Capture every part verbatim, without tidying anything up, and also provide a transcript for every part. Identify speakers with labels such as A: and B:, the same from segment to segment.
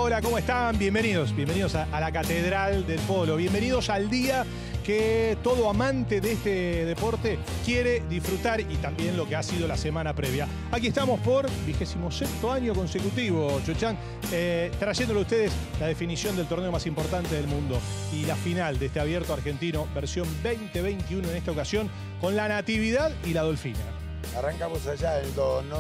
A: hola, ¿cómo están? Bienvenidos, bienvenidos a, a la Catedral del Polo. Bienvenidos al día que todo amante de este deporte quiere disfrutar y también lo que ha sido la semana previa. Aquí estamos por vigésimo sexto año consecutivo, Chuchán, eh, trayéndole a ustedes la definición del torneo más importante del mundo y la final de este abierto argentino, versión veinte veintiuno en esta ocasión, con la Natividad y la Dolfina.
B: Arrancamos allá en,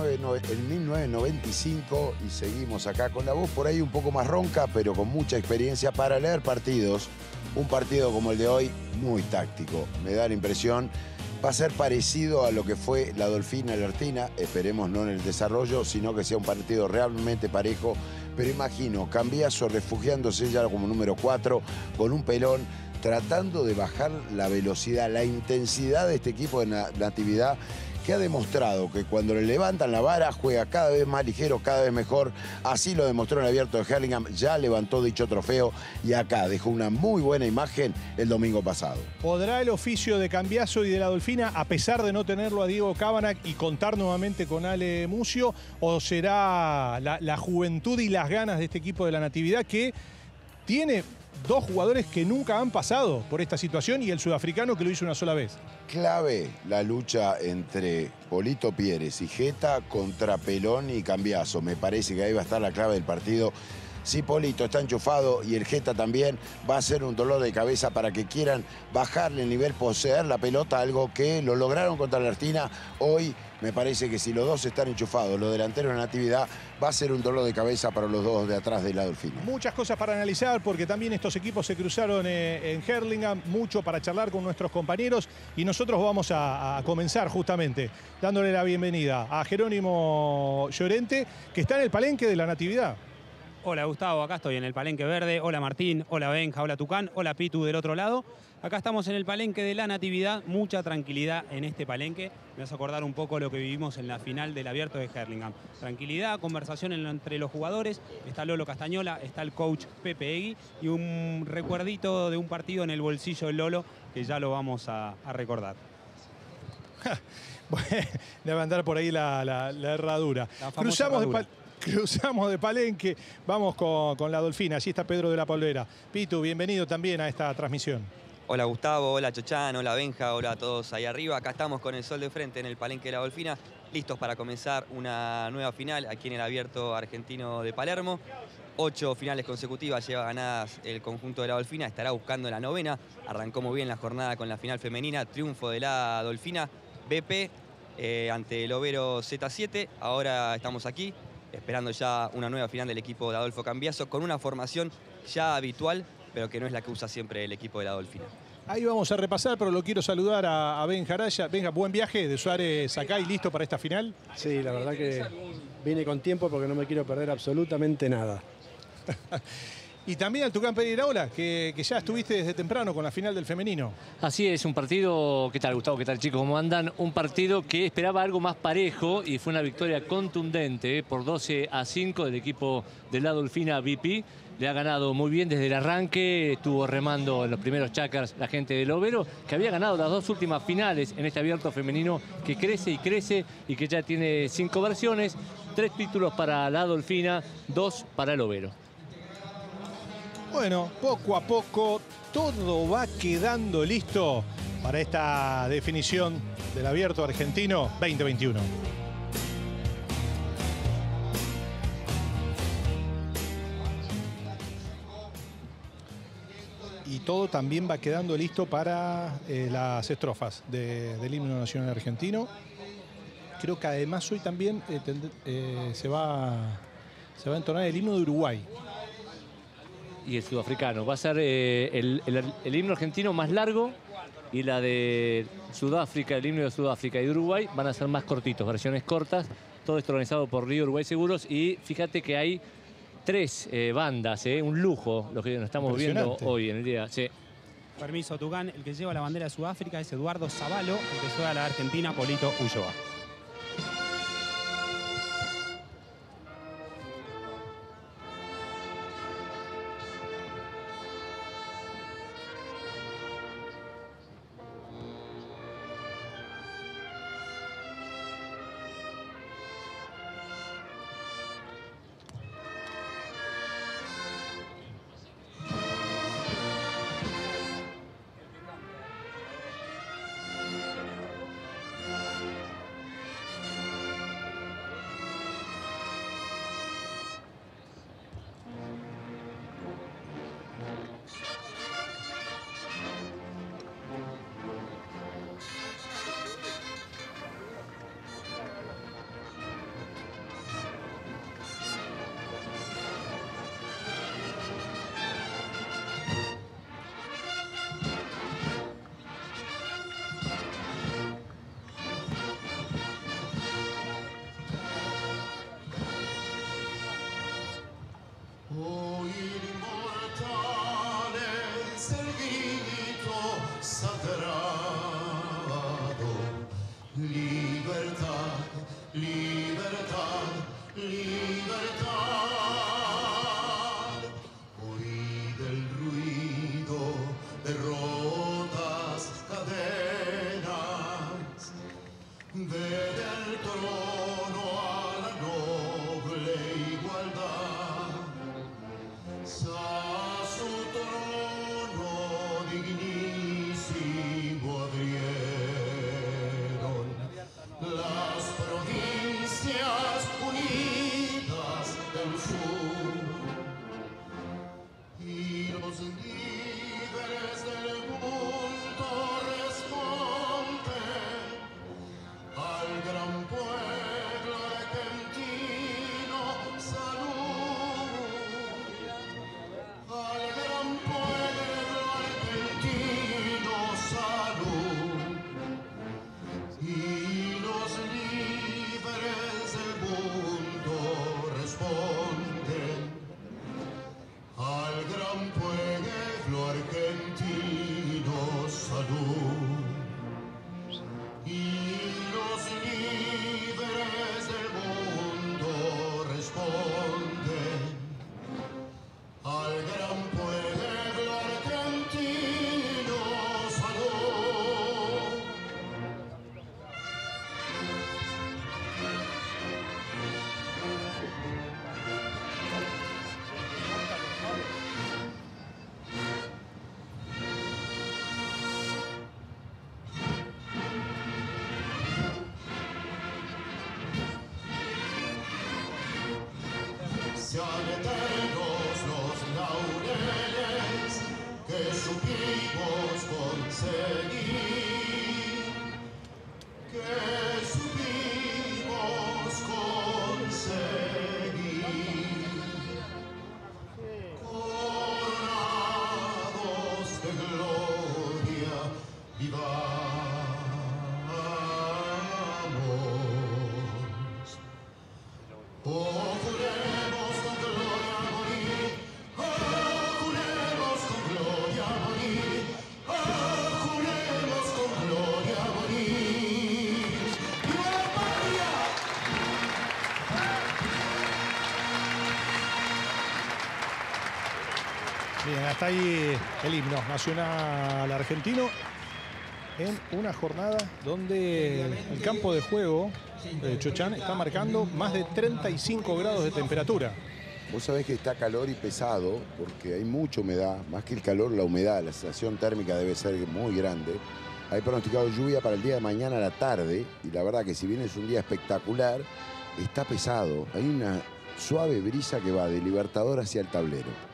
B: en mil novecientos noventa y cinco y seguimos acá con la voz por ahí un poco más ronca, pero con mucha experiencia para leer partidos. Un partido como el de hoy, muy táctico. Me da la impresión, va a ser parecido a lo que fue la Dolfina y la Artina. Esperemos no en el desarrollo, sino que sea un partido realmente parejo. Pero imagino, Cambiaso refugiándose ya como número cuatro, con un pelón, tratando de bajar la velocidad, la intensidad de este equipo de Natividad, que ha demostrado que cuando le levantan la vara juega cada vez más ligero, cada vez mejor. Así lo demostró en el abierto de Hurlingham, ya levantó dicho trofeo y acá dejó una muy buena imagen el domingo pasado.
A: ¿Podrá el oficio de Cambiaso y de la Dolfina, a pesar de no tenerlo a Diego Cabanac y contar nuevamente con Ale Mucio, o será la, la juventud y las ganas de este equipo de la Natividad que tiene dos jugadores que nunca han pasado por esta situación y el sudafricano que lo hizo una sola vez?
B: Clave la lucha entre Polito Pieres y Jeta contra Pelón y Cambiaso. Me parece que ahí va a estar la clave del partido. Si Polito está enchufado y el Jeta también, va a ser un dolor de cabeza para que quieran bajarle el nivel, poseer la pelota, algo que lo lograron contra la Artina. Hoy me parece que si los dos están enchufados, los delanteros de Natividad, va a ser un dolor de cabeza para los dos de atrás de la Dolfina.
A: Muchas cosas para analizar porque también estos equipos se cruzaron eh, en Hurlingham, mucho para charlar con nuestros compañeros y nosotros vamos a, a comenzar justamente dándole la bienvenida a Jerónimo Llorente, que está en el palenque de la Natividad.
C: Hola Gustavo, acá estoy en el Palenque Verde. Hola Martín, hola Benja, hola Tucán, hola Pitu del otro lado. Acá estamos en el Palenque de la Natividad, mucha tranquilidad en este palenque. Me hace acordar un poco lo que vivimos en la final del abierto de Hurlingham. Tranquilidad, conversación entre los jugadores. Está Lolo Castañola, está el coach Pepe Egui y un recuerdito de un partido en el bolsillo del Lolo que ya lo vamos a, a recordar.
A: Bueno, debe andar por ahí la, la, la herradura.
C: La
A: Cruzamos de
C: herradura.
A: Cruzamos de palenque, vamos con, con la Dolfina. Allí está Pedro de la Polvera. Pitu, bienvenido también a esta transmisión.
D: Hola Gustavo, hola Chochán, hola Benja, hola a todos ahí arriba. Acá estamos con el sol de frente en el Palenque de la Dolfina, listos para comenzar una nueva final aquí en el Abierto Argentino de Palermo. Ocho finales consecutivas lleva ganadas el conjunto de la Dolfina, estará buscando la novena. Arrancó muy bien la jornada con la final femenina, triunfo de la Dolfina. B P eh, ante el Overo Z siete, ahora estamos aquí esperando ya una nueva final del equipo de Adolfo Cambiaso con una formación ya habitual, pero que no es la que usa siempre el equipo de la Dolfina.
A: Ahí vamos a repasar, pero lo quiero saludar a, a Benja Araya. Benja, buen viaje de Suárez acá y listo para esta final.
E: Sí, la verdad que vine con tiempo porque no me quiero perder absolutamente nada.
A: Y también al Tucán Pereiraola, que, que ya estuviste desde temprano con la final del femenino.
F: Así es, un partido, ¿qué tal Gustavo? ¿Qué tal chicos? ¿Cómo andan? Un partido que esperaba algo más parejo y fue una victoria contundente ¿eh? por doce a cinco del equipo de la Dolfina V P. Le ha ganado muy bien desde el arranque, estuvo remando en los primeros chakras la gente del Overo, que había ganado las dos últimas finales en este abierto femenino que crece y crece y que ya tiene cinco versiones, tres títulos para la Dolfina, dos para el Overo.
A: Bueno, poco a poco todo va quedando listo para esta definición del Abierto Argentino veinte veintiuno. Y todo también va quedando listo para eh, las estrofas de, del himno nacional argentino. Creo que además hoy también eh, tend, eh, se, va, se va a entonar el himno de Uruguay.
F: Y el sudafricano. Va a ser eh, el, el, el himno argentino más largo y la de Sudáfrica, el himno de Sudáfrica y de Uruguay van a ser más cortitos, versiones cortas. Todo esto organizado por Río Uruguay Seguros y fíjate que hay tres eh, bandas, eh, un lujo lo que nos estamos viendo hoy en el día. Sí.
C: Permiso, Tucán, el que lleva la bandera de Sudáfrica es Eduardo Zavalo, el que juega la Argentina, Polito Ulloa.
G: sagrado. Libertad, libertad, libertad. Oíd el ruido de rotas cadenas. Desde el trono a la noble igualdad. A su trono dignísimo adhirieron las provincias unidas del sur y los líderes del mundo responden al gran pueblo argentino. Salud al gran pueblo argentino. Salud y los líderes del mundo responden al gran pueblo argentino. Salud y los líderes del mundo responden al gran pueblo argentino. Salud. Sean eternos los laureles que supimos conseguir, que supimos conseguir. Coronados de gloria, vivamos. Oh, juremos con gloria a morir. Oh, juremos con gloria a morir. Oh, juremos con gloria a morir. ¡Viva la patria!
A: Bien, hasta ahí el himno nacional argentino en una jornada donde el campo de juego de Chochán está marcando más de treinta y cinco grados de temperatura.
B: Vos sabés que está calor y pesado porque hay mucha humedad, más que el calor, la humedad, la sensación térmica debe ser muy grande. Hay pronosticado lluvia para el día de mañana a la tarde y la verdad que si bien es un día espectacular, está pesado. Hay una suave brisa que va de Libertador hacia el tablero.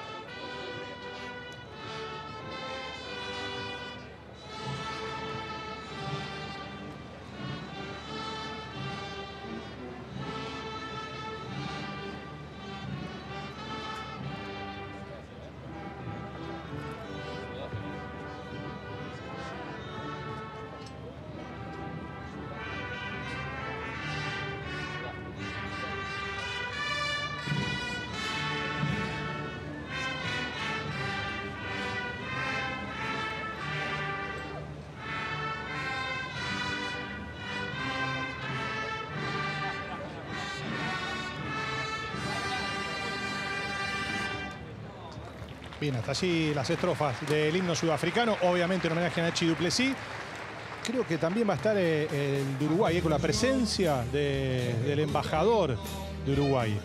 A: Bien, hasta allí las estrofas del himno sudafricano, obviamente en homenaje a Nachi Duplessis. Creo que también va a estar eh, el de Uruguay, eh, con la presencia de, del embajador de Uruguay.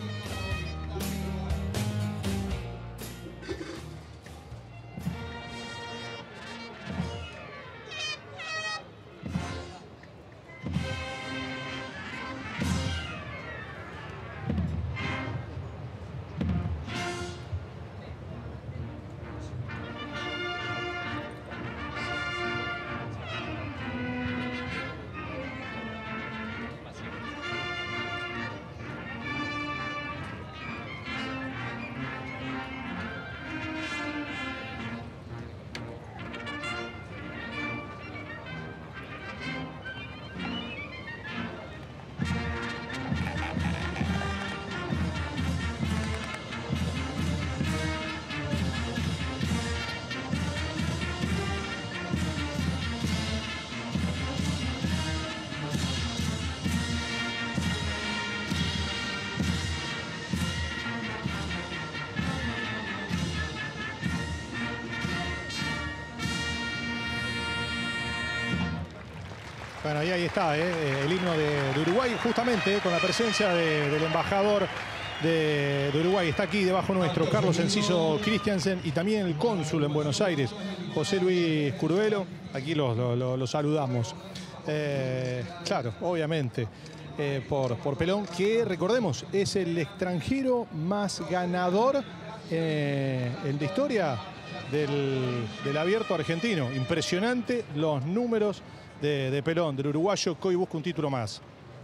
A: Bueno, y ahí está, ¿eh? El himno de, de Uruguay, justamente, ¿eh? Con la presencia de, del embajador de, de Uruguay. Está aquí debajo nuestro Carlos Enciso Christiansen y también el cónsul en Buenos Aires, José Luis Curvelo. Aquí los lo, lo, lo saludamos. Eh, claro, obviamente, eh, por, por Pelón, que recordemos, es el extranjero más ganador eh, en la historia del, del abierto argentino. Impresionante los números de, de Pelón, del uruguayo, que hoy busca un título más.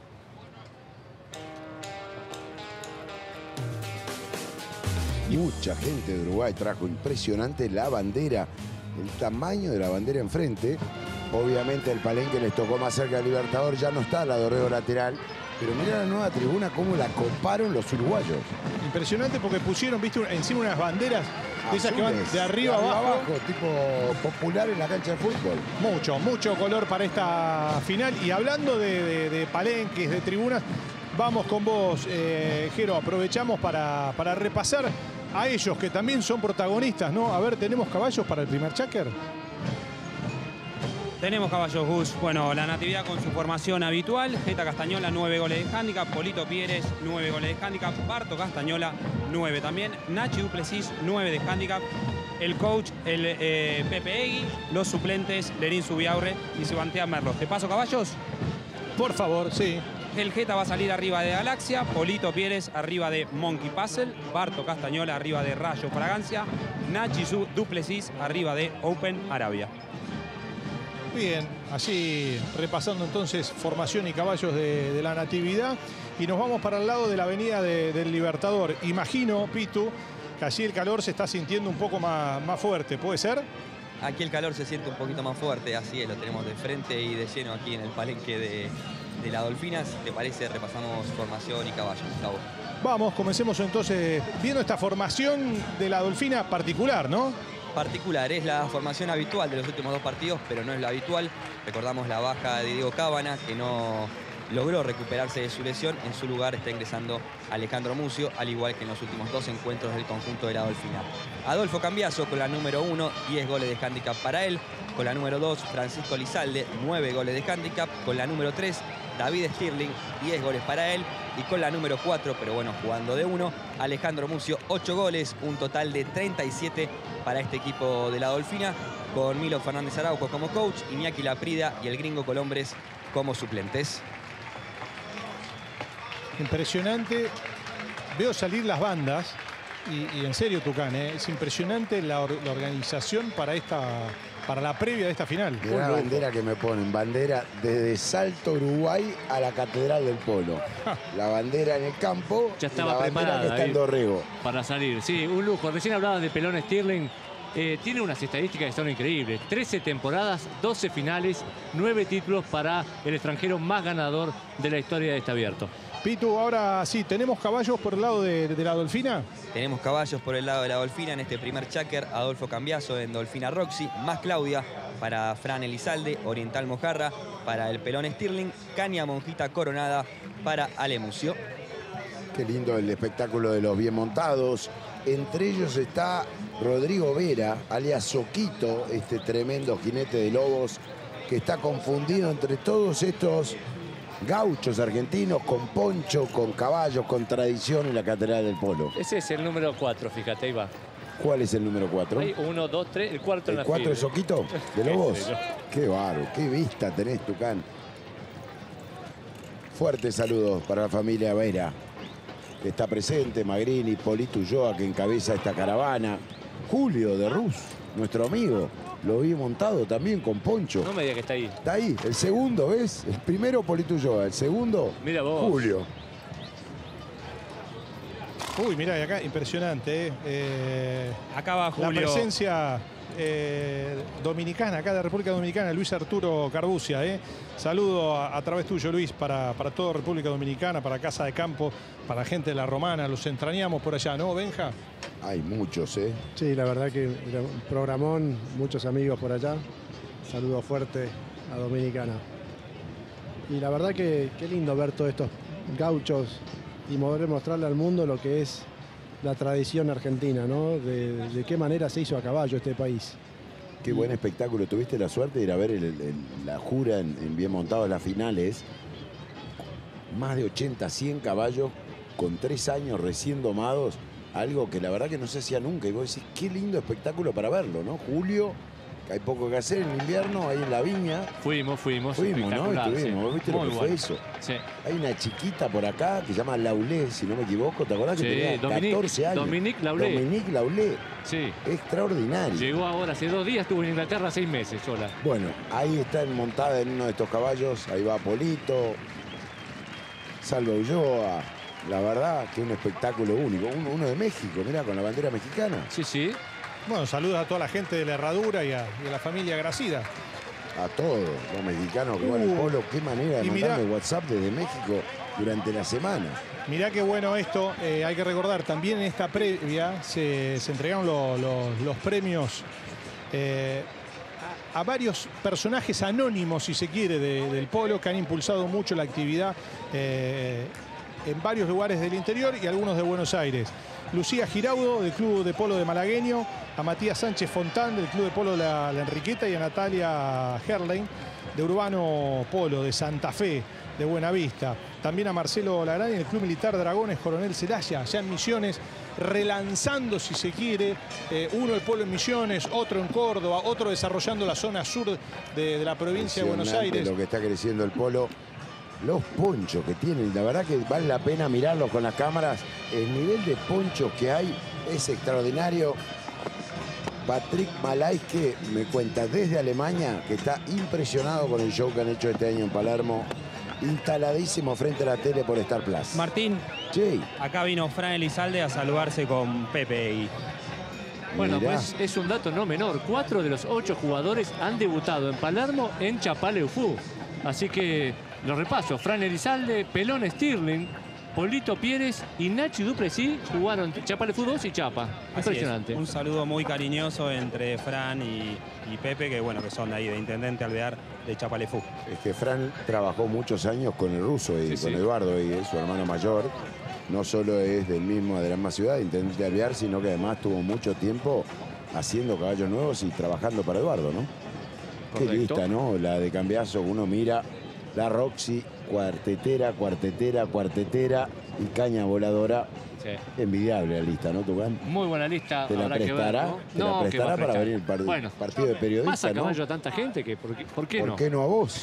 B: Mucha gente de Uruguay trajo, impresionante la bandera, el tamaño de la bandera enfrente. Obviamente el palenque les tocó más cerca del Libertador, ya no está la Dorrego lateral, pero mira la nueva tribuna cómo la coparon los uruguayos.
A: Impresionante porque pusieron, viste, encima unas banderas de esas que van de arriba a abajo.
B: abajo, tipo popular en la cancha de fútbol.
A: Mucho, mucho color para esta final. Y hablando de, de, de palenques, de tribunas, vamos con vos, eh, Jero, aprovechamos para, para repasar a ellos que también son protagonistas, ¿no? A ver, ¿tenemos caballos para el primer cháquer?
C: Tenemos caballos, Gus. Bueno, la Natividad con su formación habitual. Geta Castañola, nueve goles de handicap. Polito Pieres, nueve goles de handicap. Barto Castañola, nueve también. Nachi Duplessis, nueve de handicap. El coach, el eh, Pepe Egui. Los suplentes, Lerín Subiaurre y Sebastián Merlos. ¿Te paso caballos?
A: Por favor, sí.
C: El Geta va a salir arriba de Galaxia. Polito Pieres arriba de Monkey Puzzle. Barto Castañola arriba de Rayo Fragancia. Nachi Duplessis arriba de Open Arabia.
A: Bien, así repasando entonces formación y caballos de, de la Natividad. Y nos vamos para el lado de la avenida de, del Libertador. Imagino, Pitu, que allí el calor se está sintiendo un poco más, más fuerte. ¿Puede ser?
D: Aquí el calor se siente un poquito más fuerte, así es, lo tenemos de frente y de lleno aquí en el palenque de, de la Dolfina. Si te parece, repasamos formación y caballos, Gustavo.
A: Vamos, comencemos entonces viendo esta formación de la Dolfina particular, ¿no?
D: Particular, es la formación habitual de los últimos dos partidos, pero no es la habitual. Recordamos la baja de Diego Cábana, que no logró recuperarse de su lesión. En su lugar está ingresando Alejandro Mucio, al igual que en los últimos dos encuentros del conjunto de la Dolfina. Adolfo Cambiaso con la número uno, diez goles de handicap para él. Con la número dos, Francisco Lizalde, nueve goles de handicap. Con la número tres, David Stirling, diez goles para él. Y con la número cuatro, pero bueno, jugando de uno, Alejandro Mucio, ocho goles, un total de treinta y siete para este equipo de la Dolfina, con Milo Fernández Araujo como coach, Iñaki Laprida y el gringo Colombres como suplentes.
A: Impresionante. Veo salir las bandas y, y en serio, Tucán, ¿eh? Es impresionante la, or, la organización para esta... para la previa de esta final.
B: Mirá la bandera que me ponen, bandera desde Salto, Uruguay, a la Catedral del Polo. La bandera en el campo,
F: ya estaba
B: y la bandera
F: preparada
B: que está en Dorrego.
F: Para salir, sí, un lujo. Recién hablabas de Pelón Stirling. Eh, tiene unas estadísticas que son increíbles. trece temporadas, doce finales, nueve títulos para el extranjero más ganador de la historia de este abierto.
A: Pitu, ahora sí, ¿tenemos caballos por el lado de, de la Dolfina?
D: Tenemos caballos por el lado de la Dolfina en este primer cháquer. Adolfo Cambiaso en Dolfina Roxy, más Claudia para Fran Elizalde, Oriental Mojarra para el Pelón Stirling, Caña Monjita Coronada para Ale Mucio.
B: Qué lindo el espectáculo de los bien montados. Entre ellos está Rodrigo Vera, alias Soquito, este tremendo jinete de lobos que está confundido entre todos estos gauchos argentinos con poncho, con caballos, con tradición en la Catedral del Polo.
F: Ese es el número cuatro, fíjate, ahí va.
B: ¿Cuál es el número cuatro?
F: Hay uno, dos, tres, el cuarto en la
B: ¿El cuatro
F: fila.
B: de Soquito? ¿De Lobos?
F: Sí, señor.
B: Qué bárbaro, qué vista tenés, Tucán. Fuertes saludos para la familia Vera, que está presente, Magrini, Polito Ulloa, que encabeza esta caravana. Julio de Rus, nuestro amigo, lo vi montado también con poncho.
F: No me digas que está ahí.
B: Está ahí, el segundo, ¿ves? El primero Polito Ulloa, el segundo
F: Mira vos.
B: Julio.
A: Uy, mirá, y acá impresionante, ¿eh? Eh,
C: Acá va
A: la
C: Julio.
A: presencia eh, dominicana, acá de República Dominicana, Luis Arturo Carbucia, ¿eh? Saludo a, a través tuyo, Luis, para, para toda República Dominicana, para Casa de Campo, para gente de La Romana, los entrañamos por allá, ¿no, Benja?
B: Hay muchos, ¿eh?
E: Sí, la verdad que era un programón, muchos amigos por allá. Saludo fuerte a Dominicana. Y la verdad que qué lindo ver todos estos gauchos y poder mostrarle al mundo lo que es la tradición argentina, ¿no? De, de qué manera se hizo a caballo este país.
B: Qué buen espectáculo. ¿Tuviste la suerte de ir a ver el, el, la jura en, en bien montado en las finales? Más de ochenta, cien caballos con tres años recién domados. Algo que la verdad que no se hacía nunca. Y vos decís, qué lindo espectáculo para verlo, ¿no? Julio, que hay poco que hacer en invierno, ahí en la viña.
F: Fuimos, fuimos.
B: Fuimos, ¿no? Estuvimos. ¿Vos viste
F: Muy
B: lo que
F: bueno.
B: fue eso?
F: Sí.
B: Hay una chiquita por acá que se llama Laulé, si no me equivoco. ¿Te acordás
F: Sí,
B: que tenía
F: Dominique-
B: catorce años?
F: Dominique Laulé.
B: Dominique Laulé.
F: Sí.
B: Extraordinario.
F: Llegó ahora, hace dos días, estuvo en Inglaterra seis meses sola.
B: Bueno, ahí está montada en uno de estos caballos. Ahí va Polito. Salva Ulloa. La verdad que un espectáculo único. Uno, uno de México, mirá, con la bandera mexicana.
F: Sí, sí.
A: Bueno, saludos a toda la gente de la Herradura y a, y a la familia Gracida.
B: A todos los mexicanos que van al
A: Uh,
B: polo. Qué manera de
A: y mirá-
B: mandarme WhatsApp desde México durante la semana.
A: Mirá qué bueno esto. Eh, hay que recordar, también en esta previa se, se entregaron lo- lo- los premios eh, a, a varios personajes anónimos, si se quiere, de- del polo, que han impulsado mucho la actividad eh, en varios lugares del interior y algunos de Buenos Aires. Lucía Giraudo, del Club de Polo de Malagueño, a Matías Sánchez Fontán, del Club de Polo La, La Enriqueta, y a Natalia Herlein, de Urbano Polo, de Santa Fe, de Buenavista. También a Marcelo Lagrani, del Club Militar Dragones Coronel Celaya, allá en Misiones, relanzando, si se quiere, eh, uno el polo en Misiones, otro en Córdoba, otro desarrollando la zona sur de, de la provincia de Buenos
B: Impresionante
A: Aires.
B: lo que está creciendo el polo. Los ponchos que tienen, la verdad que vale la pena mirarlos con las cámaras. El nivel de ponchos que hay es extraordinario. Patrick Malaisque me cuenta desde Alemania que está impresionado con el show que han hecho este año en Palermo. Instaladísimo frente a la tele por Star Plus.
C: Martín,
B: Sí,
C: acá vino Fran Elizalde a saludarse con Pepe y
F: Bueno,
B: mirá.
F: pues es un dato no menor. Cuatro de los ocho jugadores han debutado en Palermo en Chapaleufú. Así que lo repaso. Fran Elizalde, Pelón Stirling, Polito Pieres y Nachi Duplessis jugaron Chapaleufú dos y Chapa.
C: Así
F: Impresionante.
C: es, un saludo muy cariñoso entre Fran y, y Pepe, que bueno, que son de ahí de Intendente Alvear de Chapaleufú.
B: Es que Fran trabajó muchos años con el ruso y
F: Sí,
B: con
F: sí.
B: Eduardo, y es su hermano mayor. No solo es del mismo, de la misma ciudad, intendente de Alvear, sino que además tuvo mucho tiempo haciendo caballos nuevos y trabajando para Eduardo, ¿no? Qué
F: Correcto.
B: lista, ¿no? La de Cambiazo, uno mira la Roxy, cuartetera, cuartetera, cuartetera y caña voladora.
F: Sí.
B: Envidiable la lista, ¿no, Tucán?
F: Muy buena lista.
B: ¿Te la
F: habrá que ver,
B: prestará?
F: ¿no?
B: ¿Te la
F: No, que
B: prestará
F: va a
B: para
F: prestar.
B: venir el par-
F: Bueno,
B: partido de periodista,
F: pasa
B: no?
F: caballo a tanta gente que ¿por qué, por qué
B: ¿Por
F: no?
B: qué no a vos?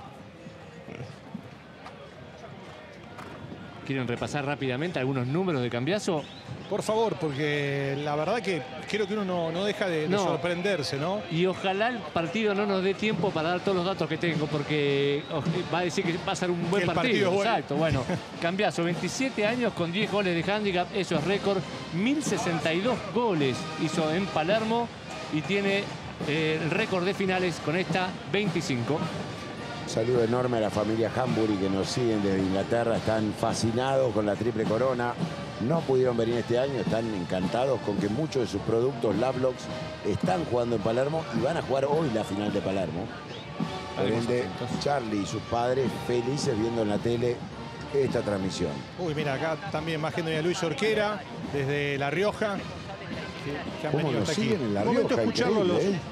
F: ¿Quieren repasar rápidamente algunos números de Cambiazo?
A: Por favor, porque la verdad que creo que uno no, no deja de, de
F: No.
A: sorprenderse, ¿no?
F: Y ojalá el partido no nos dé tiempo para dar todos los datos que tengo, porque oh, va a decir que va a ser un buen
A: Que el
F: partido.
A: partido es bueno.
F: Exacto, bueno. Cambiazo, veintisiete años con diez goles de handicap, eso es récord. mil sesenta y dos goles hizo en Palermo y tiene eh, el récord de finales con esta veinticinco.
B: Saludo enorme a la familia Hambury que nos siguen desde Inglaterra. Están fascinados con la triple corona. No pudieron venir este año. Están encantados con que muchos de sus productos Lovelox están jugando en Palermo y van a jugar hoy la final de Palermo. Por
F: Estaremos
B: ende,
F: atentos.
B: Charlie y sus padres felices viendo en la tele esta transmisión.
A: Uy, mira, acá también más gente de Luis Orquera, desde La Rioja, que, que han
B: ¿Cómo
A: venido
B: nos
A: hasta aquí.
B: siguen en La
A: Un momento
B: Rioja?
A: escucharlo los,
B: Increíble, ¿eh?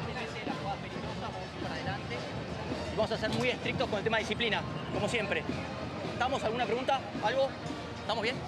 H: Vamos a ser muy estrictos con el tema de disciplina, como siempre. ¿Estamos? ¿Alguna pregunta? ¿Algo? ¿Estamos bien?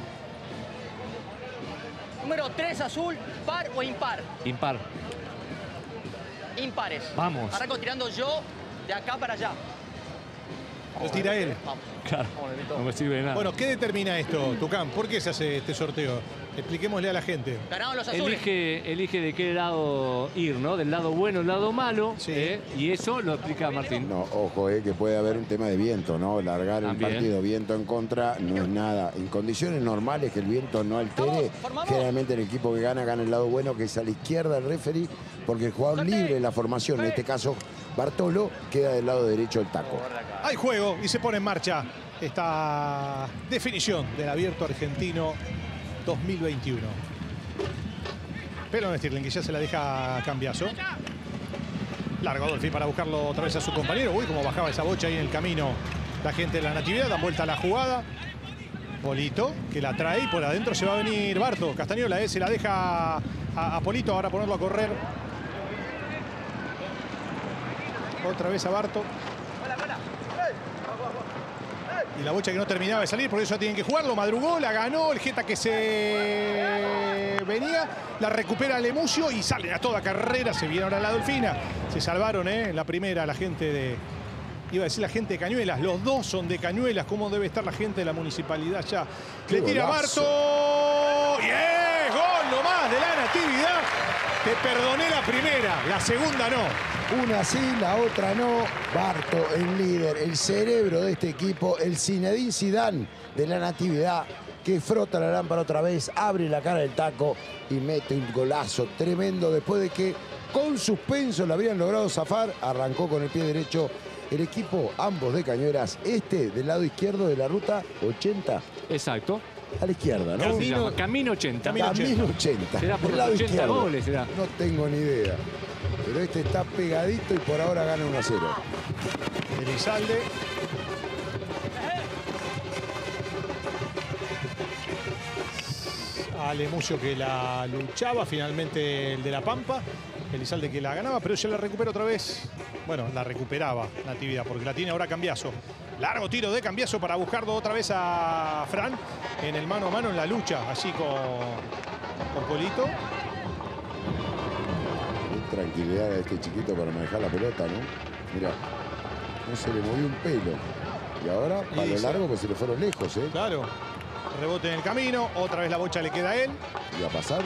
H: Número tres, azul, par o impar.
F: Impar.
H: Impares.
F: Vamos.
H: Arranco tirando yo de acá para allá.
A: Lo tira él.
H: Vamos.
F: Claro, no me sirve de nada.
A: Bueno, ¿qué determina esto, Tucán? ¿Por qué se hace este sorteo? Expliquémosle a la gente.
H: Ganaron los azules.
F: Elige, elige de qué lado ir, ¿no? Del lado bueno, del lado malo.
A: Sí.
F: ¿eh? Y eso lo explica Martín.
B: No, ojo, eh, que puede haber un tema de viento, ¿no? Largar el
F: También.
B: partido viento en contra no es nada. En condiciones normales que el viento no altere,
H: Vamos, formamos.
B: generalmente el equipo que gana, gana el lado bueno, que es a la izquierda del referee, porque el jugador libre de la formación, en este caso Bartolo, queda del lado derecho del taco.
A: Hay juego y se pone en marcha esta definición del Abierto Argentino dos mil veintiuno. Pelón Stirling, que ya se la deja a Cambiazo. Largo Adolfi para buscarlo otra vez a su compañero. Uy, cómo bajaba esa bocha ahí en el camino la gente de la Natividad. Dan vuelta a la jugada. Polito, que la trae y por adentro se va a venir Barto. Castañola, eh, se la deja a, a Polito ahora ponerlo a correr. Otra vez a Barto. Y la bocha que no terminaba de salir, por eso tienen que jugarlo. Madrugó, la ganó. El Geta que se venía, la recupera Lemucio y salen a toda carrera. Se viene ahora la Dolfina. Se salvaron, ¿eh? En la primera la gente de... Iba a decir la gente de Cañuelas. Los dos son de Cañuelas. ¿Cómo debe estar la gente de la municipalidad ya?
B: ¡Qué
A: Le tira
B: golazo!
A: Barto. ¡Y es gol nomás de la Natividad! Te perdoné la primera, la segunda no.
B: Una sí, la otra no. Barto, el líder, el cerebro de este equipo, el Zinedine Zidane de la Natividad, que frota la lámpara otra vez, abre la cara del taco y mete un golazo tremendo después de que con suspenso lo habrían logrado zafar. Arrancó con el pie derecho el equipo, ambos de Cañuelas, este del lado izquierdo de la ruta ochenta.
F: Exacto.
B: A la izquierda, ¿no?
F: Se llama Camino ochenta.
B: Camino ochenta.
F: Será por
B: del
F: los
B: lado
F: ochenta
B: izquierdo.
F: goles, será.
B: No tengo ni idea. Pero este está pegadito y por ahora gana uno a cero.
A: Elizalde. A Lemucio que la luchaba, finalmente el de la Pampa. Elizalde que la ganaba, pero ya la recupera otra vez. Bueno, la recuperaba Natividad, porque la tiene ahora Cambiaso. Largo tiro de Cambiaso para buscarlo otra vez a Fran en el mano a mano en la lucha, allí con, con Polito.
B: Qué tranquilidad de este chiquito para manejar la pelota, ¿no? Mira, no se le movió un pelo. Y ahora, para lo largo, pues se le fueron lejos, ¿eh?
A: Claro. Rebote en el camino, otra vez la bocha le queda a él.
B: ¿Y a pasar?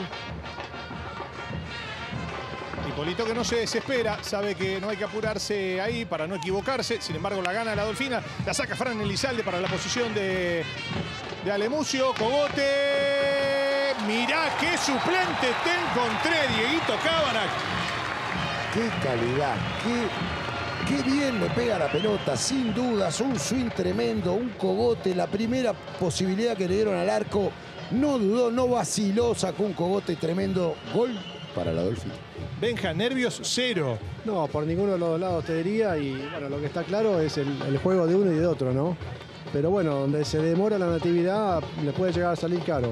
A: Polito que no se desespera, sabe que no hay que apurarse ahí para no equivocarse. Sin embargo, la gana la Dolfina. La saca Fran Elizalde para la posición de, de Alemucio. Cogote. Mirá qué suplente te encontré, Dieguito Cábanac.
B: Qué calidad, qué, qué bien le pega la pelota. Sin dudas, un swing tremendo, un cogote. La primera posibilidad que le dieron al arco. No dudó, no vaciló, sacó un cogote tremendo. Gol para la Dolfina.
A: Benja, nervios cero.
E: No, por ninguno de los dos lados te diría. Y bueno, lo que está claro es el, el juego de uno y de otro, ¿no? Pero bueno, donde se demora la Natividad, le puede llegar a salir caro.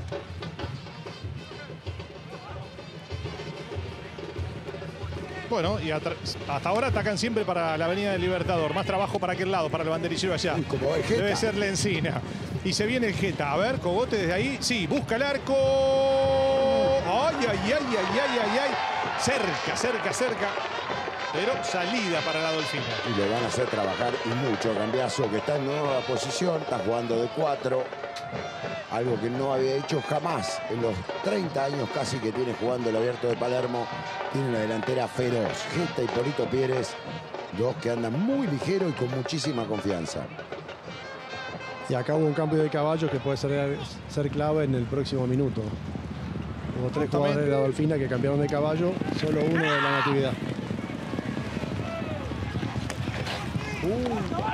A: Bueno, y hasta ahora atacan siempre para la Avenida del Libertador. Más trabajo para aquel lado, para el banderillero allá.
B: Uy, como el Geta.
A: Debe ser la Encina. Y se viene el Geta. A ver, Cogote desde ahí. Sí, busca el arco. Ay, ay, ay, ay, ay, ay, ay. Cerca, cerca, cerca. Pero salida para la Dolfina.
B: Y le van a hacer trabajar y mucho. Cambiaso, que está en nueva posición, está jugando de cuatro. Algo que no había hecho jamás en los treinta años casi que tiene jugando el Abierto de Palermo. Tiene una delantera feroz. Geta y Polito Pérez, dos que andan muy ligero y con muchísima confianza.
E: Y acá hubo un cambio de caballos que puede ser, ser clave en el próximo minuto. Hubo tres jugadores de la Dolfina que cambiaron de caballo, solo uno de la Natividad.
A: Uh.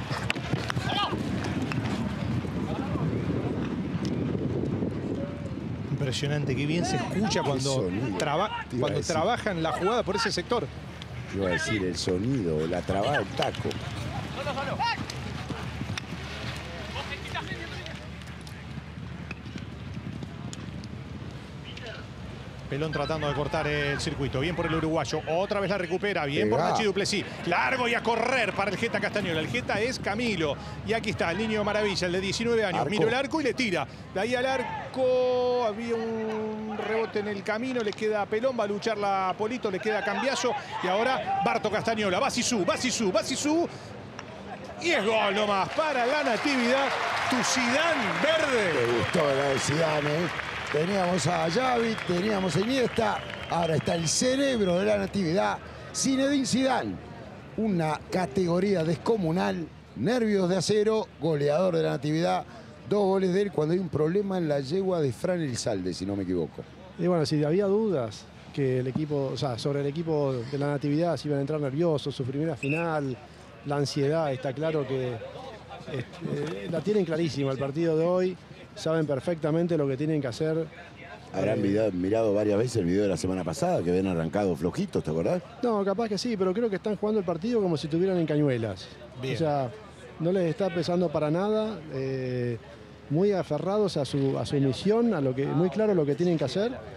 A: Impresionante, qué bien se escucha cuando, traba, cuando trabajan la jugada por ese sector.
B: Iba a decir el sonido, la trabada del taco.
A: Pelón tratando de cortar el circuito. Bien por el uruguayo. Otra vez la recupera. Bien por
B: Pegá.
A: Nachi Duplessis. Largo y a correr para el Geta Castañola. El Geta es Camilo. Y aquí está el niño maravilla, el de diecinueve años.
B: Arco.
A: Mira el arco y le tira. De ahí al arco. Había un rebote en el camino. Le queda a Pelón. Va a luchar la Polito. Le queda a Cambiaso. Y ahora Barto Castañola. Va Zizou, va Zizou, va Zizou. Y es gol nomás para la Natividad. Tu Zidane verde.
B: Me gustó la de Zidane, ¿eh? Teníamos a Xavi, teníamos a Iniesta, ahora está el cerebro de la Natividad, Zinedine Zidane. Una categoría descomunal, nervios de acero, goleador de la Natividad. Dos goles de él cuando hay un problema en la yegua de Fran Elizalde, si no me equivoco.
E: Y bueno, si había dudas que el equipo, o sea, sobre el equipo de la Natividad, si iban a entrar nerviosos, su primera final, la ansiedad, está claro que este, la tienen clarísima el partido de hoy. Saben perfectamente lo que tienen que hacer.
B: Habrán
E: Eh,
B: mirado, mirado varias veces el video de la semana pasada, que habían arrancado flojitos, ¿te acordás?
E: No, capaz que sí, pero creo que están jugando el partido como si estuvieran en Cañuelas.
A: Bien.
E: O sea, no les está pesando para nada. Eh, muy aferrados a su, a su misión, a lo que, muy claro lo que tienen que hacer.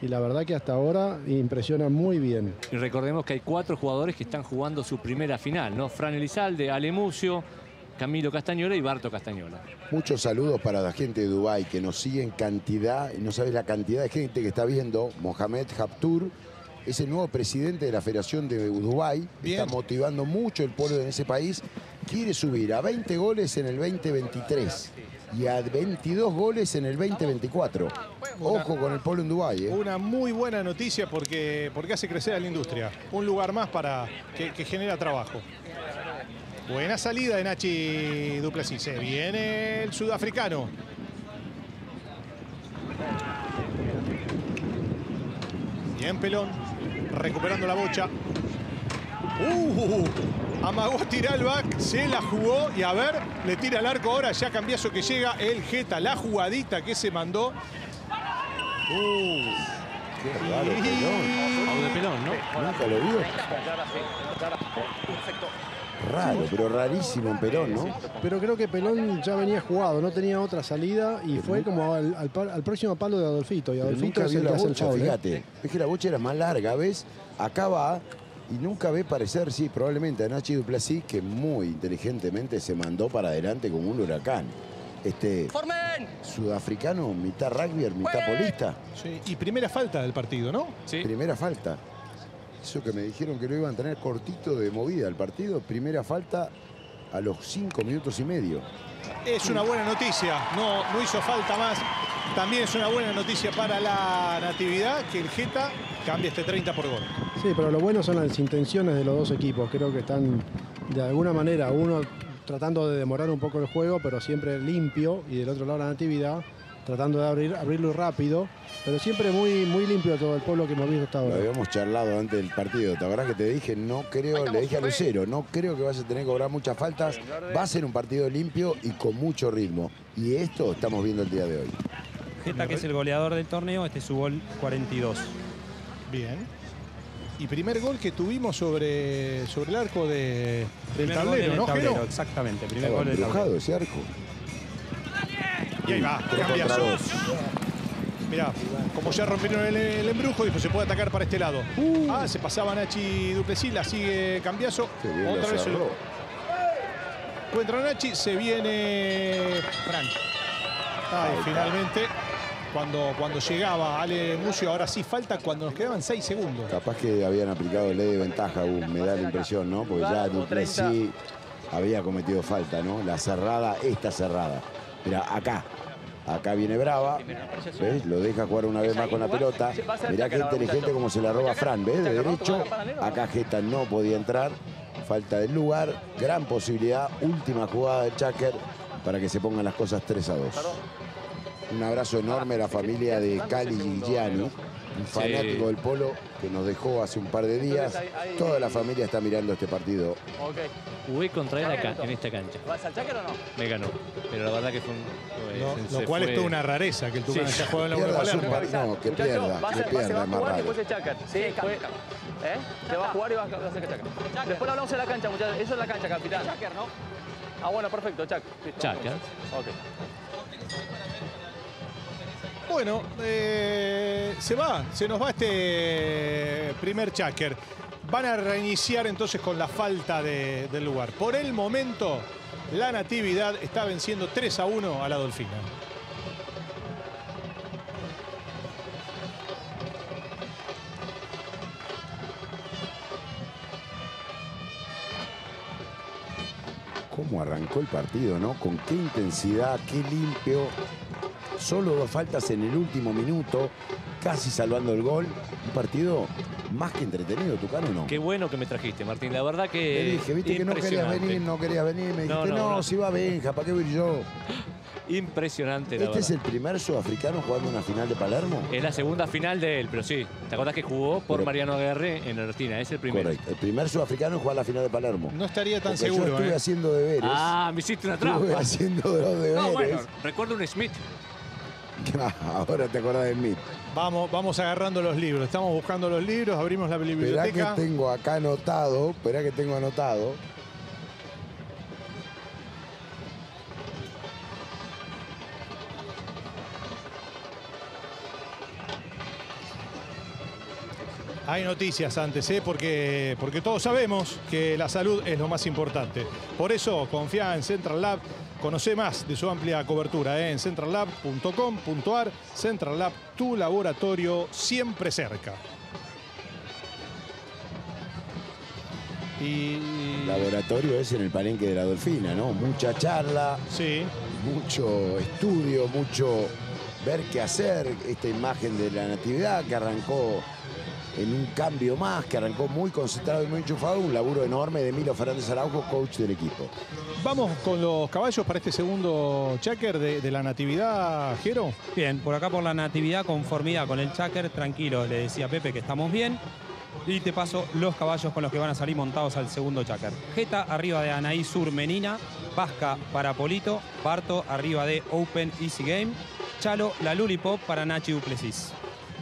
E: y la verdad que hasta ahora impresiona muy bien.
F: Y recordemos que hay cuatro jugadores que están jugando su primera final, ¿no? Fran Elizalde, Ale Mucio, Camilo Castañola y Barto Castañola.
B: Muchos saludos para la gente de Dubái que nos sigue en cantidad, y no sabes la cantidad de gente que está viendo. Mohamed Habtour es el nuevo presidente de la Federación de Dubái. Está motivando mucho el polo en ese país. Quiere subir a veinte goles en el veinte veintitrés y a veintidós goles en el veinte veinticuatro. Ojo con el polo en Dubái. ¿eh?
A: Una muy buena noticia porque, porque hace crecer a la industria. Un lugar más para que, que genera trabajo. Buena salida de Nachi Duplessis. Se viene el sudafricano. Bien Pelón. Recuperando la bocha. Uh, amagó a tirar el back. Se la jugó. Y a ver, le tira el arco ahora. Ya Cambiaso que llega. El Jeta. La jugadita que se mandó. Uh.
B: Qué raro, Pelón.
F: Algo de Pelón, ¿no?
B: Nunca lo vio. Raro, pero rarísimo en Pelón, ¿no?
E: Pero creo que Pelón ya venía jugado, no tenía otra salida y fue como al, al, al próximo palo de Adolfito. Y
B: Pero
E: Adolfito
B: nunca
E: es
B: vio
E: el
B: la
E: que hace el
B: bocha,
E: foul, ¿eh?
B: fíjate. Es que la bocha era más larga, ¿ves? Acá va y nunca ve parecer, sí, probablemente a Nachi Duplessis, que muy inteligentemente se mandó para adelante como un huracán. Este sudafricano, mitad rugby, mitad polista.
A: Sí, y primera falta del partido, ¿no?
F: Sí.
B: Primera falta. Eso que me dijeron que lo iban a tener cortito de movida el partido. Primera falta a los cinco minutos y medio.
A: Es una buena noticia, no, no hizo falta más. También es una buena noticia para la Natividad que el Jeta cambie este treinta por gol.
E: Sí, pero lo bueno son las intenciones de los dos equipos. Creo que están de alguna manera, uno tratando de demorar un poco el juego, pero siempre limpio, y del otro lado la Natividad tratando de abrir, abrirlo rápido, pero siempre muy, muy limpio todo el pueblo que hemos visto hasta
B: Lo
E: ahora.
B: habíamos charlado antes del partido. ¿Te acordás que te dije? No creo, le dije a Lucero, no creo que vas a tener que cobrar muchas faltas. Va a ser un partido limpio y con mucho ritmo. Y esto estamos viendo el día de hoy.
C: Jeta, que es el goleador del torneo, este es su gol cuarenta y dos.
A: Bien. Y primer gol que tuvimos sobre, sobre el arco de, del
C: Primer gol
A: tablero,
C: en el
A: ¿no,
C: tablero,
A: Jero?
C: exactamente. Primer
B: Estaba
C: gol del
B: embrujado
C: tablero.
B: ese arco.
A: Y ahí va,
B: Tres contra
A: Cambiaso.
B: dos.
A: Mirá, como ya rompieron el, el embrujo, después se puede atacar para este lado. Ah, se pasaba Nachi Duplessis, la sigue Cambiaso.
B: Qué bien lo
A: Otra vez
B: cerró.
A: encuentra a Nachi, se viene Fran. Ay, finalmente, cuando, cuando llegaba Ale Mucio, ahora sí falta cuando nos quedaban seis segundos.
B: Capaz que habían aplicado ley de ventaja, uh, me da la impresión, ¿no? Porque ya Duplessis había cometido falta, ¿no? La cerrada, esta cerrada. Mira, acá. Acá viene Brava, ¿ves? Lo deja jugar una vez más con la pelota. Mirá qué inteligente como se la roba Fran, ¿ves? De derecho. Acá Jeta no podía entrar. Falta del lugar. Gran posibilidad. Última jugada de Cháquer para que se pongan las cosas tres a dos. Un abrazo enorme a la familia de Cali Giuliani, un fanático
F: Sí.
B: del polo que nos dejó hace un par de días. Toda la familia está mirando este partido.
F: Jugué contra él acá, en esta cancha.
H: ¿Vas al cháquer o no?
F: Me ganó. Pero la verdad que fue un...
A: Lo,
F: se
A: lo cual
F: fue-
A: es toda una rareza que el Tucán
F: Sí.
A: haya jugado en la Europa
B: Pierda su
A: Palermo.
B: par- no, que pierda, que pierda, es más raro.
H: después el cháquer. Sí, fue. ¿Eh? Te va a jugar y vas a hacer cháquer. Después lo hablamos en la cancha, muchachos. Eso es la cancha, capitán. Cháquer, ¿no? Ah, bueno, perfecto, cháquer.
F: Cháquer.
H: Ok.
A: Bueno, eh, se va, se nos va este primer cháquer. Van a reiniciar entonces con la falta de- del lugar. Por el momento, la Natividad está venciendo tres a uno a la Dolfina.
B: Cómo arrancó el partido, ¿no? Con qué intensidad, qué limpio. Solo dos faltas en el último minuto, casi salvando el gol. Un partido más que entretenido, Tucano, ¿no?
F: Qué bueno que me trajiste, Martín. La verdad
B: Te
F: que
B: dije, viste que no querías
F: impresionante.
B: venir, no querías venir. Me
F: No,
B: dijiste, no,
F: no, no.
B: si va Benja, ¿para qué voy yo?
F: Impresionante, la
B: ¿Este es
F: verdad.
B: el primer sudafricano jugando una final de Palermo?
F: Es la segunda final de él, pero sí. ¿Te acordás que jugó por
B: Pero-
F: Mariano Aguerre en Argentina? Es el primero.
B: Correcto. El primer sudafricano en jugar la final de Palermo.
A: No estaría tan
B: Porque yo
A: seguro,
B: estuve
A: ¿eh?
B: haciendo deberes.
F: Ah, me hiciste una
B: estuve
F: trampa.
B: haciendo los deberes.
F: No, bueno, recuerdo un Smith.
B: Ahora te acordás de mí.
A: Vamos, vamos agarrando los libros. Estamos buscando los libros, abrimos la
B: Esperá
A: biblioteca.
B: que tengo acá anotado. Esperá que tengo anotado.
A: Hay noticias antes, ¿eh? porque, porque todos sabemos que la salud es lo más importante. Por eso, confía en Central Lab. Conoce más de su amplia cobertura ¿eh? en central lab punto com punto ar. Central Lab, tu laboratorio siempre cerca. Y...
B: Laboratorio es en el Palenque de la Dolfina, ¿no? Mucha charla,
A: sí.
B: mucho estudio, mucho ver qué hacer. Esta imagen de la Natividad que arrancó en un cambio más, que arrancó muy concentrado y muy enchufado. Un laburo enorme de Milo Fernández Araujo, coach del equipo.
A: Vamos con los caballos para este segundo cháquer de, de la Natividad, Jero.
C: Bien, por acá por la Natividad, conformidad con el cháquer, tranquilo, le decía Pepe que estamos bien. Y te paso los caballos con los que van a salir montados al segundo cháquer. Jeta arriba de Anaí Sur Menina, Vasca para Polito, Barto arriba de Open Easy Game, Chalo la Lulipop para Nachi Duplessis.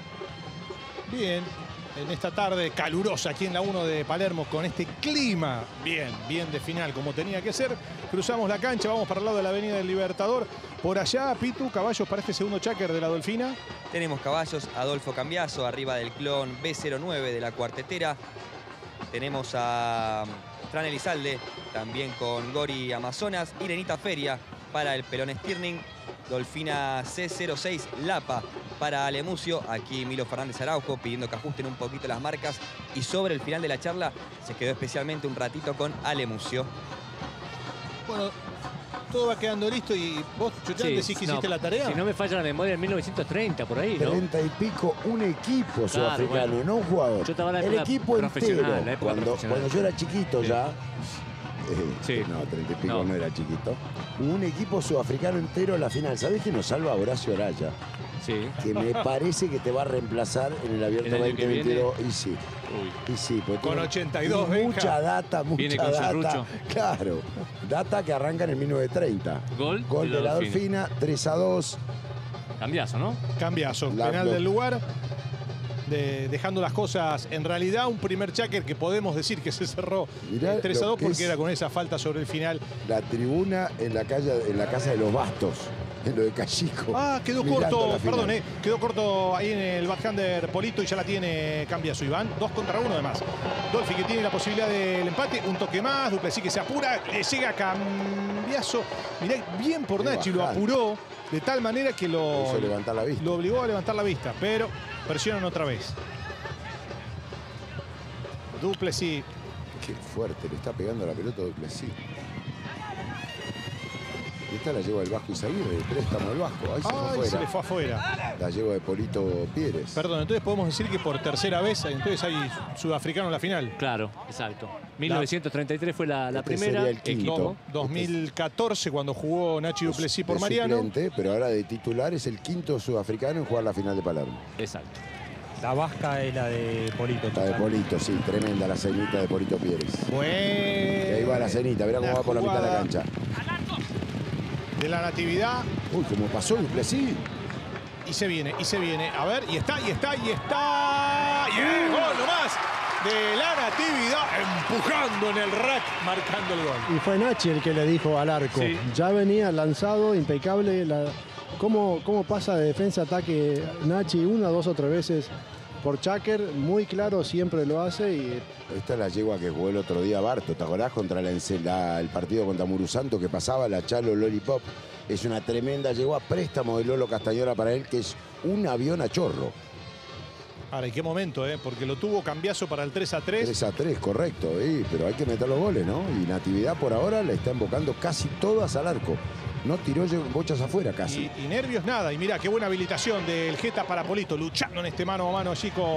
A: Bien, en esta tarde calurosa aquí en la uno de Palermo con este clima bien, bien de final como tenía que ser. Cruzamos la cancha, vamos para el lado de la Avenida del Libertador. Por allá, Pitu, caballos para este segundo cháquer de la Dolfina.
D: Tenemos caballos, Adolfo Cambiaso, arriba del clon B cero nueve de la cuartetera. Tenemos a Fran Elizalde, también con Gori Amazonas. Irenita Feria para el pelón Stirning. Dolfina C cero seis Lapa para Alemucio. Aquí Milo Fernández Araujo pidiendo que ajusten un poquito las marcas. Y sobre el final de la charla se quedó especialmente un ratito con Alemucio.
A: Bueno, todo va quedando listo y vos, Chuchán,
F: Sí,
A: decís que
F: no,
A: hiciste la tarea.
F: Si no me falla la memoria, en mil novecientos treinta, por ahí, ¿no?
B: treinta y pico, un equipo sudafricano,
F: bueno.
B: no un jugador.
F: Yo estaba en la
B: El
F: época
B: equipo entero.
F: profesional, la época
B: Cuando,
F: profesional.
B: cuando yo era chiquito
F: Sí.
B: ya, eh,
F: Sí.
B: no, treinta y pico
F: No.
B: no. era chiquito, un equipo sudafricano entero en la final. ¿Sabés que nos salva Horacio Araya?
F: Sí.
B: Que me parece que te va a reemplazar en el abierto
F: ¿El año que
B: veinte veintidós. Y sí,
F: Uy.
B: y sí. porque
A: Con
B: tiene-
A: ochenta y dos,
B: tiene
A: Benja.
B: mucha data, mucha
F: Viene con
B: data.
F: serrucho.
B: Claro, data que arranca en el mil novecientos treinta.
F: Gol
B: Gol
F: de
B: de
F: la
B: la
F: Dolfina.
B: Dolfina, tres a dos.
F: Cambiazo, ¿no?
A: Cambiazo,
B: La-
A: penal
B: lo-
A: del lugar. De- dejando las cosas en realidad, un primer cháquer que podemos decir que se cerró
B: Mirá
A: tres a
B: lo
A: dos
B: que
A: porque
B: es-
A: era con esa falta sobre el final.
B: La tribuna en la calle, en la casa de los Bastos, en lo de Callico.
A: Ah, quedó
B: mirando
A: corto,
B: la final.
A: perdón, eh, quedó corto ahí en el backhander Polito y ya la tiene Cambiazo Iván. Dos contra uno además. Dolfi que tiene la posibilidad del empate, un toque más, Duplessis que se apura, le llega Cambiazo. Mirá, bien por
B: Qué
A: Nachi, lo
B: bajada.
A: apuró de tal manera que lo,
B: Hizo levantar la vista.
A: lo obligó a levantar la vista, pero presionan otra vez. Duplessis.
B: Qué fuerte, le está pegando la pelota a Duplessis. Y esta la lleva el Vasco Izaguirre, el préstamo del Vasco. Ahí se fue
A: Ay,
B: afuera.
A: se le fue afuera.
B: La lleva de Polito Pieres.
A: Perdón, entonces podemos decir que por tercera vez, entonces hay sudafricano en la final.
F: Claro, exacto. mil novecientos treinta y tres fue la, la
B: Este
F: primera.
B: sería el quinto.
F: equipo.
A: dos mil catorce cuando jugó Nachi Duplessis por
B: De
A: Mariano.
B: suplente, pero ahora de titular es el quinto sudafricano en jugar la final de Palermo.
F: Exacto.
C: La vasca es la de Polito.
B: La de
C: Chuchán.
B: Polito, sí, tremenda la cenita de Polito Pieres. Y
A: Bueno.
B: ahí va la cenita, mirá cómo
A: La
B: va por la mitad de la
A: jugada
B: cancha.
A: de la Natividad.
B: Uy, cómo pasó Duplessis.
A: Y se viene, y se viene. A ver, y está, y está, y está. Y es gol nomás de la Natividad, empujando en el rack, marcando el gol.
E: Y fue Nachi el que le dijo al arco.
F: Sí.
E: Ya venía lanzado, impecable. La, ¿cómo, ¿Cómo pasa de defensa a ataque Nachi una, dos o tres veces por cháquer? Muy claro, siempre lo hace. Y
B: Esta es la yegua que jugó el otro día Barto, ¿te acordás? Contra la, la- el partido contra Murusanto que pasaba, la Chalo Lollipop. Es una tremenda yegua, préstamo de Lolo Castañola para él, que es un avión a chorro.
A: Ahora, ¿y qué momento, eh? Porque lo tuvo Cambiazo para el tres a tres.
B: tres a tres, correcto, sí, pero hay que meter los goles, ¿no? Y Natividad por ahora le está invocando casi todas al arco. No tiró bochas afuera casi.
A: Y, y nervios nada. Y mira, qué buena habilitación del Jeta para Polito, luchando en este mano a mano allí con,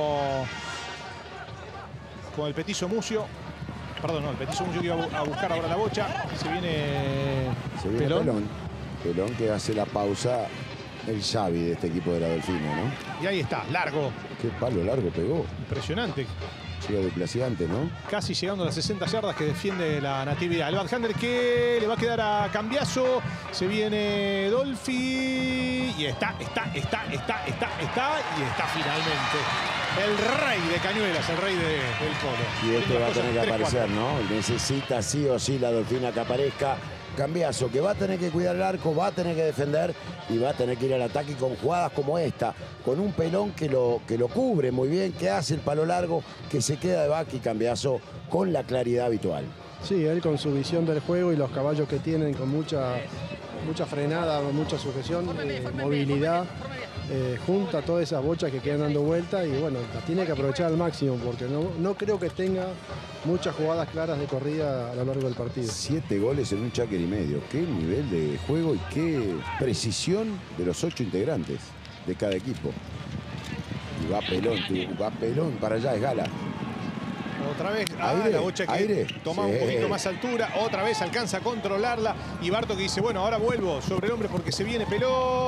A: con el Petizo Mucio. Perdón, no, el Petizo Mucio que iba a bu- a buscar ahora la bocha. Se viene,
B: Se viene
A: Pelón.
B: Pelón. Pelón que hace la pausa, el Xavi de este equipo de la Delfina, ¿no?
A: Y ahí está, largo.
B: Qué palo largo pegó.
A: Impresionante.
B: Llega Duplessis antes, ¿no?
A: Casi llegando a las sesenta yardas que defiende la Natividad. El backhander que le va a quedar a Cambiazo. Se viene Dolfi. Y está, está, está, está, está, está. Y está finalmente. El rey de Cañuelas, el rey de- del polo.
B: Y este va a tener que
A: tres,
B: aparecer,
A: cuatro.
B: ¿no? Necesita sí o sí la Delfina que aparezca. Cambiaso, que va a tener que cuidar el arco, va a tener que defender y va a tener que ir al ataque con jugadas como esta, con un Pelón que lo, que lo cubre muy bien, que hace el palo largo, que se queda de back y Cambiaso con la claridad habitual.
E: Sí, él con su visión del juego y los caballos que tienen con mucha, mucha frenada, mucha sujeción, eh, movilidad, eh, junta todas esas bochas que quedan dando vuelta y bueno, las tiene que aprovechar al máximo porque no, no creo que tenga muchas jugadas claras de corrida a lo largo del partido.
B: Siete goles en un cháquer y medio. Qué nivel de juego y qué precisión de los ocho integrantes de cada equipo. Y va Pelón, va Pelón para allá, es Gala.
A: Otra vez, ah,
B: Aire,
A: la bocha que
B: aire.
A: toma
B: Sí.
A: un poquito más altura, otra vez alcanza a controlarla y Barto que dice, bueno, ahora vuelvo sobre el hombre porque se viene Pelón.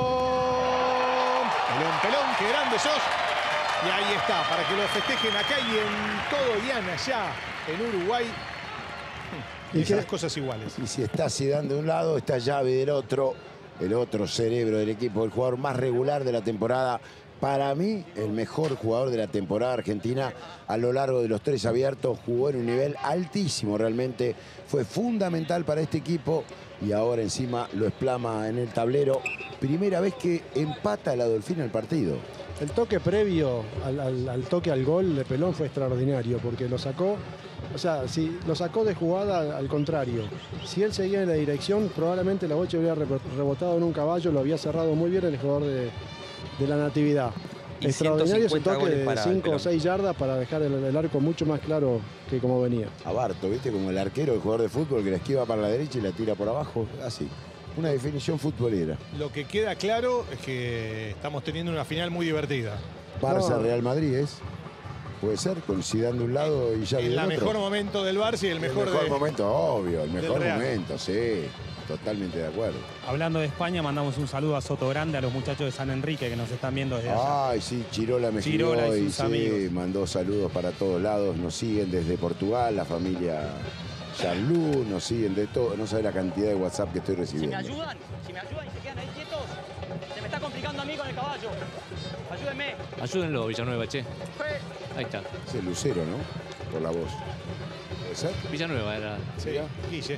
A: Pelón, Pelón, qué grande sos. Y ahí está, para que lo festejen acá y en todo Diana, allá en Uruguay.
E: ¿Y
A: Esas
E: qué?
A: cosas iguales.
B: Y si está Zidane de un lado, está Llave del otro. El otro cerebro del equipo, el jugador más regular de la temporada. Para mí, el mejor jugador de la temporada argentina a lo largo de los tres abiertos. Jugó en un nivel altísimo realmente. Fue fundamental para este equipo y ahora encima lo explama en el tablero. Primera vez que empata la Dolfina el partido.
E: El toque previo al, al- al toque al gol de Pelón fue extraordinario porque lo sacó, o sea, si lo sacó de jugada al, al contrario. Si él seguía en la dirección, probablemente la bocha hubiera rebo- rebotado en un caballo, lo había cerrado muy bien el jugador de, de la Natividad.
D: Y
E: Extraordinario ese
D: ciento cincuenta
E: toque
D: goles
E: de
D: para
E: cinco o
D: Pelón.
E: seis yardas para dejar el, el arco mucho más claro que como venía.
B: A Barto, ¿viste? Como el arquero, el jugador de fútbol que la esquiva para la derecha y la tira por abajo. Así. Una definición futbolera.
A: Lo que queda claro es que estamos teniendo una final muy divertida.
B: Barça
E: No.
B: Real Madrid es. Puede ser, con Zidane de un lado y ya
A: En
B: del
A: la
B: otro.
A: mejor momento del Barça y el
B: El
A: mejor,
B: mejor
A: de...
B: momento, obvio, el mejor
A: Real.
B: momento, sí. Totalmente de acuerdo.
C: Hablando de España, mandamos un saludo a Soto Grande, a los muchachos de San Enrique que nos están viendo desde allá.
B: Ay, sí, Chirola me
C: Chirola
B: escribió
C: y
B: y
C: sus
B: sí,
C: amigos.
B: mandó saludos para todos lados. Nos siguen desde Portugal, la familia Charlú, nos siguen de todo. No sabe la cantidad de WhatsApp que estoy
H: Si me
B: recibiendo.
H: ayudan, si me ayudan y se quedan ahí quietos, se me está complicando a mí con el caballo. Ayúdenme.
F: Ayúdenlo, Villanueva, che. Ahí está.
B: Es el Lucero, ¿no? Por la voz. ¿Puede ser?
F: Villanueva era.
A: Sí, Guille.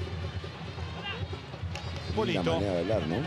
B: La
A: Bolito.
B: manera de hablar, ¿no?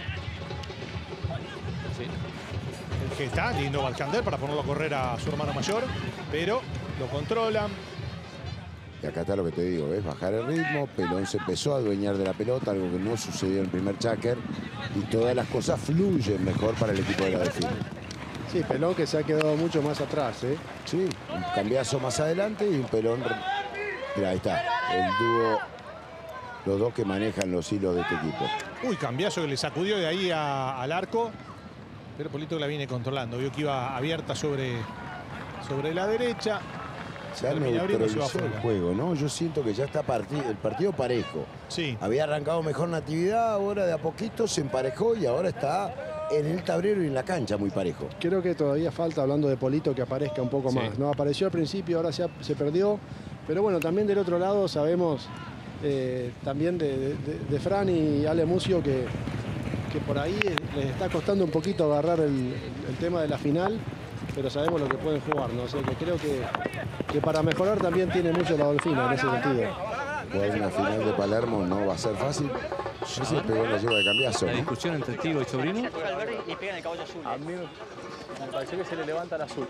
F: Sí.
A: El que está, lindo Balcander para ponerlo a correr a su hermano mayor, pero lo controlan.
B: Y acá está lo que te digo, ¿ves? Bajar el ritmo, Pelón se empezó a adueñar de la pelota, algo que no sucedió en el primer cháquer, y todas las cosas fluyen mejor para el equipo de la Delfín.
E: Sí, Pelón que se ha quedado mucho más atrás, ¿eh?
B: Sí, un cambiazo más adelante y un Pelón. Mira, ahí está, el dúo, los dos que manejan los hilos de este equipo.
A: Uy, cambiazo que le sacudió de ahí a- al arco. Pero Polito la viene controlando. Vio que iba abierta sobre, sobre la derecha.
B: Se ha
A: termina abriendo, se va
B: neutralizado el
A: afuera.
B: juego, ¿no? Yo siento que ya está parti- el partido parejo.
A: Sí.
B: Había arrancado mejor Natividad, ahora de a poquito se emparejó y ahora está en el tablero y en la cancha muy parejo.
E: Creo que todavía falta, hablando de Polito, que aparezca un poco
F: Sí.
E: más. No apareció al principio, ahora se, ha- se perdió. Pero bueno, también del otro lado sabemos eh, también de, de- de Fran y Ale Mucio que, que por ahí les está costando un poquito agarrar el, el tema de la final, pero sabemos lo que pueden jugar, ¿no? O sea que creo que, que para mejorar también tiene mucho la Dolfina en ese sentido.
B: Jugar una final de Palermo no va a ser fácil. Yo se pegó la lleva de cambiazo,
F: La
B: ¿no?
F: discusión entre Tigo y Sobrino.
H: Toca el verde y pega en el caballo azul. A mí me pareció que se le levanta el azul.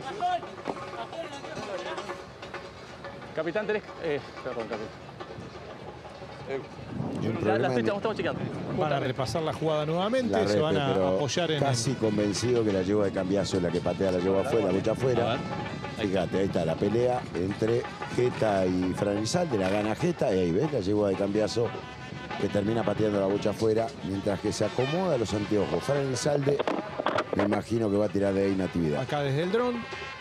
H: Capitán, tenés... Eh, perdón, capitán.
B: Un
H: La, la
B: problema
H: estoy,
B: en-
H: estamos chequeando.
A: Van a repasar la jugada nuevamente.
B: la
A: se van
B: rete,
A: a
B: pero
A: apoyar en
B: casi
A: el...
B: convencido que la lleva de cambiazo es la que patea la lleva afuera, la bocha
F: A
B: afuera.
F: ver. Ahí está.
B: Fíjate, ahí está la pelea entre Jeta y Fran Elizalde, la gana Jeta y ahí ves la lleva de cambiazo que termina pateando la bocha afuera mientras que se acomoda los anteojos. Fran Elizalde me imagino que va a tirar de ahí Natividad.
A: Acá desde el dron.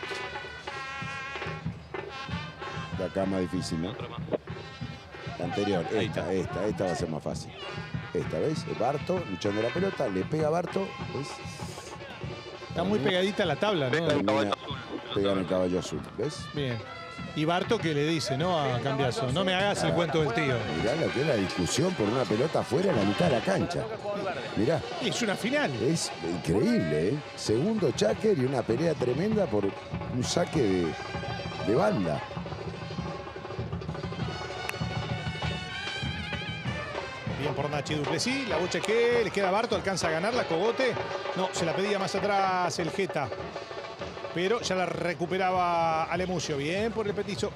B: La acá más difícil, ¿no? La anterior,
F: Ahí
B: esta,
F: está.
B: esta, esta va a ser más fácil. Esta, ¿ves? Barto luchando la pelota, le pega a Barto, ¿ves?
A: Está muy pegadita a la tabla, ¿no?
B: Termina pegando el caballo azul, ¿ves?
A: Bien. Y Barto que le dice, ¿no? A Cambiazo, no me hagas el cuento del tío.
B: Mirá lo que es la discusión por una pelota afuera en la mitad de la cancha. Mirá,
A: Y es una final.
B: es increíble, ¿eh? Segundo cháquer y una pelea tremenda por un saque de, de banda.
A: Bien Bien por Nachi Duplessis. La bocha que le queda a Barto. Alcanza a ganarla. Cogote. No, se la pedía más atrás el Geta. Pero ya la recuperaba Alemucio. Bien por el petizo.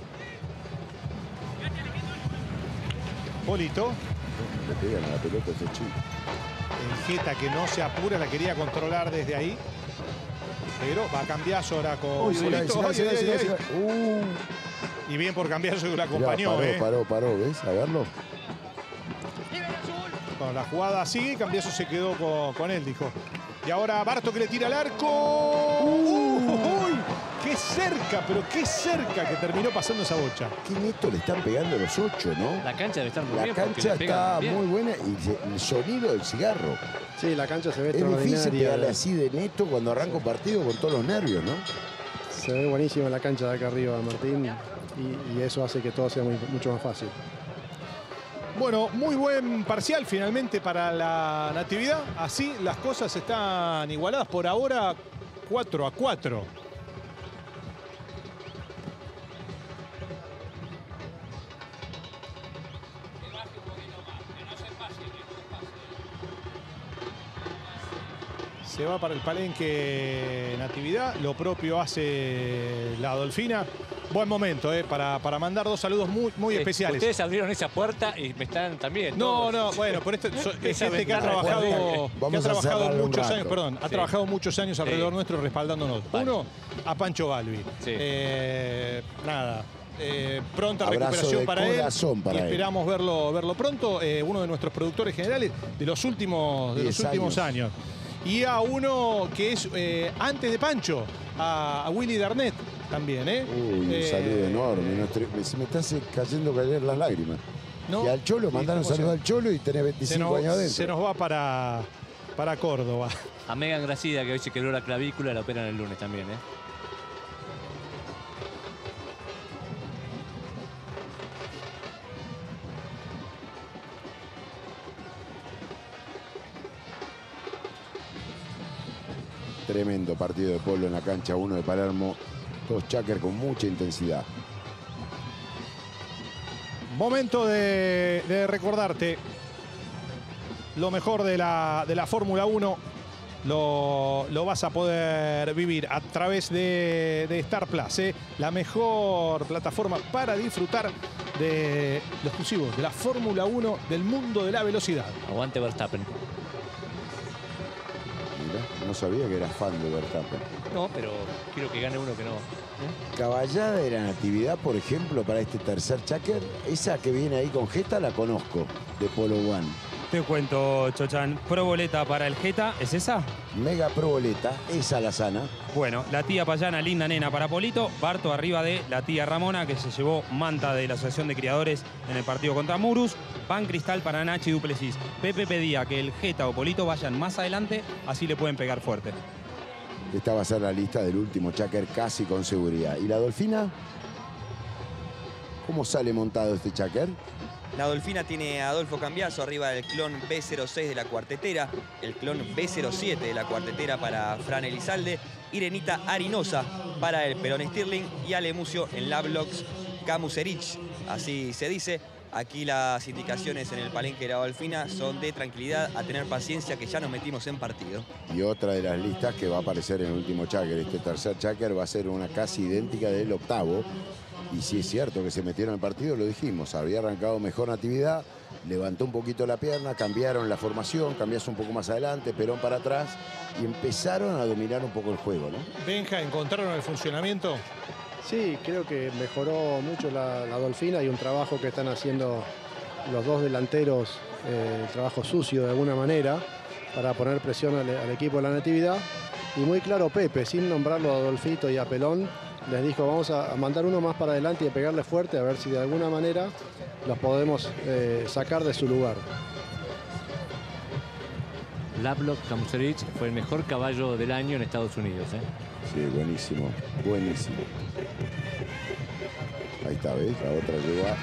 A: Polito.
B: Le pegan a la pelota ese chico.
A: El Geta que no se apura, la quería controlar desde ahí. Pero va a cambiazo ahora con
B: Uy, se la-
A: Polito.
B: se la-
A: Ay,
B: se la-
A: ay,
B: se la-
A: ay.
B: se la- Uh.
A: Y bien por cambiazo que lo
B: Mirá,
A: acompañó.
B: paró,
A: eh.
B: paró, paró, ¿ves? A verlo.
A: Bueno, la jugada sigue, Cambiaso se quedó con, con él, dijo. Y ahora Barto que le tira al arco. Uh, uy, ¡qué cerca, pero qué cerca que terminó pasando esa bocha!
B: Qué neto le están pegando los ocho, ¿no?
F: La cancha debe estar muy
B: La
F: bien. porque
B: cancha
F: le pegan
B: está
F: bien.
B: muy buena y se- el sonido del cigarro.
E: Sí, la cancha se ve
B: Es difícil
E: extraordinaria.
B: pegarle así de neto cuando arranca un partido con todos los nervios, ¿no?
E: Se ve buenísima la cancha de acá arriba, Martín. Y, y eso hace que todo sea muy- mucho más fácil.
A: Bueno, muy buen parcial finalmente para la Natividad. Así las cosas están igualadas por ahora cuatro a cuatro. Se va para el palenque Natividad. Lo propio hace la Dolfina. Buen momento eh, para, para mandar dos saludos muy, muy
F: Eh,
A: especiales.
F: Ustedes abrieron esa puerta y me están también.
A: No,
F: todos.
A: no, bueno, por esto so- es
F: Esa
A: gente que ha
F: ventana
A: trabajado,
B: de-
A: que
B: Vamos
A: ha
B: a
A: trabajado
B: cerrarle un
A: muchos
B: rato.
A: años, perdón, ha
F: Sí.
A: trabajado muchos años alrededor
F: Sí.
A: nuestro respaldándonos.
F: Vale.
A: Uno, a Pancho Galvi.
F: Sí.
A: Eh, nada. eh, pronta
B: Abrazo
A: recuperación
B: de
A: para él
B: corazón para
A: y
B: él.
A: esperamos verlo, verlo pronto. Eh, uno de nuestros productores generales de los últimos, de los
B: Diez
A: últimos años. Y a uno que es eh, antes de Pancho, a, a Willy Darnett también. ¿eh?
B: Uy, un
A: Eh,
B: saludo enorme. Nuestro- se me están cayendo caer las lágrimas.
A: ¿no?
B: Y al Cholo,
A: Sí,
B: mandaron
A: ¿cómo se-
B: saludos al Cholo y tenés
A: se
B: veinticinco
A: nos,
B: años adentro.
A: se nos va para, para Córdoba.
F: A Megan Gracida, que hoy se quebró la clavícula, la operan el lunes también, ¿eh?
B: Tremendo partido de polo en la cancha uno de Palermo. Dos Cháquer con mucha intensidad.
A: Momento de, de recordarte lo mejor de la, de la Fórmula uno. Lo, lo vas a poder vivir a través de, de Star Plus, ¿eh? La mejor plataforma para disfrutar de lo exclusivo de la Fórmula uno del mundo de la velocidad.
F: Aguante Verstappen.
B: Mirá, no sabía que eras fan de Verstappen.
F: No, pero quiero que gane uno que no.
B: Caballada de la Natividad, por ejemplo, para este tercer Cháquer. Esa que viene ahí con Gesta la conozco, de Polo One.
C: Te cuento, Chochan. Pro boleta para el Geta, ¿es esa?
B: Mega Pro Boleta, esa la sana.
C: Bueno, la tía Payana, linda nena para Polito. Barto arriba de la tía Ramona, que se llevó manta de la Asociación de Criadores en el partido contra Murus. Pan Cristal para Nachi Duplessis. Pepe pedía que el Geta o Polito vayan más adelante, así le pueden pegar fuerte.
B: Esta va a ser la lista del último Cháquer casi con seguridad. ¿Y la Dolfina? ¿Cómo sale montado este Cháquer?
D: La Dolfina tiene a Adolfo Cambiaso arriba del clon B cero seis de la cuartetera, el clon B cero siete de la cuartetera para Fran Elizalde, Irenita Arinosa para el Perón Stirling y Alemucio en Lablox Camuserich. Así se dice. Aquí las indicaciones en el palenque de la Dolfina son de tranquilidad, a tener paciencia, que ya nos metimos en partido.
B: Y otra de las listas que va a aparecer en el último Cháquer. Este tercer Cháquer va a ser una casi idéntica del octavo. Y si es cierto que se metieron en el partido, lo dijimos. Había arrancado mejor Natividad, levantó un poquito la pierna, cambiaron la formación, cambiaste un poco más adelante, Perón para atrás y empezaron a dominar un poco el juego, ¿no?
A: Benja, ¿encontraron el funcionamiento?
E: Sí, creo que mejoró mucho la, la Dolfina y un trabajo que están haciendo los dos delanteros, eh, el trabajo sucio de alguna manera, para poner presión al, al equipo de la Natividad. Y muy claro Pepe, sin nombrarlo a Adolfito y a Pelón, les dijo vamos a, a mandar uno más para adelante y a pegarle fuerte a ver si de alguna manera los podemos eh, sacar de su lugar.
F: Lablock Camuserich fue el mejor caballo del año en Estados Unidos, ¿eh?
B: Sí, buenísimo, buenísimo. Ahí está, ¿ves? La otra lleva.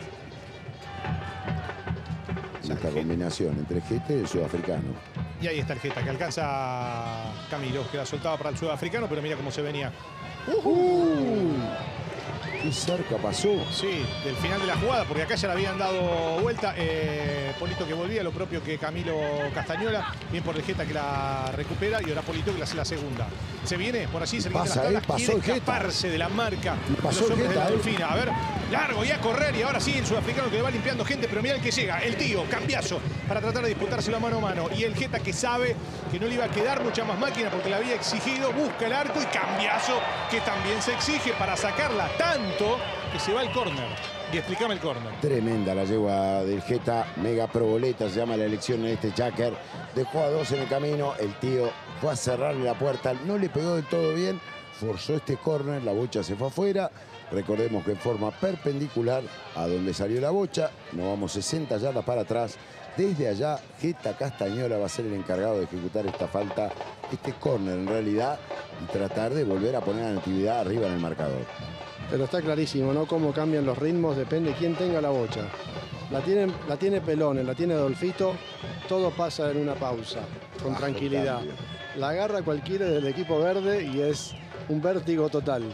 B: Y esta combinación entre el Gete y el sudafricano.
A: Y ahí está el Geta que alcanza Camilo, que la soltaba para el sudafricano, pero mira cómo se venía.
B: Uh, Qué cerca pasó.
A: Sí, del final de la jugada, porque acá ya le habían dado vuelta. Eh, Polito que volvía, lo propio que Camilo Castañola. Bien por el Geta que la recupera y ahora Polito que le hace la segunda. Se viene por allí, se viene
B: Pasa,
A: la
B: eh, pasó
A: quiere
B: el Geta.
A: escaparse de la marca
B: Y pasó
A: de los
B: el
A: hombres de la
B: Geta, eh.
A: Dolfina. A ver, largo y a correr. Y ahora sí, el sudafricano que le va limpiando gente. Pero mira el que llega, el tío, cambiazo, para tratar de disputárselo mano a mano. Y el Geta que sabe que no le iba a quedar mucha más máquina porque le había exigido, busca el arco y cambiazo que también se exige para sacarla tanto que se va al córner. Y explícame el córner.
B: Tremenda la yegua del Geta, mega proboleta se llama la elección en este Chaker. Dejó a dos en el camino, el tío fue a cerrarle la puerta, no le pegó del todo bien, forzó este córner, la bocha se fue afuera. Recordemos que en forma perpendicular a donde salió la bocha, nos vamos sesenta yardas para atrás. Desde allá, Geta Castañola va a ser el encargado de ejecutar esta falta, este córner en realidad, y tratar de volver a poner a Natividad arriba en el marcador.
E: Pero está clarísimo, ¿no? Cómo cambian los ritmos, depende de quién tenga la bocha. La tiene, la tiene Pelones, la tiene Adolfito, todo pasa en una pausa, con
B: Bajo
E: tranquilidad.
B: cambio.
E: La agarra cualquiera del equipo verde y es un vértigo total.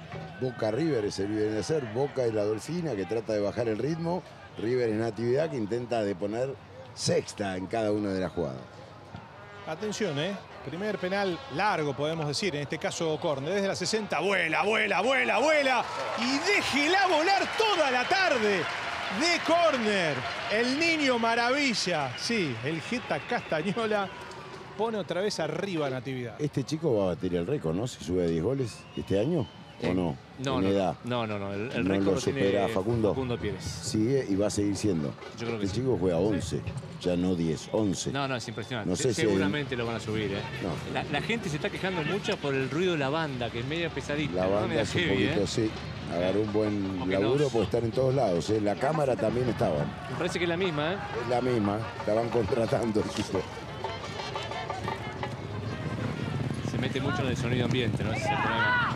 B: Boca River es el que viene a ser, Boca es la Dolfina que trata de bajar el ritmo, River es Natividad que intenta de poner sexta en cada una de las jugadas.
A: Atención, ¿eh? Primer penal largo, podemos decir, en este caso córner. Desde la sesenta, vuela, vuela, vuela, vuela. Y déjela volar toda la tarde de córner. El niño maravilla. Sí, el Geta Castañola pone otra vez arriba a Natividad.
B: Este chico va a batir el récord, ¿no? Si sube a diez goles este año, ¿o no?
F: No,
B: en
F: no,
B: edad.
F: no, no, no. El, el
B: ¿No
F: récord
B: lo supera
F: tiene
B: Facundo?
F: Facundo Pérez.
B: Sigue y va a seguir siendo.
F: Yo creo que
B: este
F: sí.
B: chico juega once, ya no diez, once.
F: No, no, es impresionante.
B: No sé
F: Se-
B: si
F: Seguramente lo van a subir, ¿eh?
B: No.
F: La, la gente se está quejando mucho por el ruido de la banda, que es media pesadita.
B: La
F: ¿no?
B: banda
F: Media
B: es un
F: heavy,
B: poquito,
F: ¿eh?
B: sí. Agarró un buen
F: Porque
B: laburo
F: nos-
B: por estar en todos lados. ¿eh? La cámara también estaba.
F: Me parece que es la misma, ¿eh?
B: Es la misma, la van contratando el equipo.
F: Se mete mucho en el sonido ambiente, ¿no? Ese es el problema.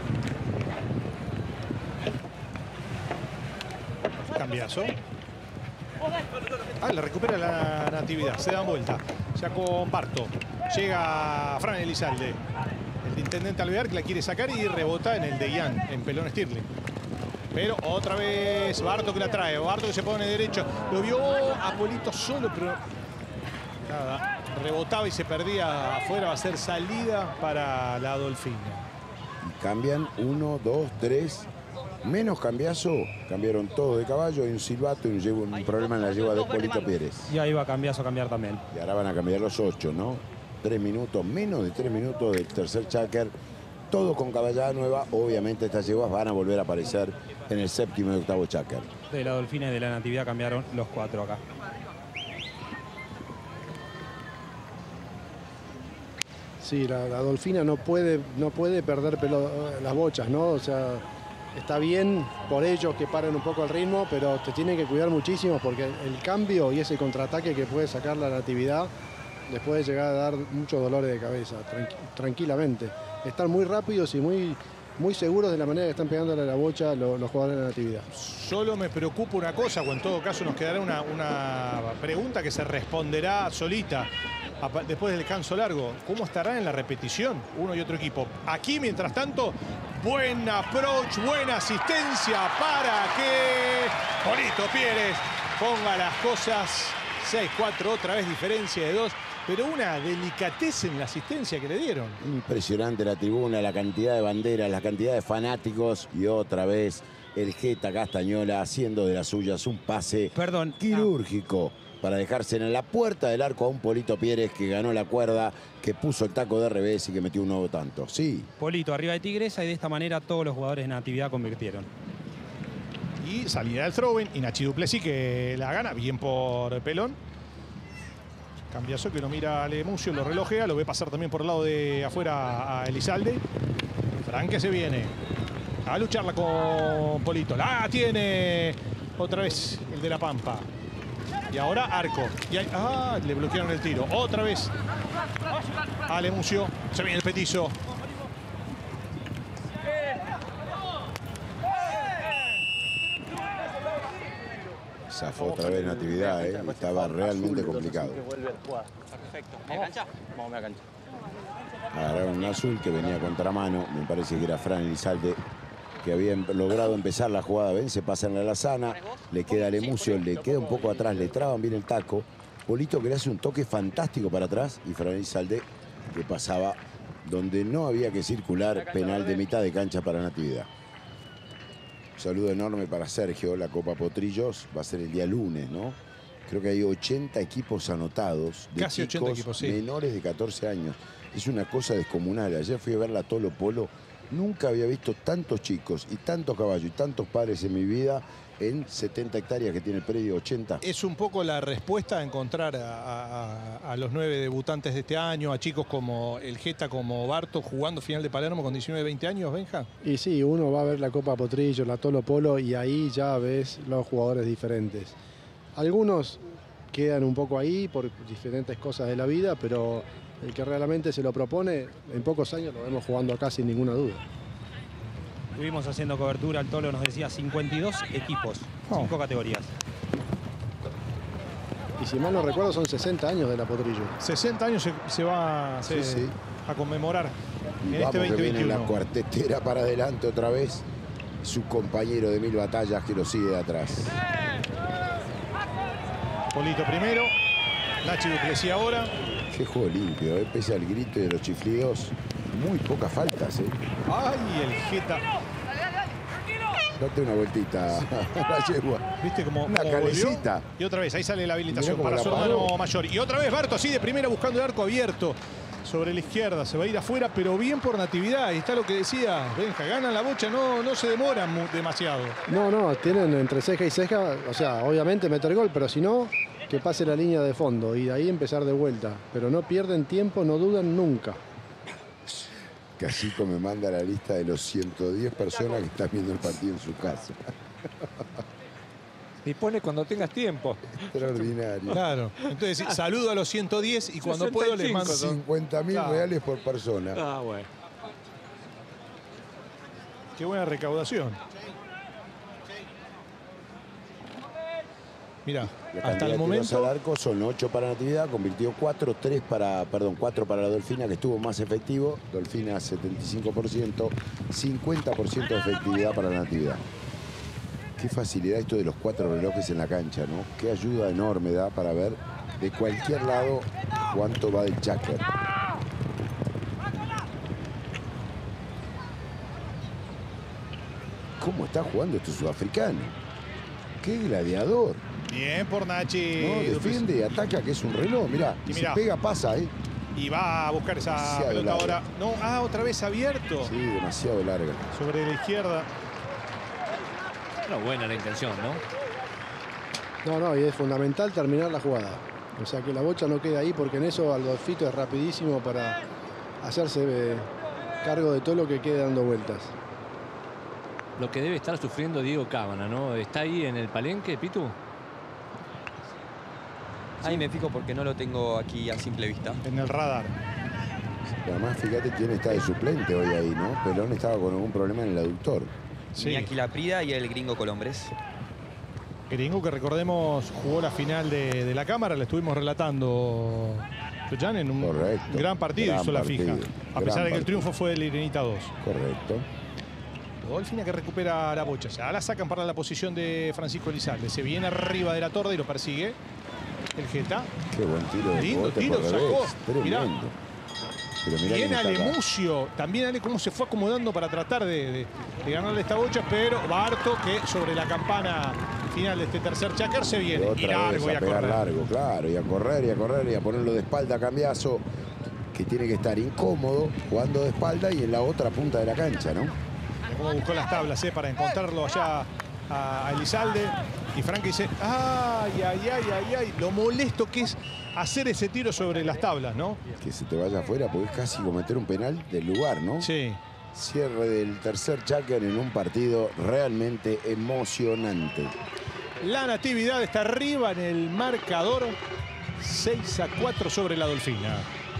A: Cambiazo. Ah, le recupera la Natividad. Se dan vuelta. Ya con Barto. Llega Fran Elizalde. El intendente Alvear que la quiere sacar y rebota en el de Ian, en Pelón Stirling. Pero otra vez Barto que la trae. Barto que se pone derecho. Lo vio a Polito solo, pero nada. Rebotaba y se perdía afuera. Va a ser salida para la Dolfina.
B: Y cambian uno, dos, tres. Menos cambiazo, cambiaron todos de caballo. Hay un silbato y un, llevo- un problema en la yegua de Polito Pérez.
C: Y ahí va cambiazo a cambiar también.
B: Y ahora van a cambiar los ocho, ¿no? Tres minutos, menos de tres minutos del tercer Chaker. Todo con caballada nueva. Obviamente estas yeguas van a volver a aparecer en el séptimo y octavo Chaker.
C: De la Dolfina y de la Natividad cambiaron los cuatro acá.
E: Sí, la, la Dolfina no puede, no puede perder pelo- las bochas, ¿no? O sea, está bien por ellos que paren un poco el ritmo, pero te tienen que cuidar muchísimo porque el cambio y ese contraataque que puede sacar la Natividad les puede llegar a dar muchos dolores de cabeza, tranqui- tranquilamente. Están muy rápidos y muy, muy seguros de la manera que están pegándole a la bocha los, los jugadores de la Natividad.
A: Solo me preocupa una cosa, o en todo caso nos quedará una, una pregunta que se responderá solita apa- después del descanso largo. ¿Cómo estará en la repetición uno y otro equipo? Aquí, mientras tanto, buen approach, buena asistencia para que Polito Pérez ponga las cosas seis cuatro, otra vez diferencia de dos, pero una delicadeza en la asistencia que le dieron.
B: Impresionante la tribuna, la cantidad de banderas, la cantidad de fanáticos. Y otra vez el Geta Castañola haciendo de las suyas un pase
C: Perdón.
B: quirúrgico para dejarse en la puerta del arco a un Polito Pérez que ganó la cuerda, que puso el taco de revés y que metió un nuevo tanto. Sí,
C: Polito arriba de Tigresa y de esta manera todos los jugadores de Natividad convirtieron.
A: Y salida del throw-in y Nachi Duplessis que la gana bien por Pelón. Cambiazo que lo mira a Lemucio, lo relojea, lo ve pasar también por el lado de afuera a Elizalde. Fran que se viene a lucharla con Polito. La tiene otra vez el de La Pampa. Y ahora Arco. Y ahí- ah, le bloquearon el tiro. Otra vez a Lemucio. Se viene el petizo.
B: zafó otra vez Natividad, ¿eh? Estaba realmente complicado.
H: Perfecto. ¿Media cancha? Vamos a media cancha.
B: Agarraron un azul que venía a contramano, me parece que era Fran Elizalde. que había em- logrado empezar la jugada. Ven, se pasa en la Lazana, le queda a Lemucio, le queda un poco atrás, le traban bien el taco. Polito que le hace un toque fantástico para atrás y Fran Elizalde que pasaba donde no había que circular, penal de mitad de cancha para Natividad. Un saludo enorme para Sergio. La Copa Potrillos va a ser el día lunes, ¿no? Creo que hay ochenta equipos anotados de
A: Casi
B: chicos
A: ochenta equipos, sí.
B: menores de catorce años. Es una cosa descomunal. Ayer fui a ver la Tolo Polo. Nunca había visto tantos chicos y tantos caballos y tantos padres en mi vida en setenta hectáreas que tiene el predio, ochenta.
A: Es un poco la respuesta a encontrar a, a- a los nueve debutantes de este año, a chicos como el Jeta, como Barto, jugando final de Palermo con diecinueve, veinte años, Benja.
E: Y sí, uno va a ver la Copa Potrillo, la Tolo Polo y ahí ya ves los jugadores diferentes. Algunos quedan un poco ahí por diferentes cosas de la vida, pero el que realmente se lo propone, en pocos años lo vemos jugando acá sin ninguna duda.
C: Estuvimos haciendo cobertura, el Tolo nos decía cincuenta y dos equipos,
A: Oh.
C: cinco categorías.
E: Y si mal no recuerdo son sesenta años de la Potrillo.
A: sesenta años se, se va se-
B: Sí, sí.
A: a conmemorar
B: Y
A: en
B: vamos
A: este
B: que viene la
A: veinte veintiuno.
B: cuartetera para adelante otra vez. Su compañero de mil batallas que lo sigue de atrás.
A: Polito primero, Nachi Duplessis ahora.
B: Qué juego limpio, ¿eh? Pese al grito y de los chiflidos. Muy pocas faltas, ¿eh?
A: Ay, el Jeta.
B: Date una vueltita a la yegua.
A: ¿Viste cómo,
B: Una
A: cómo volvió?
B: calecita.
A: Y otra vez, ahí sale la habilitación
B: Mirá cómo
A: para
B: la
A: su
B: paró.
A: hermano mayor. Y otra vez Barto, así de primera, buscando el arco abierto. Sobre la izquierda, se va a ir afuera, pero bien por Natividad. Y está lo que decía Benja, ganan la bocha, no, no se demoran mu- demasiado.
E: No, no, tienen entre ceja y ceja, o sea, obviamente meter gol, pero si no, que pase la línea de fondo y de ahí empezar de vuelta. Pero no pierden tiempo, no dudan nunca.
B: Cacico me manda la lista de los ciento diez personas que están viendo el partido en su casa.
I: Y pone cuando tengas tiempo.
B: Extraordinario.
A: Claro. Entonces, saludo a los ciento diez y cuando puedo les mando.
B: cincuenta mil
A: Claro.
B: reales por persona.
I: Ah, bueno.
A: Qué buena recaudación. Mira,
B: La
A: hasta
B: cantidad
A: el
B: de tiros
A: momento.
B: al arco son ocho para Natividad, convirtió cuatro, tres para, perdón, cuatro para la Dolfina, que estuvo más efectivo. Dolfina setenta y cinco por ciento, cincuenta por ciento de efectividad para la Natividad. Qué facilidad esto de los cuatro relojes en la cancha, ¿no? Qué ayuda enorme da para ver de cualquier lado cuánto va del cháquer. ¿Cómo está jugando este sudafricano? ¡Qué gladiador!
A: Bien por Nachi.
B: No, defiende y ataca, que es un reloj. Mirá,
A: Y
B: y
A: mirá.
B: se pega, pasa, ¿eh?
A: Y va a buscar esa
B: Demasiado
A: pelota
B: largo.
A: ahora. No, ah, otra vez abierto.
B: Sí, demasiado larga.
A: Sobre la izquierda.
F: Bueno, buena la intención, ¿no?
E: No, no, y es fundamental terminar la jugada. O sea, que la bocha no quede ahí porque en eso Aldolfito es rapidísimo para hacerse eh, cargo de todo lo que quede dando vueltas.
F: Lo que debe estar sufriendo Diego Cámara, ¿no? ¿Está ahí en el palenque, Pitu?
D: Ahí me fijo porque no lo tengo aquí a simple vista.
A: En el radar.
B: Además, fíjate quién está de suplente hoy ahí, ¿no? Pelón estaba con algún problema en el aductor.
A: Sí.
D: Iñaki Laprida y el gringo Colombres.
A: Gringo, que recordemos, jugó la final de, de la Cámara, le estuvimos relatando, Chochán, en un
B: Correcto.
A: gran partido,
B: Gran
A: hizo la
B: partido.
A: fija. A
B: Gran
A: pesar de que el
B: partido.
A: triunfo fue del Irenita dos.
B: Correcto.
A: Dolfina que recupera la bocha. Ya la sacan para la posición de Francisco Elizalde. Se viene arriba de la torre y lo persigue el Jeta.
B: Qué buen tiro de
A: Lindo
B: bote
A: tiro,
B: por
A: sacó.
B: revés.
A: Mirá.
B: Tremendo. Pero mirá
A: Bien
B: quién está acá.
A: Alemucio. También Ale cómo se fue acomodando para tratar de, de- de ganarle esta bocha. Pero Barto, que sobre la campana final de este tercer cháquer se
B: Y
A: viene.
B: otra
A: Y largo
B: vez
A: y
B: a
A: a
B: pegar
A: correr.
B: largo, claro. Y a correr, y a correr, y a ponerlo de espalda a Cambiazo, que tiene que estar incómodo, jugando de espalda y en la otra punta de la cancha, ¿no?
A: Mirá cómo buscó las tablas eh, para encontrarlo allá a, a Elizalde. Y Frank dice, ay, ay, ay, ay, ay. Lo molesto que es hacer ese tiro sobre las tablas, ¿no?
B: Que se te vaya afuera, porque es casi cometer un penal del lugar, ¿no?
A: Sí.
B: Cierre del tercer cháquer en un partido realmente emocionante.
A: La Natividad está arriba en el marcador. seis a cuatro sobre la Dolfina.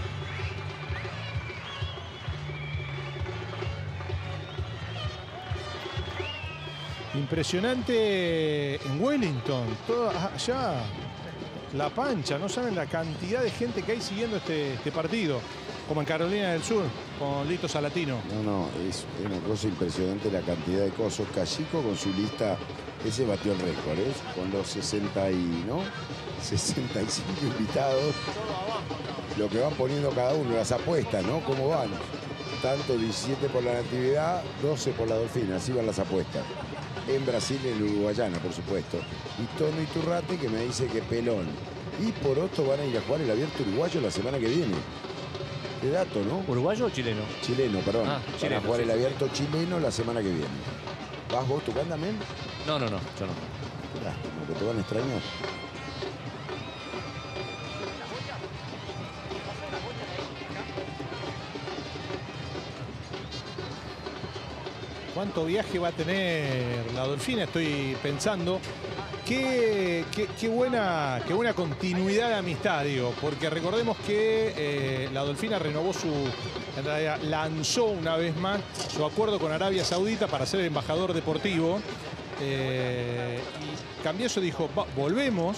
A: Impresionante en Wellington. Toda allá. La Pancha. No saben la cantidad de gente que hay siguiendo este, este partido. como en Carolina del Sur, con Lito Salatino.
B: No, no, es una cosa impresionante la cantidad de cosas. Callico con su lista, ese batió el récord, ¿eh? Con los sesenta y, ¿no? sesenta y cinco invitados. Lo que van poniendo cada uno, las apuestas, ¿no? ¿Cómo van? Tanto diecisiete por la Natividad, doce por la Dolfina, así van las apuestas. En Brasil, en Uruguayana, por supuesto. Y Tono Iturrate, que me dice que Pelón y Poroto van a ir a jugar el Abierto Uruguayo la semana que viene. Qué dato, ¿no?
F: ¿Uruguayo o chileno?
B: Chileno, perdón.
F: Ah,
B: Van
F: chileno,
B: a jugar
F: sí,
B: el
F: sí.
B: Abierto chileno la semana que viene. ¿Vas vos, Tucán, también?
F: No, no, no, yo no.
B: Lástima, que te van a extrañar.
A: ¿Cuánto viaje va a tener la Dolfina? Estoy pensando. Qué, qué, qué buena, qué buena continuidad de amistad, digo, porque recordemos que eh, la Dolfina renovó su, en realidad lanzó una vez más su acuerdo con Arabia Saudita para ser embajador deportivo. Eh, y Cambiaso dijo, va, volvemos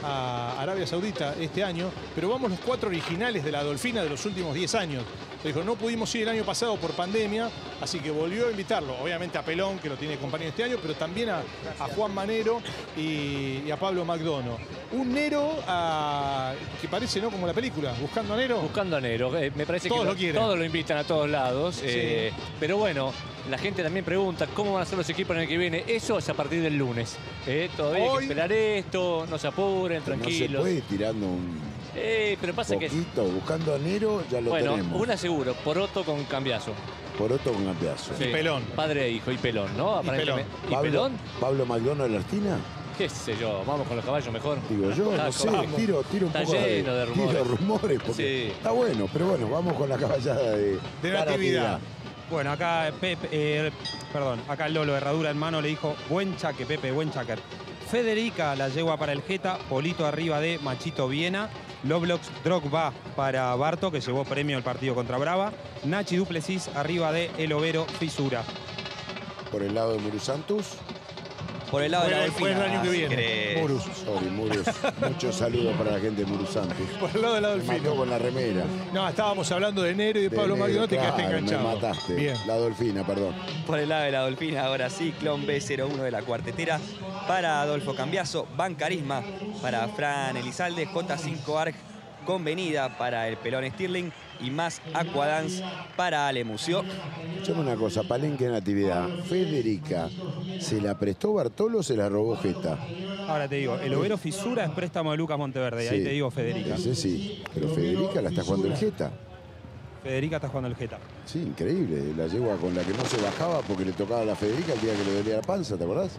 A: a Arabia Saudita este año, pero vamos los cuatro originales de la Dolfina de los últimos diez años. Dijo, no pudimos ir el año pasado por pandemia, así que volvió a invitarlo, obviamente a Pelón, que lo tiene compañero este año, pero también a, a Juan Manero y, y a Pablo McDonough. Un Nero a, que parece, ¿no? Como la película, Buscando a Nero.
F: Buscando a Nero, eh, me parece
A: Todos
F: que
A: lo quieren.
F: todos lo invitan a todos lados.
A: Sí.
F: eh, pero bueno, la gente también pregunta cómo van a ser los equipos en el que viene. Eso es a partir del lunes. Eh, todavía hay
A: Hoy-
F: que esperar esto, no se apuren,
B: No se
F: tranquilos.
B: puede ir tirando un
F: Eh, pero pasa que,
B: poquito. Buscando a Nero, ya lo
F: bueno,
B: tenemos.
F: una seguro, Poroto con Cambiazo.
B: Poroto con Cambiazo.
F: Sí,
A: Pelón.
F: Padre e hijo y Pelón, ¿no? Aparentemente. ¿Y
B: Pablo,
F: Pelón?
B: Pablo McDonough Artina,
F: ¿Qué sé yo? Vamos con los caballos mejor.
B: digo yo,
F: Está
B: no sé,
F: como-
B: tiro, tiro un
F: Está
B: poco
F: lleno de rumores.
B: tiro rumores porque
F: Sí.
B: está bueno, pero bueno, vamos con la caballada de,
A: De Natividad.
C: Bueno, acá Pepe, eh, perdón, acá el Lolo, herradura en mano, le dijo, buen chaque, Pepe, buen chacker. Federica, la yegua para el Jeta, Polito arriba de Machito Viena, Loblox Drogba para Barto, que llevó premio al partido contra Brava, Nachi Duplessis arriba de El Overo Fisura.
B: Por el lado de Murusantus.
D: Por el lado de la
A: Juega- juega
D: Dolfina.
A: el año que
D: si
A: viene,
D: querés.
A: Murus.
B: Sorry, Murus. Muchos saludos para la gente de Murusantus.
A: Por el lado de la
B: Me mató
A: Dolfina.
B: con la remera.
A: No, estábamos hablando de Nero y de
B: De
A: Pablo
B: Nero,
A: McDonough, te quedaste
B: claro,
A: enganchado.
B: Me mataste.
A: Bien.
B: La Dolfina, perdón.
D: Por el lado de la Dolfina, ahora sí, Clon B cero uno de la cuartetera para Adolfo Cambiaso, Ban Carisma para Fran Elizalde, J cinco Arg Convenida para el Pelón Stirling y más Aquadance para Ale Mucio.
B: Escuchame una cosa, Palenque de Natividad. Federica, ¿se la prestó Bartolo o se la robó Jeta?
C: Ahora te digo, El Overo Fisura es préstamo de Lucas Monteverde, y ahí
B: Sí.
C: te digo Federica.
B: Ese sí, pero Federica la está jugando el Jeta.
C: Federica está jugando el Jeta.
B: Sí, increíble. La yegua con la que no se bajaba porque le tocaba a la Federica el día que le dolía la panza, ¿te acordás?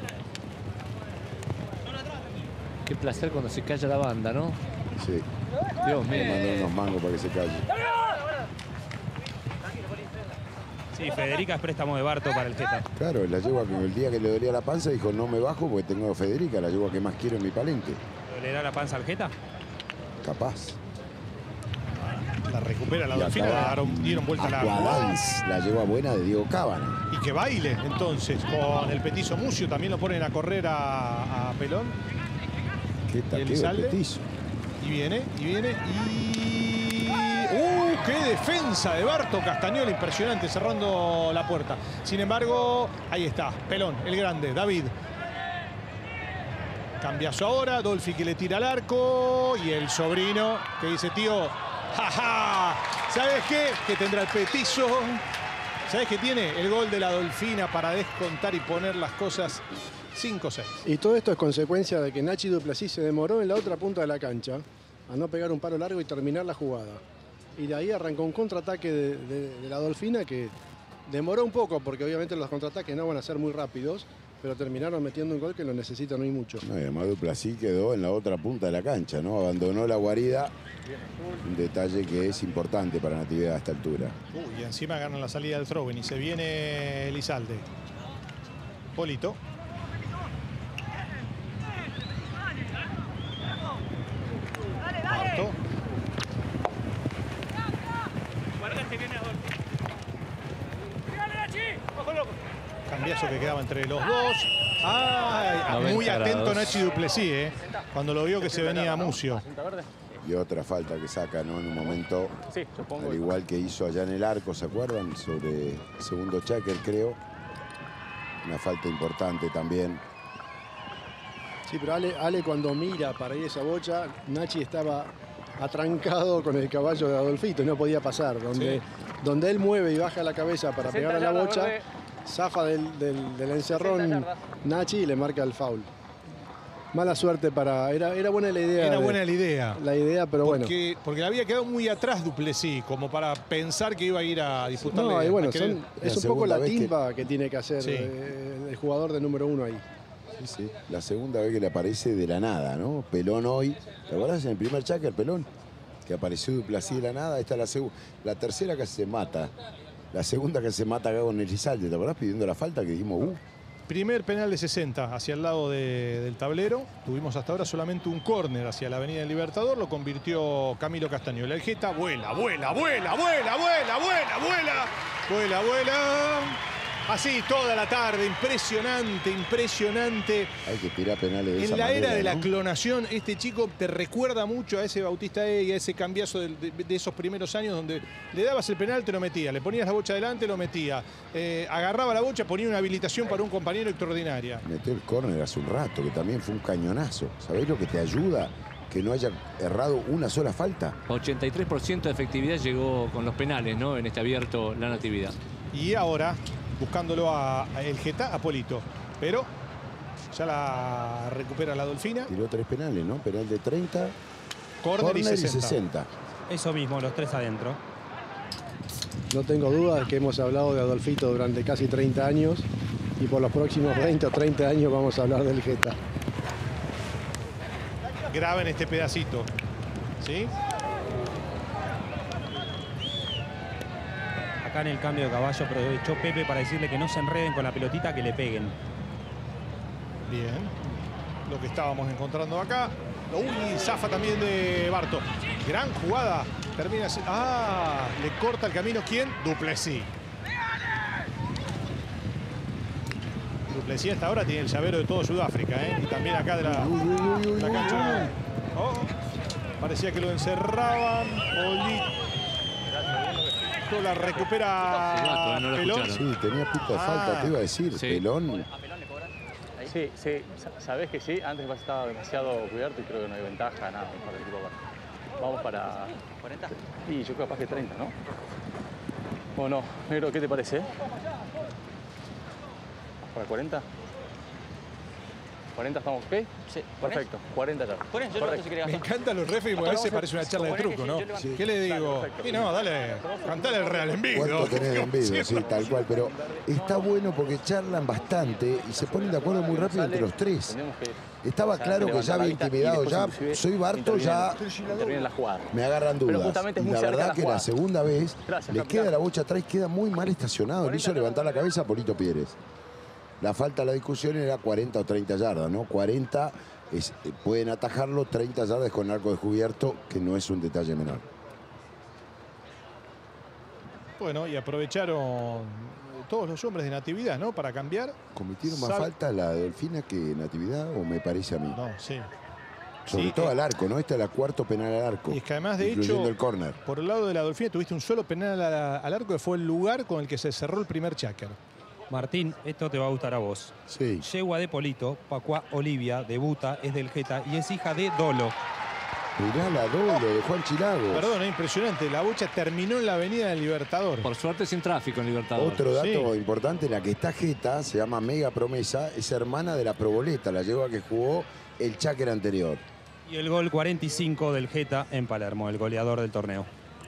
F: Qué placer cuando se calla la banda, ¿no?
B: Sí.
F: Dios
B: Le
F: mío.
B: mandó unos mangos para que se calle.
C: Sí, Federica es préstamo de Barto para el Jeta.
B: Claro, la yegua que el día que le dolía la panza dijo no me bajo porque tengo a Federica, la yegua que más quiero en mi Palenque.
C: ¿Le la panza al Jeta?
B: Capaz.
A: La recupera la
B: Y
A: Dolfina, le
B: acaba
A: dieron, dieron vuelta a la
B: Aquadance, la yegua buena de Diego Cábana.
A: Y que baile, entonces, con el petizo Mucio. También lo ponen a correr a, a Pelón.
B: Qué
A: ¿Y
B: taqueo
A: Elizalde?
B: de petizo.
A: Y viene, y viene, y... ¡Uh! ¡Qué defensa de Barto Castañol! Impresionante, cerrando la puerta. Sin embargo, ahí está, Pelón, el grande, David. Cambiazo ahora, Dolfi que le tira al arco. Y el sobrino que dice, tío, ¡jaja! ¿Sabes qué? Que tendrá el petizo. ¿Sabes qué tiene? El gol de la Dolfina para descontar y poner las cosas cinco seis.
E: Y todo esto es consecuencia de que Nachi Duplessis se demoró en la otra punta de la cancha a no pegar un palo largo y terminar la jugada. Y de ahí arrancó un contraataque de, de- de la Dolfina que demoró un poco, porque obviamente los contraataques no van a ser muy rápidos, pero terminaron metiendo un gol que lo necesitan hoy mucho.
B: No, y además Duplessis quedó en la otra punta de la cancha, ¿no? Abandonó la guarida. Un detalle que es importante para Natividad a esta altura.
A: Uy, y encima ganan la salida del throw y se viene Elizalde. Polito. Barto. Cambiazo que quedaba entre los dos. Ay, muy
F: noventa
A: atento
F: grados.
A: Nachi Duplessis, ¿eh? Cuando lo vio que se venía Mucio.
B: Y otra falta que saca, ¿no? En un momento,
H: Sí, yo pongo.
B: al igual que hizo allá en el arco, ¿se acuerdan? Sobre el segundo Chaker, creo. Una falta importante también.
E: Sí, pero Ale, Ale cuando mira para ir a esa bocha, Nachi estaba atrancado con el caballo de Adolfito, no podía pasar. Donde,
A: Sí.
E: donde él mueve y baja la cabeza para
H: sesenta
E: pegar a la
H: yardas,
E: bocha,
H: verde.
E: zafa del, del, del encerrón
H: sesenta yardas.
E: Nachi y le marca el foul. Mala suerte para... Era, era buena la idea.
A: Era
E: de-
A: buena la idea.
E: La idea, pero bueno.
A: Porque, porque le había quedado muy atrás Duplessis, como para pensar que iba a ir a disputarle.
E: No, y bueno,
A: a querer-
E: son-
B: La
E: es un poco
B: segunda
E: la
B: vez que-
E: timba que... tiene que hacer
A: Sí.
E: eh, el jugador de número uno ahí.
B: Sí, sí. La segunda vez que le aparece de la nada, ¿no? Pelón hoy. ¿Te acuerdas en el primer Chaker, Pelón? Que apareció Duplessis de la nada. Esta es la segunda. La tercera que se mata. La segunda que se mata acá con Elizalde. ¿Te acordás? Pidiendo la falta que dijimos, uh.
A: Primer penal de sesenta hacia el lado de- del tablero. Tuvimos hasta ahora solamente un córner hacia la Avenida del Libertador. Lo convirtió Camilo Castañuela. El Geta vuela, vuela, vuela, vuela, vuela, vuela, vuela. Vuela, vuela. Así toda la tarde. Impresionante, impresionante.
B: Hay que tirar penales de esa
A: En la era
B: manera,
A: de la
B: ¿no?
A: clonación, este chico te recuerda mucho a ese Bautista E y a ese cambiazo de, de- de esos primeros años donde le dabas el penal, te lo metía, le ponías la bocha adelante, lo metía, eh, agarraba la bocha, ponía una habilitación para un compañero extraordinaria.
B: Metió el córner hace un rato, que también fue un cañonazo. ¿Sabés lo que te ayuda? Que no haya errado una sola falta.
F: ochenta y tres por ciento de efectividad llegó con los penales, ¿no? En este abierto la Natividad.
A: Y ahora, buscándolo a, a el Geta, a Polito. Pero ya la recupera la Dolfina.
B: Tiró tres penales, ¿no? Penal de treinta,
A: Córner y
B: córner y
A: sesenta.
B: sesenta.
C: Eso mismo, los tres adentro.
E: No tengo dudas que hemos hablado de Adolfito durante casi treinta años y por los próximos veinte o treinta años vamos a hablar del Geta.
A: Graben este pedacito. ¿Sí?
C: Acá en el cambio de caballo aprovechó Pepe para decirle que no se enreden con la pelotita, que le peguen.
A: Bien. Lo que estábamos encontrando acá. Uy, zafa también de Barto. Gran jugada. Termina así. Ah, le corta el camino. ¿Quién? Duplessis. Duplessis hasta ahora tiene el llavero de todo Sudáfrica, ¿eh? Y también acá de la,
B: Uy, uy, uy, uy,
A: la
B: uy,
A: cancha.
B: uy.
A: Oh, parecía que lo encerraban. Polito la recupera
F: Silbato, ¿eh? No lo
A: Pelón.
F: escucharon.
B: Sí, tenía pita de
A: Ah.
B: falta, te iba a decir.
F: Sí.
B: Pelón.
H: Sí, sí, sa- sabés que sí, antes estaba demasiado cubierto y creo que no hay ventaja, nada, para el equipo acá. Vamos para... ¿cuarenta? Y yo capaz que treinta, ¿no? ¿O no? Negro, ¿qué te parece? ¿Para cuarenta? ¿cuarenta estamos ok?
I: Sí.
H: Perfecto, cuarenta ya.
I: Pones, yo lo que si querés
A: Me
I: gastar.
A: encantan los refs porque a veces parece una charla de truco, ¿no?
B: Sí.
A: ¿Qué le digo?
H: perfecto.
A: Y no, dale, cantale el Real en vivo.
B: ¿Cuánto tenés de envidia? Sí, tal cual. Pero está bueno porque charlan bastante y se ponen de acuerdo muy rápido entre los tres.
H: Tenemos que...
B: Estaba claro que ya había intimidado, ya soy Barto, ya
H: Termina la jugada.
B: me agarran
H: Pero
B: dudas.
H: justamente es
B: Y
H: muy
B: la
H: cerca
B: verdad
H: la
B: que la
H: jugada.
B: segunda vez
H: Gracias,
B: le
H: capitán.
B: queda la bocha atrás, queda muy mal estacionado. Le hizo levantar la cabeza a Polito Pérez. La falta, la discusión era cuarenta o treinta yardas, ¿no? cuarenta es, eh, pueden atajarlo, treinta yardas con arco descubierto, que no es un detalle menor.
A: Bueno, y aprovecharon todos los hombres de Natividad, ¿no? Para cambiar.
B: ¿Cometieron más
A: Sal-
B: falta la Delfina que Natividad o me parece a mí?
A: No, sí.
B: Sobre
A: Sí,
B: todo
A: eh,
B: al arco, ¿no? Esta es la cuarto penal al arco.
A: Y es que además, de
B: incluyendo
A: hecho,
B: el córner.
A: por el lado de la Dolfina tuviste un solo penal al, al arco que fue el lugar con el que se cerró el primer cháquer.
C: Martín, esto te va a gustar a vos.
B: Sí.
C: Yegua de Polito, Pacuá Olivia, debuta, es del Geta y es hija de Dolo.
B: Mirá la doble de Juan Chilagos.
A: Perdón, es impresionante. La bocha terminó en la Avenida del Libertador.
F: Por suerte sin tráfico en Libertador.
B: Otro dato
A: Sí.
B: importante, la que está Jeta, se llama Mega Promesa, es hermana de la Proboleta, la yegua que jugó el cháquer anterior.
C: Y el gol cuarenta y cinco del Geta en Palermo, el goleador del torneo.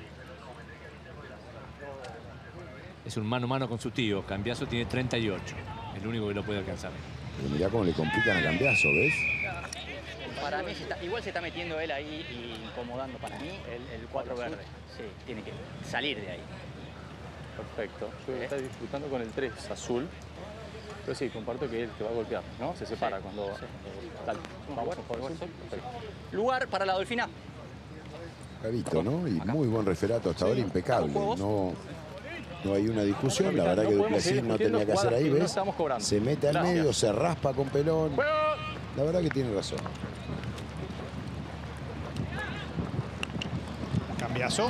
F: Es un mano a mano con su tío. Cambiazo tiene treinta y ocho. El único que lo puede alcanzar.
B: Pero mirá cómo le complican a Cambiazo, ¿ves?
I: Para mí, se está- igual se está metiendo él ahí y incomodando para mí el, el cuatro verde. Sí, tiene que salir de ahí.
H: Perfecto. Yo está disfrutando con el tres azul. Pero sí, comparto que él te va a golpear, ¿no? Se separa
I: Sí,
H: cuando...
I: sí.
H: Dale, vamos, por favor.
I: lugar,
H: azul. Perfecto.
I: Lugar para la Dolfina.
B: Gavito, ¿no? Y muy buen referato hasta ahora, impecable. No, no hay una discusión, la verdad que
H: No podemos
B: Duplessis
H: seguir
B: no tenía que hacer
H: discutiendo
B: ahí,
H: jugadas que no
B: ¿ves?
H: estamos cobrando.
B: Se mete al
H: Gracias.
B: medio, se raspa con Pelón.
H: ¡Juego!
B: La verdad que tiene razón.
A: cambiazo.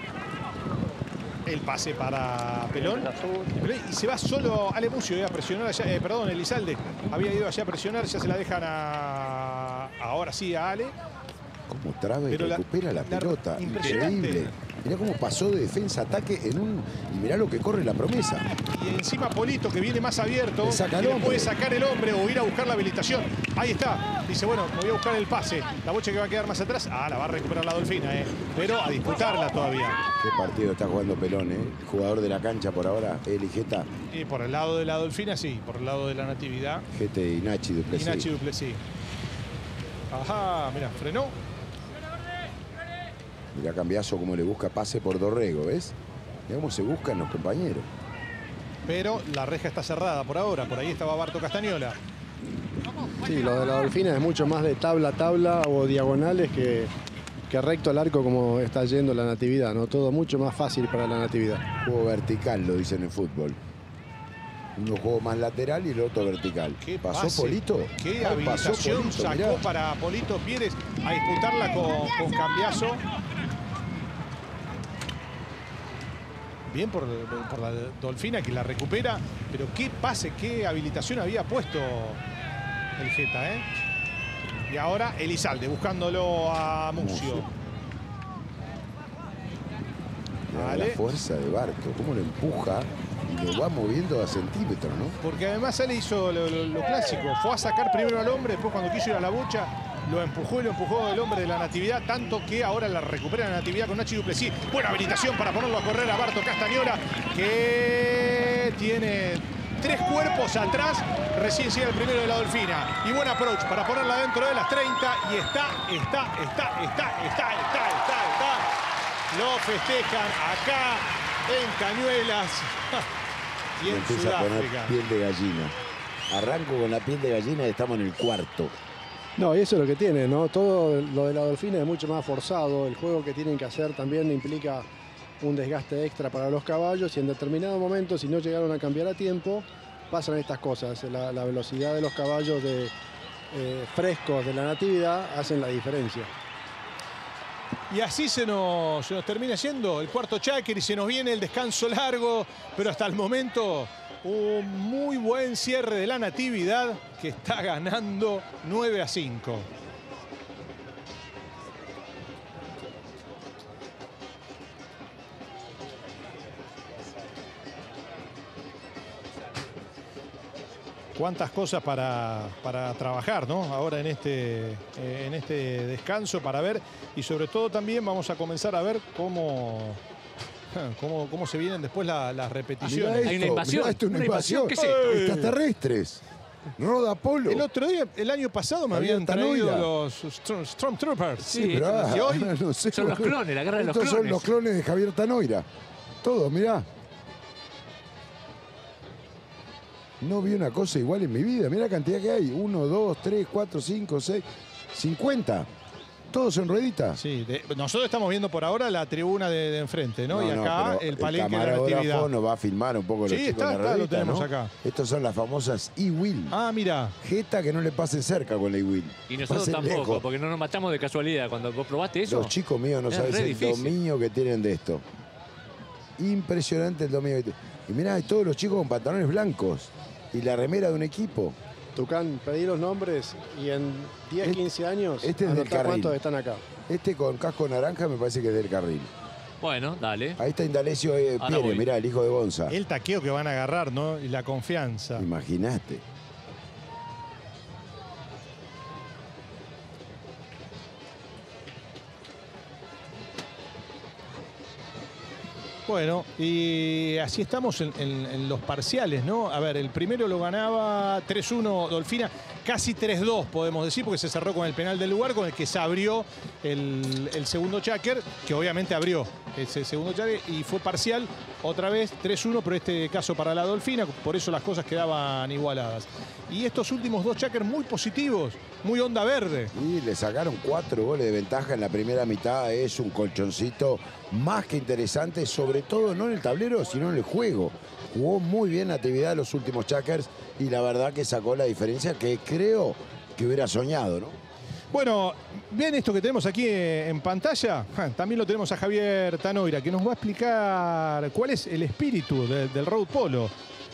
A: El pase para Pelón. Y se va solo Ale Mucio eh, a presionar allá. Eh, perdón, Elizalde. Había ido allá a presionar. Ya se la dejan a... Ahora sí a Ale.
B: Cómo traba y
A: Pero la-
B: recupera la,
A: la-
B: pelota.
A: impresionante.
B: Increíble. Mirá cómo pasó de defensa a ataque en un... Y mirá lo que corre la promesa.
A: Y encima Polito, que viene más abierto.
B: Le saca el
A: y le
B: hombre.
A: puede sacar el hombre o ir a buscar la habilitación. Ahí está. Dice, bueno, me voy a buscar el pase. La bocha que va a quedar más atrás. Ah, la va a recuperar la Dolfina, ¿eh? Pero a disputarla todavía.
B: Qué partido está jugando Pelón, ¿eh? El jugador de la cancha por ahora, Eli Geta,
A: Y por el lado de la Dolfina, sí. Por el lado de la Natividad.
B: Gete y Nachi
A: Y
B: Duplessis.
A: Nachi Duplessis. Ajá, mira, frenó.
B: Mirá Cambiazo cómo le busca pase por Dorrego, ¿ves? Mirá cómo se buscan los compañeros.
A: Pero la reja está cerrada por ahora. Por ahí estaba Barto Castañola.
E: Sí, lo de la Dolfina es mucho más de tabla a tabla o diagonales que, que recto al arco como está yendo la Natividad, ¿no? Todo mucho más fácil para la Natividad.
B: Juego vertical, lo dicen en fútbol. Uno juego más lateral y el otro vertical.
A: ¿Qué
B: ¿Pasó
A: pase?
B: Polito?
A: ¿Qué
B: Ay, pasó
A: habilitación
B: Polito,
A: sacó
B: mirá.
A: para Polito Pérez a disputarla con, con Cambiazo? Bien por, por la Dolfina que la recupera, pero qué pase, qué habilitación había puesto el Geta, ¿eh? Y ahora Elizalde buscándolo a Mucio.
B: Mirá
A: Vale.
B: la fuerza de Barto, cómo lo empuja y lo va moviendo a centímetros, ¿no?
A: Porque además él hizo lo, lo- lo clásico, fue a sacar primero al hombre, después cuando quiso ir a la bocha, lo empujó y lo empujó el hombre de la Natividad, tanto que ahora la recupera la Natividad con Nachi Duplessis. Buena habilitación para ponerlo a correr a Barto Castañola, que tiene tres cuerpos atrás, recién llega el primero de la Dolfina. Y buen approach para ponerla dentro de las treinta, y está, está, está, está, está, está, está, está. Lo festejan acá en Cañuelas y en
B: Empieza a poner
A: Sudáfrica.
B: piel de gallina. Arranco con la piel de gallina y estamos en el cuarto.
E: No, y eso es lo que tiene, ¿no? Todo lo de la Dolfina es mucho más forzado. El juego que tienen que hacer también implica un desgaste extra para los caballos y en determinado momento, si no llegaron a cambiar a tiempo, pasan estas cosas. La, la velocidad de los caballos de, eh, frescos de la Natividad hacen la diferencia.
A: Y así se nos, se nos termina yendo el cuarto cháquer y se nos viene el descanso largo, pero hasta el momento un muy buen cierre de la Natividad que está ganando nueve a cinco. Cuántas cosas para, para trabajar, ¿no? Ahora en este, eh, en este descanso para ver, y sobre todo también vamos a comenzar a ver cómo, cómo, cómo se vienen después la- las repeticiones.
B: Mirá
F: Hay una
B: esto,
F: invasión,
B: mirá esto, una
F: una invasión,
B: invasión.
F: ¿qué es esto?
B: Extraterrestres. Roda Polo.
A: El otro día, el año pasado me
B: Javier
A: habían traído
B: Tanoira.
A: los Storm- Stormtroopers.
F: Sí,
B: Pero, ah,
A: y hoy
B: no sé,
F: son los clones, la guerra de los
B: estos son
F: clones.
B: los clones de Javier Tanoira. Todos, mirá. No vi una cosa igual en mi vida. Mirá la cantidad que hay. Uno, dos, tres, cuatro, cinco, seis, cincuenta. Todos en rueditas.
A: Sí, de- nosotros estamos viendo por ahora la tribuna de, de enfrente, ¿no? y acá
B: pero
A: el palenque de la
B: camarógrafo
A: Natividad.
B: nos va a filmar un poco los
A: Sí,
B: chicos
A: está,
B: en la
A: está, lo
B: ruedita,
A: tenemos
B: ¿no?
A: acá.
B: Estos son las famosas E-Wheel.
A: Ah, mira.
B: Jeta que no le pasen cerca con la E-Wheel.
F: Y nosotros
B: Pasen
F: tampoco,
B: lejos.
F: porque no nos matamos de casualidad. Cuando vos probaste eso,
B: Los chicos míos no
F: Es
B: sabes
F: re
B: el
F: difícil.
B: dominio que tienen de esto. Impresionante el dominio que tienen. Y mirá, hay todos los chicos con pantalones blancos y la remera de un equipo.
E: Tucán, pedí los nombres y en diez,
B: Este-
E: quince años
B: este es del
E: anotá
B: carril.
E: cuántos están acá.
B: Este con casco naranja me parece que es del carril.
F: bueno, dale.
B: Ahí está Indalecio eh,
F: Ahora
B: Pierre,
F: voy.
B: mirá, el hijo de Gonza.
A: El taqueo que van a agarrar, ¿no? Y la confianza.
B: Imaginaste.
A: Bueno, y así estamos en, en- en los parciales, ¿no? A ver, el primero lo ganaba tres uno Dolfina, casi tres dos podemos decir, porque se cerró con el penal del lugar, con el que se abrió el, el segundo cháquer, que obviamente abrió ese segundo cháquer, y fue parcial otra vez tres uno, pero este caso para la Dolfina, por eso las cosas quedaban igualadas. Y estos últimos dos cháquer muy positivos, muy onda verde.
B: Y le sacaron cuatro goles de ventaja en la primera mitad. Es un colchoncito más que interesante, sobre todo no en el tablero, sino en el juego. Jugó muy bien Natividad los últimos Chakers y la verdad que sacó la diferencia que creo que hubiera soñado, ¿no?
A: Bueno, ¿ven esto que tenemos aquí en pantalla? También lo tenemos a Javier Tanoira, que nos va a explicar cuál es el espíritu de, del road polo.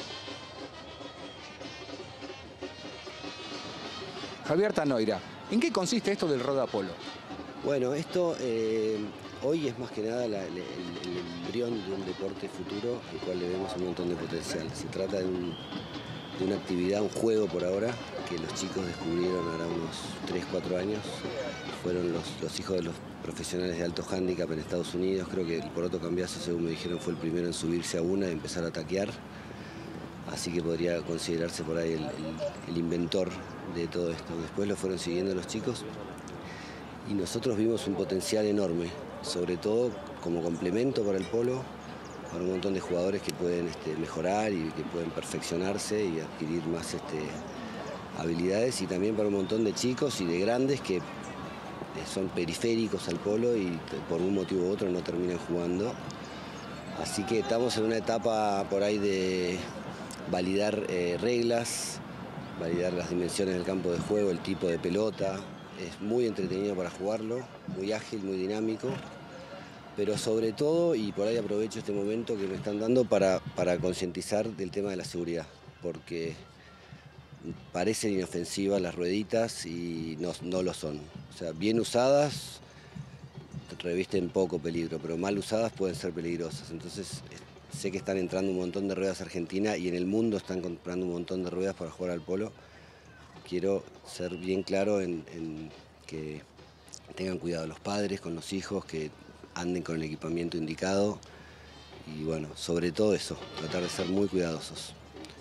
J: Javier Tanoira, ¿en qué consiste esto del road polo?
K: Bueno, esto eh, hoy es más que nada la, el, el embrión de un deporte futuro al cual le vemos un montón de potencial. Se trata de, un, de una actividad, un juego por ahora, que los chicos descubrieron ahora unos tres, cuatro años. Fueron los, los hijos de los profesionales de alto handicap en Estados Unidos. Creo que el Poroto Cambiaso, según me dijeron, fue el primero en subirse a una y empezar a taquear. Así que podría considerarse por ahí el, el, el inventor de todo esto. Después lo fueron siguiendo los chicos y nosotros vimos un potencial enorme, sobre todo como complemento para el polo, para un montón de jugadores que pueden este, mejorar y que pueden perfeccionarse y adquirir más este, habilidades, y también para un montón de chicos y de grandes que son periféricos al polo y por un motivo u otro no terminan jugando. Así que estamos en una etapa por ahí de validar eh, reglas, validar las dimensiones del campo de juego, el tipo de pelota. Es muy entretenido para jugarlo, muy ágil, muy dinámico, pero sobre todo, y por ahí aprovecho este momento que me están dando para, para concientizar del tema de la seguridad, porque parecen inofensivas las rueditas y no, no lo son. O sea, bien usadas revisten poco peligro, pero mal usadas pueden ser peligrosas. Entonces, sé que están entrando un montón de ruedas a Argentina y en el mundo están comprando un montón de ruedas para jugar al polo. Quiero ser bien claro en, en que tengan cuidado los padres con los hijos, que anden con el equipamiento indicado y bueno, sobre todo eso, tratar de ser muy cuidadosos.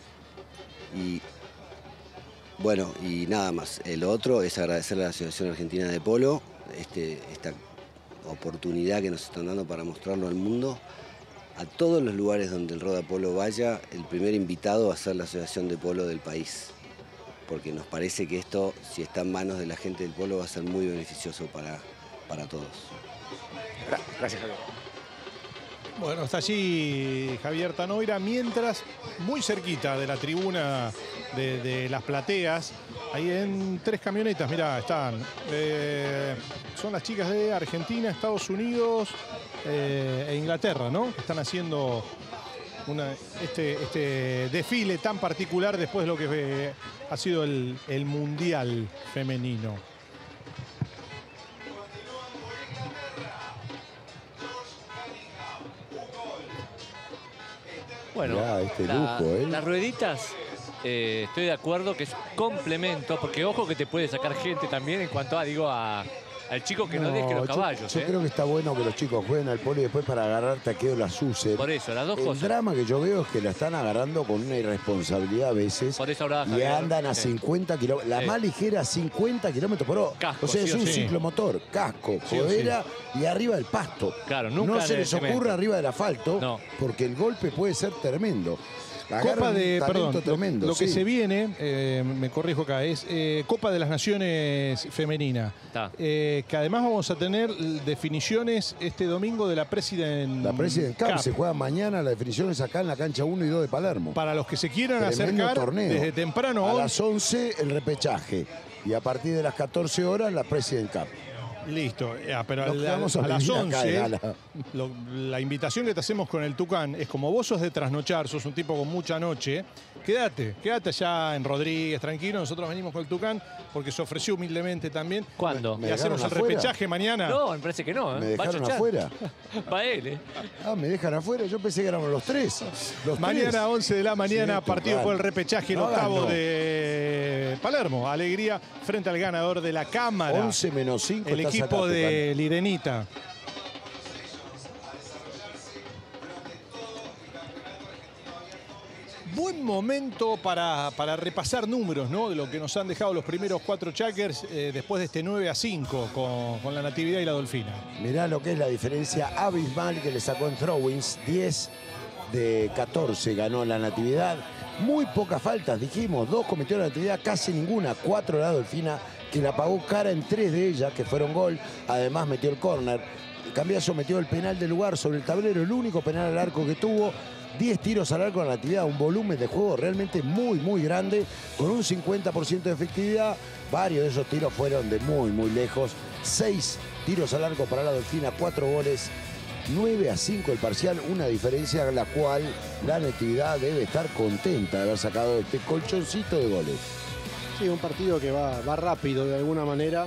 K: Y bueno, y nada más. El otro es agradecerle a la Asociación Argentina de Polo este, esta oportunidad que nos están dando para mostrarlo al mundo. A todos los lugares donde el roda polo vaya, el primer invitado va a ser la Asociación de Polo del país, porque nos parece que esto, si está en manos de la gente del polo, va a ser muy beneficioso para, para todos.
J: Gracias, Javier.
A: Bueno, está allí Javier Tanoira, mientras muy cerquita de la tribuna de, de las plateas, ahí en tres camionetas, mirá, están. Eh, son las chicas de Argentina, Estados Unidos eh, e Inglaterra, ¿no? Que están haciendo una, este, este desfile tan particular después de lo que eh, ha sido el, el Mundial femenino.
F: Bueno,
B: Mirá, este
F: la-
B: lujo, ¿eh?
F: las rueditas, eh, estoy de acuerdo que es complemento, porque ojo que te puede sacar gente también en cuanto a, digo, a, al chico que no, deje los
B: yo-
F: caballos.
B: Yo,
F: ¿eh?
B: creo que está bueno que los chicos jueguen al polo y después para agarrar taqueo las usen.
F: Por eso, las dos
B: El
F: cosas.
B: drama que yo veo es que la están agarrando con una irresponsabilidad a veces.
F: Por eso hablaba
B: Y
F: Javier.
B: andan a
F: Sí.
B: cincuenta kilómetros. La
F: Sí.
B: más ligera, cincuenta kilómetros por hora.
F: Casco,
B: o sea,
F: sí
B: es
F: o
B: un
F: sí.
B: ciclomotor, casco,
F: Sí o
B: codera y arriba del pasto.
F: Claro, nunca
B: No
F: en
B: se
F: el
B: les
F: cemento.
B: ocurra arriba del asfalto,
F: No.
B: porque el golpe puede ser tremendo.
A: Copa
B: Agarran
A: de,
B: un
A: perdón,
B: talento
A: lo,
B: tremendo.
A: lo que
B: sí.
A: se viene, eh, me corrijo acá, es eh, Copa de las Naciones femenina.
F: Está.
A: Eh, que además vamos a tener definiciones este domingo de la President,
B: La President Cup
A: Cup.
B: se juega mañana, la definición es acá en la cancha uno y dos de Palermo.
A: Para los que se quieran
B: Tremendo
A: acercar
B: torneo.
A: desde temprano.
B: A
A: once.
B: las once el repechaje y a partir de las catorce horas la President Cup.
A: Listo, ya, pero
B: Lo
A: a,
B: que
A: la-
B: vamos a
A: a las
B: vivir acá
A: once,
B: de gala.
A: lo- la invitación que te hacemos con el Tucán es como vos sos de trasnochar, sos un tipo con mucha noche, quédate, quédate allá en Rodríguez, tranquilo, nosotros venimos con el Tucán porque se ofreció humildemente también.
F: ¿Cuándo?
A: Y
B: ¿Me
A: hacemos el
B: dejaron afuera?
A: repechaje mañana.
F: No, me parece que no. ¿eh?
B: ¿Me
F: Va a
B: dejaron
F: chuchar.
B: afuera?
F: Va él, ¿eh?
B: Ah, me dejan afuera. Yo pensé que éramos los tres. Los
A: Mañana,
B: tres.
A: once de la mañana,
B: Sí,
A: partido
B: Tucán.
A: por el repechaje, el
B: No
A: octavo
B: ganó.
A: de Palermo. Alegría frente al ganador de la Cámara.
B: once menos cinco.
A: El equipo de Lirenita. Buen momento para, para repasar números, ¿no? De lo que nos han dejado los primeros cuatro Chakers eh, después de este nueve a cinco con, con la Natividad y la Dolfina.
B: Mirá lo que es la diferencia abismal que le sacó en Throwings. diez de catorce ganó la Natividad. Muy pocas faltas, dijimos. Dos cometió la Natividad, casi ninguna. Cuatro la Dolfina, que la pagó cara en tres de ellas, que fueron gol. Además metió el córner. Cambiaso metió el penal del lugar sobre el tablero, el único penal al arco que tuvo. diez tiros al arco en la actividad, un volumen de juego realmente muy, muy grande, con un cincuenta por ciento de efectividad. Varios de esos tiros fueron de muy, muy lejos. seis tiros al arco para la Dolfina, cuatro goles. nueve a cinco el parcial, una diferencia en la cual la Natividad debe estar contenta de haber sacado este colchoncito de goles.
E: Sí, un partido que va, va rápido de alguna manera,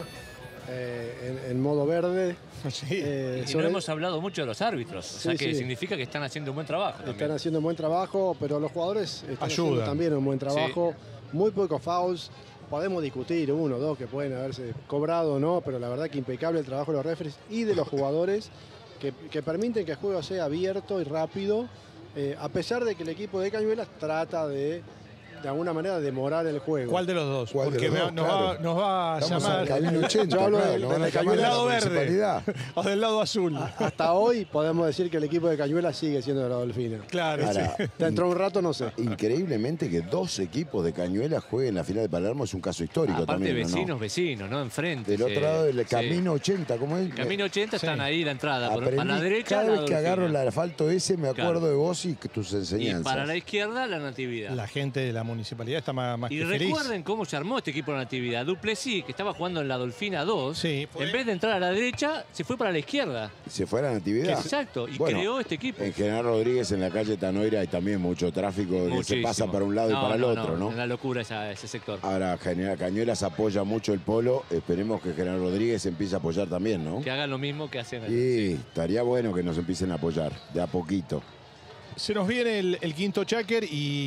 E: eh, en, en modo verde.
A: Sí.
E: Eh,
F: Y
E: sobre-
F: no hemos hablado mucho de los árbitros, o sea
E: Sí,
F: que
E: sí.
F: significa que están haciendo un buen trabajo también.
E: Están haciendo un buen trabajo, pero los jugadores están haciendo
A: Ayudan.
E: también un buen trabajo. Muy pocos fouls. Podemos discutir uno, dos que pueden haberse cobrado o no, pero la verdad que impecable el trabajo de los referees y de los jugadores que, que permiten que el juego sea abierto y rápido, eh, a pesar de que el equipo de Cañuelas trata de, de alguna manera, demorar el juego.
A: ¿Cuál de los dos?
B: ¿Cuál de
A: Porque
B: los
A: me-
B: dos?
A: nos,
B: Claro.
A: va, nos va a
B: Estamos
A: llamar
B: al camino ochenta,
E: Yo hablo
B: claro,
E: del-
B: nos van a
E: del
B: llamar
A: del
B: de la
A: lado verde
B: municipalidad.
A: o del lado azul.
E: Hasta hoy podemos decir que el equipo de Cañuelas sigue siendo de la Dolfina.
A: Claro,
B: Ahora,
A: sí.
E: Dentro de un rato no sé.
B: increíblemente que dos equipos de Cañuelas jueguen la final de Palermo es un caso histórico
F: Aparte
B: también, ¿o
F: vecinos,
B: no?
F: vecinos, ¿no? Enfrente.
B: Del otro
F: sí.
B: lado del
F: Sí.
B: camino ochenta, ¿cómo es?
F: El camino ochenta
A: Sí.
F: están ahí la entrada. Por-
B: Aprendí,
F: para la derecha,
B: cada
F: la
B: vez que
F: Dolfina.
B: agarro el asfalto ese me acuerdo
F: Claro.
B: de vos y que tus
F: Y
B: enseñanzas.
F: para la izquierda, la Natividad.
A: La gente de la municipalidad está más, más
F: Y
A: que feliz.
F: recuerden cómo se armó este equipo de Natividad. Duplessis, que estaba jugando en la Dolfina dos,
A: Sí, fue-
F: en vez de entrar a la derecha, se fue para la izquierda.
B: Se fue a la Natividad.
F: Exacto, y
B: Bueno,
F: creó este equipo.
B: En General Rodríguez, en la calle Tanoira, hay también mucho tráfico que se
F: Muchísimo.
B: pasa para un lado y
F: No,
B: para el
F: no,
B: otro, ¿no?
F: Una locura esa- ese sector.
B: Ahora, General Cañuelas apoya mucho el polo. Esperemos que General Rodríguez empiece a apoyar también, ¿no?
F: Que hagan lo mismo que hacen.
B: Y estaría bueno que nos empiecen a apoyar, de a poquito.
A: Se nos viene el, el quinto cháquer y,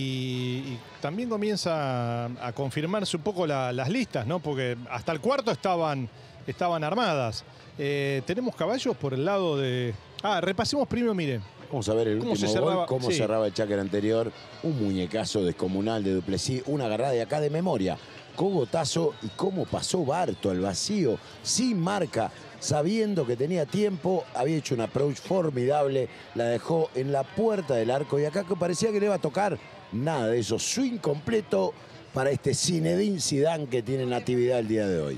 A: y también comienza a, a confirmarse un poco la- las listas, ¿no? Porque hasta el cuarto estaban, estaban armadas. Eh, tenemos caballos por el lado de... Ah, repasemos primero, miren.
B: Vamos a ver el
A: ¿Cómo
B: último
A: se cerraba?
B: gol, cómo
A: Sí.
B: cerraba el cháquer anterior. Un muñecazo descomunal de Duplessis, una agarrada de acá de memoria. Cogotazo y cómo pasó Barto al vacío, sin marca, sabiendo que tenía tiempo, había hecho un approach formidable, la dejó en la puerta del arco y acá que parecía que le iba a tocar, nada de eso. Swing completo para este Zinedine Zidane que tiene Natividad el día de hoy.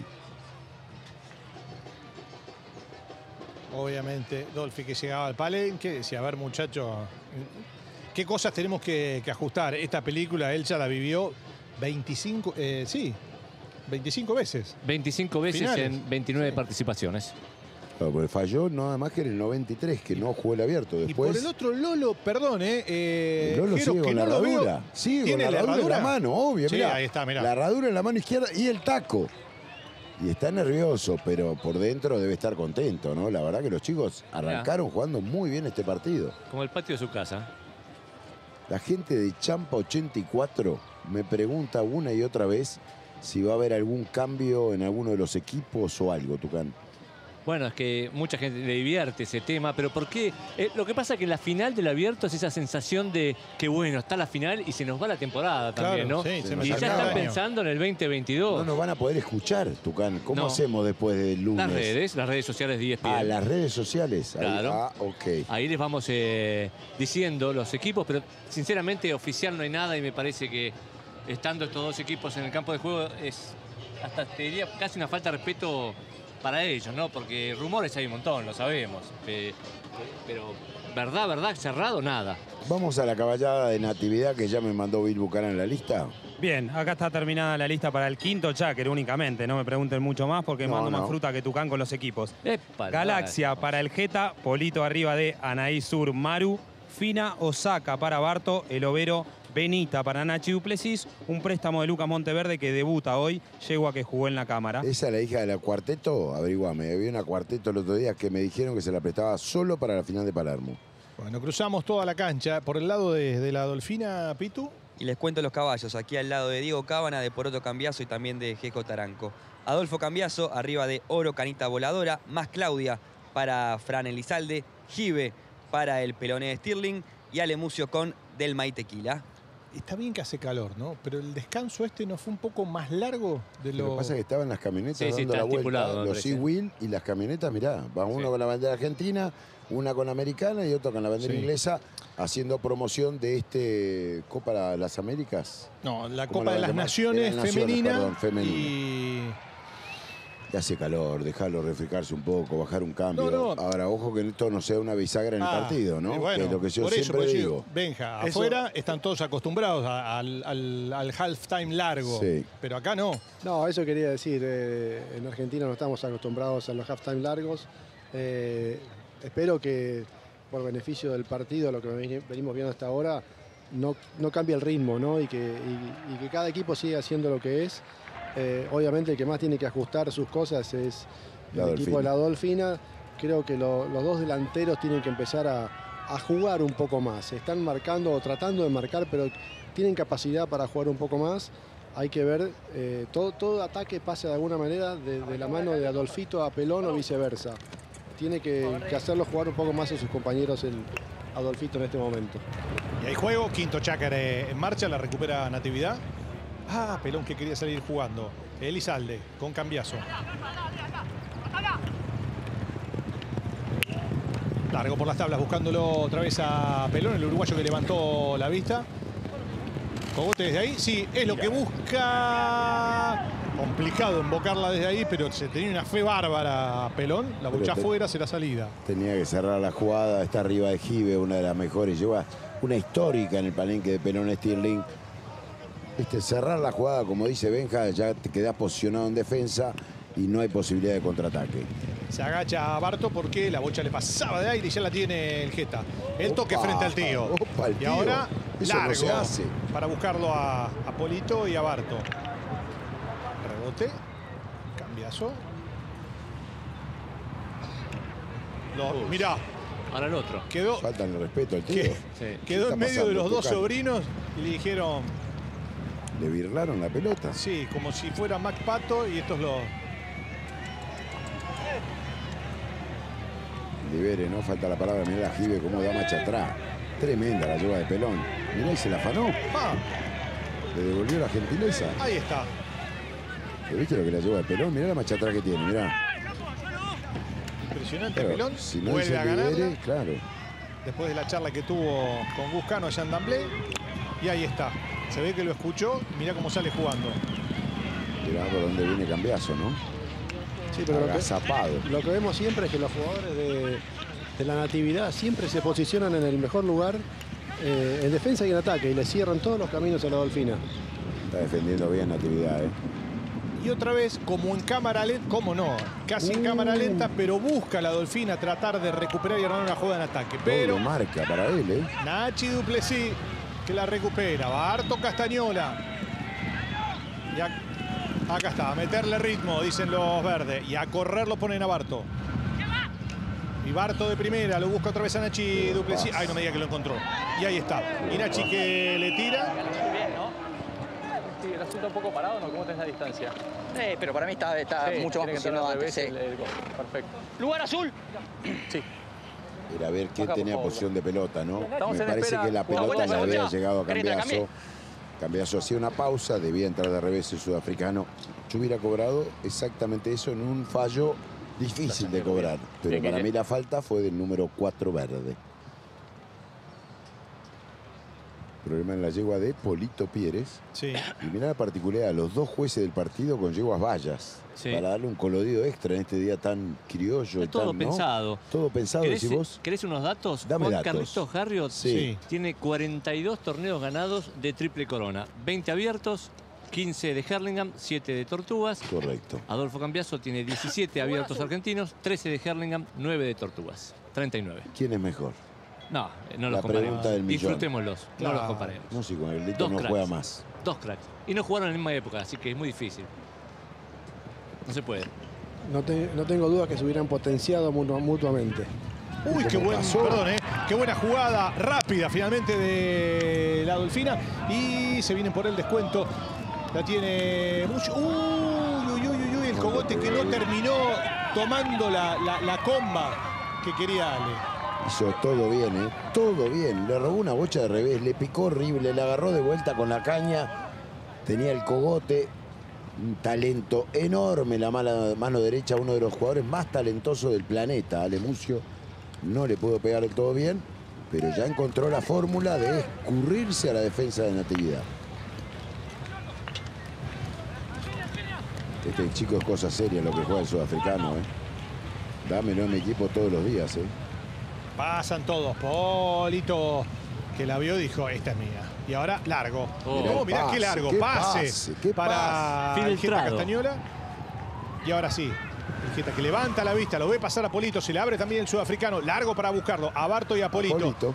A: Obviamente, Dolphy que llegaba al palenque, decía, a ver muchachos, ¿qué cosas tenemos que, que ajustar? Esta película él ya la vivió veinticinco, eh, sí, veinticinco veces.
F: veinticinco veces
A: Finales.
F: en veintinueve participaciones.
B: Claro, porque falló nada más que en el noventa y tres, que no jugó el abierto.
A: Y
B: Después,
A: por el otro Lolo, perdón, eh, eh,
B: el Lolo
A: Jero,
B: sigue
A: que
B: con la
A: no lo veo.
B: herradura. Sigue con
A: ¿Tiene
B: la
A: la
B: herradura en la
A: herradura?
B: mano, obvio.
A: Sí,
B: mirá.
A: ahí está, mirá.
B: La herradura en la mano izquierda y el taco. Y está nervioso, pero por dentro debe estar contento, ¿no? La verdad que los chicos arrancaron jugando muy bien este partido.
F: Como el patio de su casa.
B: La gente de Champa ochenta y cuatro me pregunta una y otra vez si va a haber algún cambio en alguno de los equipos o algo, Tucán.
F: Bueno, es que mucha gente le divierte ese tema, pero ¿por qué? Eh, lo que pasa es que en la final del abierto es esa sensación de que, bueno, está la final y se nos va la temporada también,
A: Claro,
F: ¿no?
A: sí, se nos
F: y ya
A: acaba
F: están
A: el año.
F: pensando en el veinte veintidós.
B: No nos van a poder escuchar, Tucán. ¿Cómo
F: No.
B: hacemos después del lunes?
F: Las redes, las redes sociales de E S P N.
B: Ah, las redes sociales. Ahí-
F: Claro.
B: Ah, ok.
F: Ahí les vamos eh, diciendo los equipos, pero sinceramente oficial no hay nada y me parece que estando estos dos equipos en el campo de juego es hasta te diría casi una falta de respeto para ellos, ¿no? Porque rumores hay un montón, lo sabemos. Pe- Pero verdad, verdad, cerrado, nada.
B: Vamos a la caballada de Natividad que ya me mandó Bill Buchanan en la lista.
C: Bien, acá está terminada la lista para el quinto cháquer únicamente. No me pregunten mucho más porque
B: No,
C: mando
B: no.
C: más fruta que Tucán con los equipos.
F: Epa,
C: Galaxia para el Jeta, Polito arriba de Anaí Sur Maru, Fina Osaka para Barto, el Overo Benita para Nachi Duplessis, un préstamo de Lucas Monteverde que debuta hoy, yegua que jugó en la cámara.
B: Esa es la hija de la Cuarteto, averiguame. Había una Cuarteto el otro día que me dijeron que se la prestaba solo para la final de Palermo.
A: Bueno, cruzamos toda la cancha. Por el lado de, de la Dolfina, Pitu.
D: Y les cuento los caballos, aquí al lado de Diego Cábana, de Poroto Cambiazo y también de Jejo Taranco. Adolfo Cambiazo, arriba de Oro Canita Voladora, más Claudia para Fran Elizalde, Jive para el Peloné de Stirling y Alemucio con Delma y Tequila.
A: Está bien que hace calor, ¿no? Pero el descanso este no fue un poco más largo de
B: Lo
A: lo...
B: que pasa es que estaban las camionetas
F: Sí, sí,
B: dando
F: está
B: la vuelta.
F: estipulado, me
B: Los
F: parece.
B: E-Wheel y las camionetas, mirá, va uno con la bandera argentina, una con la americana y otro con la bandera
A: Sí.
B: inglesa, haciendo promoción de este Copa de las Américas.
A: No, la
B: ¿Cómo
A: Copa
B: la
A: de las
B: llaman?
A: Naciones
B: De las Naciones,
A: femenina,
B: perdón, femenina.
A: y
B: Y hace calor, dejarlo refrescarse un poco, bajar un cambio.
A: No, no.
B: Ahora, ojo que esto no sea una bisagra en
A: Ah,
B: el partido, ¿no?
A: y bueno,
B: que es lo que yo
A: por eso,
B: siempre
A: por eso
B: digo.
A: Benja,
E: Eso-
A: afuera están todos acostumbrados a- al, al, al halftime largo.
B: Sí.
A: Pero acá no.
E: No, eso quería decir. eh, en Argentina no estamos acostumbrados a los halftime largos. Eh, espero que, por beneficio del partido, lo que veni- venimos viendo hasta ahora, no, no cambie el ritmo, ¿no? Y que, y- y que cada equipo siga haciendo lo que es. Eh, obviamente el que más tiene que ajustar sus cosas es el
B: La
E: equipo de
B: Dolfina.
E: la Dolfina. Creo que lo- los dos delanteros tienen que empezar a, a jugar un poco más. Están marcando o tratando de marcar, pero tienen capacidad para jugar un poco más. Hay que ver, eh, todo, todo ataque pasa de alguna manera de, de la mano de Adolfito a Pelón o viceversa. Tiene que, que hacerlo jugar un poco más a sus compañeros el Adolfito en este momento.
A: Y hay juego, quinto Chácar eh, en marcha, la recupera Natividad. Ah, Pelón que quería salir jugando. Elizalde con cambiazo. Largo por las tablas buscándolo otra vez a Pelón, el uruguayo que levantó la vista. Cogote desde ahí, sí, es lo que busca. Complicado invocarla desde ahí, pero se tenía una fe bárbara Pelón. La
B: Pero
A: bocha
B: te-
A: afuera, será salida.
B: Tenía que cerrar la jugada, está arriba de Gibe, una de las mejores. Lleva una histórica en el palenque de Pelón Stirling. Este, cerrar la jugada, como dice Benja, ya te quedás posicionado en defensa y no hay posibilidad de contraataque.
A: Se agacha a Barto porque la bocha le pasaba de aire y ya la tiene el Jeta. El toque
B: Opa,
A: frente al tío.
B: opa, el
A: Y
B: tío.
A: ahora
B: Eso no
A: largo
B: se hace.
A: para buscarlo a, a Polito y a Barto. Rebote. Cambiazo. Lo- mirá,
F: Ahora el otro.
A: quedó,
B: Faltan el respeto al tío.
A: que-
F: Sí.
A: quedó
B: está
A: en medio
B: pasando,
A: de los dos
B: Tucán?
A: sobrinos y le dijeron,
B: Le birlaron la pelota.
A: sí, como si fuera Mac Pato y estos los...
B: Libere, no falta la palabra. Mirá la Gibe cómo da marcha atrás. Tremenda la lleva de Pelón. Mirá y se la afanó.
A: Ah,
B: Le devolvió la gentileza.
A: ahí está.
B: ¿Pero viste lo que la lleva de Pelón? Mirá la marcha atrás que tiene, mirá.
A: Impresionante
B: Claro,
A: Pelón.
B: si no
A: Vuelve
B: dice
A: a ganarla.
B: Libere, claro.
A: Después de la charla que tuvo con Guscano allá en Damblé. Y ahí está. Se ve que lo escuchó. Mirá cómo sale jugando.
B: Mirá por dónde viene Cambiazo, ¿no?
E: Sí, pero lo que,
B: Agazapado.
E: lo que vemos siempre es que los jugadores de, de la Natividad siempre se posicionan en el mejor lugar eh, en defensa y en ataque y le cierran todos los caminos a la Dolfina.
B: Está defendiendo bien Natividad, ¿eh?
A: Y otra vez, como en cámara lenta, como no, casi en cámara lenta, pero busca la Dolfina tratar de recuperar y armar una jugada en ataque. Pero
B: Doble marca para él, ¿eh?
A: Nachi Duplessis que la recupera. Barto Castañola. Y ac- acá está, a meterle ritmo, dicen los verdes. Y a correr lo ponen a Barto. Y Barto de primera, lo busca otra vez a Nachi Duplessis. Ay, no me diga que lo encontró. Y ahí está. Y Nachi que le tira.
H: Bien, ¿no? Sí, el asunto un poco parado, ¿no? ¿Cómo tenés la distancia?
I: Eh, pero para mí está, está
H: Sí,
I: mucho más
H: tiene que entrar
I: posicionado
H: al
I: antes.
H: revés
I: Sí.
H: el- el gol. Perfecto.
I: Lugar azul.
H: Sí.
B: Era ver quién
H: Baja, por
B: tenía
H: favor.
B: posición de pelota, ¿no?
H: Estamos
B: Me
H: en
B: parece
H: espera.
B: que la
H: Una
B: pelota
H: vuelta,
B: le había
H: vuelta.
B: llegado a
I: ¿Querés que la
B: Cambiazo. Cambiazo hacía una pausa, debía entrar de revés el sudafricano. Yo hubiera cobrado exactamente eso en un fallo difícil de cobrar. Pero
H: Bien,
B: para
H: Guille.
B: mí la falta fue del número cuatro verde. Problema en la yegua de Polito Pieres.
A: Sí.
B: Y mirá la particularidad, los dos jueces del partido con yeguas vallas.
F: Sí.
B: Para darle un colorido extra en este día tan criollo. y
F: Está todo
B: tan, ¿no?
F: pensado.
B: Todo pensado,
F: ¿Querés,
B: decís vos.
F: ¿Querés unos datos?
B: Dame
F: Juan
B: datos.
F: Carlitos Harriot
B: Sí.
F: tiene cuarenta y dos torneos ganados de triple corona. veinte abiertos, quince de Hurlingham, siete de Tortugas.
B: Correcto.
F: Adolfo Cambiaso tiene diecisiete abiertos argentinos, trece de Hurlingham, nueve de Tortugas. treinta y nueve.
B: ¿Quién es mejor?
F: No, no
B: La
F: los
B: pregunta
F: comparemos.
B: del millón.
F: Disfrutémoslos, no
A: Claro.
F: los comparemos.
B: No, si con el Lito
F: Dos
B: no
F: cracks.
B: juega más.
F: Dos cracks. Y no jugaron en la misma época, así que es muy difícil. No se puede.
E: No, te- no tengo dudas que se hubieran potenciado mutu- mutuamente.
A: Uy, qué buen, perdón, ¿eh? Qué buena jugada rápida finalmente de la Dolfina. Y se vienen por el descuento. La tiene mucho. Uy, uy, uy, uy, uy, el cogote que no terminó tomando la, la, la comba que quería Ale.
B: Hizo todo bien, ¿eh? Todo bien. Le robó una bocha de revés, le picó horrible, le agarró de vuelta con la caña. Tenía el cogote. Un talento enorme la mala mano derecha, uno de los jugadores más talentosos del planeta, Ale Mucio. No le pudo pegar del todo bien, pero ya encontró la fórmula de escurrirse a la defensa de Natividad. Este chico es cosa seria lo que juega el sudafricano, ¿eh? Dámelo en mi equipo todos los días, ¿eh?
A: Pasan todos. Polito, que la vio, dijo, esta es mía. Y ahora, largo.
F: Oh.
A: Oh, mirá
B: Pase,
A: qué largo.
B: qué
A: Pase,
B: pase, qué
A: para
F: pase.
A: el Jeta
F: Filtrado.
A: Castañola. Y ahora sí. El Jeta que levanta la vista, lo ve pasar a Polito. Se le abre también el sudafricano. Largo para buscarlo. A Barto y a Polito.
B: Polito.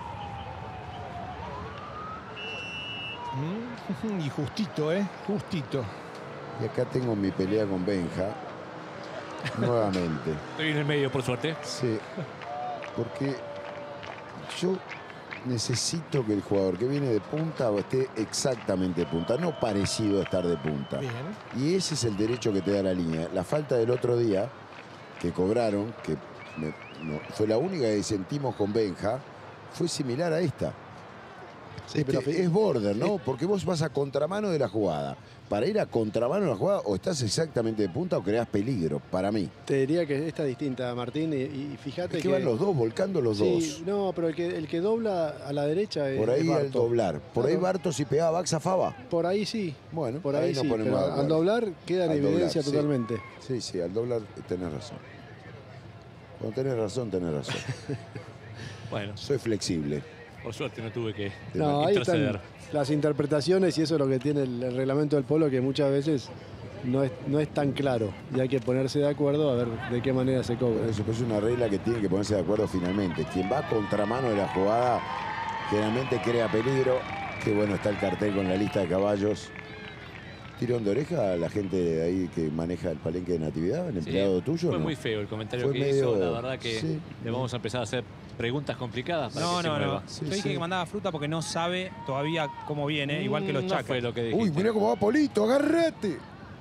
A: Mm, y justito, ¿eh? Justito.
B: Y acá tengo mi pelea con Benja. Nuevamente.
F: Estoy en el medio, por suerte.
B: Sí. Porque yo necesito que el jugador que viene de punta esté exactamente de punta, no parecido a estar de punta.
A: Bien.
B: Y ese es el derecho que te da la línea. La falta del otro día que cobraron, que me- no, fue la única que sentimos con Benja, fue similar a esta.
E: Sí,
B: Es,
E: pero
B: que
E: fi-
B: es border, ¿no? Porque vos vas a contramano de la jugada. Para ir a contramano de la jugada, o estás exactamente de punta o creás peligro, para mí.
E: Te diría que esta es distinta, Martín, y, y fíjate
B: Es que van los dos, volcando los
E: Sí,
B: dos.
E: no, pero el que, el que dobla a la derecha es
B: Por ahí
E: es
B: al
E: Barto.
B: doblar. Por ahí
E: Claro.
B: Barto si pegaba Bax zafaba.
E: Por ahí sí.
B: Bueno,
E: Por ahí,
B: nos
E: sí,
B: ponemos
E: pero
B: de
E: al
B: acuerdo.
E: doblar queda en
B: Al doblar,
E: evidencia
B: sí.
E: totalmente.
B: Sí, sí, al doblar tenés razón. Cuando tenés razón, tenés razón.
F: Bueno,
B: Soy flexible.
F: por suerte no tuve que
E: No, ahí están
F: interceder.
E: las interpretaciones y eso es lo que tiene el, el reglamento del polo, que muchas veces no es, no es tan claro y hay que ponerse de acuerdo a ver de qué manera se
B: Por
E: cobra.
B: eso pues, es una regla que tiene que ponerse de acuerdo finalmente. Quien va a contramano de la jugada generalmente crea peligro. Qué bueno está el cartel con la lista de caballos. Tirón de oreja a la gente de ahí que maneja el palenque de Natividad, el
F: Sí,
B: empleado tuyo.
F: Fue
B: ¿no?
F: muy feo el comentario
B: Fue
F: que
B: medio-
F: hizo. La verdad que
B: sí.
F: le vamos a empezar a hacer preguntas complicadas para
C: No,
F: que se
C: no, no.
F: mueva.
B: Sí,
C: Yo dije
B: sí.
C: que mandaba fruta porque no sabe todavía cómo viene, igual que los
F: Mm,
C: chacas.
F: No fue lo que dijiste.
B: Uy, mirá cómo va Polito, agarrate.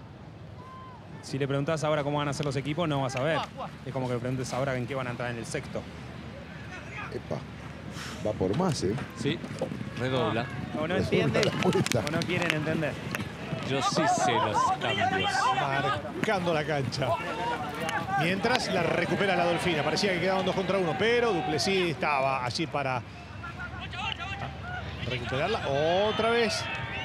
C: Si le preguntás ahora cómo van a ser los equipos, no vas a ver. Es como que le preguntes ahora en qué van a entrar en el sexto.
B: Epa, va por más, ¿eh?
F: Sí, redobla.
C: O no
B: Resuelve
C: entienden
B: la apuesta.
C: o no quieren entender.
F: Yo sí sé los cambios.
A: Marcando la cancha. Mientras la recupera la Dolfina. Parecía que quedaban dos contra uno, pero Duplessis estaba allí para recuperarla. Otra vez.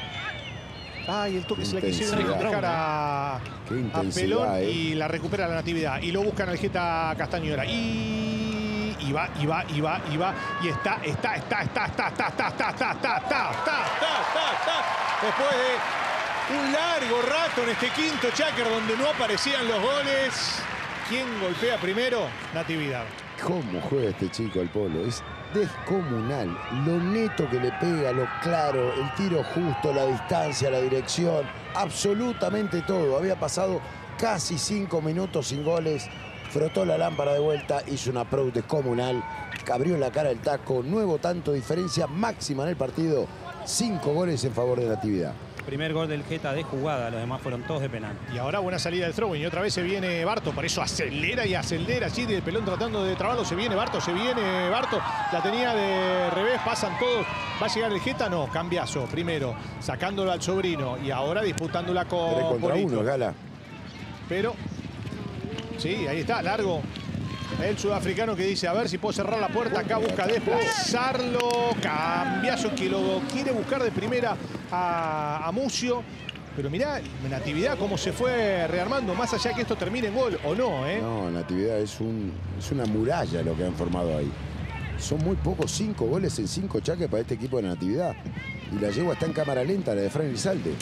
A: Ay, el toque
B: Qué
A: se la quisieron
B: intensidad.
A: dejar a,
B: Qué
A: a
B: intensidad,
A: Pelón
B: eh.
A: y la recupera la Natividad. Y lo buscan al Jeta Castañuela. Y, y va, y va, y va, y va. Y está, está, está, está, está, está, está, está, está, está, está, está, está, está. Después de un largo rato en este quinto cháquer donde no aparecían los goles. ¿Quién golpea primero? Natividad.
B: ¿Cómo juega este chico al polo? Es descomunal. Lo neto que le pega, lo claro, el tiro justo, la distancia, la dirección, absolutamente todo. Había pasado casi cinco minutos sin goles. Frotó la lámpara de vuelta, hizo una approach descomunal, abrió la cara del taco, nuevo tanto, diferencia máxima en el partido. Cinco goles en favor de Natividad.
C: Primer gol del Jeta de jugada, los demás fueron todos de penal.
A: Y ahora buena salida del throw. Y otra vez se viene Barto. Por eso acelera y acelera allí del Pelón tratando de trabarlo. Se viene Barto, se viene Barto. La tenía de revés, pasan todos. ¿Va a llegar el Jeta? No, cambiazo. Primero, sacándolo al sobrino. Y ahora disputándola con
B: Tres contra
A: Polito.
B: uno, Gala.
A: Pero, sí, ahí está, largo. El sudafricano que dice, a ver si puedo cerrar la puerta. Acá busca desplazarlo. Cambiazo que lo quiere buscar de primera a, a Mucio. Pero mirá, Natividad cómo se fue rearmando. Más allá que esto termine en gol o no, ¿eh?
B: No, Natividad es, un, es una muralla lo que han formado ahí. Son muy pocos, cinco goles en cinco chaques para este equipo de Natividad. Y la yegua está en cámara lenta, la de Fran Elizalde.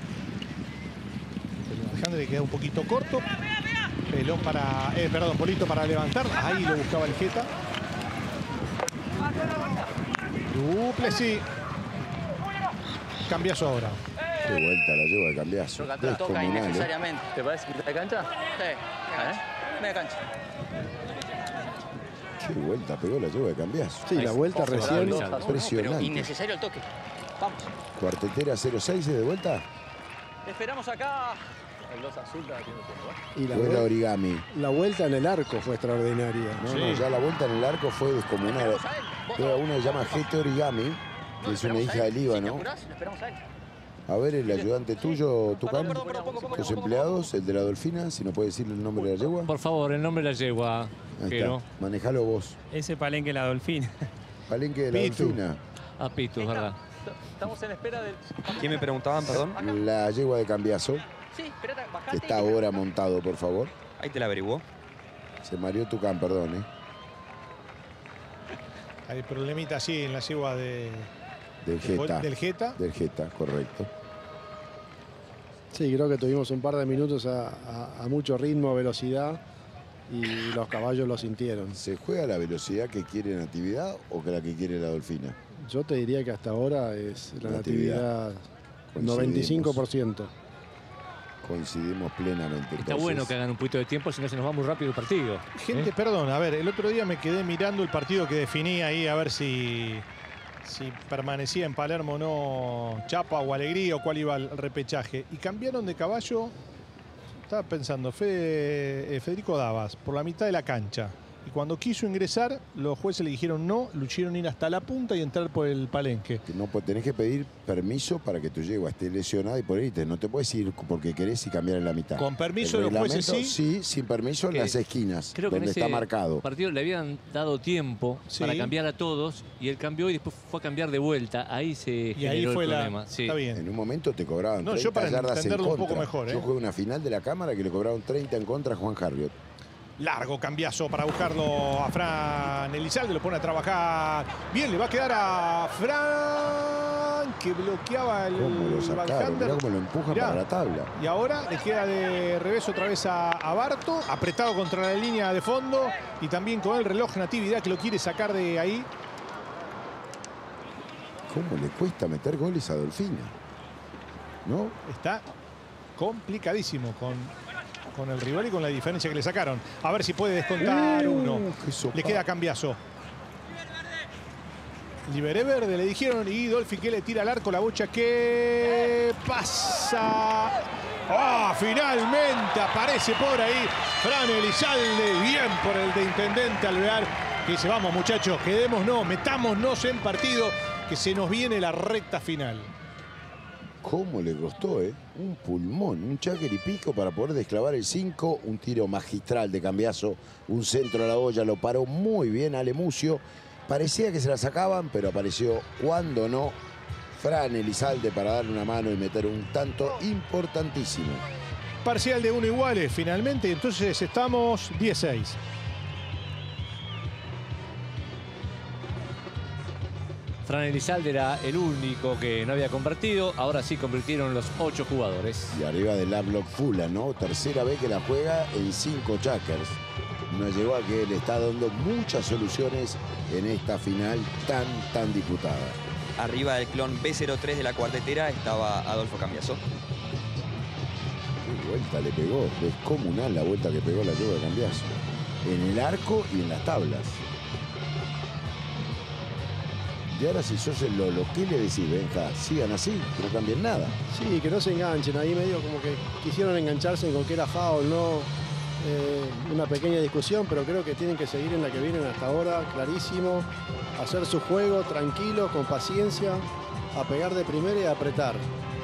A: Alejandro le queda un poquito corto. Pelón para, eh, perdón, Polito para levantar. Ahí lo buscaba el Jeta. Duplessis. Cambiazo ahora.
B: Qué vuelta la yegua de cambiazo.
I: Toca, toca
B: Descomunal, ¿eh?
I: innecesariamente.
H: ¿Te parece mitad de cancha?
I: Sí, ¿eh? Media cancha.
B: Qué vuelta pegó la yegua de cambiazo.
E: Sí, la vuelta recién.
I: No, pero
B: Impresionante.
I: innecesario el toque. Vamos.
B: Cuartetera cero seis de vuelta.
I: Esperamos acá.
H: El dos azul está haciendo tiempo, ¿eh?
E: Y la,
B: Fue la
E: vuel-
B: origami.
E: la vuelta en el arco fue extraordinaria.
B: No, no, ya la vuelta en el arco fue descomunal.
I: Esperamos a él. Vos-
B: Queda una que se llama G T Origami,
I: No,
B: que es una
I: esperamos a
B: hija
I: él.
B: del
I: Si te
B: Líbano.
I: apurás, lo esperamos a él.
B: A ver, el ayudante tuyo, Tucán,
I: Perdón, perdón, pongo, pongo,
B: tus
I: pongo,
B: empleados, el de la Dolfina, si no puede decirle el nombre de la yegua.
F: Por favor, el nombre de la yegua.
B: Ahí
F: Pero
B: está, manejalo vos.
C: Ese palenque la Dolfina.
B: Palenque de la
A: Pitu.
B: Dolfina,
F: a Pitu, es verdad.
H: Estamos en espera del...
D: ¿Quién me preguntaban, perdón?
B: la yegua de cambiazo.
I: Sí, espérate, bajate.
B: Que está ahora montado, por favor.
D: Ahí te la averiguó.
B: Se mareó Tucán, perdón, ¿eh?
A: Hay problemita así en la yegua de,
B: Del Geta.
A: del Geta.
B: Del Geta, correcto.
E: Sí, creo que tuvimos un par de minutos a, a- a mucho ritmo, velocidad y los caballos lo sintieron.
B: ¿Se juega la velocidad que quiere Natividad o que la que quiere la Dolfina?
E: Yo te diría que hasta ahora es la
B: Natividad.
E: natividad
B: Coincidimos.
E: noventa y cinco por ciento.
B: Coincidimos plenamente.
F: Está
B: entonces.
F: bueno que hagan un poquito de tiempo, si no se nos va muy rápido el partido.
A: Gente,
F: ¿eh?
A: perdón, a ver, el otro día me quedé mirando el partido que definía ahí a ver si, si permanecía en Palermo o no Chapa o Alegría o cuál iba al repechaje. Y cambiaron de caballo, estaba pensando, Fede- eh, Federico Davas, por la mitad de la cancha. Y cuando quiso ingresar, los jueces le dijeron no, lo hicieron ir hasta la punta y entrar por el palenque.
B: Que no po- tenés que pedir permiso para que tu yegua esté lesionada y por ahí te, no te puedes ir porque querés y cambiar en la mitad.
A: Con permiso
B: El
A: de los jueces,
B: reglamento,
A: sí.
B: Sí, sin permiso en
F: Que
B: las esquinas,
F: Creo que en
B: donde
F: ese
B: está marcado.
F: partido le habían dado tiempo
A: Sí.
F: para cambiar a todos y él cambió y después fue a cambiar de vuelta. Ahí se
A: Y
F: generó
A: ahí fue
F: el
A: la...
F: problema. Sí.
A: Está bien.
B: En un momento te cobraban
A: No,
B: treinta
A: yo para
B: yardas en
A: entenderlo un poco
B: contra.
A: mejor, ¿eh?
B: Yo jugué una final de la Cámara que le cobraron treinta en contra a Juan Harriot.
A: Largo cambiazo para buscarlo a Fran Elizalde, lo pone a trabajar. Bien, le va a quedar a Fran, que bloqueaba el
B: ¿Cómo lo sacaron?
A: Valhander.
B: Mirá cómo lo empujan
A: Mirá.
B: para la tabla.
A: Y ahora le queda de revés otra vez a, a Barto, apretado contra la línea de fondo y también con el reloj Natividad que lo quiere sacar de ahí.
B: ¿Cómo le cuesta meter goles a Dolfina? ¿No?
A: Está complicadísimo con, con el rival y con la diferencia que le sacaron. A ver si puede descontar
B: Uh,
A: uno.
B: qué sopa.
A: Le queda cambiazo. Liberé verde, le dijeron, y Dolphy que le tira al arco, la bocha que pasa. ¡Ah! Finalmente aparece por ahí Fran Elizalde. Bien por el de Intendente Alvear, que dice, vamos muchachos, quedémonos, metámonos en partido, que se nos viene la recta final.
B: ¿Cómo le costó, eh? Un pulmón, un cháquer y pico para poder desclavar el cinco. Un tiro magistral de cambiazo, un centro a la olla, lo paró muy bien Ale Mucio. Parecía que se la sacaban, pero apareció cuando no Fran Elizalde para darle una mano y meter un tanto importantísimo.
A: Parcial de uno iguales finalmente, entonces estamos diez seis.
F: Fran Elizalde era el único que no había convertido. Ahora sí convirtieron los ocho jugadores.
B: Y arriba del Lovelock Fulham, ¿no? Tercera vez que la juega en cinco cháquers. Nos llevó a que le está dando muchas soluciones en esta final tan, tan disputada.
D: Arriba del clon B cero tres de la cuartetera estaba Adolfo Cambiaso.
B: Qué vuelta le pegó, descomunal la vuelta que pegó la yegua de Cambiaso. En el arco y en las tablas. Y ahora si sos el Lolo, ¿qué le decís, Benja? Sigan así, que no cambien nada.
E: Sí, que no se enganchen. Ahí medio como que quisieron engancharse con que era foul, ¿no? Eh, una pequeña discusión, pero creo que tienen que seguir en la que vienen hasta ahora, clarísimo. Hacer su juego tranquilo, con paciencia, a pegar de primera y a apretar.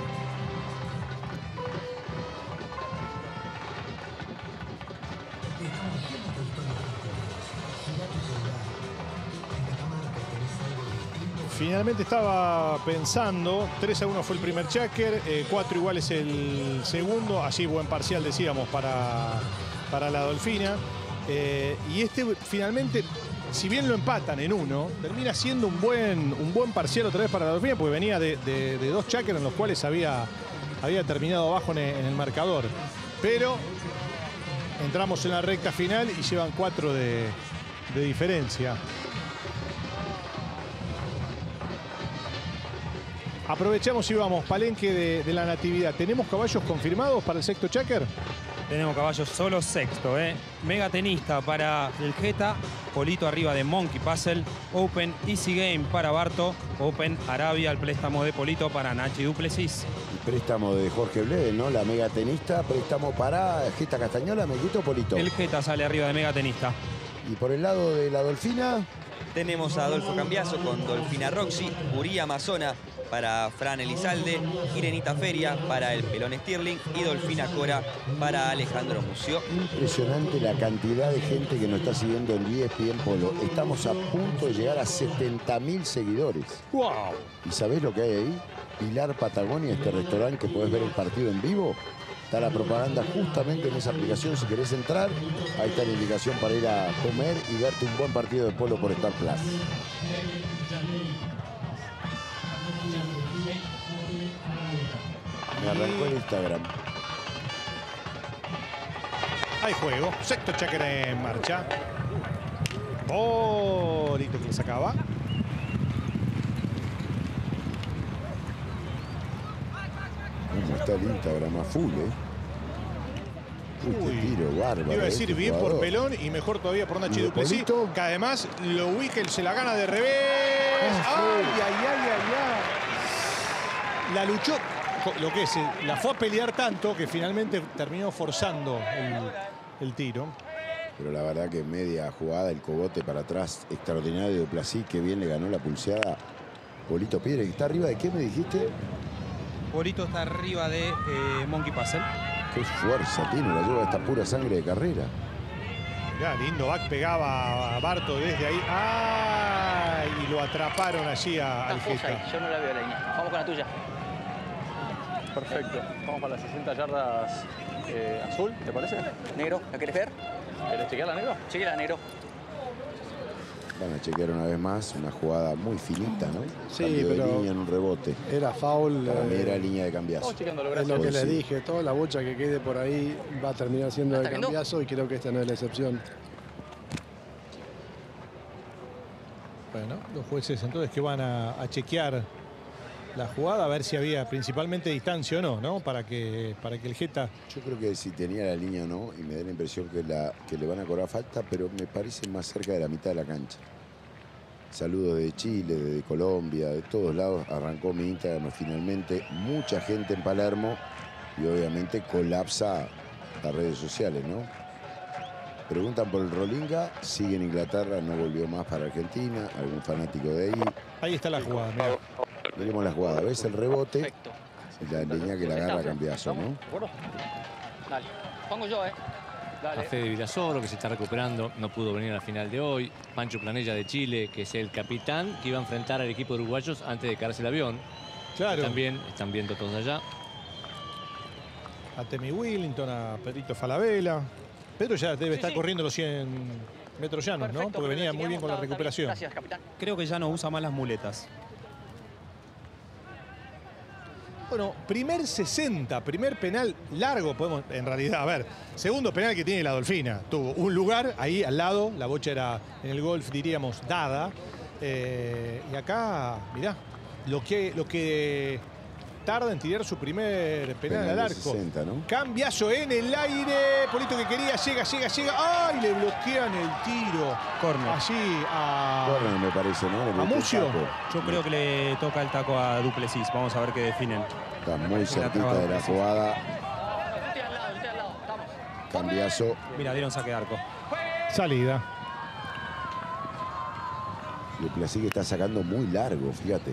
A: Finalmente estaba pensando, tres a uno fue el primer checker, eh, cuatro iguales el segundo, así buen parcial decíamos para, para la Dolfina. Eh, y este finalmente, si bien lo empatan en uno, termina siendo un buen, un buen parcial otra vez para la Dolfina, porque venía de, de- de dos checkers en los cuales había, había terminado abajo en el, en el marcador. Pero entramos en la recta final y llevan cuatro de, de diferencia. Aprovechamos y vamos, palenque de, de la Natividad. ¿Tenemos caballos confirmados para el sexto checker?
C: Tenemos caballos solo sexto, ¿eh? Mega tenista para el Geta, Polito arriba de Monkey Puzzle, Open Easy Game para Barto, Open Arabia, el préstamo de Polito para Nachi Duplessis.
B: Y préstamo de Jorge Blede, ¿no? La mega tenista, préstamo para Gesta Castañola, Mequito Polito.
C: El Geta sale arriba de Mega tenista.
B: Y por el lado de la Dolfina,
D: Tenemos a Adolfo Cambiaso con Dolfina Roxy, Uría Amazona para Fran Elizalde, Irenita Feria para el Pelón Stirling y Dolfina Cora para Alejandro Mucio.
B: impresionante la cantidad de gente que nos está siguiendo en E S P N Polo. Estamos a punto de llegar a setenta mil seguidores.
A: ¡Wow!
B: ¿Y sabés lo que hay ahí? Pilar Patagonia, este restaurante que podés ver el partido en vivo. Está la propaganda justamente en esa aplicación. Si querés entrar, ahí está la indicación para ir a comer y verte un buen partido de polo por Star Plus. Me arrancó el Instagram.
A: Hay juego. Sexto checker en marcha. Bolito que le sacaba.
B: ¿Cómo está el Instagram a full, eh? Uy, qué tiro bárbaro.
A: Iba a decir
B: este
A: bien
B: jugador.
A: por Pelón y mejor todavía por Nachi
B: ¿Y de
A: Duplessis,
B: Polito?
A: que además lo ubica y se la gana de revés. ¡Ay, ay, ay, ay, ay! La luchó, lo que es, la fue a pelear tanto que finalmente terminó forzando el, el tiro.
B: Pero la verdad que media jugada, el cogote para atrás, extraordinario de Duplessis, que bien le ganó la pulseada. Polito Piedra, que está arriba de qué me dijiste?
C: Polito está arriba de eh, Monkey Puzzle.
B: Qué fuerza tiene, la lleva esta pura sangre de carrera.
A: Mirá, lindo back pegaba a Barto desde ahí. ¡Ah! Y lo atraparon allí a, al
I: Está Fosa
A: Jeta.
I: ahí, yo no la veo la línea. Vamos con la tuya.
H: Perfecto. Vamos para las sesenta yardas eh, azul, ¿te parece?
I: Negro, ¿la querés ver?
H: ¿Querés chequearla, negro?
I: Chequeala, negro.
B: Van a chequear una vez más, una jugada muy finita, ¿no?
E: Sí,
B: Cambio
E: pero
B: de línea en un rebote.
E: Era foul.
B: Para mí
E: eh,
B: era línea de cambiazo.
H: Vamos chequeándolo,
E: Es
H: gracias.
E: lo que
B: Pues
E: les
B: sí.
E: dije, toda la bocha que quede por ahí va a terminar siendo de
I: ¿Está viendo?
E: cambiazo y creo que esta no es la excepción.
A: Bueno, los jueces entonces que van a, a chequear la jugada, a ver si había principalmente distancia o no, ¿no? Para que, para que el Jeta...
B: Yo creo que si tenía la línea o no, y me da la impresión que, la, que le van a cobrar falta, pero me parece más cerca de la mitad de la cancha. Saludos de Chile, de Colombia, de todos lados. Arrancó mi Instagram finalmente. Mucha gente en Palermo y obviamente colapsa las redes sociales, ¿no? Preguntan por el Rolinga, sigue en Inglaterra, no volvió más para Argentina. Algún fanático de ahí.
A: Ahí está la jugada, mirá.
B: Miremos la jugada. ¿Ves el rebote?
I: Perfecto.
B: Y la línea que la agarra a cambiazo, ¿no?
H: ¿De acuerdo?
I: Dale. Pongo yo, ¿eh?
F: A
I: Dale.
F: Fede Virasoro, que se está recuperando, no pudo venir a la final de hoy. Pancho Planella de Chile, que es el capitán que iba a enfrentar al equipo de uruguayos antes de caerse el avión.
A: Claro.
F: También están viendo todos allá.
A: A Temi Willington, a Pedrito Falabella. Pedro ya debe
I: Sí,
A: estar
I: sí.
A: corriendo los cien metros llanos, ¿no?
I: Perfecto,
A: Porque
I: pero
A: venía
I: lo
A: muy bien con la
I: chequeamos, está- está
A: recuperación.
I: Gracias, capitán.
C: Creo que ya no usa más las muletas.
A: Bueno, primer sesenta, primer penal largo, podemos, en realidad, a ver, segundo penal que tiene la Dolfina. Tuvo un lugar ahí al lado, la bocha era en el golf, diríamos, dada. Eh, y acá, mirá, lo que, lo que tarda en tirar su primer penal,
B: Penal
A: al
B: de
A: arco.
B: sesenta, ¿no?
A: Cambiazo en el aire, Polito que quería, llega, llega, llega. ¡Ay! Le bloquean el tiro.
C: Corner.
A: Allí a...
B: Corner, me parece, ¿no? Le
A: ¿A
B: metió el
A: Mucio?
B: taco.
C: Yo creo que le toca el taco a Duplessis. Vamos a ver qué definen.
B: Está muy cerquita
C: trabado,
B: de la
C: sí.
B: jugada.
I: Yo estoy al lado, yo estoy al lado. Vamos.
B: Cambiazo.
C: Mira, dieron saque de arco.
A: Salida.
B: Duplessis que está sacando muy largo, fíjate.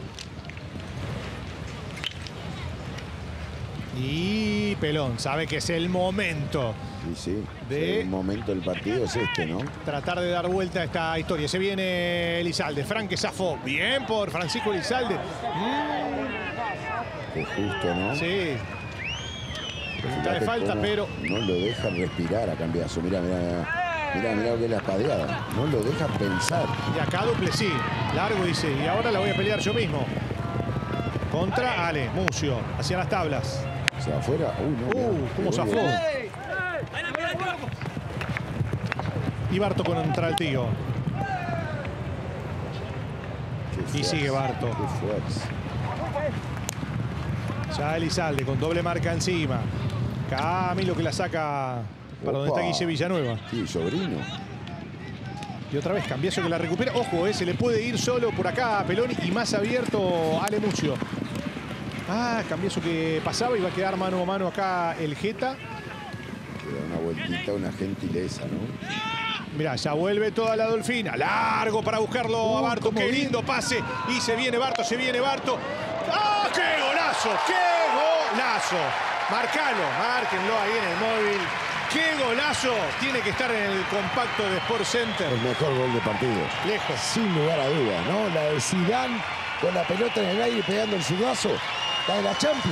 A: Y Pelón sabe que es el momento.
B: Sí, sí.
A: De-
B: El momento del partido es este, ¿no?
A: Tratar de dar vuelta a esta historia. Se viene Elizalde. Frank que zafó. Bien por Francisco Elizalde. Mm,
B: Que justo, ¿no?
A: sí. Está
B: Fíjate
A: de falta,
B: cómo
A: pero
B: no lo dejan respirar a Cambiazo. Mira, mira, mira. Mira, mira lo que es la espadeada. No lo dejan pensar.
A: y acá Duplessis. Largo dice. Y ahora la voy a pelear yo mismo. Contra Ale Mucio. Hacia las tablas.
B: Se va afuera. Uh, no,
A: Uh,
B: mirá,
A: cómo
B: pegó
A: zafó.
B: bien.
A: Y Barto contra el tío.
B: Qué
A: Y
B: fuerza,
A: sigue Barto.
B: Qué fuerza.
A: Ya Elizalde con doble marca encima. Camilo que la saca para donde
B: Opa.
A: está Guille Villanueva.
B: Sí, sobrino.
A: Y otra vez Cambiazo que la recupera. Ojo, eh, se le puede ir solo por acá a Pelón y más abierto Ale Mucio. Ah, Cambiazo que pasaba y va a quedar mano a mano acá el Jeta.
B: Queda una vueltita, una gentileza, ¿no?
A: Mirá, ya vuelve toda la Dolfina. Largo para buscarlo a Barto. Qué lindo pase. Y se viene Barto, se viene Barto. ¡Ah, qué golazo! ¡Qué golazo! Marcalo, márquenlo ahí en el móvil. ¡Qué golazo! Tiene que estar en el compacto de Sport Center.
B: El mejor gol de partido.
A: Lejos.
B: Sin lugar a dudas, ¿no? La de Zidane con la pelota en el aire pegando el zurdazo. La de la Champions.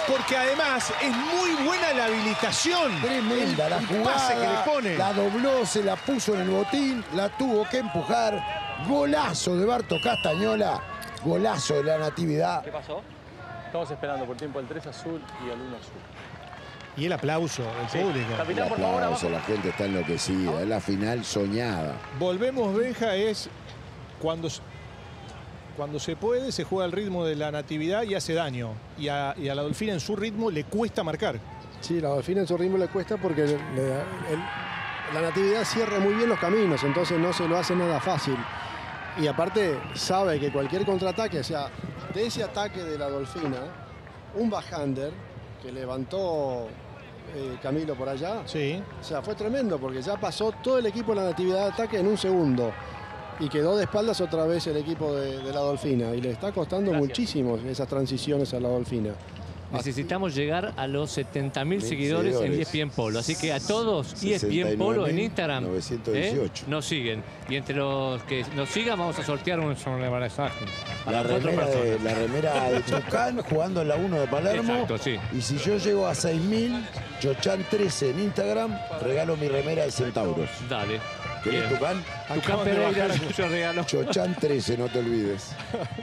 A: porque además es muy buena la habilitación.
B: Tremenda la
A: el
B: jugada.
A: pase que le pone.
B: La dobló, se la puso en el botín, la tuvo que empujar. Golazo de Barto Castañola. Golazo de la Natividad.
I: ¿Qué pasó?
H: Estamos esperando por tiempo el tres azul y el uno azul.
A: Y el aplauso del
H: Sí.
A: público.
H: Capitán,
B: El
H: por favor,
B: aplauso,
H: abajo.
B: la gente está enloquecida. Es la final soñada.
A: Volvemos, Benja, es cuando, cuando se puede, se juega al ritmo de la Natividad y hace daño. Y a, y a la Dolfina en su ritmo le cuesta marcar.
E: Sí, la Dolfina en su ritmo le cuesta porque le- le- el- la Natividad cierra muy bien los caminos, entonces no se lo hace nada fácil. Y aparte sabe que cualquier contraataque, o sea, de ese ataque de la Dolfina, un backhander que levantó eh, Camilo por allá,
A: sí.
E: O sea, fue tremendo porque ya pasó todo el equipo de la Natividad de ataque en un segundo. Y quedó de espaldas otra vez el equipo de, de la Dolfina. Y le está costando
F: Gracias.
E: muchísimo esas transiciones a la Dolfina.
F: Necesitamos llegar a los setenta mil
B: Mil
F: seguidores,
B: seguidores.
F: en E S P N Polo. Así que a todos E S P N Polo en Instagram
B: novecientos dieciocho.
F: ¿eh? nos siguen. Y entre los que nos sigan vamos a sortear un sobrevalorizaje.
B: La remera, de, la remera de Chocán jugando en la uno de Palermo.
F: Exacto, sí.
B: Y si yo llego a seis mil, Chochan trece en Instagram, regalo mi remera de Centauros.
F: Dale.
B: ¿Querés
F: Bien.
B: Tucán?
F: Tucán
A: Acaban de
F: Pereira,
A: bajar.
F: yo regalo.
B: Chochan trece, no te olvides.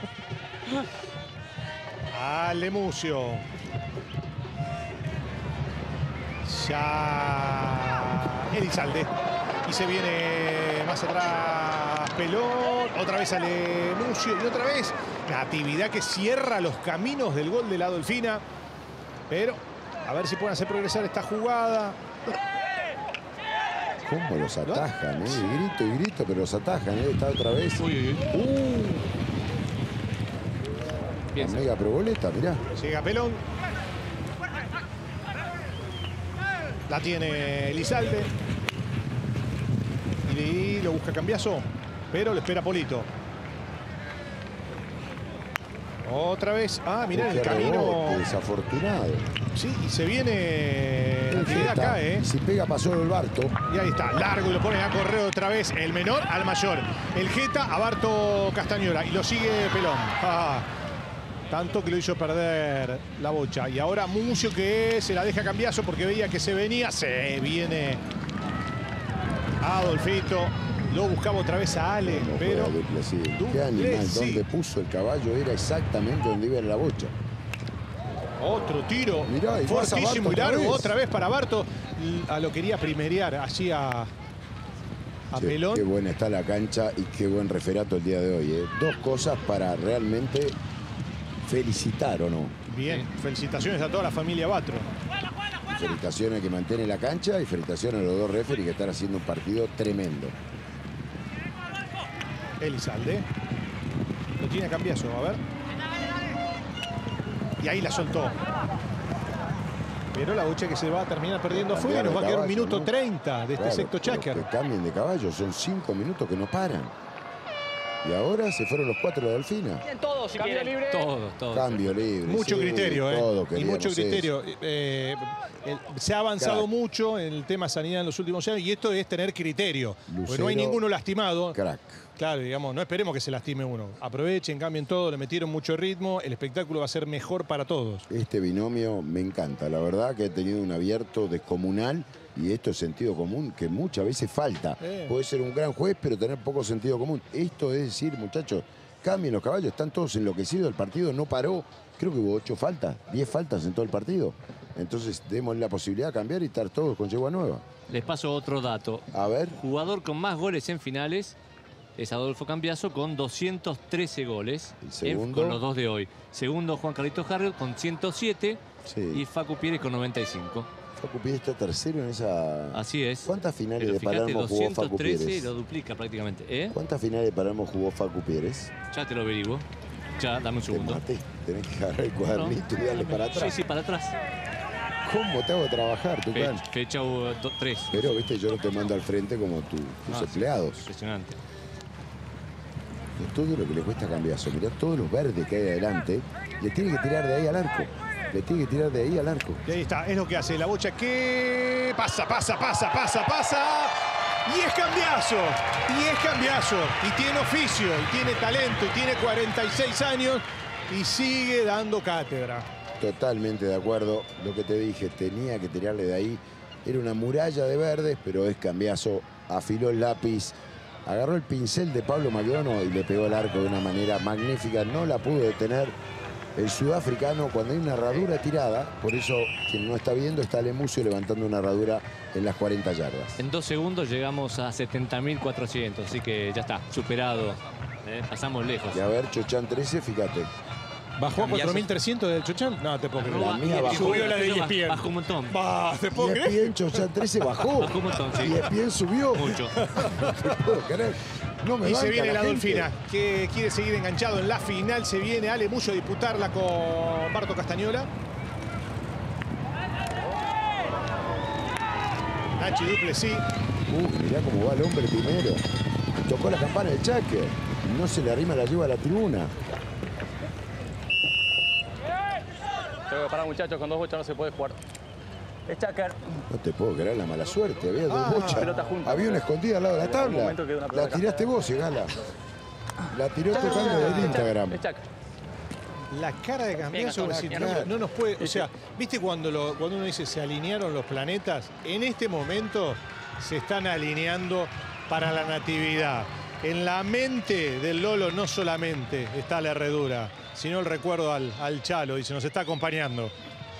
A: Alemucio. Ya Elizalde. Y se viene más atrás Pelón. Otra vez Alemucio. Y otra vez Natividad que cierra los caminos del gol de la Dolfina. Pero a ver si pueden hacer progresar esta jugada.
B: ¿Cómo los atajan? Eh? Y grito y grito, pero los atajan. ¿eh? Está otra vez.
F: Uy, uy, uy.
B: Uh, la
F: Piensa.
B: mega proboleta, mirá.
A: Llega Pelón. La tiene Elizalde. Y lo busca Cambiaso. Pero lo espera Polito. Otra vez. Ah, mirá el
B: Qué
A: camino.
B: rebote, desafortunado.
A: Sí, y se viene la actividad
B: Está-
A: acá, ¿eh?
B: Si pega pasó el Barto.
A: Y ahí está, largo y lo pone a correr otra vez el menor al mayor. El Jeta a Barto Castañola y lo sigue Pelón. Ah, tanto que lo hizo perder la bocha. Y ahora Mucio que se la deja Cambiaso porque veía que se venía. Se viene Adolfito. Lo buscaba otra vez a Ale,
B: No
A: pero
B: juega Duplessis. Qué
A: Duplessis.
B: animal, donde puso el caballo era exactamente donde iba la bocha.
A: otro tiro
B: Mirá, y pasa
A: fortísimo y
B: Barto otra
A: largo.
B: vez.
A: Otra vez para Barto. A lo quería primerear allí a, a
B: Che,
A: Pelón.
B: qué buena está la cancha y qué buen referato el día de hoy. ¿eh? Dos cosas para realmente felicitar, ¿o no?
A: Bien, felicitaciones a toda la familia Batro.
B: Felicitaciones a que mantiene la cancha y felicitaciones a los dos referees que están haciendo un partido tremendo.
A: Elizalde. Lo tiene Cambiaso, a ver. Y ahí la soltó. Pero la bocha que se va a terminar perdiendo fue.
B: Cambiar
A: Nos
B: de
A: va a quedar un
B: caballo,
A: minuto
B: ¿no?
A: treinta de este
B: Claro,
A: sexto
B: pero
A: cháquer.
B: Que cambien de caballo, son cinco minutos que no paran. Y ahora se fueron los cuatro de la Delfina.
I: Tienen todos si
H: Cambio
I: quieren.
H: libre.
F: Todos, todos.
B: Cambio libre.
A: Mucho
B: sí,
A: criterio, ¿eh?
B: todo
A: Y
B: queríamos
A: mucho
B: eso.
A: criterio. Eh, el- se ha avanzado
B: Crack.
A: mucho en el tema sanidad en los últimos años y esto es tener criterio. Porque no hay
B: Lucero,
A: ninguno lastimado.
B: Crack.
A: Claro, digamos, no esperemos que se lastime uno. Aprovechen, cambien todo, le metieron mucho ritmo, el espectáculo va a ser mejor para todos.
B: Este binomio me encanta. La verdad que ha tenido un abierto descomunal y esto es sentido común que muchas veces falta.
A: Eh.
B: Puede ser un gran juez, pero tener poco sentido común. Esto es decir, muchachos, cambien los caballos, están todos enloquecidos. El partido no paró. Creo que hubo ocho faltas, diez faltas en todo el partido. Entonces, démosle la posibilidad de cambiar y estar todos con yegua nueva.
F: Les paso otro dato.
B: A ver.
F: Jugador con más goles en finales es Adolfo Cambiaso con doscientos trece goles.
B: El
F: en-
B: segundo.
F: con los dos de hoy. Segundo, Juan Carlitos Harrell con ciento siete
B: Sí.
F: y Facu Pérez con noventa y cinco.
B: Facu Pérez está tercero en esa...
F: Así es.
B: ¿Cuántas finales
F: Pero
B: de
F: fíjate,
B: Palermo jugó Facu
F: doscientos trece
B: Pérez?
F: lo duplica prácticamente. ¿Eh?
B: ¿Cuántas finales de Palermo jugó Facu Pérez?
F: Ya te lo averiguo. Ya, dame un
B: Te
F: segundo.
B: maté. Tenés que agarrar el cuadernito y darle para atrás.
F: Sí, sí, para atrás.
B: ¿Cómo te hago trabajar,
F: Fe-
B: Tucán?
F: fecha uh, do- tres.
B: Pero, viste, yo no te mando al frente como tu- tus
F: Ah, sí.
B: empleados.
F: Impresionante.
B: Todo lo que le cuesta Cambiaso. Mirá todos los verdes que hay adelante. Le tiene que tirar de ahí al arco. Le tiene que tirar de ahí al arco.
A: Y ahí está, es lo que hace la bocha que pasa, pasa, pasa, pasa, pasa. Y es Cambiaso, y es Cambiaso. Y tiene oficio, y tiene talento, y tiene cuarenta y seis años. Y sigue dando cátedra.
B: totalmente de acuerdo. Lo que te dije, tenía que tirarle de ahí. Era una muralla de verdes, pero es cambiazo. Afiló el lápiz, agarró el pincel de Pablo McDonough y le pegó el arco de una manera magnífica. No la pudo detener el sudafricano cuando hay una herradura tirada. Por eso, quien no está viendo, está Lemucio levantando una herradura en las cuarenta yardas.
F: En dos segundos llegamos a setenta mil cuatrocientos, así que ya está, superado. ¿eh? Pasamos lejos.
B: Y a ver, Chochán trece, fíjate.
A: ¿Bajó a cuatro mil trescientos del Chochán? No, te puedo creer.
B: La mía bajó.
A: Subió la de E S P N.
F: Bajó un montón.
A: Bah, ¿te puedo
B: E S P
A: creer?
B: N Chochán trece bajó.
F: Bajó un montón, sí.
B: Y E S P N subió.
F: Mucho.
B: No te puedo creer. No me
A: Y se
B: banca
A: viene la
B: gente.
A: Dolfina, que quiere seguir enganchado en la final. Se viene Ale Mucho a disputarla con Barto Castañola. Nachi Duplessis.
B: Uh, mirá cómo va el hombre primero. Tocó la campana del Chacker. No se le arrima la lleva a la tribuna.
H: Tengo que parar, muchachos, con dos bochas no se puede jugar. Es Chacker.
B: No te puedo creer la mala suerte. Había dos
A: Ah,
B: bochas.
H: pelota junta.
B: Había una escondida al lado de la
H: En algún
B: tabla.
H: momento quedó una pelota
B: La tiraste vos, Gala. La tiró tocando del Instagram.
H: Es Chacker.
A: La cara de cambiazo,
I: Bien,
A: decir,
I: bien,
A: no,
B: bien.
A: no nos puede. O sea, ¿viste cuando, lo, cuando uno dice se alinearon los planetas? En este momento se están alineando para la natividad. En la mente del Lolo no solamente está la herredura, sino el recuerdo al, al Chalo, y se nos está acompañando.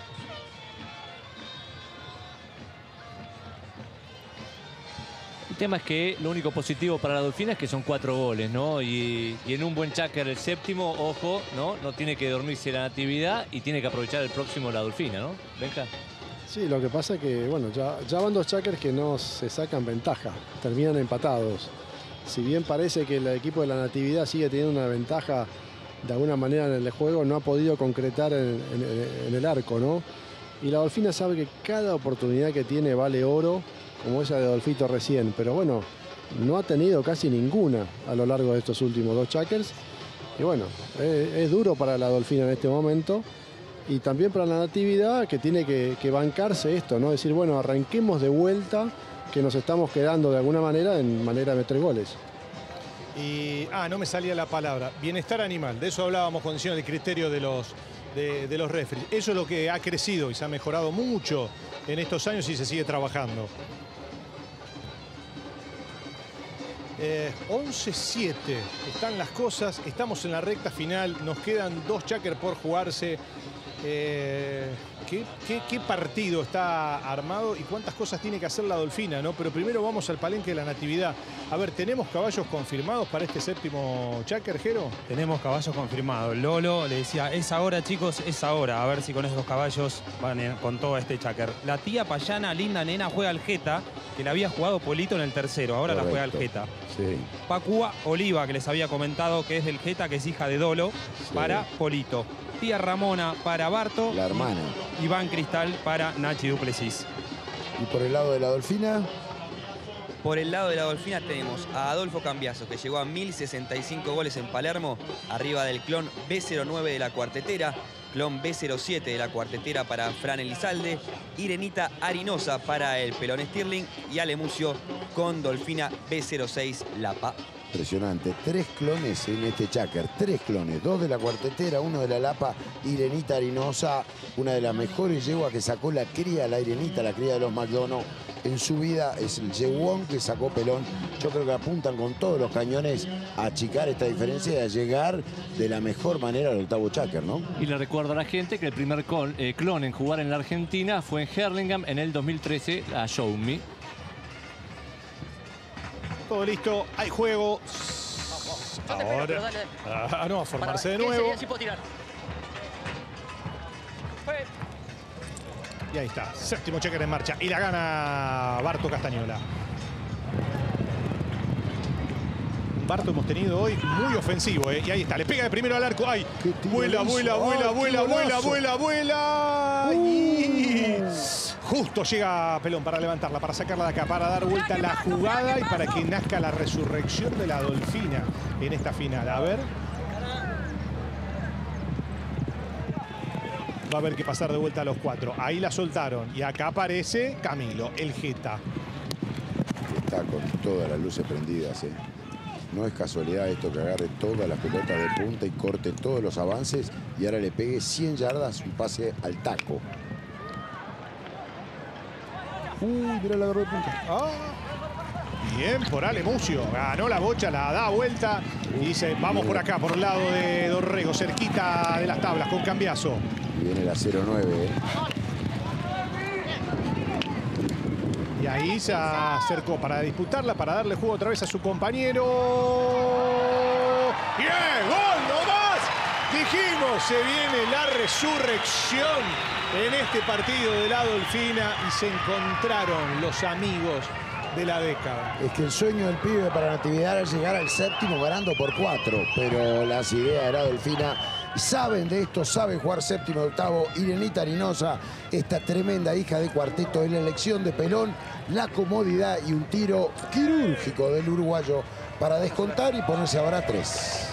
F: El tema es que lo único positivo para la Dolfina es que son cuatro goles, ¿no? Y, y en un buen Chacker el séptimo, ojo, ¿no? No tiene que dormirse la Natividad y tiene que aprovechar el próximo la Dolfina, ¿no? Benja.
E: Sí, lo que pasa es que, bueno, ya, ya van dos Chackers que no se sacan ventaja, terminan empatados. Si bien parece que el equipo de la Natividad sigue teniendo una ventaja de alguna manera en el juego, no ha podido concretar en, en- en el arco, ¿no? Y la Dolfina sabe que cada oportunidad que tiene vale oro, como esa de Dolfito recién, pero bueno, no ha tenido casi ninguna a lo largo de estos últimos dos Chackers. Y bueno, es, es duro para la Dolfina en este momento. Y también para la Natividad, que tiene que, que bancarse esto, ¿no? Decir, bueno, arranquemos de vuelta, que nos estamos quedando de alguna manera en manera de meter goles.
A: Y, ah, no me salía la palabra. Bienestar animal. De eso hablábamos cuando hicieron el criterio de los, de, de los referees. Eso es lo que ha crecido y se ha mejorado mucho en estos años y se sigue trabajando. Eh, once siete están las cosas. Estamos en la recta final. Nos quedan dos Chackers por jugarse. Eh, ¿qué, qué, qué partido está armado y cuántas cosas tiene que hacer la Dolfina, ¿no? Pero primero vamos al palenque de la Natividad. A ver, ¿tenemos caballos confirmados para este séptimo Chacker, Jero?
C: Tenemos caballos confirmados. Lolo le decía, es ahora, chicos, es ahora. A ver si con esos caballos van en- con todo este Chacker. La tía Payana, linda nena, juega al Geta, que la había jugado Polito en el tercero. Ahora la juega al
B: Correcto.
C: Geta.
B: Sí.
C: Pacúa Oliva, que les había comentado que es del Geta, que es hija de Dolo,
B: Sí.
C: para Polito. Tía Ramona para Barto.
B: La hermana.
C: Iván Cristal para Nachi Duplessis.
B: Y por el lado de la Dolfina,
D: Por el lado de la Dolfina tenemos a Adolfo Cambiaso, que llegó a mil sesenta y cinco goles en Palermo, arriba del clon B cero nueve de la cuartetera, clon B cero siete de la cuartetera para Fran Elizalde, Irenita Arinosa para el Pelón Stirling y Alemucio con Dolfina B cero seis Lapa.
B: impresionante. Tres clones en este Chacker. Tres clones. Dos de la cuartetera, uno de la Lapa. Irenita Arinosa, una de las mejores yeguas que sacó la cría, la Irenita, la cría de los McDonough. En su vida es el yeguón que sacó Pelón. Yo creo que apuntan con todos los cañones a achicar esta diferencia y a llegar de la mejor manera al octavo Chacker, ¿no?
F: Y le recuerdo a la gente que el primer clon, eh, clon en jugar en la Argentina fue en Hurlingham en el dos mil trece, a Show Me.
A: Todo listo, hay juego.
I: Yo te espero, pero
A: Ahora.
I: dale.
A: Ah, no, a formarse de
I: Para-
A: nuevo.
I: ¿quién sería? Sí puedo tirar. Fue.
A: Y ahí está, séptimo Chacker en marcha. Y la gana Barto Castañola. Un Barto hemos tenido hoy muy ofensivo, ¿eh? Y ahí está, le pega de primero al arco. ¡Ay!
B: Qué tiro
A: Vuela,
B: hizo.
A: vuela,
B: Ah,
A: vuela,
B: qué
A: vuela, vuela,
B: golazo.
A: vuela, vuela. Y justo llega Pelón para levantarla, para sacarla de acá, para dar vuelta a la jugada y para que nazca la resurrección de la Dolfina en esta final. A ver. Va a haber que pasar de vuelta a los cuatro. Ahí la soltaron. Y acá aparece Camilo, el Geta.
B: Está con todas las luces prendidas, ¿eh? No es casualidad esto que agarre todas las pelotas de punta y corte todos los avances y ahora le pegue cien yardas, un pase al taco. Uy, mira la agarró de punta.
A: Ah. Bien por Ale Mucio. Ganó la bocha, la da vuelta y dice, vamos por acá, por el lado de Dorrego, cerquita de las tablas, con Cambiaso.
B: Y viene la cero nueve, ¿eh?
A: Y ahí se acercó para disputarla, para darle juego otra vez a su compañero. ¡Bien! ¡Gol nomás! Dijimos, se viene la resurrección en este partido de la Dolfina y se encontraron los amigos de la década.
B: Es que el sueño del pibe para Natividad era llegar al séptimo ganando por cuatro, pero las ideas de la Dolfina saben de esto, saben jugar séptimo y octavo. Irenita Arinosa, esta tremenda hija de cuarteto, en la elección de Pelón, la comodidad y un tiro quirúrgico del uruguayo para descontar y ponerse ahora tres.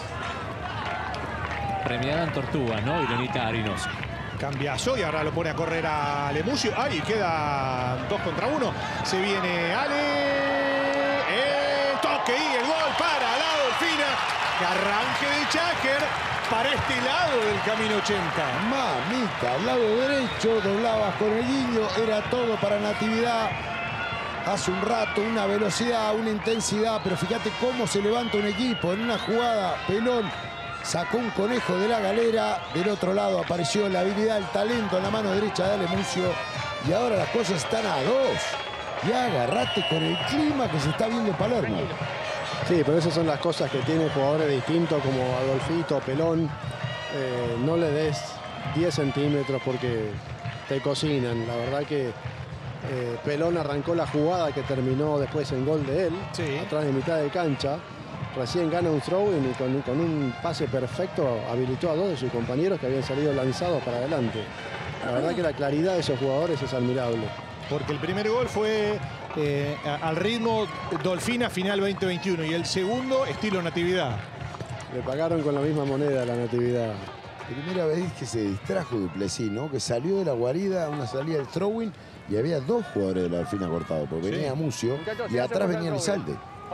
F: Premiada en Tortuga, ¿no? Irenita Arinosa.
A: Cambiazo y ahora lo pone a correr a Lemucio. Ahí queda dos contra uno. Se viene Ale. El toque y el gol para la Dolfina. Que arranque de Cháquer para este lado del camino ochenta.
B: Mamita, al lado derecho, doblabas con el guiño, era todo para Natividad. Hace un rato, una velocidad, una intensidad, pero fíjate cómo se levanta un equipo en una jugada. Pelón sacó un conejo de la galera, del otro lado apareció la habilidad, el talento en la mano derecha de Ale Mucio, y ahora las cosas están a dos. Y agarrate con el clima que se está viendo en Palermo.
E: Sí, pero esas son las cosas que tienen jugadores distintos como Adolfito, Pelón. Eh, no le des diez centímetros porque te cocinan. La verdad que eh, Pelón arrancó la jugada que terminó después en gol de él,
A: sí,
E: atrás de mitad de cancha. Recién gana un throw y con, con un pase perfecto habilitó a dos de sus compañeros que habían salido lanzados para adelante. La verdad que la claridad de esos jugadores es admirable.
A: Porque el primer gol fue eh, al ritmo Dolfina final veinte veintiuno y el segundo estilo Natividad.
E: Le pagaron con la misma moneda a la Natividad.
B: Primera vez que se distrajo Duplessis, ¿no? Que salió de la guarida, una salida del throwing y había dos jugadores de la Dolfina cortados, porque sí, venía Mucio y atrás venía Elizalde.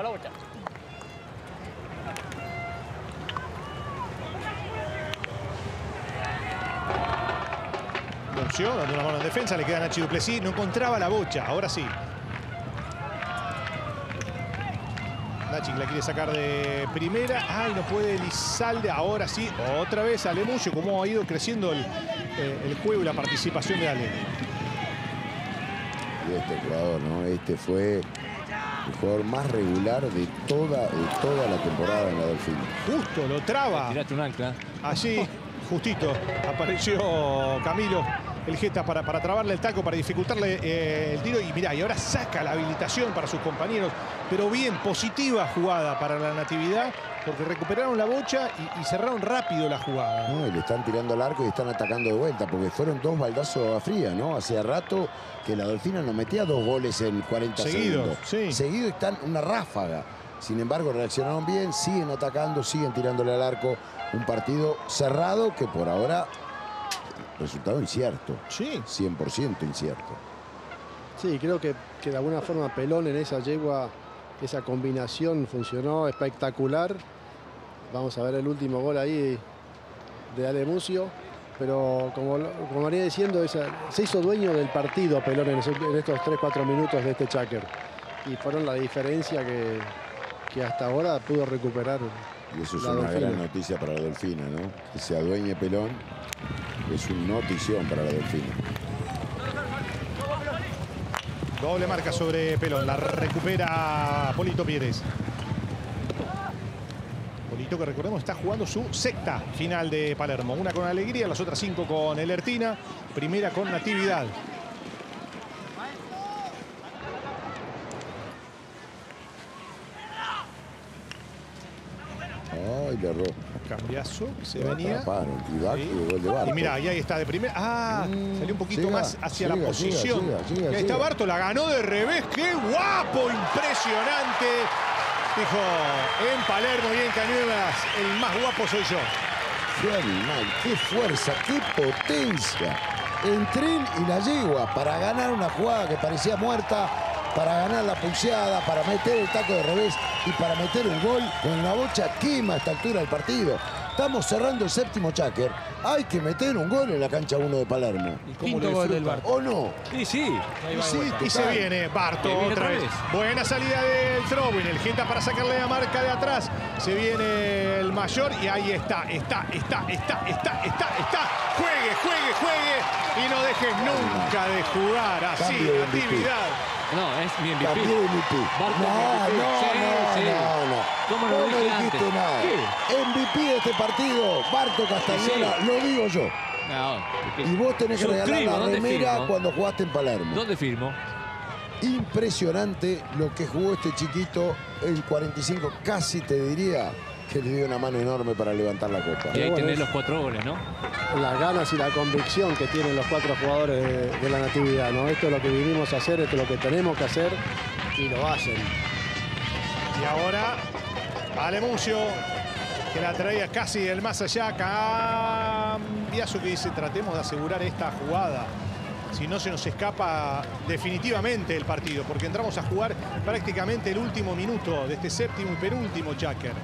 A: Mucio dando una mano en defensa, le queda a Nachi Duplessis, no encontraba la bocha, ahora sí. Nachi la quiere sacar de primera. Ay, no puede Elizalde. Ahora sí, otra vez Ale Mucio. Cómo ha ido creciendo el, eh, el juego y la participación de Ale.
B: Y este jugador, ¿no? Este fue el jugador más regular de toda, de toda la temporada en la Dolfina.
A: Justo, lo traba.
F: Tirate un ancla.
A: Allí, justito, apareció Camilo, el Jeta, para, para trabarle el taco, para dificultarle eh, el tiro. Y mirá, y ahora saca la habilitación para sus compañeros. Pero bien, positiva jugada para la Natividad, porque recuperaron la bocha y, y cerraron rápido la jugada.
B: No, y le están tirando al arco y están atacando de vuelta, porque fueron dos baldazos a fría, ¿no? Hacía rato que la Dolfina no metía dos goles en cuarenta
A: Seguidos,
B: segundos.
A: sí.
B: Seguido están una ráfaga. Sin embargo, reaccionaron bien, siguen atacando, siguen tirándole al arco. Un partido cerrado que por ahora resultado incierto.
A: Sí.
B: cien por ciento incierto.
E: Sí, creo que, que de alguna forma Pelón en esa yegua, esa combinación funcionó espectacular. Vamos a ver el último gol ahí de Ale Mucio. Pero como, como venía diciendo, esa, se hizo dueño del partido Pelón en, ese, en estos tres cuatro minutos de este Cháquer. Y fueron la diferencia que, que hasta ahora pudo recuperar.
B: Y eso es
E: la
B: una
E: Dolfina.
B: gran noticia para la Dolfina, ¿no? Que se adueñe Pelón es una notición para la Dolfina.
A: Doble marca sobre Pelón, la recupera Polito Pérez. Polito, que recordemos está jugando su sexta final de Palermo. Una con Alegría, las otras cinco con el Ertina. Primera con Natividad.
B: Ay, le erró.
A: Cambiazo, que se
B: Lo
A: venía.
B: atraparon. Y Barco,
A: Sí.
B: y gol de Barco.
A: Y mira, y ahí está de primera. Ah,
B: Mm,
A: salió un poquito
B: llega,
A: más hacia la
B: llega,
A: posición.
B: llega, llega,
A: y ahí está
B: llega.
A: Barto, la ganó de revés. ¡Qué guapo! Impresionante. Dijo, en Palermo y en Cañuelas, el más guapo soy yo.
B: Qué animal, qué fuerza, qué potencia. Entre él y la yegua para ganar una jugada que parecía muerta. para ganar la pulseada, para meter el taco de revés y para meter un gol. Con la bocha quema a esta altura del partido. Estamos cerrando el séptimo cháquer. Hay que meter un gol en la cancha uno de Palermo.
A: Quinto gol del Barto.
B: ¿O no?
F: Sí, sí.
B: Y sí,
A: Y se
B: total.
A: viene Barto
F: Y viene
A: otra
F: otra
A: vez.
F: vez.
A: Buena salida del Throwing. El Geta para sacarle la marca de atrás. Se viene el mayor y ahí está, está, está, está, está, está, está. Juegue, juegue, juegue. Y no dejes nunca de jugar así.
B: Cambio de M V P.
A: Actividad.
F: No, es mi M V P.
B: Cambió de M V P.
F: Barco
B: No, no,
F: M V P.
B: no,
F: Sí, sí.
B: no, no.
F: ¿Cómo lo
B: Vos no
F: dije
B: dijiste
F: antes?
B: nada.
F: ¿Qué?
B: M V P de este partido, Barto Castañola,
F: Sí.
B: lo digo yo.
F: No, ¿qué?
B: Y vos tenés que regalar
F: Suscribo,
B: la
F: ¿dónde
B: remera
F: firmo?
B: cuando jugaste en Palermo.
F: ¿Dónde firmo?
B: Impresionante lo que jugó este chiquito en cuarenta y cinco. Casi te diría que le dio una mano enorme para levantar la copa.
F: Y ahí
E: bueno,
F: tenés
E: es-
F: los cuatro goles, ¿no?
E: Las ganas y la convicción que tienen los cuatro jugadores de, de la Natividad, ¿no? Esto es lo que vinimos a hacer, esto es lo que tenemos que hacer y lo hacen.
A: Y ahora, Alemucio, que la traía casi del más allá. Cambiazo que dice, tratemos de asegurar esta jugada. Si no se nos escapa definitivamente el partido, porque entramos a jugar prácticamente el último minuto de este séptimo y penúltimo cháquer.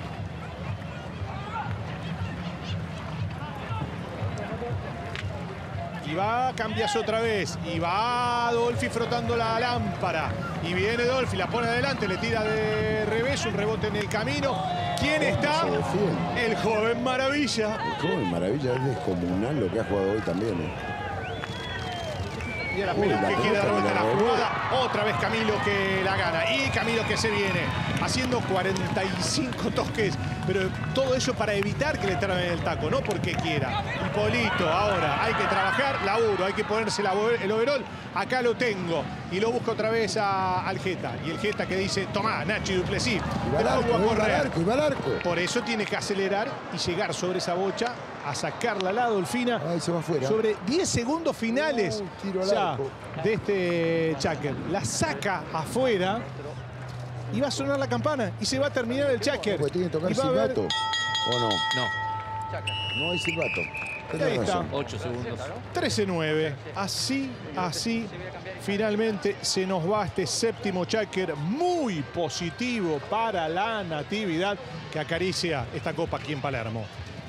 A: Y va, cambias otra vez. Y va Dolfi frotando la lámpara. Y viene Dolfi, la pone adelante, le tira de revés, un rebote en el camino. ¿Quién está?
B: Se defiende.
A: El joven Maravilla.
B: El joven Maravilla es descomunal lo que ha jugado hoy también. ¿eh?
A: Y a la
B: Uy,
A: pelota
B: la
A: que quiere dar
B: pelota
A: vuelta
B: que
A: a la
B: la robó.
A: jugada. Otra vez Camilo que la gana. Y Camilo que se viene haciendo cuarenta y cinco toques. Pero todo eso para evitar que le traben el taco, no porque quiera. Hipólito, ahora hay que trabajar, laburo, hay que ponerse la, el overol. Acá lo tengo. Y lo busca otra vez a, al Geta. Y el Geta que dice, tomá, Nachi Duplessis,
B: Y va
A: te
B: al arco,
A: pongo a
B: y va al
A: correr.
B: arco, y va al arco.
A: Por eso tiene que acelerar y llegar sobre esa bocha a sacarla a la Dolfina.
B: Ahí se va afuera.
A: Sobre diez segundos finales
B: Uh, tiro al
A: ya
B: arco.
A: de este cháquer. La saca afuera y va a sonar la campana y se va a terminar el cháquer.
B: Porque tiene que tocar
A: Y va a haber-
B: silbato. ¿O no?
F: No,
B: No hay silbato.
A: Y ahí
B: Tenés
A: está.
B: razón.
F: ocho segundos.
A: trece nueve. Así, así, finalmente se nos va este séptimo cháquer muy positivo para la Natividad que acaricia esta copa aquí en Palermo.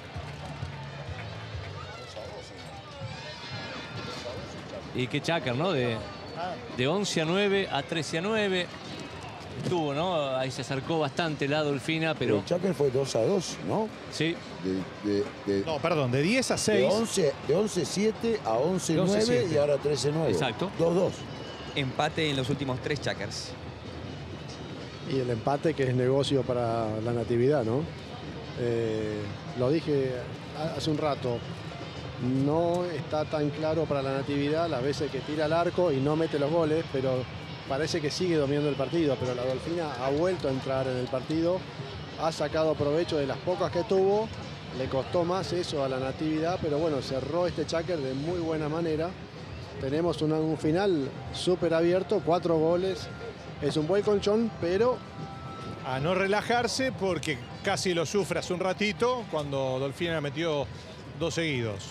F: Y qué cháquer, ¿no? De, de once a nueve a trece a nueve. Estuvo, ¿no? Ahí se acercó bastante la Dolfina,
B: Pero
F: pero
B: el cháquer fue dos a dos, ¿no?
F: sí.
B: De, de, de,
A: No, perdón, de diez a
B: de
A: seis.
B: once, de once siete a once
A: De once
B: nueve
A: siete.
B: y ahora trece nueve.
F: Exacto.
B: dos dos.
D: Empate en los últimos tres cháquers.
E: Y el empate que es negocio para la Natividad, ¿no? Eh, lo dije ha- hace un rato, no está tan claro para la Natividad las veces que tira al arco y no mete los goles, pero parece que sigue dominando el partido, pero la Dolfina ha vuelto a entrar en el partido, ha sacado provecho de las pocas que tuvo, le costó más eso a la Natividad, pero bueno, cerró este cháquer de muy buena manera. Tenemos una- un final súper abierto, cuatro goles, es un buen colchón, pero
A: A no relajarse porque casi lo sufre hace un ratito cuando Dolfina metió dos seguidos.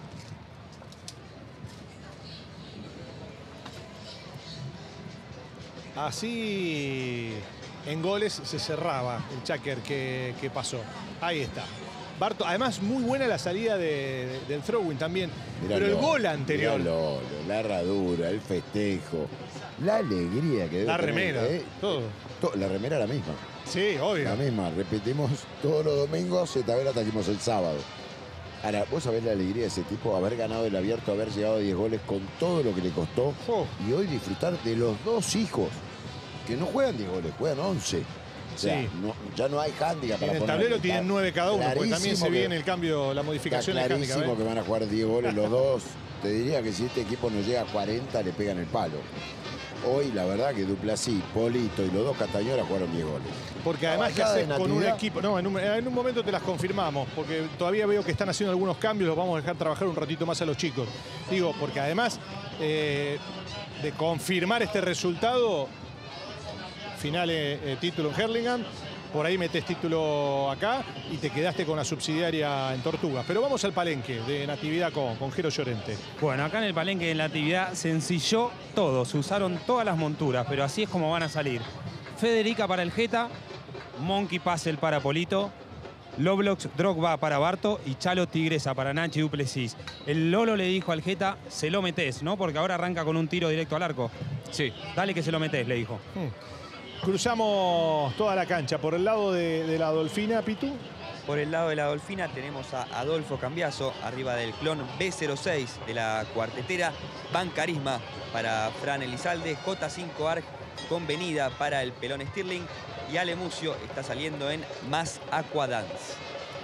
A: Así en goles se cerraba el cháquer que, que pasó. Ahí está. Barto, además muy buena la salida de- de- del throwing también. Pero el gol anterior.
B: Mirá Lolo, la herradura, el festejo, la alegría que debe
A: La
B: tener,
A: remera,
B: ¿eh?
A: todo.
B: To- La remera la misma.
A: Sí, obvio.
B: La misma. Repetimos todos los domingos, también la trajimos el sábado. Ahora, vos sabés la alegría de ese tipo, haber ganado el abierto, haber llegado a diez goles con todo lo que le costó.
A: Oh.
B: Y hoy disfrutar de los dos hijos, que no juegan diez goles, juegan once. O sea,
A: Sí.
B: no- ya no hay handicap
A: En
B: para
A: el
B: poner.
A: tablero
B: Está
A: tienen nueve cada uno, porque también
B: clarísimo
A: se
B: que-
A: viene el cambio, la
B: Está
A: modificación de handicap.
B: clarísimo
A: ¿eh?
B: que van a jugar diez goles los dos. Te diría que si este equipo no llega a cuarenta, le pegan el palo. Hoy, la verdad, que Duplessis, Polito y los dos Castañola jugaron diez goles.
A: Porque además, ¿qué
B: Bajada de
A: haces con un
B: Natividad.
A: equipo? No, en un, en un momento te las confirmamos, porque todavía veo que están haciendo algunos cambios, los vamos a dejar trabajar un ratito más a los chicos. Digo, porque además eh, de confirmar este resultado, final eh, eh, título en Hurlingham, por ahí metés título acá y te quedaste con la subsidiaria en Tortugas. Pero vamos al palenque de Natividad con, con Jero Llorente.
C: Bueno, acá en el palenque de Natividad se ensilló todo, se usaron todas las monturas, pero así es como van a salir. Federica para el Jeta, Monkey Puzzle para Polito, Loblox Drogba para Barto y Chalo Tigresa para Nachi Duplessis. El Lolo le dijo al Jeta, se lo metés, ¿no? Porque ahora arranca con un tiro directo al arco.
F: Sí.
C: Dale que se lo metés, le dijo.
A: Hmm. Cruzamos toda la cancha. Por el lado de, de la Dolfina, Pitu.
D: Por el lado de la Dolfina tenemos a Adolfo Cambiaso, arriba del clon B cero seis de la cuartetera. Van Carisma para Fran Elizalde, J cinco Arg con venida para el Pelón Stirling. Y Ale Mucio está saliendo en Más Aqua Dance.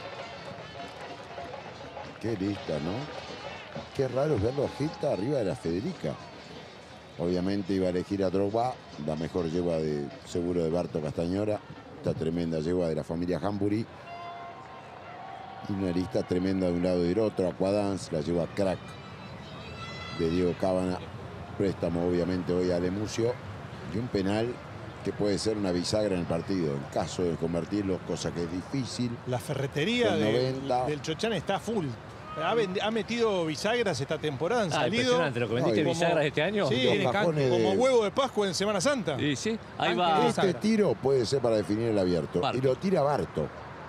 B: Qué lista, ¿no? Qué raro es verlo a Jeta arriba de la Federica. Obviamente iba a elegir a Drogba, la mejor yegua de seguro de Barto Castañora. Esta tremenda yegua de la familia Hambury. Y una lista tremenda de un lado y del otro. Aquadance, la yegua Crack de Diego Cábana. Préstamo obviamente hoy a Ale Mucio. Y un penal que puede ser una bisagra en el partido, en caso de convertirlo, cosa que es difícil.
A: La ferretería
B: Del
A: de-
B: noventa.
A: del Chochán está full. Ha, vend- ha metido bisagras esta temporada, han
F: Ah,
A: salido.
F: impresionante, ¿lo que vendiste
A: Como-
F: bisagras este año?
A: Sí,
B: Los
A: tiene can-
B: cajones de-
A: como huevo de Pascua en Semana Santa.
F: Sí, sí. Ahí
A: Ángel
F: va.
B: Este tiro puede ser para definir el abierto.
F: Barto.
B: Y lo tira Barto.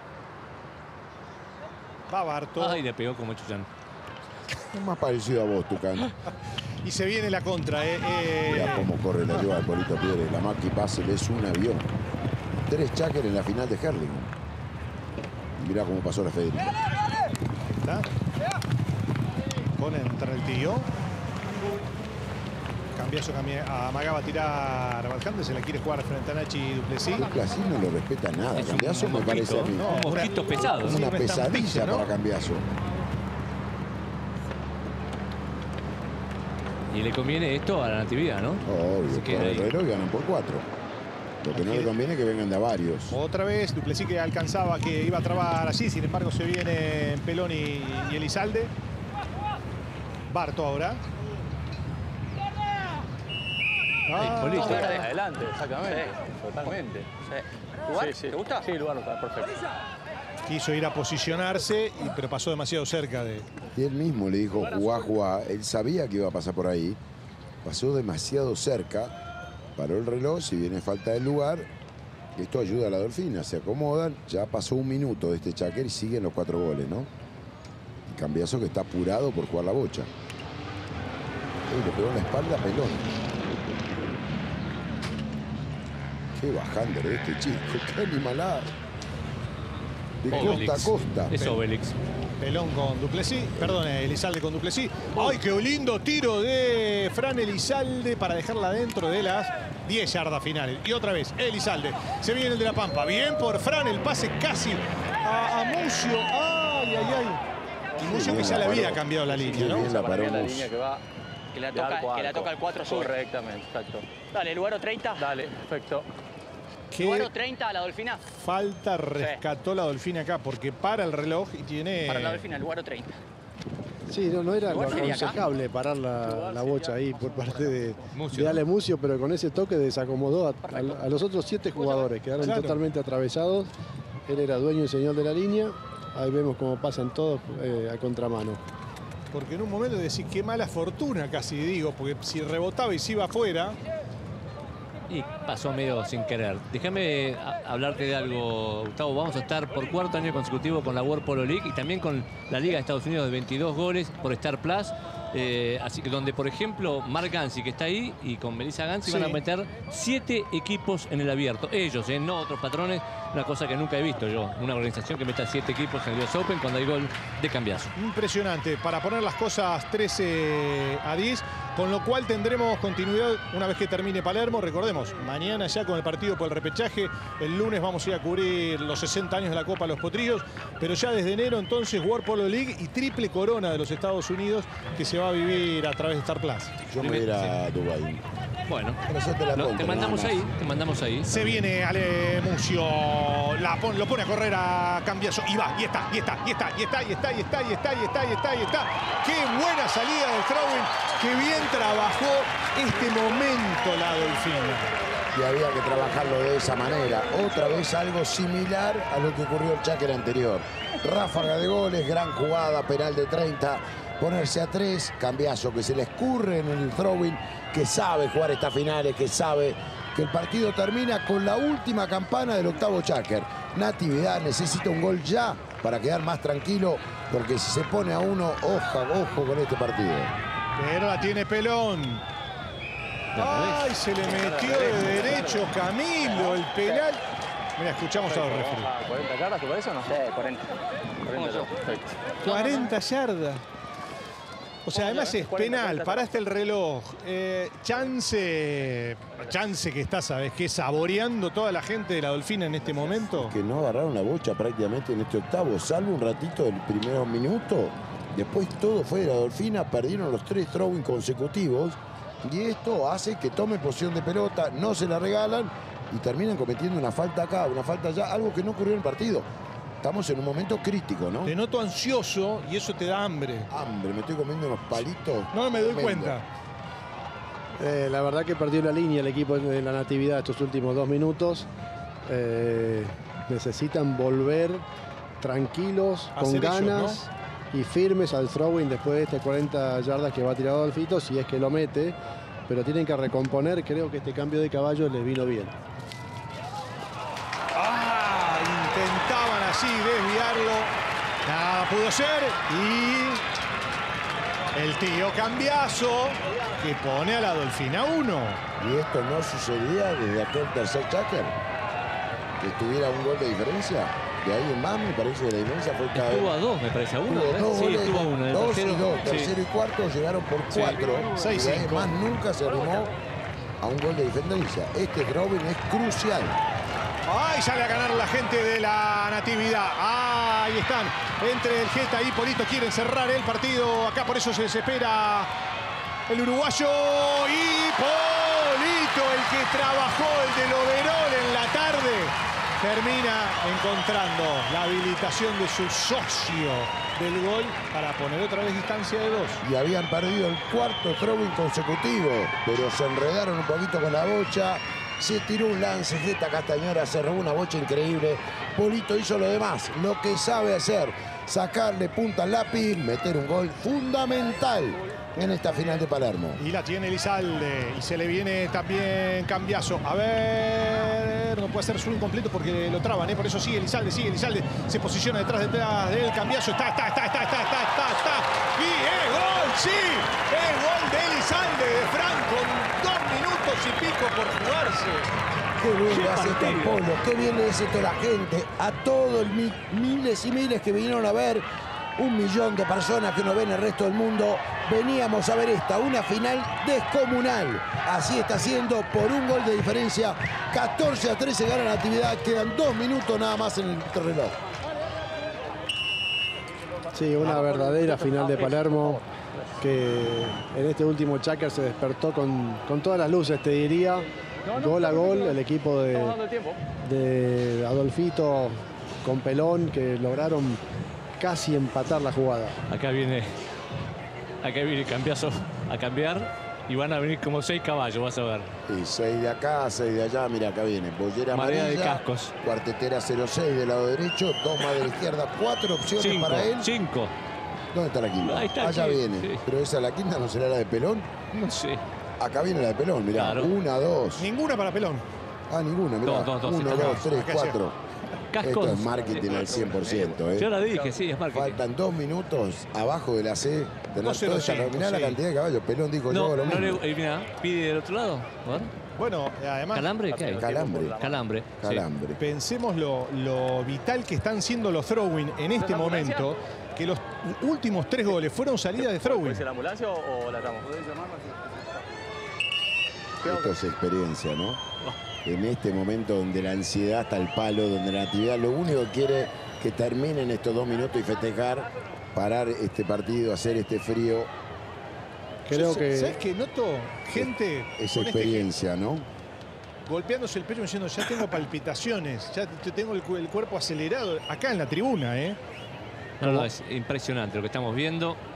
A: Va Barto.
F: Ay, le pegó como Chuchán.
B: Es más parecido a vos, Tucán.
A: Y se viene la contra. Eh, eh.
B: Mirá cómo corre la lleva de Polito Pérez. La Maki Puzzle es un avión. Tres Chaker en la final de Herling. Mirá cómo pasó la Federica.
A: ¿Está? Pone entre el tío. Cambiazo cambia, amagaba a tirar a Valcante, se la quiere jugar frente a Nachi Duplessis.
B: Duplessis no lo respeta nada.
F: Es un
B: Cambiazo me
F: mosquito,
B: parece a mí.
F: ¿no? Un mosquito pesado.
B: Una
A: una
B: pesadilla
A: estampilla, ¿no?
B: para Cambiazo.
F: Y le conviene esto a la Natividad, ¿no?
B: Obvio,
F: Se queda
B: por el
F: ahí.
B: reloj ganan por cuatro. Lo que no le conviene es que vengan de a varios.
A: Otra vez, Duplessis que alcanzaba, que iba a trabar allí, sin embargo se viene Pelón y, y Elizalde. Barto ahora. Ah,
F: Polito.
H: Jugar adelante, exactamente. Totalmente.
I: ¿Jugar?
H: Sí, sí.
I: ¿Te gusta?
H: Sí, Lugano está perfecto.
A: quiso ir a posicionarse, y- pero pasó demasiado cerca de...
B: Y él mismo le dijo, jugá, jugá. Él sabía que iba a pasar por ahí. Pasó demasiado cerca. Paró el reloj, si viene falta del lugar. Esto ayuda a la Dolfina. Se acomodan. Ya pasó un minuto de este Chaker y siguen los cuatro goles, ¿no? Y Cambiazo que está apurado por jugar la bocha. Uy, le pegó en la espalda a Pelón. Qué bajando de este chico. Qué animalada. De costa a costa.
F: Es Obelix.
A: Pelón con Duplessis, perdón, Elizalde con Duplessis. ¡Ay, qué lindo tiro de Fran Elizalde para dejarla dentro de las diez yardas finales! Y otra vez, Elizalde. Se viene el de la Pampa. Bien por Fran, el pase casi a, a Mucio. ¡Ay, ay, ay! Y Mucio que ya le había cambiado la línea, ¿no?
B: Bien la paró
H: la
B: Mus.
H: línea que va
I: Que la
H: de
I: toca,
H: arco a
I: que la
H: arco.
I: toca el cuatro sur.
H: Correctamente, exacto.
I: Dale, Lugaro treinta.
H: Dale, perfecto.
I: Lugaro
A: Qué
I: treinta a la Dolfina.
A: falta rescató la Dolfina acá, porque para el reloj y tiene...
I: Para la Dolfina, Lugaro treinta.
E: Sí, no, no era lo
I: Igual sería acá.
E: aconsejable parar la, la bocha ahí por parte de,
F: Mucio.
E: de Ale Mucio, pero con ese toque desacomodó a, a- a los otros siete jugadores. Quedaron
A: Claro.
E: totalmente atravesados. Él era dueño y señor de la línea. Ahí vemos cómo pasan todos eh, a contramano.
A: Porque en un momento decís, qué mala fortuna casi, digo, porque si rebotaba y se iba afuera...
F: Y pasó medio sin querer. Déjame a- hablarte de algo, Gustavo. Vamos a estar por cuarto año consecutivo con la World Polo League y también con la Liga de Estados Unidos de veintidós goles por Star Plus. Eh, así que donde, por ejemplo, Mark Gansi, que está ahí, y con Melissa Gansi
A: Sí.
F: van a meter siete equipos en el abierto. Ellos, eh, no otros patrones. Una cosa que nunca he visto yo. Una organización que meta siete equipos en el U S Open cuando hay gol de Cambiazo.
A: Impresionante, para poner las cosas trece a diez, con lo cual tendremos continuidad una vez que termine Palermo. Recordemos, mañana ya con el partido por el repechaje, el lunes vamos a ir a cubrir los sesenta años de la Copa Los Potrillos, pero ya desde enero entonces World Polo League y triple corona de los Estados Unidos que se va a vivir a través de Star Plus.
B: Yo me voy a ir a Dubái.
F: Bueno,
B: Para hacerte la
F: lo-
B: contra,
F: te mandamos
B: nada
F: ahí,
B: más.
F: te mandamos ahí.
A: Se viene Ale Mucio, la pon- lo pone a correr a Cambiaso y va, y está, y está, y está, y está, y está, y está, y está, y está, y está, y está. Qué buena salida del Throwing, qué bien trabajó este momento la Dolfina.
B: y había que trabajarlo de esa manera. Otra vez algo similar a lo que ocurrió el Cháquer anterior. Ráfaga de goles, gran jugada, penal de treinta, ponerse a tres, cambiazo que se le escurre en el throwing, que sabe jugar estas finales, que sabe que el partido termina con la última campana del octavo Cháquer. Natividad necesita un gol ya para quedar más tranquilo, porque si se pone a uno, ojo, ojo con este partido.
A: Pero la tiene Pelón. Ay, se le metió de derecho Camilo el penal. Mira, escuchamos a los referees.
H: ¿cuarenta yardas te parece o no?
I: Sí, cuarenta.
H: cuarenta yardas, perfecto.
A: cuarenta yardas. O sea, además es penal, paraste el reloj. Eh, chance, chance que está, ¿sabes qué? Saboreando toda la gente de la Dolfina en este momento.
B: Que no agarraron la bocha prácticamente en este octavo, salvo un ratito del primer minuto. Después todo fue de la Dolfina, perdieron los tres throwing consecutivos. Y esto hace que tome posición de pelota, no se la regalan y terminan cometiendo una falta acá, una falta allá, algo que no ocurrió en el partido. Estamos en un momento crítico, ¿no?
A: Te noto ansioso y eso te da hambre.
B: Hambre, me estoy comiendo unos palitos.
A: No me doy
B: tremendo.
A: cuenta.
E: Eh, la verdad que perdió la línea el equipo de la Natividad estos últimos dos minutos. Eh, necesitan volver tranquilos, con
A: Hacer ellos,
E: ganas y firmes al throwing después de este cuarenta yardas que va tirado Adolfito, si es que lo mete. Pero tienen que recomponer, creo que este cambio de caballo les vino bien.
A: Ah, intentaban así desviarlo. Nada pudo ser. Y el tío cambiazo que pone a la Dolfina uno.
B: Y esto no sucedía desde aquel tercer Cháquer, que tuviera un gol de diferencia. De ahí en más me parece que la diferencia fue cada
F: Estuvo a
B: vez.
F: dos, me parece, a uno.
B: Tuvo
F: ¿verdad?
B: dos
F: Sí,
B: goles,
F: estuvo a uno. El
B: dos
F: tercero,
B: y dos.
F: sí.
B: Tercero y cuarto llegaron por
F: Sí.
B: cuatro.
A: Seis,
B: y de ahí en
A: cinco.
B: más nunca se arrimó a un gol de diferencia. Este throwing es crucial.
A: Ay, sale a ganar la gente de la Natividad. Ah, ahí están. Entre el Geta y Polito quieren cerrar el partido. Acá por eso se desespera el uruguayo. Y Polito, el que trabajó el del overol en la tarde, termina encontrando la habilitación de su socio del gol para poner otra vez distancia de dos.
B: Y habían perdido el cuarto throwing consecutivo, pero se enredaron un poquito con la bocha. Se tiró un lance, Geta Castañora se robó una bocha increíble. Polito hizo lo demás, lo que sabe hacer, sacarle punta al lápiz, meter un gol fundamental en esta final de Palermo.
A: Y la tiene Elizalde. Y se le viene también Cambiaso. A ver, no puede hacer swing completo porque lo traban, ¿eh? Por eso sigue Elizalde, sigue Elizalde. Se posiciona detrás, detrás del Cambiaso. Está, está, está, está, está, está, está, está. Y es gol, sí. Es gol de Elizalde, de Fran, con dos minutos y pico por jugarse.
B: Qué bien
A: Qué
B: le hace esto al
A: partido.
B: Polo, qué bien le hace esto a la gente, a todos mi- miles y miles que vinieron a ver, un millón de personas que nos ven en el resto del mundo. Veníamos a ver esta, una final descomunal. Así está siendo por un gol de diferencia. catorce a trece gana la actividad, quedan dos minutos nada más en el reloj.
E: Sí, una verdadera final de Palermo que en este último Cháquer se despertó con, con todas las luces, te diría. Gol a gol, el equipo de, de Adolfito con Pelón que lograron casi empatar la jugada.
F: Acá viene, acá viene Cambiaso a cambiar y van a venir como seis caballos, vas a ver.
B: Y seis de acá, seis de allá, mira acá viene. Bollera
F: Marea
B: amarilla,
F: de cascos.
B: cuartetera cero seis del lado derecho, dos más de la izquierda, cuatro opciones
F: Cinco,
B: para él.
F: cinco.
B: ¿Dónde está la quinta?
F: Ahí está,
B: Allá
F: aquí,
B: viene.
F: sí.
B: Pero esa la quinta no será la de Pelón.
F: No sé.
B: Acá viene la de Pelón, mirá.
F: Claro.
B: Una, dos.
A: Ninguna para Pelón.
B: Ah, ninguna, mirá.
F: Dos, dos, dos,
B: Uno,
F: sí,
B: dos,
F: acá.
B: tres,
A: Acá
B: cuatro.
F: Cascos.
B: Esto es marketing al cien por ciento, ¿eh?
F: Yo la dije, sí, es marketing.
B: Faltan dos minutos abajo de la C. Tenés
A: dos cero
B: toda esa-
A: cinco,
B: mirá la
A: sí.
B: cantidad de caballos. Pelón dijo yo
F: No,
B: lo
F: no
B: mismo.
F: le, eh, mira, pide del otro lado. A ver.
A: Bueno, además,
F: ¿Calambre? ¿Qué hay?
B: Calambre.
F: Calambre. sí.
B: Calambre.
A: pensemos lo, lo vital que están siendo los throwing en este momento, que los últimos tres goles fueron salidas de throwing.
H: ¿Puede ser la ambulancia o, o la estamos?
B: Esto es experiencia, ¿no? En este momento donde la ansiedad está al palo, donde la actividad lo único que quiere que terminen estos dos minutos y festejar, parar este partido, hacer este frío.
E: Creo
A: Yo-
E: que
A: ¿Sabes qué? Noto gente
B: Es
A: con este
B: experiencia, ¿no?
A: golpeándose el pecho diciendo, ya tengo palpitaciones, ya te- tengo el, cu- el cuerpo acelerado, acá en la tribuna, ¿eh?
F: No, no, es impresionante lo que estamos viendo.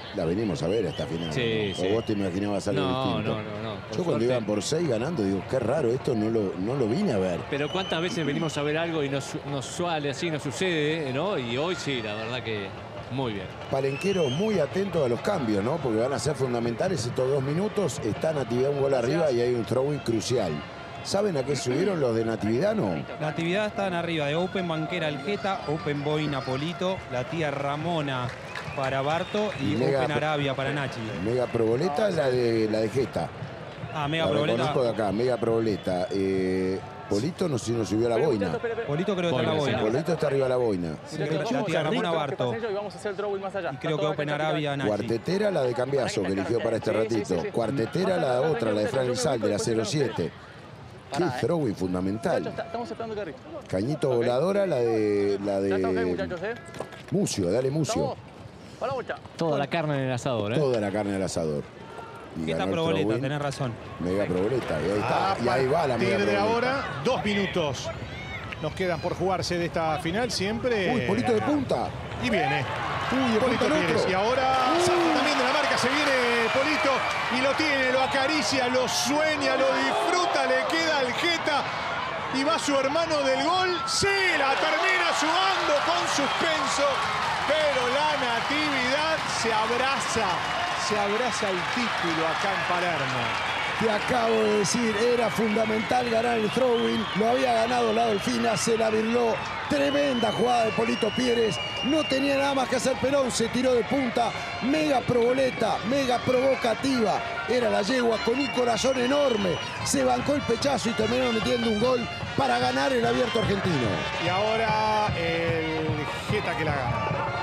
B: La venimos a ver esta final.
F: Sí,
B: ¿no?
F: sí.
B: ¿O vos te imaginabas algo
F: No,
B: distinto?
F: no, no, no. Por
B: Yo cuando
F: suerte.
B: iban por seis ganando, digo, qué raro, esto no lo, no lo vine a ver.
F: Pero cuántas veces venimos a ver algo y nos, nos suele así, nos sucede, ¿no? Y hoy sí, la verdad que muy bien.
B: Palenquero muy atento a los cambios, ¿no? Porque van a ser fundamentales estos dos minutos. Está Natividad un gol arriba y hay un throw-in crucial. ¿Saben a qué subieron los de Natividad, no?
C: Natividad están arriba de Open Banquera Algeta, Open Boy Napolito, la tía Ramona para Barto y
B: Mega
C: Open
B: Pro-
C: Arabia para Nachi.
B: Mega Proboleta, la de la de Gesta.
C: Ah, Mega
B: La
C: Proboleta.
B: reconozco de acá, Mega Proboleta. Eh, Polito no sé si nos subió a la boina.
C: Polito creo que está en la boina.
B: Polito está arriba de la boina.
C: Sí, la tía Ramona Barto.
H: Y vamos a hacer el throw más allá.
C: Y creo que Open Arabia Nachi.
B: Cuartetera, la de Cambiazo, que eligió para este
H: Sí, sí,
B: ratito.
H: sí, sí.
B: Cuartetera, la otra, la de Fran Elizalde, la cero siete. Qué
H: Pará, eh.
B: throw-in fundamental.
H: Muchachos, estamos esperando que arriba.
B: Cañito voladora, la de la
H: Ya estamos ahí,
B: de
H: muchachos, ¿eh?
B: Mucio, dale Mucio.
H: Vamos. A la vuelta.
F: Toda la carne en el asador, ¿eh?
B: Toda la carne al asador. Y
C: ¿Qué está
B: ganó el
C: Proboleta?
B: throw-in.
C: Tenés razón.
B: Mega Proboleta. Y ahí está. Y ahí va la
A: A
B: Mega
A: partir de
B: Proboleta.
A: ahora, dos minutos nos quedan por jugarse de esta final. Siempre.
B: Uy, Polito de punta.
A: Y viene.
B: Uy, de
A: Polito
B: punta el
A: Pérez.
B: otro.
A: Y ahora salta también de la marca. Se viene Polito y lo tiene, lo acaricia, lo sueña, lo disfruta. Le queda al Jeta. Y va su hermano del gol. Sí, la termina sudando con suspenso. Pero la Natividad se abraza. Se abraza el título acá en Palermo.
B: Te acabo de decir, era fundamental ganar el throwing. Lo había ganado la Dolfina, se la virló. Tremenda jugada de Polito Pérez. No tenía nada más que hacer Perón, se tiró de punta. Mega proboleta, mega provocativa. Era la yegua con un corazón enorme. Se bancó el pechazo y terminó metiendo un gol para ganar el abierto argentino.
A: Y ahora el Jeta que la gana.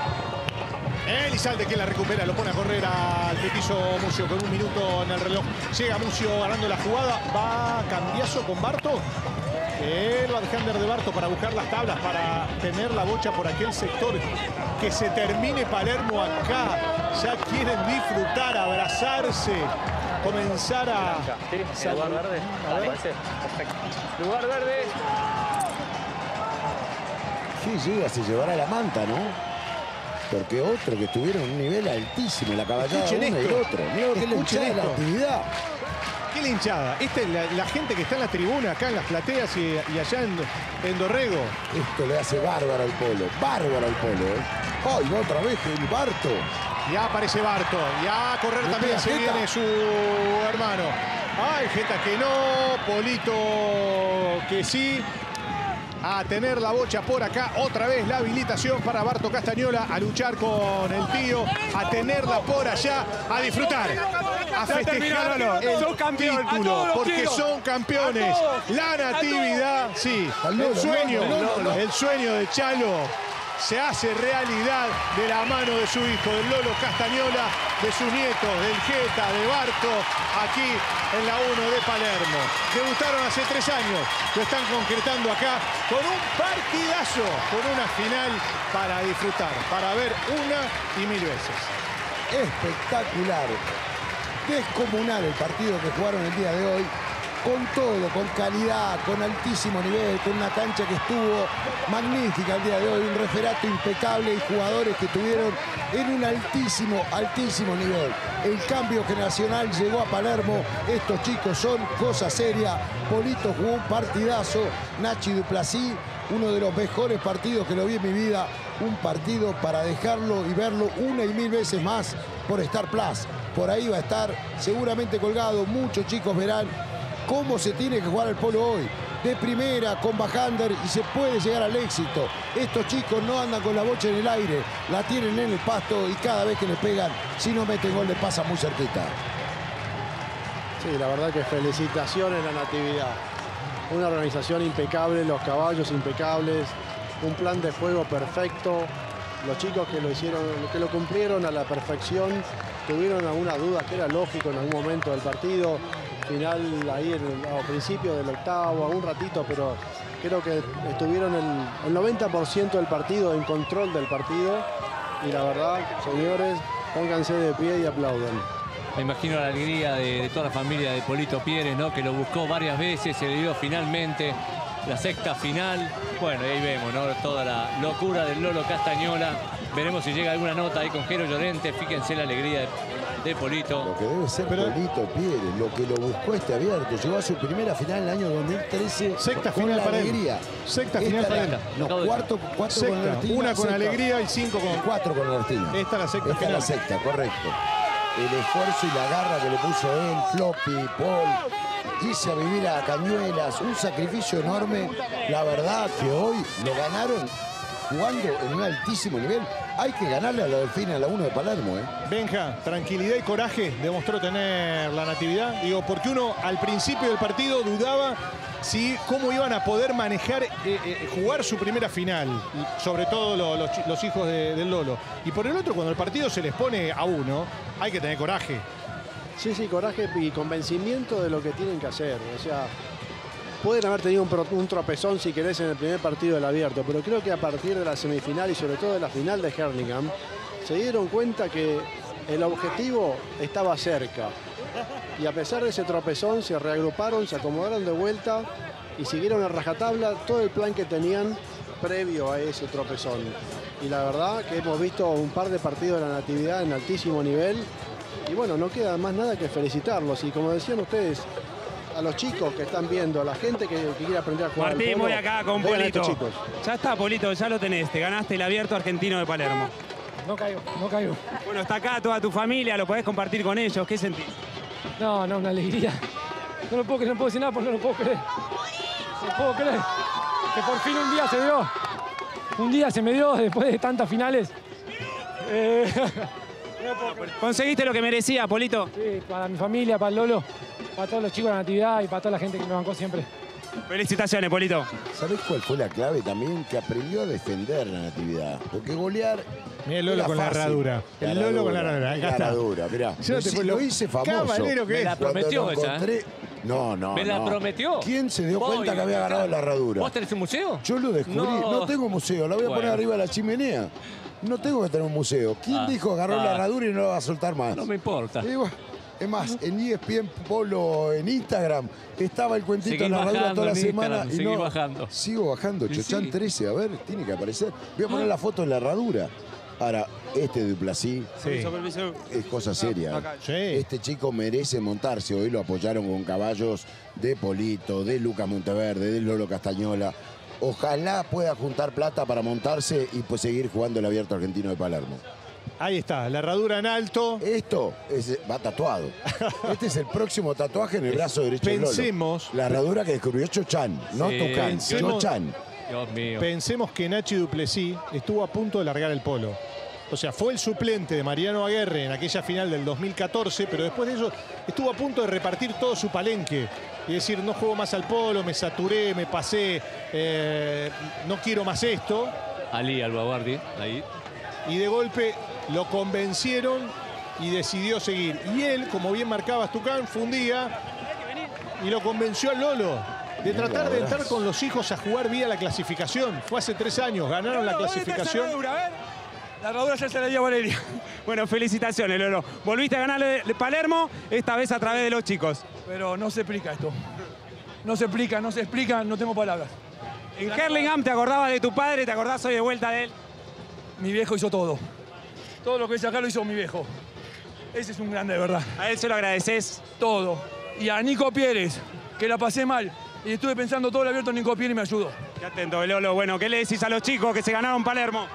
A: Elizalde que la recupera, lo pone a correr al petizo Mucio con un minuto en el reloj. Llega Mucio ganando la jugada. Va Cambiazo con Barto. El Badhander de Barto para buscar las tablas, para tener la bocha por aquel sector. Que se termine Palermo acá. Ya quieren disfrutar, abrazarse, comenzar a...
H: Sí, lugar verde.
A: A ver.
H: Parece. Perfecto. Lugar verde.
B: Sí, llega, se llevará la manta, ¿no? Porque otro que estuvieron en un nivel altísimo, la caballada
A: Escuchen
B: uno y el
A: esto.
B: otro. Mirá lo que es la
A: Escuchen
B: hinchada de la
A: esto.
B: actividad.
A: ¿Qué la hinchada? Esta es la, la gente que está en la tribuna, acá en las plateas y, y allá en, en Dorrego.
B: Esto le hace bárbaro al polo, bárbaro al polo, ¿eh? ¡Ay, va otra vez el Barto!
A: Ya aparece Barto. Ya a correr
B: Le
A: también
B: pega
A: se
B: Jeta.
A: viene su hermano. Ay, Jeta que no. Polito que sí. A tener la bocha por acá. Otra vez la habilitación para Barto Castañola. A luchar con el tío. A tenerla por allá. A disfrutar. A festejar el
C: Son campeones.
A: título.
C: A todos los
A: Porque
C: quiero.
A: son campeones.
C: A todos.
A: La Natividad. Sí.
B: Al Lolo,
A: El sueño.
B: Lolo, Lolo.
A: El sueño de Chalo se hace realidad de la mano de su hijo, del Lolo Castañola, de sus nietos, del Jeta, de Barto, aquí en la uno de Palermo. Debutaron hace tres años, lo están concretando acá con un partidazo, con una final para disfrutar, para ver una y mil veces.
B: Espectacular. Descomunal el partido que jugaron el día de hoy. Con todo, con calidad, con altísimo nivel, con una cancha que estuvo magnífica el día de hoy, un referato impecable y jugadores que estuvieron en un altísimo, altísimo nivel. El cambio generacional llegó a Palermo, estos chicos son cosa seria. Polito jugó un partidazo, Nachi Duplessis, uno de los mejores partidos que lo vi en mi vida, un partido para dejarlo y verlo una y mil veces más por Star Plus. Por ahí va a estar seguramente colgado, muchos chicos verán cómo se tiene que jugar el polo hoy. De primera, con backhander y se puede llegar al éxito. Estos chicos no andan con la bocha en el aire, la tienen en el pasto y cada vez que le pegan, si no meten gol, le pasa muy cerquita.
E: Sí, la verdad que felicitaciones a la Natividad. Una organización impecable, los caballos impecables, un plan de juego perfecto. Los chicos que lo hicieron, que lo cumplieron a la perfección, tuvieron alguna duda que era lógico en algún momento del partido. Final ahí en el, al principio del octavo, a un ratito, pero creo que estuvieron el, el noventa por ciento del partido en control del partido. Y la verdad, señores, pónganse de pie y aplaudan.
F: Me imagino la alegría de, de toda la familia de Polito Pérez, ¿no? Que lo buscó varias veces, se le dio finalmente la sexta final. Bueno, y ahí vemos, ¿no? Toda la locura del Lolo Castañola Veremos si llega alguna nota ahí con Jero Llorente. Fíjense la alegría de, de Polito.
B: Lo que debe ser
A: Pero-
B: Polito Pieres, lo que lo buscó este abierto. Llegó a su primera final en el año dos mil trece.
A: Sexta
B: con
A: final
B: la
A: para él.
B: alegría.
A: Sexta
B: Esta
A: final para
B: era-
A: él.
B: No,
F: Acabo de-
B: cuarto, cuatro con
A: Sexta,
B: Ernestina,
A: una con
B: sexta.
A: alegría y cinco con...
B: Cuatro con Ernestina.
A: Esta es la sexta
B: Esta es
A: final.
B: la sexta, correcto. El esfuerzo y la garra que le puso él, Floppy, Paul, irse a vivir a Cañuelas, un sacrificio enorme. La verdad que hoy lo ganaron jugando en un altísimo nivel. Hay que ganarle a la Delfina a la uno de Palermo, ¿eh?
A: Benja, tranquilidad y coraje demostró tener la Natividad. Digo, porque uno al principio del partido dudaba si cómo iban a poder manejar, eh, eh, jugar su primera final, sobre todo lo- los, chi- los hijos de- del Lolo. Y por el otro, cuando el partido se les pone a uno, hay que tener coraje.
E: Sí, sí, coraje y convencimiento de lo que tienen que hacer. O sea, pueden haber tenido un, pro- un tropezón, si querés, en el primer partido del abierto, pero creo que a partir de la semifinal y sobre todo de la final de Hurlingham, se dieron cuenta que el objetivo estaba cerca. Y a pesar de ese tropezón, se reagruparon, se acomodaron de vuelta y siguieron a rajatabla todo el plan que tenían previo a ese tropezón. Y la verdad que hemos visto un par de partidos de la Natividad en altísimo nivel. Y bueno, no queda más nada que felicitarlos. Y como decían ustedes, a los chicos que están viendo, a la gente que, que quiere aprender a jugar al
C: Martín,
E: polo,
C: voy acá con
E: vengan a estos
C: Polito.
E: chicos.
C: Ya está, Polito, ya lo tenés. Te ganaste el abierto argentino de Palermo.
L: No caigo, no caigo.
C: Bueno, está acá toda tu familia, lo podés compartir con ellos. ¿Qué sentís?
L: No, no, una alegría. No lo puedo creer, no puedo decir nada, pues no lo puedo creer. No puedo creer. Que por fin un día se dio. Un día se me dio después de tantas finales. Eh,
C: ¿Conseguiste lo que merecía, Polito?
L: sí, para mi familia, para el Lolo, para todos los chicos de la Natividad y para toda la gente que me bancó siempre.
C: Felicitaciones, Polito.
B: ¿Sabés cuál fue la clave también? Que aprendió a defender la Natividad. Porque golear.
A: Mirá el Lolo
B: era
A: con la
B: fácil.
A: herradura. El Lolo con la herradura. Acá
B: La
A: está.
B: herradura, mirá.
A: Yo no te
B: Sí,
A: puedo-
B: lo hice famoso.
A: Caballero que
F: Me
A: es.
F: la
B: Cuando
F: prometió
B: lo
F: esa, ¿eh?
B: encontré- No, no,
F: ¿Me la
B: no.
F: prometió?
B: ¿Quién se dio
F: Voy,
B: cuenta que había agarrado la herradura?
F: ¿Vos tenés un museo?
B: Yo lo descubrí.
F: No.
B: No, tengo museo, la voy a
F: Bueno.
B: poner arriba de la chimenea. No tengo que tener un museo. ¿Quién
F: Ah,
B: dijo agarró
F: ah.
B: la herradura y no la va a soltar más?
F: No me importa.
B: Y bueno, es más, en E S P N Polo en Instagram estaba el cuentito
F: Seguí
B: de la herradura
F: bajando
B: toda la
F: en
B: semana.
F: Instagram,
B: y
F: seguí
B: no,
F: bajando.
B: Sigo bajando.
F: Y
B: Chochán
F: sí.
B: trece, a ver, tiene que aparecer. Voy a poner la foto de la herradura. Ahora, este Duplessis
A: Sí.
B: es cosa seria.
A: Sí.
B: Este chico merece montarse. Hoy lo apoyaron con caballos de Polito, de Lucas Monteverde, de Lolo Castañola. Ojalá pueda juntar plata para montarse y pues seguir jugando el Abierto Argentino de Palermo.
A: Ahí está, la herradura en alto.
B: Esto es- va tatuado. Este es el próximo tatuaje en el brazo derecho del Lolo.
A: Pensemos-
B: La herradura que descubrió Chochan, no
F: Sí,
B: Tucán,
A: pensemos-
B: Chochan.
F: Dios mío.
A: Pensemos que Nachi Duplessis estuvo a punto de largar el polo. O sea, fue el suplente de Mariano Aguerre en aquella final del dos mil catorce, pero después de eso estuvo a punto de repartir todo su palenque y decir, no juego más al polo, me saturé, me pasé, eh, no quiero más esto.
F: Ali Albabardi, ahí.
A: Y de golpe lo convencieron y decidió seguir. Y él, como bien marcaba Tucán, fue un día y lo convenció al Lolo de tratar de entrar con los hijos a jugar vía la clasificación. Fue hace tres años, ganaron la clasificación.
L: La herradura ya se la dio a Valeria.
C: Bueno, felicitaciones, Lolo. Volviste a ganarle de Palermo, esta vez a través de los chicos.
L: Pero no se explica esto. No se explica, no se explica, no tengo palabras.
C: En Hurlingham te acordabas de tu padre, te acordás hoy de vuelta de él.
L: Mi viejo hizo todo. Todo lo que hice acá lo hizo mi viejo. Ese es un grande de verdad.
C: A él se lo agradeces.
L: Todo. Y a Nico Pérez, que la pasé mal. Y estuve pensando todo el abierto en Nico Pérez y me ayudó.
C: Qué atento, Lolo. Bueno, ¿qué le decís a los chicos que se ganaron Palermo?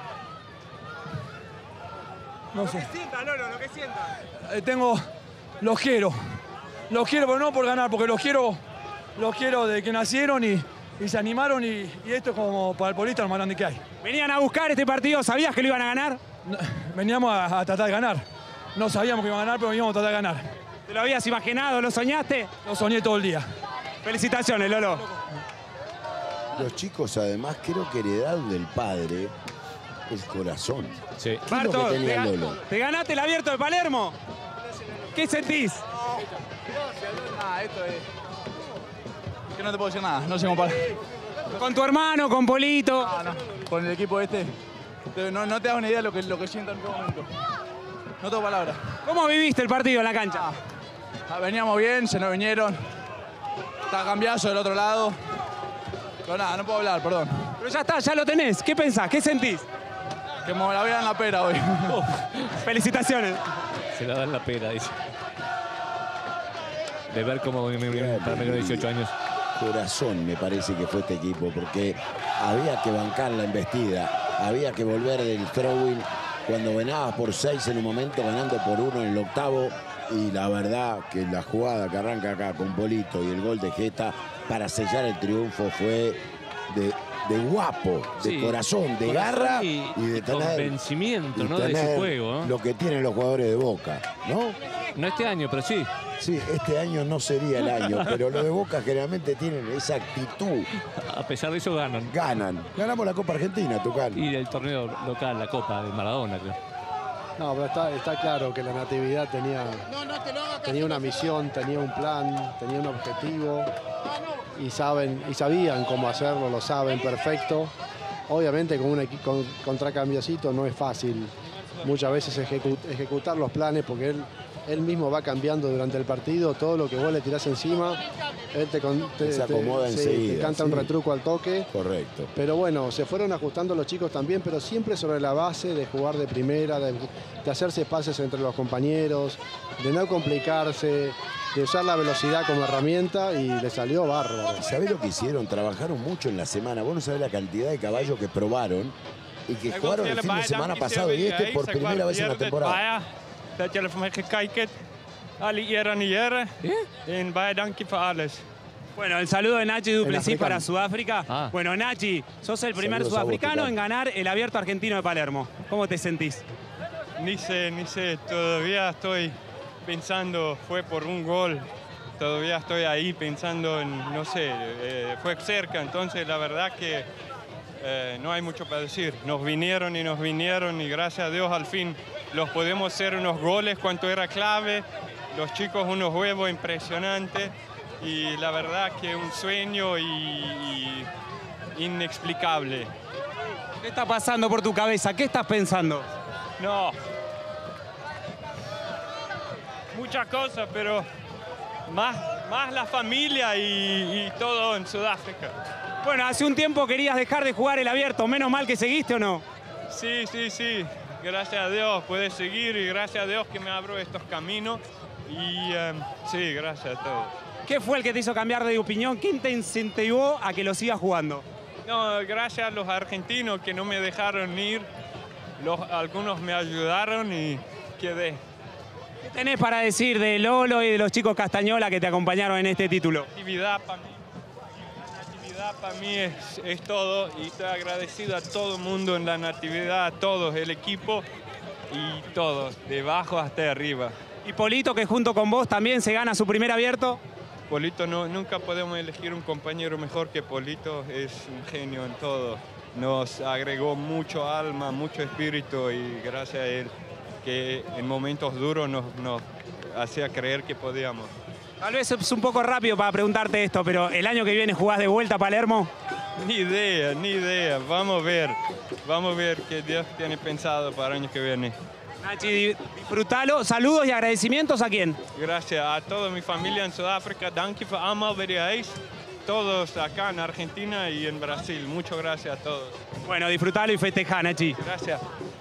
L: No sé.
C: sientan, Lolo, lo que sientan.
L: Eh, tengo. Los quiero. Los quiero, pero no por ganar, porque los quiero. Los quiero de que nacieron y, y se animaron. Y, y esto es como para el polista lo más grande que hay.
C: Venían a buscar este partido, ¿sabías que lo iban a ganar?
L: No, veníamos a, a tratar de ganar. No sabíamos que iban a ganar, pero veníamos a tratar de ganar.
C: ¿Te lo habías imaginado? ¿Lo soñaste?
L: Lo soñé todo el día.
C: Felicitaciones, Lolo.
B: Los chicos además creo que heredaron del padre el corazón.
F: Sí.
B: ¿Qué es lo
C: Barto,
B: que
C: te,
B: tenía
C: ga-
B: Lolo?
C: te ganaste el abierto de Palermo. ¿Qué sentís?
H: Ah, esto es. Que no te puedo decir nada, no sé cómo para.
C: Con tu hermano, con Polito.
H: Ah, no. Con el equipo este. te- No, no te das una idea de lo que, lo que siento en este momento. No tengo palabras.
C: ¿Cómo viviste el partido en la cancha?
H: Ah, veníamos bien, se nos vinieron. Está cambiazo del otro lado. Pero nada, no puedo hablar, perdón.
C: Pero ya está, ya lo tenés. ¿Qué pensás? ¿Qué sentís?
H: Que me la voy a dar en la pera hoy.
C: Felicitaciones.
F: Se la da en la pera, dice. De ver cómo para menor de dieciocho años.
B: Corazón me parece que fue este equipo, porque había que bancar la embestida, había que volver del throwing cuando ganabas por seis en un momento, ganando por uno en el octavo. Y la verdad que la jugada que arranca acá con Polito y el gol de Geta para sellar el triunfo fue de, de guapo, de
F: Sí,
B: corazón, de
F: corazón
B: garra
F: y,
B: y de
F: y
B: tener,
F: convencimiento,
B: y
F: ¿no? de ese
B: tener
F: juego, ¿no?
B: lo que tienen los jugadores de Boca, ¿no?
F: No este año, pero sí.
B: Sí, este año no sería el año, pero los de Boca generalmente tienen esa actitud.
F: A pesar de eso ganan.
B: Ganan. Ganamos la Copa Argentina, Tucán.
F: Y el torneo local, la Copa de Maradona, creo.
E: No, pero está, está claro que la Natividad tenía, tenía una misión, tenía un plan, tenía un objetivo y, saben, y sabían cómo hacerlo, lo saben perfecto. Obviamente con un equi- con, contra Cambiacito no es fácil muchas veces ejecu- ejecutar los planes porque él, él mismo va cambiando durante el partido, todo lo que vos le tirás encima, él te, con- te,
B: Se acomoda
E: te- sí,
B: enseguida,
E: te canta
B: sí.
E: un retruco al toque.
B: Correcto.
E: Pero bueno, se fueron ajustando los chicos también, pero siempre sobre la base de jugar de primera, de, de hacerse pases entre los compañeros, de no complicarse, de usar la velocidad como herramienta y le salió bárbaro.
B: ¿Sabés lo que hicieron? Trabajaron mucho en la semana. Vos no sabés la cantidad de caballos que probaron y que jugaron el fin de semana pasado y este por primera vez en la temporada.
M: Dat jullie van mij gekeken. Alle eer aan eer. En baie dankie voor alles.
C: Bueno, el saludo de Nachi Duplessis
M: africano.
C: para Sudáfrica.
M: Ah.
C: Bueno, Nachi, sos el primer
M: Saludos a vos,
C: sudafricano
M: Tucán.
C: en ganar el Abierto Argentino de Palermo. ¿Cómo te sentís?
M: Ni sé, ni sé. Todavía estoy pensando, fue por un gol. Todavía estoy ahí pensando en, no sé, eh, fue cerca. Entonces, la verdad que eh, no hay mucho para decir. Nos vinieron y nos vinieron y gracias a Dios al fin los podemos hacer unos goles cuanto era clave. Los chicos unos huevos impresionantes y la verdad que un sueño y, y inexplicable.
C: ¿Qué está pasando por tu cabeza? ¿Qué estás pensando?
M: No. Muchas cosas, pero más, más la familia y, y todo en Sudáfrica.
C: Bueno, hace un tiempo querías dejar de jugar el Abierto. Menos mal que seguiste, ¿o no?
M: Sí, sí, sí. Gracias a Dios puedes seguir y gracias a Dios que me abro estos caminos. Y um, sí, gracias a todos.
C: ¿Qué fue el que te hizo cambiar de opinión? ¿Quién te incentivó a que lo sigas jugando?
M: No, gracias a los argentinos que no me dejaron ir. Los, algunos me ayudaron y quedé.
C: ¿Qué tenés para decir de Lolo y de los chicos Castañola que te acompañaron en este título?
M: Actividad para mí. Natividad para mí es, es todo y estoy agradecido a todo el mundo en la Natividad, a todos, el equipo y todos, de abajo hasta arriba.
C: ¿Y Polito, que junto con vos también se gana su primer Abierto?
M: Polito, no, nunca podemos elegir un compañero mejor que Polito, es un genio en todo. Nos agregó mucho alma, mucho espíritu y gracias a él que en momentos duros nos, nos hacía creer que podíamos.
C: Tal vez es un poco rápido para preguntarte esto, pero ¿el año que viene jugás de vuelta a Palermo?
M: Ni idea, ni idea. Vamos a ver. Vamos a ver qué Dios tiene pensado para el año que viene.
C: Nachi, disfrutalo. Saludos y agradecimientos a quién.
M: Gracias a toda mi familia en Sudáfrica. Danke voor allemaal weer reis. Todos acá en Argentina y en Brasil. Muchas gracias a todos.
C: Bueno, disfrutalo y festejá, Nachi.
M: Gracias.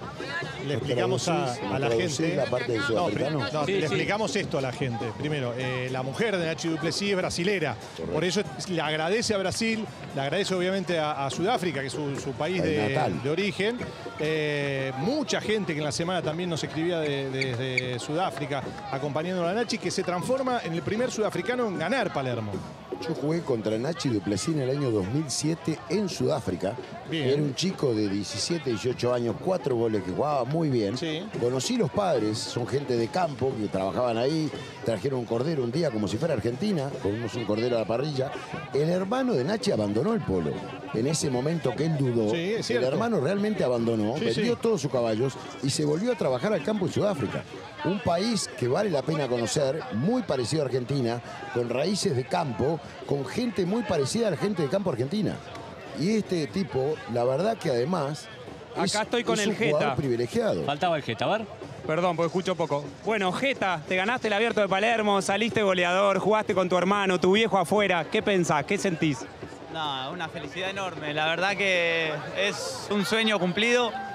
A: Le explicamos a, a la gente.
B: la parte del
A: No,
B: sudafricano?
A: pri- no,
B: Sí,
A: le
B: sí.
A: explicamos esto a la gente. Primero, eh, la mujer de Nachi Duplessis es brasilera. Por eso le agradece a Brasil, le agradece obviamente a, a Sudáfrica, que es su, su país
B: El
A: de,
B: natal.
A: de origen. Eh, mucha gente que en la semana también nos escribía de- de- desde Sudáfrica, acompañando a Nachi, que se transforma en el primer sudafricano en ganar Palermo.
B: Yo jugué contra Nachi Duplessis en el año dos mil siete en Sudáfrica.
A: Bien.
B: Era un chico de diecisiete, dieciocho años, cuatro goles que jugaba muy bien. Conocí los padres, son gente de campo que trabajaban ahí, trajeron un cordero un día como si fuera Argentina, comimos un cordero a la parrilla. El hermano de Nachi abandonó el polo. En ese momento que él dudó,
A: Sí, es
B: el
A: cierto.
B: hermano realmente abandonó,
A: Sí,
B: vendió
A: sí.
B: todos sus caballos y se volvió a trabajar al campo en Sudáfrica. Un país que vale la pena conocer, muy parecido a Argentina, con raíces de campo, con gente muy parecida a la gente de campo argentina. Y este tipo, la verdad que además es,
C: Acá estoy con
B: es
C: el
B: un jugador
C: Geta.
B: privilegiado.
F: Faltaba el Geta, a ver.
C: Perdón, porque escucho poco. Bueno, Geta, te ganaste el Abierto de Palermo, saliste goleador, jugaste con tu hermano, tu viejo afuera. ¿Qué pensás? ¿Qué sentís?
N: No, una felicidad enorme. La verdad que es un sueño cumplido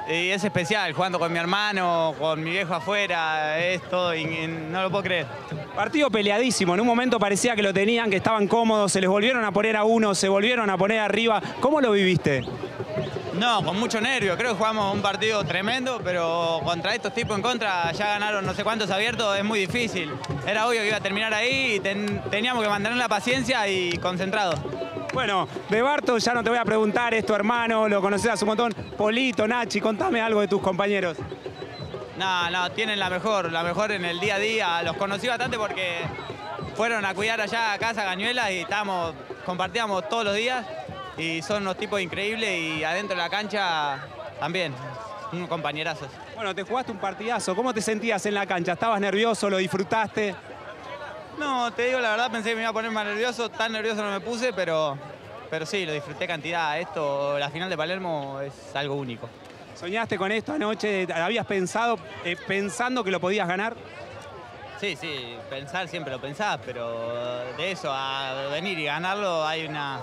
N: y es especial, jugando con mi hermano, con mi viejo afuera, es todo, y, y no lo puedo creer.
C: Partido peleadísimo, en un momento parecía que lo tenían, que estaban cómodos, se les volvieron a poner a uno, se volvieron a poner arriba. ¿Cómo lo viviste?
N: No, con mucho nervio, creo que jugamos un partido tremendo, pero contra estos tipos en contra, ya ganaron no sé cuántos abiertos, es muy difícil. Era obvio que iba a terminar ahí y ten, teníamos que mantener la paciencia y concentrados.
C: Bueno, de Barto ya no te voy a preguntar, es tu hermano, lo conoces hace un montón. Polito, Nachi, contame algo de tus compañeros.
N: No, no, tienen la mejor, la mejor en el día a día. Los conocí bastante porque fueron a cuidar allá a casa Cañuelas y estábamos, compartíamos todos los días. Y son unos tipos increíbles y adentro de la cancha también, unos compañerazos.
C: Bueno, te jugaste un partidazo, ¿cómo te sentías en la cancha? ¿Estabas nervioso, lo disfrutaste?
N: No, te digo la verdad, pensé que me iba a poner más nervioso, tan nervioso no me puse, pero, pero sí, lo disfruté cantidad. Esto, la final de Palermo es algo único.
C: ¿Soñaste con esto anoche? ¿Habías pensado, eh, pensando que lo podías ganar?
N: Sí, sí, pensar siempre lo pensás, pero de eso a venir y ganarlo hay una...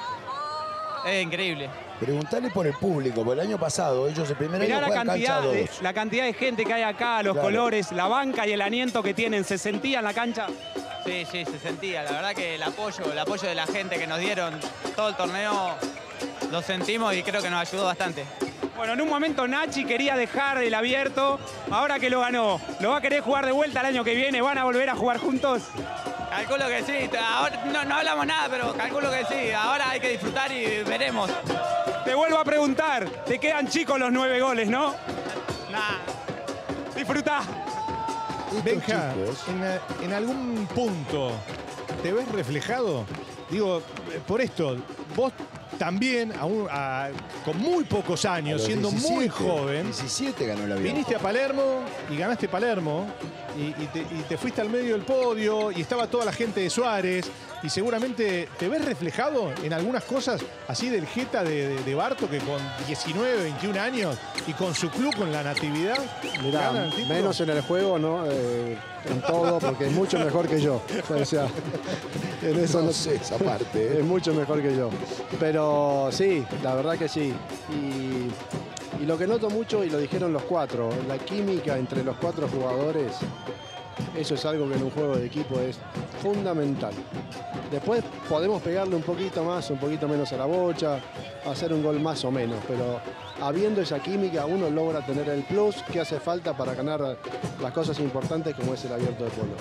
N: Es increíble.
B: Preguntale por el público, porque el año pasado ellos el primer
C: Mirá
B: año
C: la
B: juegan
C: cantidad,
B: cancha
C: de,
B: dos.
C: la cantidad de gente que hay acá, los
B: Claro.
C: colores, la banca y el aliento que tienen. ¿Se sentía en la cancha?
N: Sí, sí, se sentía. La verdad que el apoyo, el apoyo de la gente que nos dieron todo el torneo, lo sentimos y creo que nos ayudó bastante.
C: Bueno, en un momento Nachi quería dejar el abierto, ahora que lo ganó, ¿lo va a querer jugar de vuelta el año que viene? ¿Van a volver a jugar juntos?
N: Calculo que sí, ahora no, no hablamos nada, pero calculo que sí. Ahora hay que disfrutar y veremos.
C: Te vuelvo a preguntar, te quedan chicos los nueve goles, ¿no?
N: Nah.
C: Disfrutá.
A: Benja, en, en algún punto, ¿te ves reflejado? Digo, por esto, vos también, aún, a- con muy pocos
B: A
A: años,
B: los
A: siendo muy
B: diecisiete,
A: joven,
B: diecisiete ganó la vida.
A: viniste a Palermo y ganaste Palermo y, y te, y te fuiste al medio del podio y estaba toda la gente de Suárez y seguramente te ves reflejado en algunas cosas así del Jeta de, de, de Barto que con diecinueve, veintiún años y con su club, con la Natividad,
E: Mirá,
A: ganan el título.
E: menos en el juego, ¿no? Eh, en todo, porque es mucho mejor que yo. O sea, en eso
B: No
E: no
B: sé esa parte, ¿eh?
E: Es mucho mejor que yo. Pero sí, la verdad que sí. Y, y lo que noto mucho, y lo dijeron los cuatro, la química entre los cuatro jugadores, eso es algo que en un juego de equipo es fundamental. Después podemos pegarle un poquito más, un poquito menos a la bocha, hacer un gol más o menos, pero habiendo esa química uno logra tener el plus que hace falta para ganar las cosas importantes como es el abierto de polo.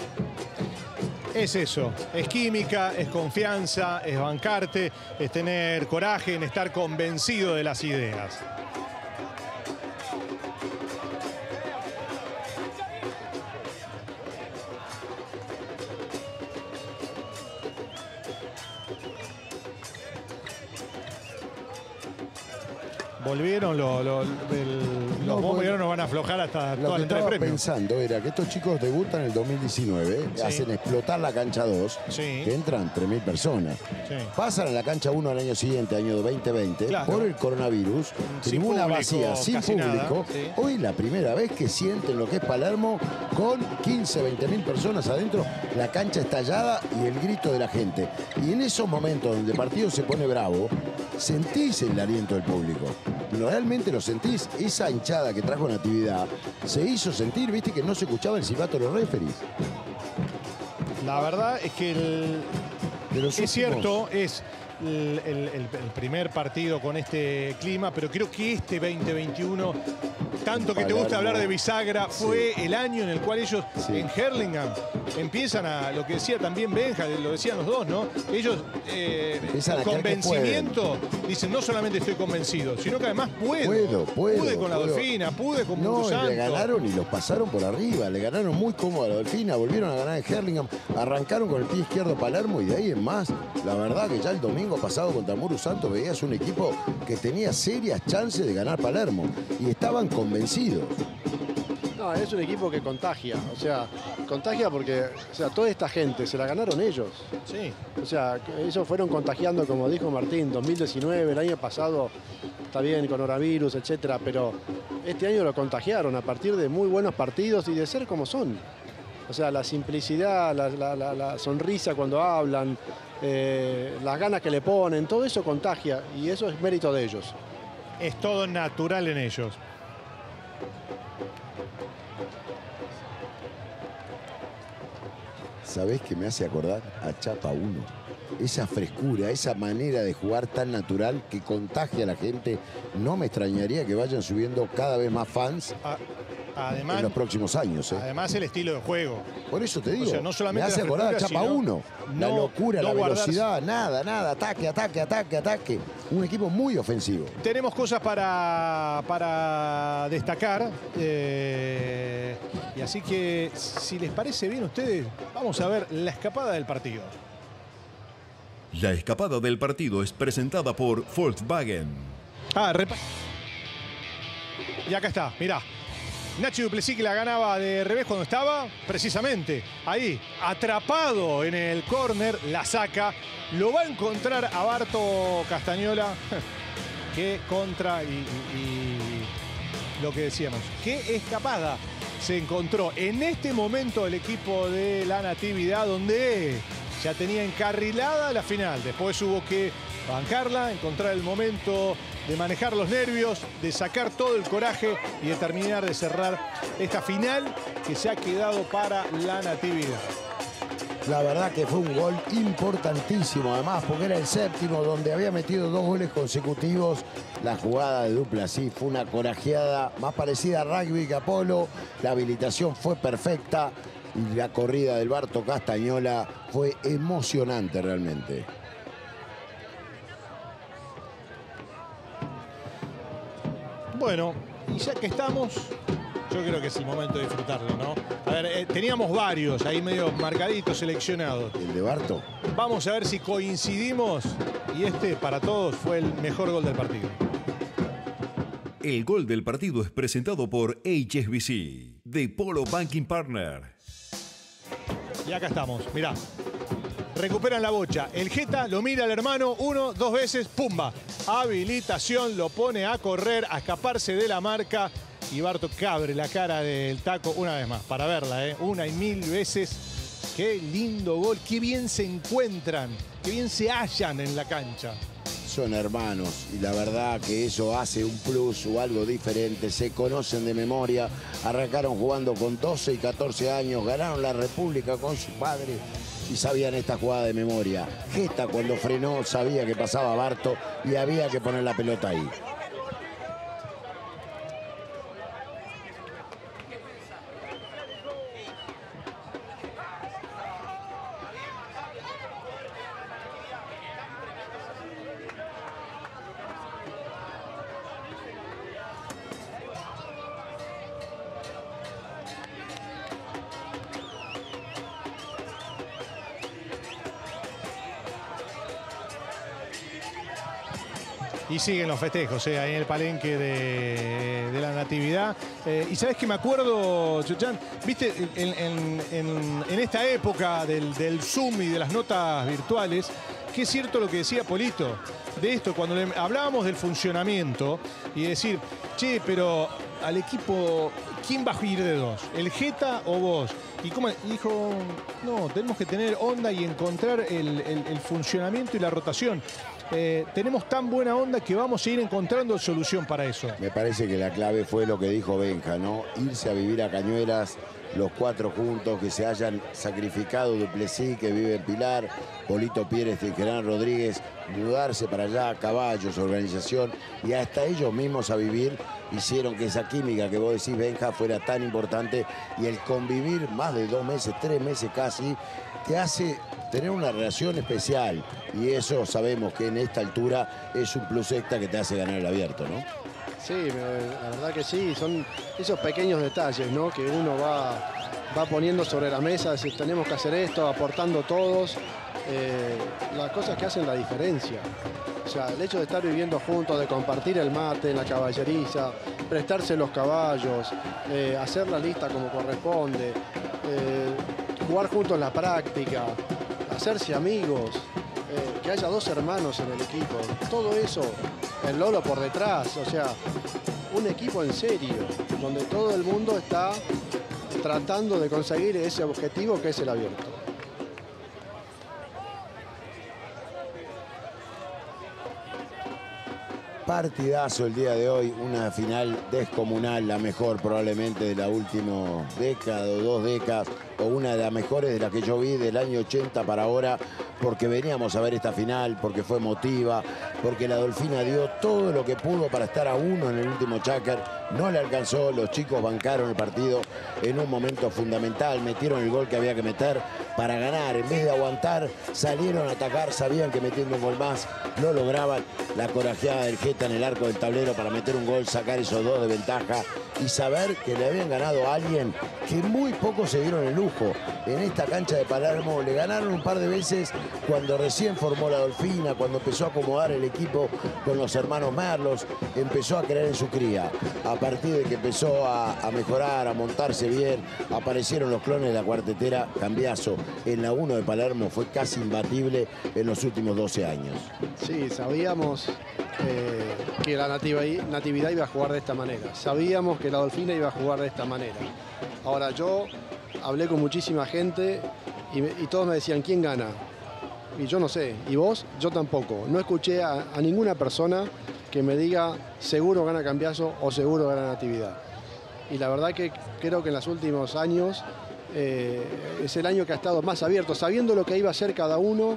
A: Es eso, es química, es confianza, es bancarte, es tener coraje en estar convencido de las ideas. Volvieron lo- lo- el-
B: No,
A: los bomberos
B: bueno,
A: nos van a aflojar hasta
B: Lo
A: toda
B: que
A: la entrega
B: estaba
A: de premios.
B: pensando era que estos chicos debutan en el dos mil diecinueve,
A: Sí.
B: hacen explotar la cancha dos,
A: Sí.
B: que entran tres mil personas.
A: Sí.
B: Pasan a la cancha uno al año siguiente, año veinte veinte,
A: Claro.
B: por el coronavirus,
A: Sin
B: tribuna
A: público,
B: vacía, sin
A: casi nada,
B: público.
A: sí.
B: Hoy la primera vez que sienten lo que es Palermo con quince, veinte mil personas adentro, la cancha estallada y el grito de la gente. Y en esos momentos donde el partido se pone bravo, sentís el aliento del público. Realmente lo sentís. Esa hinchada que trajo Natividad se hizo sentir, viste que no se escuchaba el silbato de los referees.
A: La verdad es que el-
B: De los
A: es
B: últimos-
A: cierto, es el, el- el- el primer partido con este clima, pero creo que este veinte veintiuno, tanto que te gusta
B: Palermo.
A: hablar de bisagra, fue el año en el cual ellos
B: Sí.
A: en Hurlingham empiezan a, lo que decía también Benja, lo decían los dos, ¿no? Ellos, eh,
B: Empiezan a
A: con
B: creer que
A: convencimiento, dicen, no solamente estoy convencido, sino que además puedo.
B: Puedo, puedo,
A: Pude con la
B: puedo.
A: Dolfina, pude con
B: No,
A: Mundo
B: y
A: Santo.
B: le ganaron y los pasaron por arriba. Le ganaron muy cómodo a la Dolfina, volvieron a ganar en Hurlingham, arrancaron con el pie izquierdo Palermo y de ahí en más. La verdad que ya el domingo pasado contra Muru Santos veías un equipo que tenía serias chances de ganar Palermo y estaban convencidos.
E: No, es un equipo que contagia, o sea, contagia porque o sea, toda esta gente se la ganaron ellos.
A: Sí.
E: O sea, que ellos fueron contagiando, como dijo Martín, dos mil diecinueve, el año pasado, está bien, coronavirus, etcétera, pero este año lo contagiaron a partir de muy buenos partidos y de ser como son. O sea, la simplicidad, la, la- la- la sonrisa cuando hablan, eh, las ganas que le ponen, todo eso contagia y eso es mérito de ellos.
A: Es todo natural en ellos.
B: ¿Sabés qué me hace acordar? A Chapa uno. Esa frescura, esa manera de jugar tan natural que contagia a la gente. No me extrañaría que vayan subiendo cada vez más fans
A: además,
B: en los próximos años. ¿eh?
A: Además el estilo de juego.
B: Por eso te digo,
A: O sea, no solamente
B: me hace
A: la
B: acordar a
A: frescura,
B: Chapa
A: sino
B: uno. La
A: no-
B: locura,
A: no
B: la
A: guardarse-
B: velocidad, nada, nada. Ataque, ataque, ataque, ataque. Un equipo muy ofensivo.
A: Tenemos cosas para, para destacar. eh, y así que, si les parece bien a ustedes, vamos a ver la escapada del partido.
O: La escapada del partido es presentada por Volkswagen.
A: Ah, repa- Y acá está, mirá. Nacho Duplessis, que la ganaba de revés cuando estaba, precisamente, ahí, atrapado en el córner, la saca. Lo va a encontrar a Barto Castañola. Qué contra y, y- y lo que decíamos. Qué escapada se encontró en este momento el equipo de la Natividad, donde ya tenía encarrilada la final. Después hubo que bancarla, encontrar el momento de manejar los nervios, de sacar todo el coraje y de terminar de cerrar esta final que se ha quedado para la Natividad.
B: La verdad que fue un gol importantísimo, además, porque era el séptimo, donde había metido dos goles consecutivos. La jugada de Duplessis fue una corajeada más parecida a rugby que a polo. La habilitación fue perfecta y la corrida del Barto Castañola fue emocionante realmente.
A: Bueno, y ya que estamos, yo creo que es el momento de disfrutarlo, ¿no? A ver, eh, teníamos varios ahí medio marcaditos, seleccionados.
B: ¿El de Barto?
A: Vamos a ver si coincidimos y este para todos fue el mejor gol del partido.
O: El gol del partido es presentado por H S B C, de Polo Banking Partner.
A: Y acá estamos, mirá. Recuperan la bocha. El Jeta lo mira al hermano uno, dos veces, ¡pumba! Habilitación, lo pone a correr, a escaparse de la marca. Y Barto que abre la cara del taco una vez más, para verla, ¿eh? Una y mil veces. Qué lindo gol, qué bien se encuentran, qué bien se hallan en la cancha.
B: Son hermanos y la verdad que eso hace un plus o algo diferente. Se conocen de memoria, arrancaron jugando con doce y catorce años, ganaron la República con su padre y sabían esta jugada de memoria. Gesta cuando frenó sabía que pasaba Barto y había que poner la pelota ahí.
A: Y siguen los festejos, eh, ahí en el palenque de, de la Natividad. Eh, y sabes que me acuerdo, Chuchan, viste, en, en- en- en esta época del, del Zoom y de las notas virtuales, que es cierto lo que decía Polito, de esto, cuando le hablábamos del funcionamiento y decir, che, pero al equipo, ¿quién va a ir de dos? ¿El Jeta o vos? Y como dijo, no, tenemos que tener onda y encontrar el, el- el funcionamiento y la rotación. Eh, tenemos tan buena onda que vamos a ir encontrando solución para eso.
B: Me parece que la clave fue lo que dijo Benja, ¿no? Irse a vivir a Cañuelas, los cuatro juntos, que se hayan sacrificado Duplessis, que vive en Pilar, Polito Pérez y Gerán Rodríguez, mudarse para allá, caballos, organización, y hasta ellos mismos a vivir, hicieron que esa química que vos decís, Benja, fuera tan importante, y el convivir más de dos meses, tres meses casi, te hace tener una relación especial, y eso sabemos que en esta altura es un plus extra que te hace ganar el abierto, ¿no?
E: Sí, me- la verdad que sí, son esos pequeños detalles, ¿no? Que uno va, va poniendo sobre la mesa, si tenemos que hacer esto, aportando todos, eh, las cosas que hacen la diferencia. O sea, el hecho de estar viviendo juntos, de compartir el mate en la caballeriza, prestarse los caballos, eh, hacer la lista como corresponde, eh, jugar juntos en la práctica, hacerse amigos, eh, que haya dos hermanos en el equipo, todo eso, el Lolo por detrás, o sea, un equipo en serio, donde todo el mundo está tratando de conseguir ese objetivo que es el abierto.
B: Partidazo el día de hoy, una final descomunal, la mejor probablemente de la última década o dos décadas, o una de las mejores de las que yo vi del año ochenta para ahora, porque veníamos a ver esta final, porque fue emotiva, porque la Dolfina dio todo lo que pudo para estar a uno en el último chácar, no le alcanzó, los chicos bancaron el partido en un momento fundamental, metieron el gol que había que meter para ganar, en vez de aguantar, salieron a atacar, sabían que metiendo un gol más lo lograban, la corajeada del Geta en el arco del tablero para meter un gol, sacar esos dos de ventaja y saber que le habían ganado a alguien que muy poco se dieron el lujo. En esta cancha de Palermo le ganaron un par de veces cuando recién formó la Dolfina, cuando empezó a acomodar el equipo con los hermanos Merlos, empezó a creer en su cría. A partir de que empezó a, a mejorar, a montarse bien, aparecieron los clones de la cuartetera. Cambiazo en la uno de Palermo fue casi imbatible en los últimos doce años.
E: Sí, sabíamos eh, que la natividad, natividad iba a jugar de esta manera. Sabíamos que la Dolfina iba a jugar de esta manera. Ahora, yo hablé con muchísima gente y, y todos me decían, ¿quién gana? Y yo no sé. ¿Y vos? Yo tampoco. No escuché a, a ninguna persona que me diga seguro gana Cambiazo o seguro gana Natividad. Y la verdad que creo que en los últimos años eh, es el año que ha estado más abierto, sabiendo lo que iba a hacer cada uno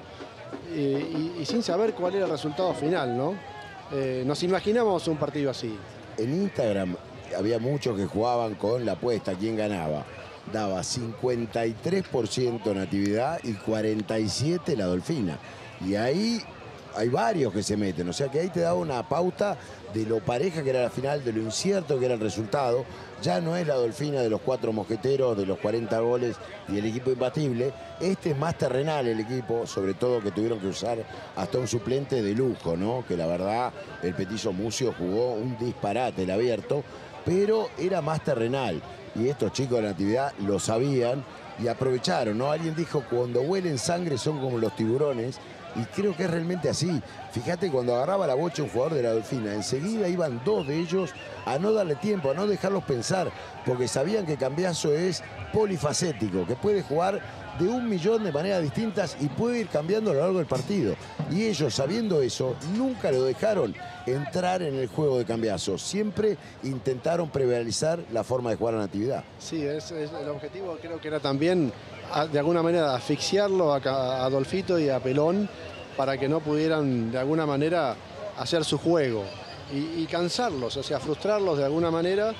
E: eh, y, y sin saber cuál era el resultado final, ¿no? Eh, nos imaginamos un partido así.
B: En Instagram había muchos que jugaban con la apuesta, quién ganaba. Daba cincuenta y tres por ciento Natividad y cuarenta y siete por ciento la Dolfina. Y ahí hay varios que se meten, o sea que ahí te da una pauta de lo pareja que era la final, de lo incierto que era el resultado. Ya no es la Dolfina de los cuatro mosqueteros, de los cuarenta goles y el equipo imbatible. Este es más terrenal el equipo, sobre todo que tuvieron que usar hasta un suplente de lujo, ¿no? Que la verdad el petizo Mucio jugó un disparate el abierto, pero era más terrenal. Y estos chicos de la Natividad lo sabían y aprovecharon, ¿no? Alguien dijo, cuando huelen sangre son como los tiburones, y creo que es realmente así. Fíjate, cuando agarraba la bocha un jugador de la Dolfina, enseguida iban dos de ellos a no darle tiempo, a no dejarlos pensar, porque sabían que Cambiazo es polifacético, que puede jugar de un millón de maneras distintas y puede ir cambiando a lo largo del partido. Y ellos, sabiendo eso, nunca lo dejaron entrar en el juego de Cambiazo. Siempre intentaron prevalecer la forma de jugar a la Natividad.
E: Sí, es, es el objetivo creo que era también, a, de alguna manera, asfixiarlo a, a Adolfito y a Pelón para que no pudieran, de alguna manera, hacer su juego. Y, y cansarlos, o sea, frustrarlos de alguna manera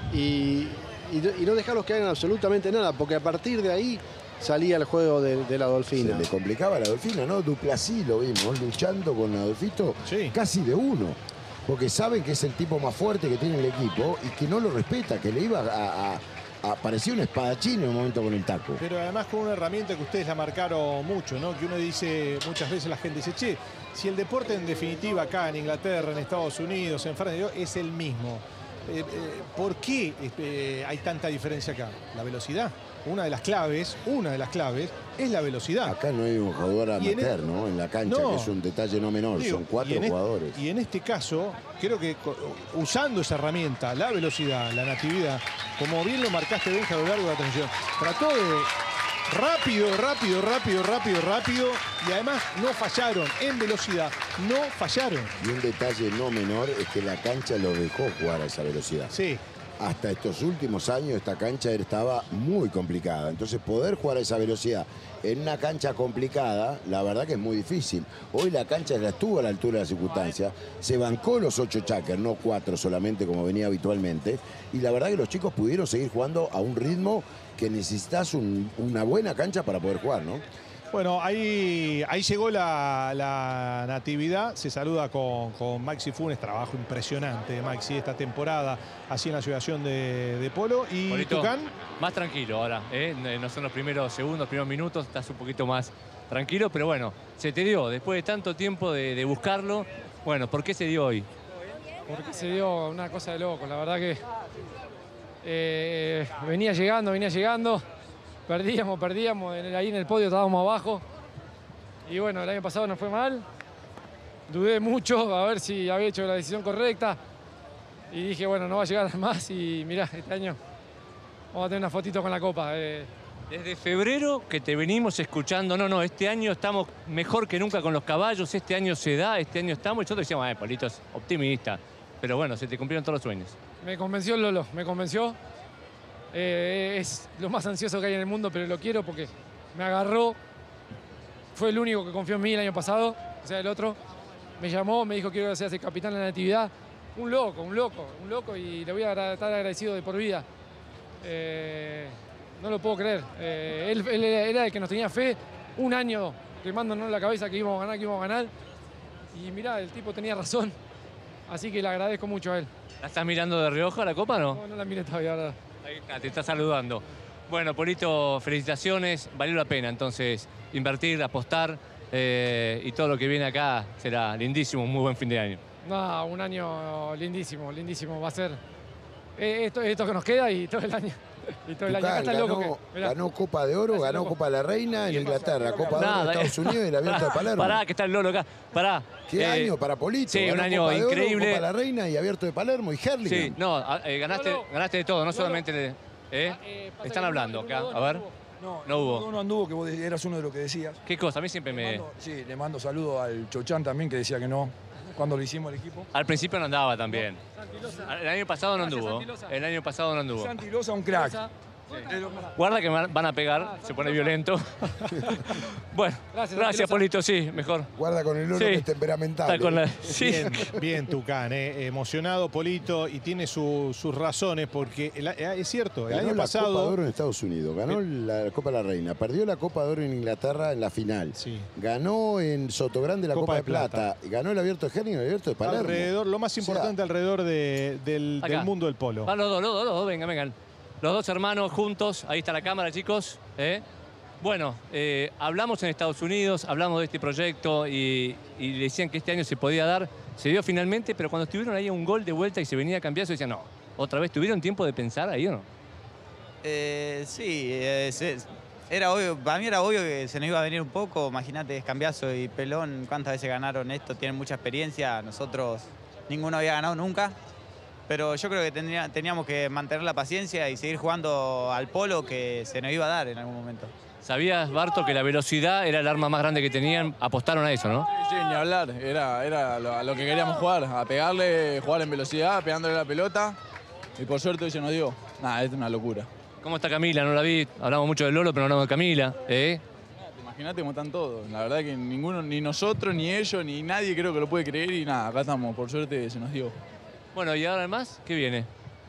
E: y, y, y no dejarlos que hagan absolutamente nada, porque a partir de ahí salía el juego de, de la Dolfina.
B: Se le complicaba a la Dolfina, ¿no? Duplessis lo vimos, luchando con Adolfito, sí, casi de uno. Porque saben que es el tipo más fuerte que tiene el equipo y que no lo respeta, que le iba a... a a, parecía un espadachín en un momento con el taco.
A: Pero además con una herramienta que ustedes la marcaron mucho, ¿no? Que uno dice, muchas veces la gente dice, che, si el deporte en definitiva acá en Inglaterra, en Estados Unidos, en Francia, es el mismo. Eh, eh, ¿Por qué eh, hay tanta diferencia acá? La velocidad. Una de las claves, una de las claves es la velocidad.
B: Acá no hay un jugador amateur,
A: en el...
B: ¿no? En la cancha, no, que es un detalle no menor. Digo, son cuatro
A: y
B: jugadores.
A: Este, y en este caso, creo que usando esa herramienta, la velocidad, la natividad, como bien lo marcaste, Benja, a lo largo de la transmisión, trató de rápido, rápido, rápido, rápido, rápido, y además no fallaron en velocidad, no fallaron.
B: Y un detalle no menor es que la cancha los dejó jugar a esa velocidad.
A: Sí.
B: Hasta estos últimos años esta cancha estaba muy complicada. Entonces poder jugar a esa velocidad en una cancha complicada, la verdad que es muy difícil. Hoy la cancha ya estuvo a la altura de las circunstancias. Se bancó los ocho cháquers, no cuatro solamente como venía habitualmente. Y la verdad que los chicos pudieron seguir jugando a un ritmo que necesitas un, una buena cancha para poder jugar, ¿no?
A: Bueno, ahí, ahí llegó la, la Natividad, se saluda con, con Maxi Funes, trabajo impresionante de Maxi esta temporada, así en la asociación de, de Polo. Y
F: Polito,
A: Tucán,
F: más tranquilo ahora, ¿eh? No son los primeros segundos, primeros minutos, estás un poquito más tranquilo, pero bueno, se te dio, después de tanto tiempo de, de buscarlo, bueno, ¿por qué se dio hoy?
L: Porque se dio una cosa de loco, la verdad que eh, venía llegando, venía llegando. Perdíamos, perdíamos, ahí en el podio estábamos abajo. Y bueno, el año pasado nos fue mal. Dudé mucho a ver si había hecho la decisión correcta. Y dije, bueno, no va a llegar más. Y mirá, este año vamos a tener una fotito con la copa. Eh,
F: Desde febrero que te venimos escuchando, no, no, este año estamos mejor que nunca con los caballos, este año se da, este año estamos, y nosotros decíamos, eh, Polito es optimista. Pero bueno, se te cumplieron todos los sueños.
L: Me convenció el Lolo, me convenció. Eh, es lo más ansioso que hay en el mundo, pero lo quiero porque me agarró. Fue el único que confió en mí el año pasado, o sea, el otro. Me llamó, me dijo que quiero que seas el capitán de la Natividad. Un loco, un loco, un loco, y le voy a agra- estar agradecido de por vida. Eh, no lo puedo creer. Eh, él, él era el que nos tenía fe un año quemándonos la cabeza que íbamos a ganar, que íbamos a ganar. Y mirá, el tipo tenía razón. Así que le agradezco mucho a él.
F: ¿La estás mirando de reojo a la copa o no?
L: No, no la miré todavía, ahora.
F: Ahí está, te está saludando. Bueno, Polito, felicitaciones. Valió la pena entonces invertir, apostar eh, y todo lo que viene acá será lindísimo, un muy buen fin de año.
L: No, un año lindísimo, lindísimo. Va a ser eh, esto, esto que nos queda y todo el año. Y todo el año. Acá
B: Tucán
L: está el loco
B: ganó,
L: que, mirá.
B: ganó Copa de Oro, ganó Copa de la Reina en Inglaterra, Copa de Oro
F: Nada,
B: en Estados Unidos y el Abierto de Palermo.
F: Pará, que está el Lolo acá. Pará.
B: ¿Qué
F: Eh,
B: año para Polito?
F: Sí, un
B: Ganó
F: año
B: Copa de Oro,
F: increíble.
B: Copa de la Reina y Abierto de Palermo y Herlingham.
F: Sí, no, a- eh, ganaste, ganaste de todo, no solamente de... ¿eh? Están hablando acá, a ver.
P: No,
F: No hubo.
P: No, no anduvo, que vos eras uno de los que decías.
F: ¿Qué cosa? A mí siempre
P: Le
F: me...
P: mando- sí, le mando saludos al Chochán también, que decía que no, cuando lo hicimos el equipo.
F: Al principio no andaba tan bien. El año pasado no
P: Gracias,
F: anduvo.
P: Santi Loza.
F: El año pasado no anduvo.
P: Santi Loza, un crack.
F: Guarda que van van a pegar, se pone violento. Bueno,
A: Gracias,
F: gracias,
A: Santi Loza.
F: Polito, sí, mejor.
B: Guarda con el Lolo
F: Sí.
B: que es temperamental.
F: Está con la-
B: ¿eh?
F: sí.
A: Bien, bien Tucán, eh, emocionado Polito y tiene su- sus razones porque el- eh, es cierto, el
B: Ganó
A: año
B: la
A: pasado...
B: Copa de Oro en Estados Unidos, ganó la Copa de la Reina, perdió la Copa de Oro en Inglaterra en la final, ganó en Sotogrande la Copa,
A: Copa
B: de
A: de
B: Plata, ganó el Abierto de Herning y el Abierto de Palermo.
A: Alrededor, lo más
B: O sea,
A: importante alrededor de- del, del
F: Acá.
A: mundo del polo.
F: Van los dos, los dos, los dos, vengan, vengan. Los dos hermanos juntos, ahí está la cámara, chicos. ¿eh? Bueno, eh, hablamos en Estados Unidos, hablamos de este proyecto y, y decían que este año se podía dar. Se dio finalmente, pero cuando estuvieron ahí a un gol de vuelta y se venía a cambiar, se decían, no, otra vez, ¿tuvieron tiempo de pensar ahí o no?
N: Eh, sí, eh, se- era obvio, para mí era obvio que se nos iba a venir un poco. Imagínate, Cambiazo y Pelón, cuántas veces ganaron esto, tienen mucha experiencia. Nosotros, ninguno había ganado nunca. Pero yo creo que tendría- teníamos que mantener la paciencia y seguir jugando al polo que se nos iba a dar en algún momento.
F: ¿Sabías, Barto, que la velocidad era el arma más grande que tenían? Apostaron a eso, ¿no?
Q: Sí, ni hablar. Era, era lo, a lo que queríamos jugar, a pegarle, jugar en velocidad, pegándole la pelota. Y por suerte hoy se nos dio. Nada, es una locura.
F: ¿Cómo está Camila? No la vi. Hablamos mucho de Lolo, pero no hablamos de Camila. ¿eh?
Q: Imagínate cómo están todos. La verdad que ninguno, ni nosotros, ni ellos, ni nadie creo que lo puede creer. Y nada, acá estamos. Por suerte se nos dio.
F: Bueno, ¿y ahora más? ¿Qué viene?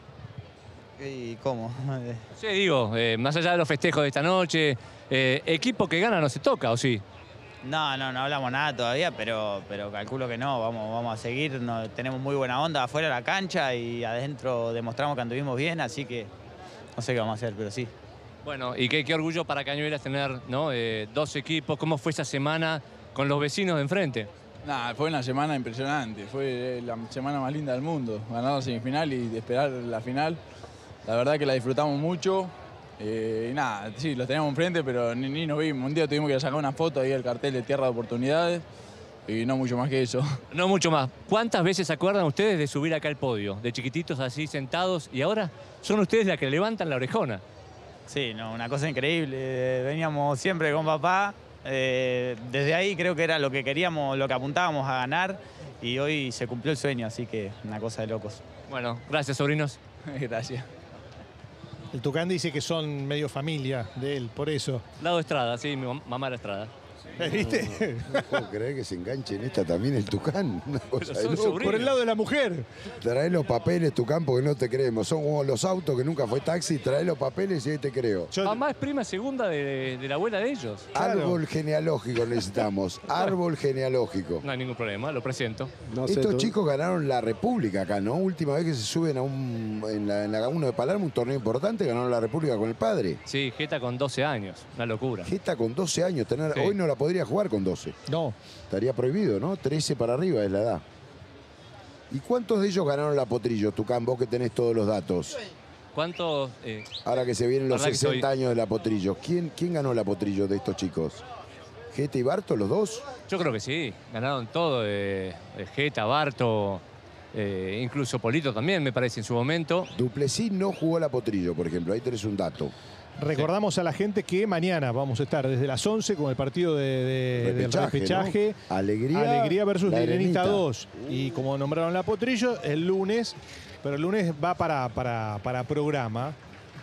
N: ¿Y cómo?
F: Sí, digo, eh, más allá de los festejos de esta noche, eh, equipo que gana no se toca, ¿o sí?
N: No, no, no hablamos nada todavía, pero, pero calculo que no. Vamos, vamos a seguir. No, tenemos muy buena onda afuera de la cancha y adentro demostramos que anduvimos bien, así que no sé qué vamos a hacer, pero sí.
F: Bueno, y qué, qué orgullo para Cañuelas tener ¿no? eh, dos equipos. ¿Cómo fue esa semana con los vecinos de enfrente?
Q: Nada, fue una semana impresionante. Fue la semana más linda del mundo. Ganar la semifinal y esperar la final. La verdad que la disfrutamos mucho. Eh, y nada, sí, los teníamos enfrente, pero ni, ni nos vimos. Un día tuvimos que sacar una foto ahí del cartel de Tierra de Oportunidades. Y no mucho más que eso.
F: No mucho más. ¿Cuántas veces se acuerdan ustedes de subir acá al podio? De chiquititos así sentados y ahora son ustedes las que levantan la orejona.
N: Sí, no, una cosa increíble. Veníamos siempre con papá. Eh, desde ahí creo que era lo que queríamos, lo que apuntábamos a ganar. Y hoy se cumplió el sueño, así que una cosa de locos.
F: Bueno, gracias, sobrinos.
Q: Gracias.
A: El Tucán dice que son medio familia de él, por eso.
F: Lado Estrada, sí, mi mam- mamá era Estrada.
A: ¿Viste?
B: No, no puedo creer que se enganche en esta también el Tucán. Una cosa de
A: son
B: loco.
A: sobrinos. Por el lado de la mujer.
B: Trae los papeles, Tucán, porque no te creemos. Son como los autos que nunca fue taxi. Trae los papeles y ahí te creo.
F: Mamá es prima segunda de, de la abuela de ellos.
B: Árbol genealógico necesitamos. Árbol genealógico.
F: No hay ningún problema, lo presento.
B: Estos chicos ganaron la República acá, ¿no? Última vez que se suben a un, en la, en la uno de Palermo, un torneo importante, ganaron la República con el padre.
F: Sí, Geta con doce años, una locura.
B: Geta con doce años, tener,
F: Sí.
B: hoy no la podría jugar con doce.
A: No.
B: Estaría prohibido, ¿no? trece para arriba es la edad. ¿Y cuántos de ellos ganaron la Potrillo, Tucán, vos que tenés todos los datos?
F: ¿Cuántos? eh,
B: Ahora que se vienen los
F: verdad que
B: sesenta
F: soy-
B: años de la Potrillo. ¿Quién, ¿Quién ganó la Potrillo de estos chicos? ¿Geta y Barto, los dos?
F: Yo creo que sí, ganaron todo. Eh, eh, Geta, Barto, eh, incluso Polito también, me parece, en su momento.
B: Duplessis no jugó la Potrillo, por ejemplo. Ahí tenés un dato.
A: Recordamos a la gente que mañana vamos a estar desde las once con el partido de, de,
B: Repechaje,
A: del repechaje.
B: ¿no? Alegría,
A: Alegría versus
B: la
A: Arenita
B: Arenita.
A: dos. Y como nombraron la Potrillo, el lunes, pero el lunes va para, para, para programa.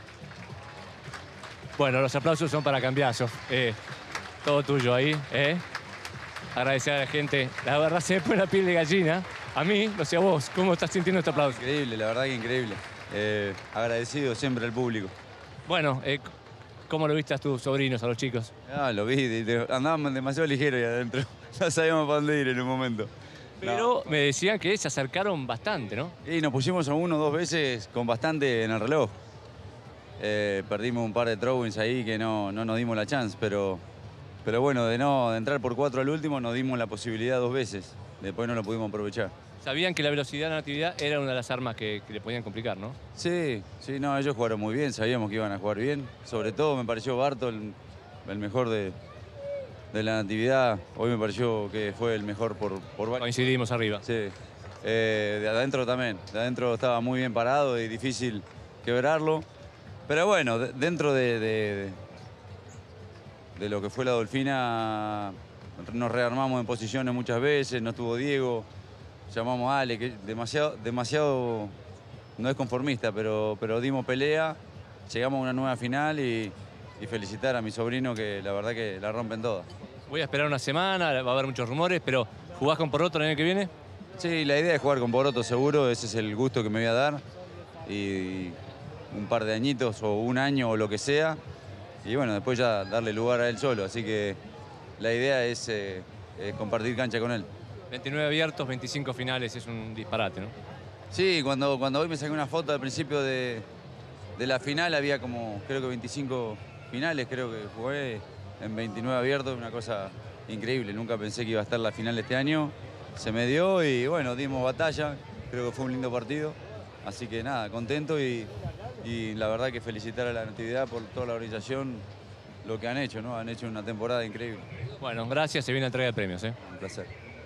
F: Bueno, los aplausos son para Cambiaso. Eh, todo tuyo ahí. Eh. Agradecer a la gente. La verdad se me pone la piel de gallina. A mí, no sé a vos, ¿cómo estás sintiendo este aplauso?
R: Increíble, la verdad que increíble. Eh, agradecido siempre al público.
F: Bueno, eh, ¿cómo lo viste a tus sobrinos, a los chicos?
R: Ah, lo vi, de- de- andaban demasiado ligeros ahí adentro. No sabíamos para dónde ir en un momento.
F: Pero me decían que se acercaron bastante, ¿no?
R: Y nos pusimos a uno o dos veces con bastante en el reloj. Eh, perdimos un par de throw-ins ahí que no, no nos dimos la chance, pero, pero bueno, de no de entrar por cuatro al último nos dimos la posibilidad dos veces. Después no lo pudimos aprovechar.
F: Sabían que la velocidad en la actividad era una de las armas que, que le podían complicar, ¿no?
R: Sí, sí, no, ellos jugaron muy bien, sabíamos que iban a jugar bien. Sobre todo me pareció Bartol el mejor de, de la natividad. Hoy me pareció que fue el mejor por, por varios.
F: Coincidimos arriba.
R: Sí. Eh, de adentro también. De adentro estaba muy bien parado y difícil quebrarlo. Pero bueno, de- dentro de, de, de lo que fue la Dolfina, nos rearmamos en posiciones muchas veces, no estuvo Diego. Llamamos a Ale, que demasiado, demasiado, no es conformista, pero, pero dimos pelea, llegamos a una nueva final y, y felicitar a mi sobrino que la verdad que la rompen todas.
F: Voy a esperar una semana, va a haber muchos rumores, pero ¿jugás con Poroto el año que viene?
R: Sí, la idea es jugar con Poroto seguro, ese es el gusto que me voy a dar. Y un par de añitos o un año o lo que sea. Y bueno, después ya darle lugar a él solo. Así que la idea es eh, eh, compartir cancha con él.
F: veintinueve abiertos, veinticinco finales, es un disparate, ¿no?
R: Sí, cuando, cuando hoy me saqué una foto al principio de, de la final, había como, creo que veinticinco finales, creo que jugué en veintinueve abiertos, una cosa increíble. Nunca pensé que iba a estar la final este año. Se me dio y bueno, dimos batalla, creo que fue un lindo partido. Así que nada, contento y, y la verdad que felicitar a la Natividad por toda la organización, lo que han hecho, ¿no? Han hecho una temporada increíble.
F: Bueno, gracias, se viene la entrega de premios, ¿eh?
R: Un placer.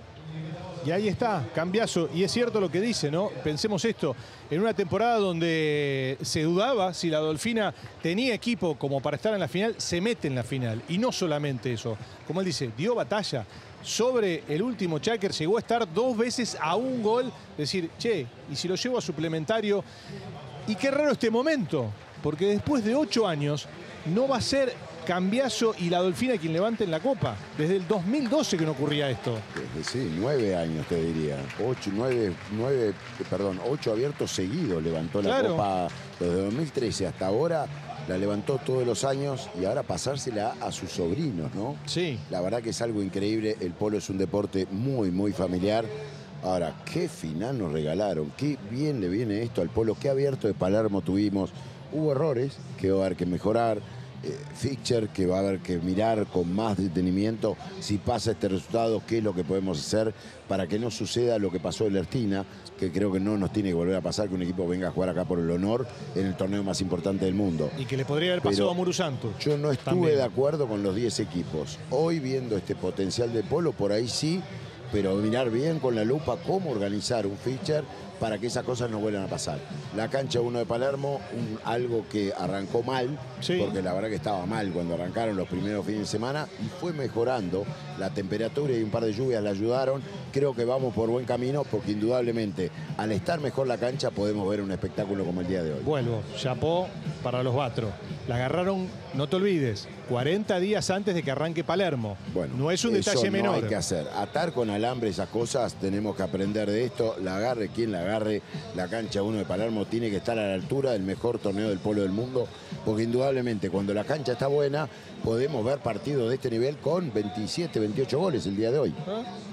A: Y ahí está, Cambiaso. Y es cierto lo que dice, ¿no? Pensemos esto, en una temporada donde se dudaba si la Dolfina tenía equipo como para estar en la final, se mete en la final. Y no solamente eso, como él dice, dio batalla. Sobre el último Cháquer llegó a estar dos veces a un gol. Decir, che, y si lo llevo a suplementario. Y qué raro este momento, porque después de ocho años no va a ser Cambiaso y la Dolfina quien levanten la copa. Desde el dos mil doce que no ocurría esto.
B: Desde, sí, nueve años te diría. Ocho, nueve, nueve, perdón, ocho abiertos seguidos levantó la
A: Claro.
B: copa desde dos mil trece hasta ahora. La levantó todos los años y ahora pasársela a sus sobrinos, ¿no?
A: Sí.
B: La verdad que es algo increíble. El polo es un deporte muy, muy familiar. Ahora, qué final nos regalaron. Qué bien le viene esto al polo. Qué abierto de Palermo tuvimos. Hubo errores que va a haber que mejorar. Eh, fixture que va a haber que mirar con más detenimiento si pasa este resultado, qué es lo que podemos hacer para que no suceda lo que pasó en Ertina, que creo que no nos tiene que volver a pasar, que un equipo venga a jugar acá por el honor en el torneo más importante del mundo.
A: Y que le podría haber pasado
B: Pero
A: a Muru Santos.
B: Yo no estuve
A: También.
B: de acuerdo con los diez equipos. Hoy viendo este potencial de polo, por ahí sí, pero mirar bien con la lupa cómo organizar un fixture para que esas cosas no vuelvan a pasar. La cancha uno de Palermo, un- algo que arrancó mal,
A: Sí.
B: porque la verdad que estaba mal cuando arrancaron los primeros fines de semana y fue mejorando. La temperatura y un par de lluvias la ayudaron. Creo que vamos por buen camino porque indudablemente al estar mejor la cancha podemos ver un espectáculo como el día de hoy.
A: Vuelvo, chapó para los Batros. La agarraron, no te olvides, cuarenta días antes de que arranque Palermo.
B: Bueno,
A: no es un
B: eso
A: detalle
B: no
A: menor.
B: hay que hacer. Atar con alambre esas cosas, tenemos que aprender de esto. La agarre quien la agarre, la cancha uno de Palermo tiene que estar a la altura del mejor torneo del polo del mundo, porque indudablemente cuando la cancha está buena, podemos ver partidos de este nivel con veintisiete, veintiocho goles el día de hoy.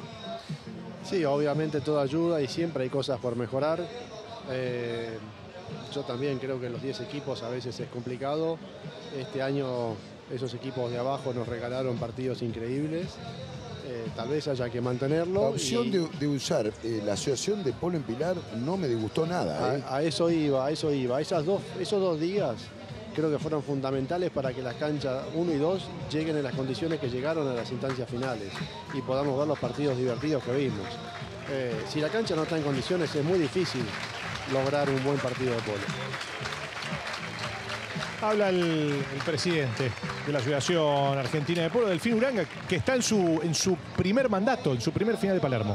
E: Sí, obviamente todo ayuda y siempre hay cosas por mejorar. Eh, yo también creo que en los diez equipos a veces es complicado. Este año esos equipos de abajo nos regalaron partidos increíbles. Eh, tal vez haya que mantenerlo.
B: La opción
E: y
B: de, de usar eh, la asociación de polo en Pilar no me disgustó nada. ¿eh?
E: a, a eso iba, a eso iba. Esas dos, esos dos días creo que fueron fundamentales para que las canchas uno y dos lleguen en las condiciones que llegaron a las instancias finales y podamos ver los partidos divertidos que vimos. Eh, si la cancha no está en condiciones es muy difícil lograr un buen partido de polo.
A: Habla el, el presidente de la Asociación Argentina de Polo, Delfín Uranga, que está en su, en su primer mandato, en su primer final de Palermo.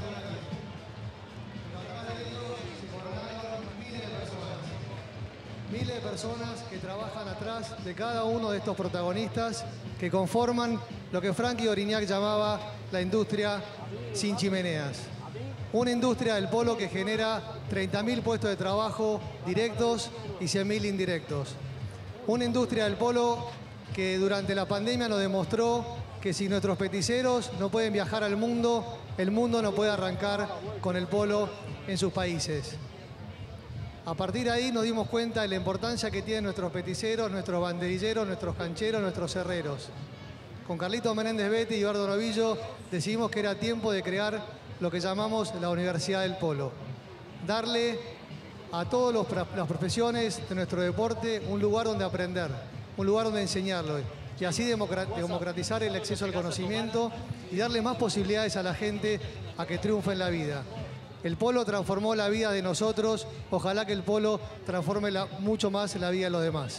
S: Miles de personas que trabajan atrás de cada uno de estos protagonistas que conforman lo que Frankie Orignac llamaba la industria sin chimeneas. Una industria del polo que genera treinta mil puestos de trabajo directos y cien mil indirectos. Una industria del polo que durante la pandemia nos demostró que si nuestros peticeros no pueden viajar al mundo, el mundo no puede arrancar con el polo en sus países. A partir de ahí nos dimos cuenta de la importancia que tienen nuestros peticeros, nuestros banderilleros, nuestros cancheros, nuestros herreros. Con Carlito Menéndez Betti y Eduardo Novillo decidimos que era tiempo de crear lo que llamamos la Universidad del Polo. Darle a todas las profesiones de nuestro deporte un lugar donde aprender, un lugar donde enseñarlo y así democratizar el acceso al conocimiento y darle más posibilidades a la gente a que triunfe en la vida. El polo transformó la vida de nosotros, ojalá que el polo transforme la, mucho más la vida de los demás.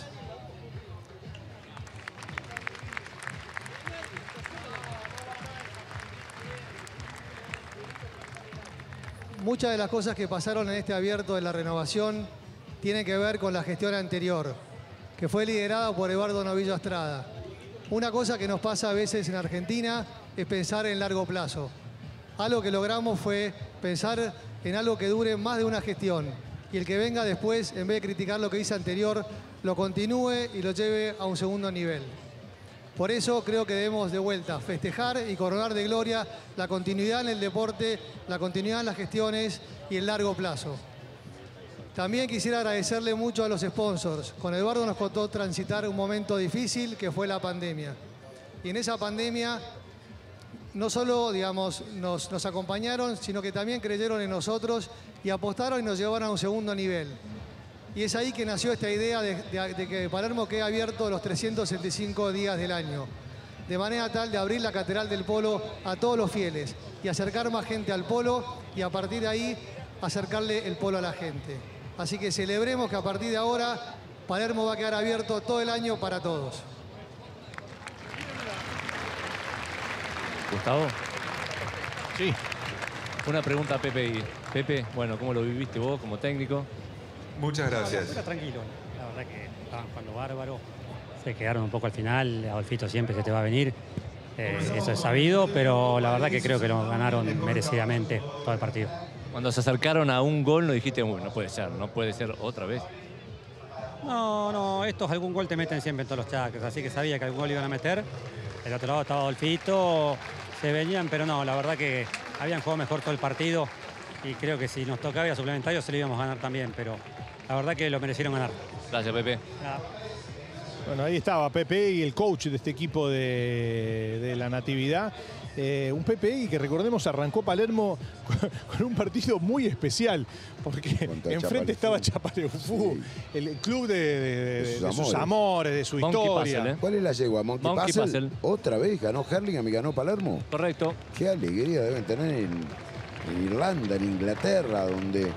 S: Muchas de las cosas que pasaron en este abierto de la renovación tienen que ver con la gestión anterior, que fue liderada por Eduardo Novillo Estrada. Una cosa que nos pasa a veces en Argentina es pensar en largo plazo. Algo que logramos fue pensar en algo que dure más de una gestión y el que venga después, en vez de criticar lo que hice anterior, lo continúe y lo lleve a un segundo nivel. Por eso creo que debemos de vuelta festejar y coronar de gloria la continuidad en el deporte, la continuidad en las gestiones y el largo plazo. También quisiera agradecerle mucho a los sponsors. Con Eduardo nos costó transitar un momento difícil que fue la pandemia. Y en esa pandemia no solo, digamos, nos, nos acompañaron, sino que también creyeron en nosotros y apostaron y nos llevaron a un segundo nivel. Y es ahí que nació esta idea de, de, de que Palermo quede abierto los trescientos sesenta y cinco días del año. De manera tal de abrir la Catedral del Polo a todos los fieles y acercar más gente al polo y a partir de ahí acercarle el polo a la gente. Así que celebremos que a partir de ahora Palermo va a quedar abierto todo el año para todos.
F: Gustavo.
A: Sí.
F: Una pregunta a Pepe. Pepe, bueno, ¿cómo lo viviste vos como técnico?
T: Muchas gracias.
U: Era tranquilo, la verdad que estaban jugando bárbaro. Se quedaron un poco al final, Adolfito siempre se te va a venir. Eh, eso es sabido, pero la verdad que creo que lo ganaron merecidamente todo el partido.
F: Cuando se acercaron a un gol, no dijiste, bueno, no puede ser, no puede ser otra vez.
U: No, no, estos algún gol te meten siempre en todos los chacres, así que sabía que algún gol iban a meter. Del otro lado estaba Adolfito, se venían, pero no, la verdad que habían jugado mejor todo el partido y creo que si nos tocaba ir a suplementarios se lo íbamos a ganar también, pero la verdad que lo merecieron ganar.
F: Gracias, Pepe.
U: Nada.
A: Bueno, ahí estaba Pepe y el coach de este equipo de, de la Natividad. Eh, un P P I que recordemos arrancó Palermo con, con un partido muy especial porque enfrente estaba Chapareufú, sí. el club de, de, de, de, sus, de sus amores, de su
B: Monkey
A: historia.
B: Puzzle, ¿eh? ¿Cuál es la yegua? Monkey,
F: Monkey
B: Puzzle.
F: Puzzle.
B: Otra vez ganó Hurlingham y ganó Palermo.
F: Correcto.
B: Qué alegría deben tener en, en Irlanda, en Inglaterra, donde...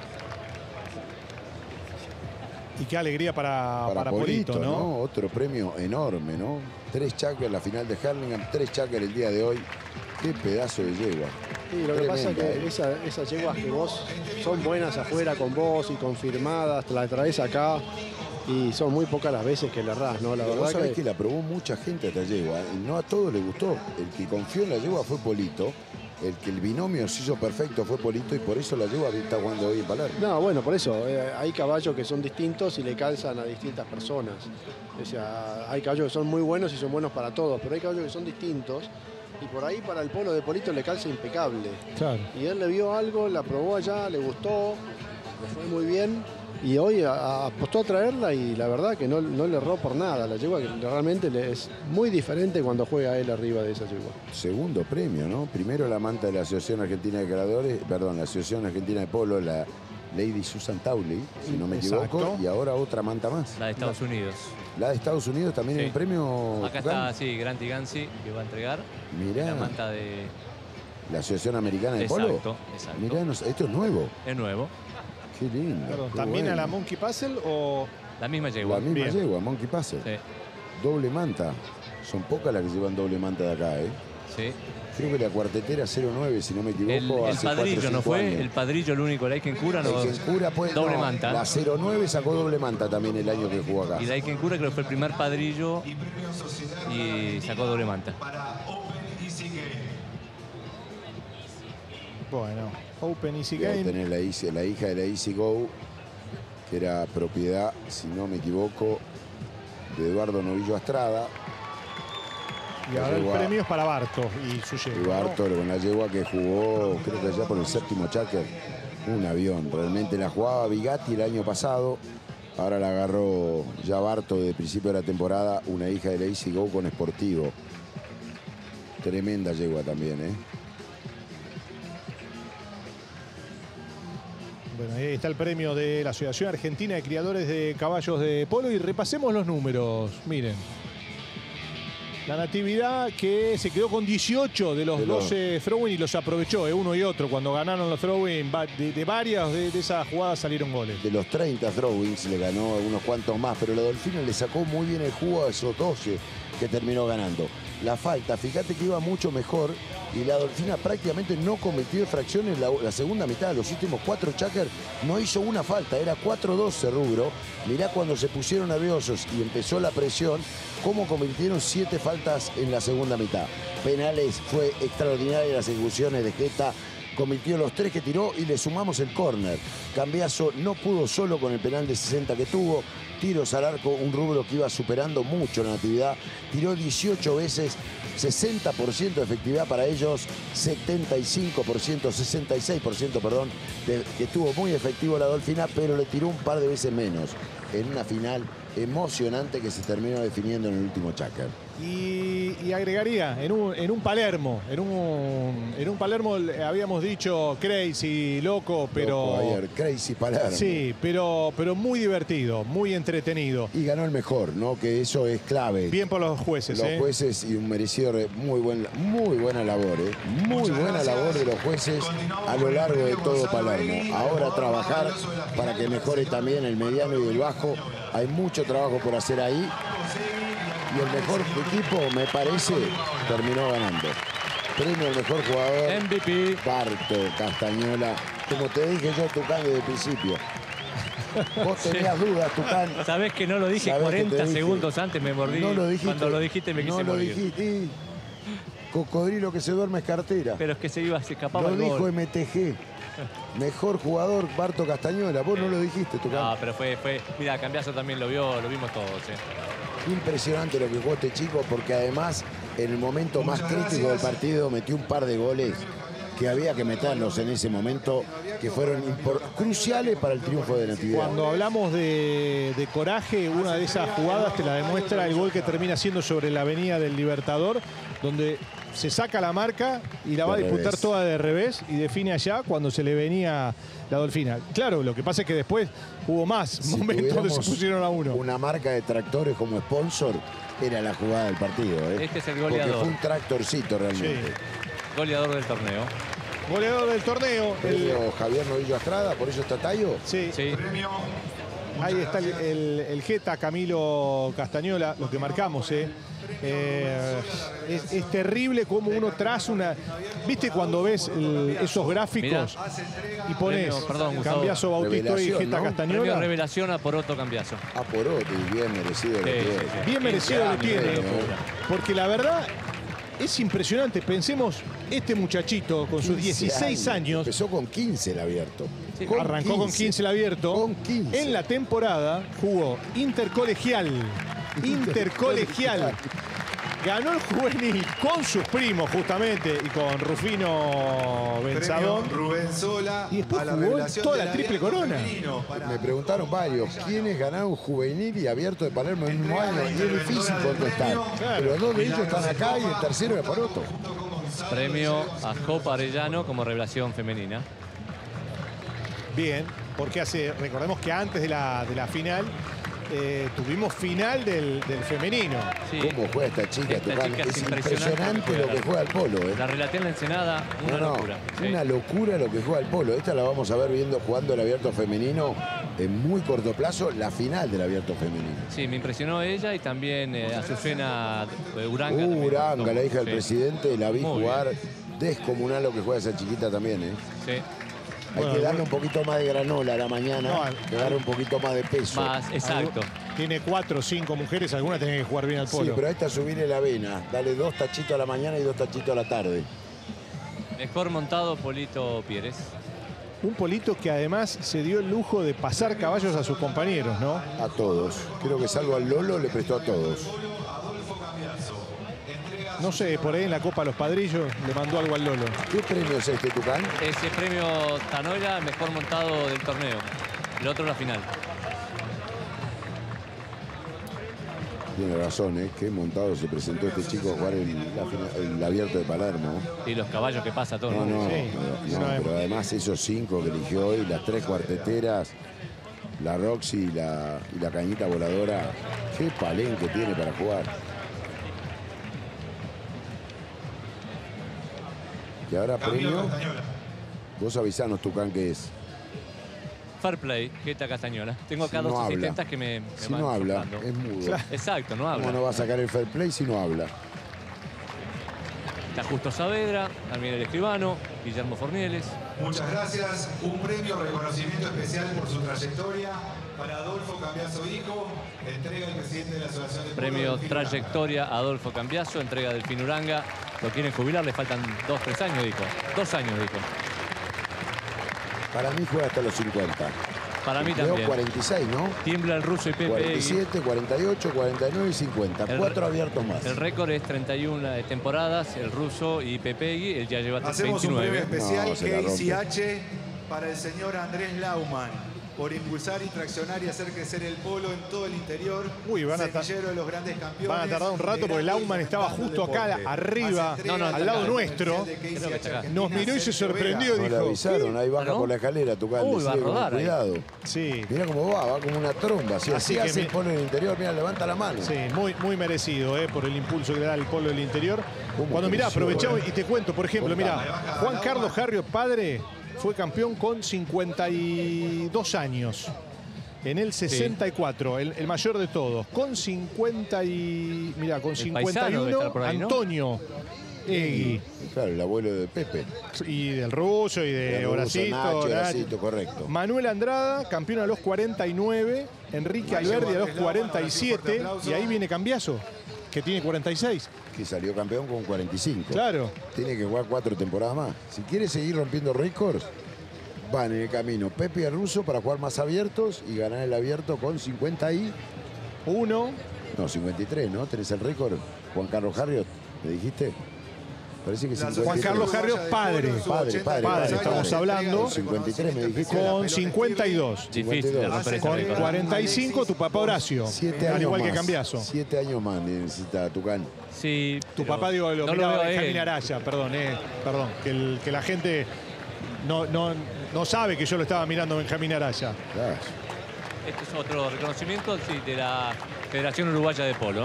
A: Y qué alegría para,
B: para,
A: para
B: Polito,
A: Polito, ¿no?
B: ¿no? Otro premio enorme, ¿no? Tres chakras en la final de Hurlingham, tres chakras el día de hoy. Qué pedazo de yegua.
E: Sí, lo que
B: Tremenda,
E: pasa es que
B: ¿eh?
E: esa, esas yeguas que vos son buenas afuera con vos y confirmadas, te la traes acá y son muy pocas las veces que le errás, ¿no? La
B: Pero
E: verdad
B: vos sabés
E: que...
B: que la probó mucha gente esta yegua y no a todos les gustó. El que confió en la yegua fue Polito. El que el binomio se hizo perfecto fue Polito y por eso la yegua está jugando hoy en Palermo.
E: No, bueno, por eso. Eh, hay caballos que son distintos y le calzan a distintas personas. O sea, hay caballos que son muy buenos y son buenos para todos, pero hay caballos que son distintos y por ahí para el polo de Polito le calza impecable.
A: Claro.
E: Y él le vio algo, la probó allá, le gustó, le fue muy bien y hoy a, a, apostó a traerla y la verdad que no, no le erró por nada. La yegua que realmente le es muy diferente cuando juega él arriba de esa yegua.
B: Segundo premio, ¿no? Primero la manta de la Asociación Argentina de Creadores, perdón, la Asociación Argentina de Polo, la Lady Susan Towley, si no me
A: Exacto.
B: equivoco, y ahora otra manta más.
F: La de Estados
B: la,
F: Unidos.
B: La de Estados Unidos también
F: Sí.
B: en el premio.
F: Acá
B: Tucán.
F: está, sí, Granty Gansi, que va a entregar.
B: Mirá.
F: La manta de...
B: La Asociación Americana de
F: Exacto,
B: Polo.
F: exacto.
B: Mirá, no- esto es nuevo.
F: Es nuevo.
B: Qué lindo.
A: Perdón,
B: qué
A: ¿también
B: bueno.
A: a la Monkey Puzzle o...?
F: La misma yegua.
B: La misma
F: Bien.
B: yegua, Monkey Passer.
F: Sí.
B: Doble manta. Son pocas las que llevan doble manta de acá, ¿eh?
F: Sí.
B: Creo que la cuartetera cero nueve, si no me equivoco,
F: El, el
B: hace
F: padrillo,
B: cuatro,
F: ¿no
B: cinco
F: fue?
B: años.
F: El padrillo, el único. La Ikenkura no.
B: La Ikenkura puede-
F: doble
B: no,
F: manta.
B: La cero nueve sacó doble manta también el año que jugó acá.
F: Y la Ikenkura creo que fue el primer padrillo y sacó doble manta.
A: Bueno, Open Easy
B: Voy a
A: Game.
B: tener la, Easy- la hija de la Easy Go, que era propiedad, si no me equivoco, de Eduardo Novillo Astrada.
A: Y ahora el premio es para Barto y su
B: Y
A: yegua, ¿no?
B: Barto con la yegua que jugó, creo que allá por el séptimo Cháquer, un avión. Realmente la jugaba Bigatti el año pasado. Ahora la agarró ya Barto de principio de la temporada, una hija de la Easy Go con Sportivo. Tremenda yegua también, ¿eh?
A: Bueno, ahí está el premio de la Asociación Argentina de Criadores de Caballos de Polo y repasemos los números. Miren. La Natividad que se quedó con dieciocho de los
B: De los-
A: doce throw-in y los aprovechó, eh, uno y otro. Cuando ganaron los throw-in, va- de, de varias de, de esas jugadas salieron goles.
B: De los treinta throwings le ganó unos cuantos más, pero la Dolfina le sacó muy bien el jugo a esos doce que terminó ganando. La falta, fíjate que iba mucho mejor y la Dolfina prácticamente no cometió infracciones la, la segunda mitad. Los últimos cuatro Cháquer no hizo una falta, era cuatro doce rubro. Mirá cuando se pusieron nerviosos y empezó la presión, cómo cometieron siete faltas en la segunda mitad. Penales, fue extraordinaria las ejecuciones de Geta. Cometió los tres que tiró y le sumamos el córner. Cambiazo no pudo solo con el penal de sesenta que tuvo. Tiros al arco, un rubro que iba superando mucho la Natividad. Tiró dieciocho veces, sesenta por ciento de efectividad para ellos, setenta y cinco por ciento, sesenta y seis por ciento, perdón, de, que estuvo muy efectivo la Dolfina, pero le tiró un par de veces menos en una final emocionante que se terminó definiendo en el último Cháquer.
A: Y, y agregaría, en un, en un Palermo, en un, en un Palermo eh, habíamos dicho crazy, loco, pero...
B: Loco ayer, crazy Palermo.
A: Sí, pero, pero muy divertido, muy entretenido.
B: Y ganó el mejor, ¿no? Que eso es clave.
A: Bien por los jueces,
B: Los
A: ¿eh?
B: jueces y un merecido, re- muy, buen, muy buena labor, ¿eh? Muy buena labor de los jueces a lo largo de todo Palermo. Ahora trabajar para que mejore también el mediano y el bajo. Hay mucho trabajo por hacer ahí. Y el mejor equipo, me parece, terminó ganando. Premio al mejor jugador.
F: M V P.
B: Barto Castañola. Como te dije yo, Tucán, desde el principio. Vos tenías dudas, Tucán.
F: Sabés que no lo dije
B: Sabés que te
F: cuarenta
B: dije.
F: segundos antes, me mordí.
B: No lo dijiste.
F: Cuando lo dijiste me quise
B: No lo
F: morir.
B: dijiste. Y cocodrilo que se duerme es cartera.
F: Pero es que se iba, se escapaba
B: Lo
F: el
B: dijo
F: gol.
B: M T G. Mejor jugador, Barto Castañola. Vos no lo dijiste, Tucán.
F: No, pero fue, fue. Mira, Cambiazo también lo vio, lo vimos todos. eh.
B: Impresionante lo que jugó este chico, porque además, en el momento más crítico del partido, metió un par de goles que había que meterlos en ese momento, que fueron impor- cruciales para el triunfo de Natividad.
A: Cuando hablamos de, de coraje, una de esas jugadas te la demuestra el gol que termina siendo sobre la avenida del Libertador, donde se saca la marca y la va a
B: De
A: disputar
B: revés.
A: toda de revés y define allá cuando se le venía la Dolfina. Claro, lo que pasa es que después hubo más
B: Si
A: momentos donde se
B: tuviéramos
A: pusieron a uno.
B: Una marca de tractores como sponsor era la jugada del partido. ¿eh?
F: Este es el
B: Porque
F: goleador.
B: fue un tractorcito realmente.
F: Goleador del torneo.
A: Goleador del torneo. el-
B: Premio Javier Novillo Astrada, por eso está Tayo.
A: Sí.
F: Sí.
A: Ahí está el, el, el Jeta Camilo Castañola, lo que marcamos, ¿eh? Eh, es, es terrible cómo uno traza una... ¿Viste cuando ves el- esos gráficos y pones
F: Premio, perdón, Gustavo.
A: Cambiazo Bautista y
B: Revelación,
A: Jeta
B: ¿no?
F: Premio
A: Castañola?
F: revelación a Poroto Cambiazo.
B: A Porotti, bien merecido lo
F: Sí,
B: tiene.
F: sí, sí.
A: Bien merecido lo tiene.
B: años,
A: Porque la verdad es impresionante. Pensemos, este muchachito con sus
B: quince
A: dieciséis años...
B: Empezó con quince el abierto. Con
A: Arrancó con quince el abierto.
B: Con quince.
A: En la temporada jugó intercolegial. Intercolegial. Ganó el juvenil con sus primos, justamente, y con Rufino Benzadón.
T: Premio Rubén Sola
A: Y después
T: a la
A: jugó
T: revelación
A: toda
T: del
A: la triple
T: abierto
A: corona.
T: femenino.
B: Me preguntaron varios, ¿quiénes ganaron juvenil y abierto de Palermo en el mismo año? Y es difícil contestar. Pero dos de ellos están acá y el tercero de Poroto.
F: Premio a Jopa Arellano como revelación femenina.
A: Bien, porque hace, recordemos que antes de la, de la final eh, tuvimos final del, del femenino.
F: Sí.
B: ¿Cómo juega esta chica?
F: Esta
B: Tucán?
F: chica es
B: es
F: impresionante
B: impresionante lo que juega al polo. ¿eh?
F: La relaté en la Ensenada, una
B: No, no,
F: locura. Sí.
B: una locura lo que juega al polo. Esta la vamos a ver viendo jugando el abierto femenino en muy corto plazo, la final del abierto femenino.
F: Sí, me impresionó ella y también eh, Azucena eh, Uranga.
B: Uh,
F: también.
B: Uranga, la hija del
F: Sí.
B: presidente, la vi
F: Muy
B: jugar
F: bien.
B: descomunal lo que juega esa chiquita también. ¿eh?
F: Sí.
B: Hay
A: Bueno,
B: que darle
A: bueno.
B: un poquito más de granola a la mañana,
A: No,
B: hay que darle un poquito más de peso.
F: Más, exacto.
A: Tiene cuatro o cinco mujeres, algunas tienen que jugar bien al polo.
B: Sí, pero a esta subirle la vena. Dale dos tachitos a la mañana y dos tachitos a la tarde.
F: Mejor montado Polito Pieres.
A: Un Polito que además se dio el lujo de pasar caballos a sus compañeros, ¿no?
B: A todos. Creo que salvo al Lolo le prestó a todos.
A: No sé, por ahí en la Copa Los Padrillos le mandó algo al Lolo.
B: ¿Qué premio es este, Tucán?
F: Ese premio Tanoira, mejor montado del torneo. El otro la final.
B: Tiene razón, ¿eh? Qué montado se presentó este chico a jugar en la final- el abierto de Palermo.
F: Y los caballos que pasa todo.
B: No, no,
A: Sí.
B: no, no, pero además esos cinco que eligió hoy, las tres cuarteteras, la Roxy y la, y la cañita voladora, qué palenque tiene para jugar. Y ahora premio, vos avisanos, Tucán, qué es.
F: Fair play, Geta Castañola. Tengo acá
B: Si no
F: dos
B: habla.
F: asistentes que me, me
B: Si
F: van
B: no habla,
F: soplando.
B: es mudo.
F: Exacto, no habla.
B: ¿Cómo no va a sacar el fair play si no habla?
F: Está Justo Saavedra, también el escribano, Guillermo Fornieles.
T: Muchas gracias. Un premio reconocimiento especial por su trayectoria para Adolfo Cambiaso Hijo, entrega el presidente de la Asociación de
F: Premio
T: Polo,
F: Trayectoria Adolfo Cambiaso, entrega del Finuranga. Lo quieren jubilar, le faltan dos, tres años, dijo. Dos años, dijo.
B: Para mí juega hasta los cincuenta.
F: Para mí
B: Leo
F: también.
B: cuarenta y seis, ¿no?
F: Tiembla el ruso y Pepe
B: cuarenta y
F: Egui.
B: siete, cuarenta y ocho, cuarenta y nueve y cincuenta.
F: El
B: Cuatro
F: re-
B: abiertos más.
F: El récord es treinta y una temporadas, el ruso y Pepe Egui, él ya lleva
T: Hacemos un premio
F: veintinueve.
T: especial
B: No, se la
T: K C
B: rompe.
T: H para el señor Andrés Lauman por impulsar y traccionar y hacer crecer el polo en todo el interior.
A: Uy, van a ta-
T: Semillero de los grandes campeones.
A: Van a tardar un rato porque Lauman estaba justo acá arriba,
T: No, no,
A: al lado
T: no, no,
A: nuestro. Nos miró y se sorprendió y
B: No le
A: dijo,
B: avisaron, ahí baja
F: ¿no?
B: por la escalera, Tucán.
F: Uy, va a
B: decide con
F: rodar ahí.
B: cuidado.
A: sí,
B: Mira cómo va, va como una tromba. Si
A: Así
B: así
A: que
B: hace
A: mi-
B: el polo en el interior, mira, levanta la mano.
A: sí, muy, muy merecido eh, por el impulso que le da el polo del interior.
B: ¿Cómo
A: Cuando mirá,
B: creció,
A: aprovechamos
B: eh?
A: y te cuento, por ejemplo, mirá, Juan Carlos Harrio, padre, fue campeón con cincuenta y dos años. En el sesenta y cuatro, el, el mayor de todos. Con cincuenta y. Mirá, con cincuenta y
F: paisano debe
A: uno,
F: estar por ahí, ¿no?
A: Antonio Egui.
B: Claro, el abuelo de Pepe.
A: Y del ruso y de
B: El ruso,
A: Horacito.
B: Nacho,
A: Nacho.
B: Horacito, correcto.
A: Manuel Andrada, campeón a los cuarenta y nueve. Enrique Alberdi a los cuarenta y siete. Y ahí viene Cambiaso, que tiene cuarenta y seis.
B: Que salió campeón con cuarenta y cinco.
A: Claro.
B: Tiene que jugar cuatro temporadas más. Si quiere seguir rompiendo récords, van en el camino Pepe y el ruso para jugar más abiertos y ganar el abierto con cincuenta y
A: uno.
B: No, cincuenta y tres, ¿no? Tenés el récord. Juan Carlos Harriot, ¿me dijiste? Parece que cincuenta y tres.
A: Juan Carlos Harriot, padre.
B: Padre, padre,
A: Padre, estamos hablando.
B: Con cincuenta y tres me dijiste.
A: Con cincuenta y dos.
F: Difícil de romper ese
A: Con
F: récord.
A: cuarenta y cinco tu papá Horacio.
B: Siete
A: Al
B: años
A: igual que
B: más.
A: Cambiaso.
B: Siete años más necesita Tucán.
F: Sí,
A: Tu
F: pero
A: papá, digo, lo
F: no
A: miraba
F: veo a
A: Benjamín
F: él.
A: Araya, perdón, eh, perdón, que, el- que la gente no, no, no sabe que yo lo estaba mirando a Benjamín Araya.
B: Claro.
F: Este es otro reconocimiento sí, de la Federación Uruguaya de Polo.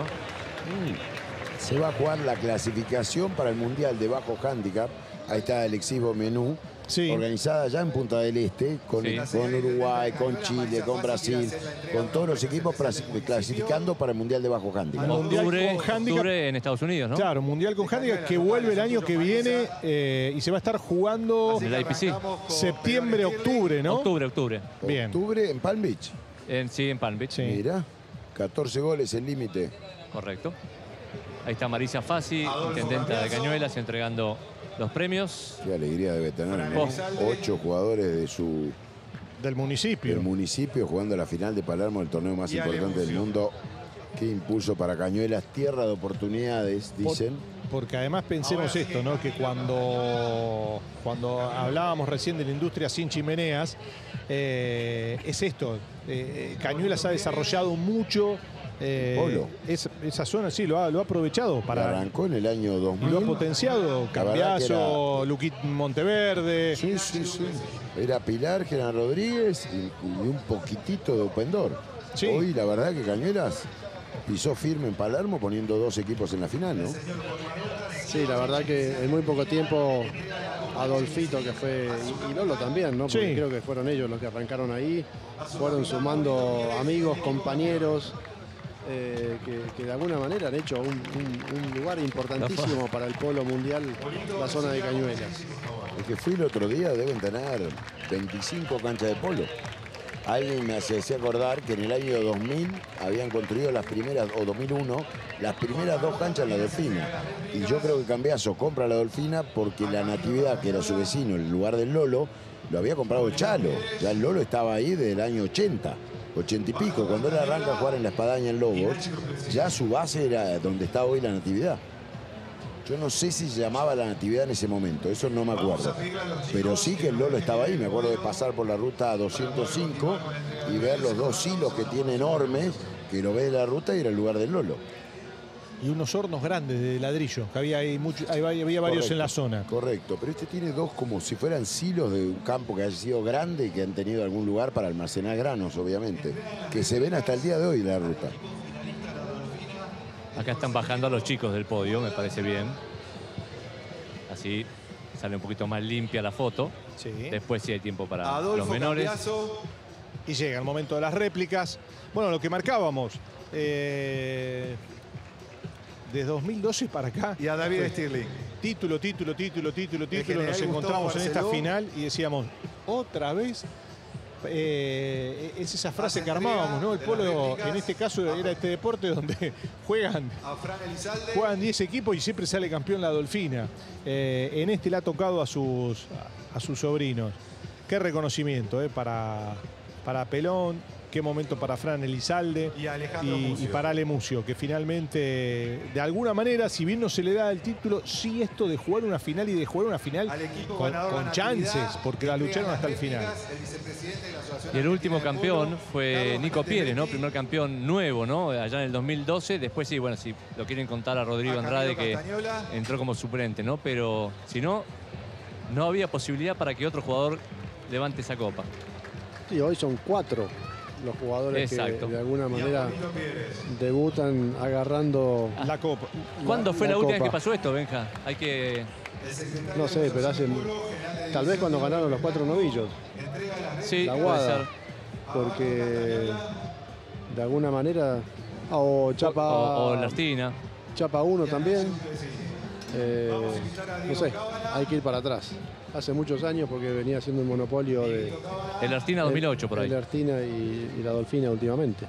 B: Se va a jugar la clasificación para el Mundial de Bajo Handicap. Ahí está el Exibo Menú.
A: Sí.
B: Organizada ya en Punta del Este, con,
F: Sí.
B: con Uruguay, con Chile, con Brasil, con todos los equipos pras- clasificando para el Mundial de Bajo Handicap.
A: Mundial
F: Octubre,
A: con handicap.
F: octubre en Estados Unidos, ¿no?
A: Claro, Mundial con Handicap que vuelve el año que viene eh, y se va a estar jugando
F: En el I P C.
A: septiembre, octubre, ¿no?
F: Octubre, octubre.
A: Bien.
B: Octubre en Palm Beach.
F: En, sí, en Palm Beach.
A: Sí.
B: Mira, catorce goles el límite.
F: Correcto. Ahí está Marisa Fassi, intendenta de Cañuelas, entregando los premios.
B: Qué alegría debe tener, ¿no?
F: Oh.
B: Ocho jugadores de su
A: Del municipio.
B: del municipio jugando la final de Palermo, el torneo más
T: Y ale
B: importante del
T: emoción.
B: mundo. Qué impulso para Cañuelas, tierra de oportunidades, dicen.
A: Porque además pensemos esto, ¿no? Que cuando, cuando hablábamos recién de la industria sin chimeneas, eh, es esto. Eh, Cañuelas ha desarrollado mucho. eh,
B: Polo.
A: es- esa zona sí lo ha, lo ha aprovechado para.
B: Arrancó en el año dos mil.
A: Lo ha potenciado.
B: La verdad que
A: Cambiaso, Luquit Monteverde.
B: Sí, sí, sí. Era Pilar, Gerán Rodríguez y, y un poquitito de Open Door.
A: Sí.
B: Hoy la verdad que Cañuelas pisó firme en Palermo poniendo dos equipos en la final, ¿no?
E: Sí, la verdad que en muy poco tiempo Adolfito, que fue, y, y Lolo también, ¿no? Porque
A: Sí.
E: creo que fueron ellos los que arrancaron ahí, fueron sumando amigos, compañeros, eh, que, que de alguna manera han hecho un, un- un lugar importantísimo para el polo mundial, la zona de Cañuelas.
B: El que fui el otro día deben tener veinticinco canchas de polo. Alguien me hacía acordar que en el año dos mil habían construido las primeras, o dos mil uno, las primeras dos canchas en la Dolfina. Y yo creo que Cambiaso compra la Dolfina porque la Natividad, que era su vecino, el lugar del Lolo, lo había comprado Chalo. Ya el Lolo estaba ahí desde el año ochenta, ochenta y pico. Cuando él arranca a jugar en la Espadaña en Lobos, ya su base era donde está hoy la Natividad. Yo no sé si se llamaba la Natividad en ese momento, eso no me acuerdo. Pero sí que el Lolo estaba ahí. Me acuerdo de pasar por la ruta doscientos cinco y ver los dos hilos que tiene enormes, que lo ves de la ruta y era el lugar del Lolo.
A: Y unos hornos grandes de ladrillo, que había, ahí mucho, había, había varios
B: Correcto,
A: en la zona.
B: Correcto, pero este tiene dos como si fueran silos de un campo que haya sido grande y que han tenido algún lugar para almacenar granos, obviamente. Que se ven hasta el día de hoy la ruta.
F: Acá están bajando a los chicos del podio, me parece bien. Así sale un poquito más limpia la foto.
A: Sí.
F: Después sí hay tiempo para
A: Adolfo
F: los menores.
A: Cambiaso. Y llega el momento de las réplicas. Bueno, lo que marcábamos. Eh, desde dos mil doce para acá.
T: Y a David
A: fue
T: Stirling.
A: Título, título, título, título, título.
T: general
A: Nos
T: Gustavo
A: encontramos en esta
T: Barceló.
A: final y decíamos, otra vez. Eh, es esa frase que armábamos, ¿no? El polo, en este caso, era este deporte donde juegan,
T: A Fran Elizalde.
A: juegan diez equipos y siempre sale campeón la Dolfina. Eh, en este le ha tocado a sus, a sus sobrinos. Qué reconocimiento eh, para, para Pelón. Qué momento para Fran Elizalde
T: Y Alejandro
A: y,
T: Mucio.
A: y para Ale Mucio, que finalmente, de alguna manera, si bien no se le da el título, sí esto de jugar una final y de jugar una final
T: Al equipo
A: con,
T: ganador
A: con
T: la
A: chances,
T: Natividad,
A: porque la
T: entrega
A: lucharon
T: las
A: hasta el final.
T: réplicas, el vicepresidente de la Asociación
F: Y el último
T: Argentina de
F: campeón
T: Polo,
F: fue
T: Carlos
F: Nico
T: Menéndez
F: Pérez, ¿no?
T: Betti.
F: Primer campeón nuevo, ¿no? Allá en el dos mil doce. Después sí, bueno, si lo quieren contar a Rodrigo
T: A Camilo
F: Andrade, que
T: Castañola.
F: entró como suplente, ¿no? Pero si no, no había posibilidad para que otro jugador levante esa copa.
E: Sí, hoy son cuatro los jugadores
F: Exacto.
E: que de alguna manera debutan agarrando
A: la copa.
F: ¿Cuándo fue la,
E: la
F: última vez
E: copa.
F: que pasó esto, Benja? Hay que...
E: No sé, pero hace tal vez cuando ganaron los cuatro novillos.
F: Sí,
E: la
F: puede
E: Guada.
F: ser.
E: Porque de alguna manera. ah, O Chapa.
F: O, o Lartina.
E: Chapa uno también. Eh, no sé, hay que ir para atrás. Hace muchos años porque venía siendo el monopolio de.
F: El Artina dos mil ocho por ahí.
E: El Artina y, y la Dolfina últimamente.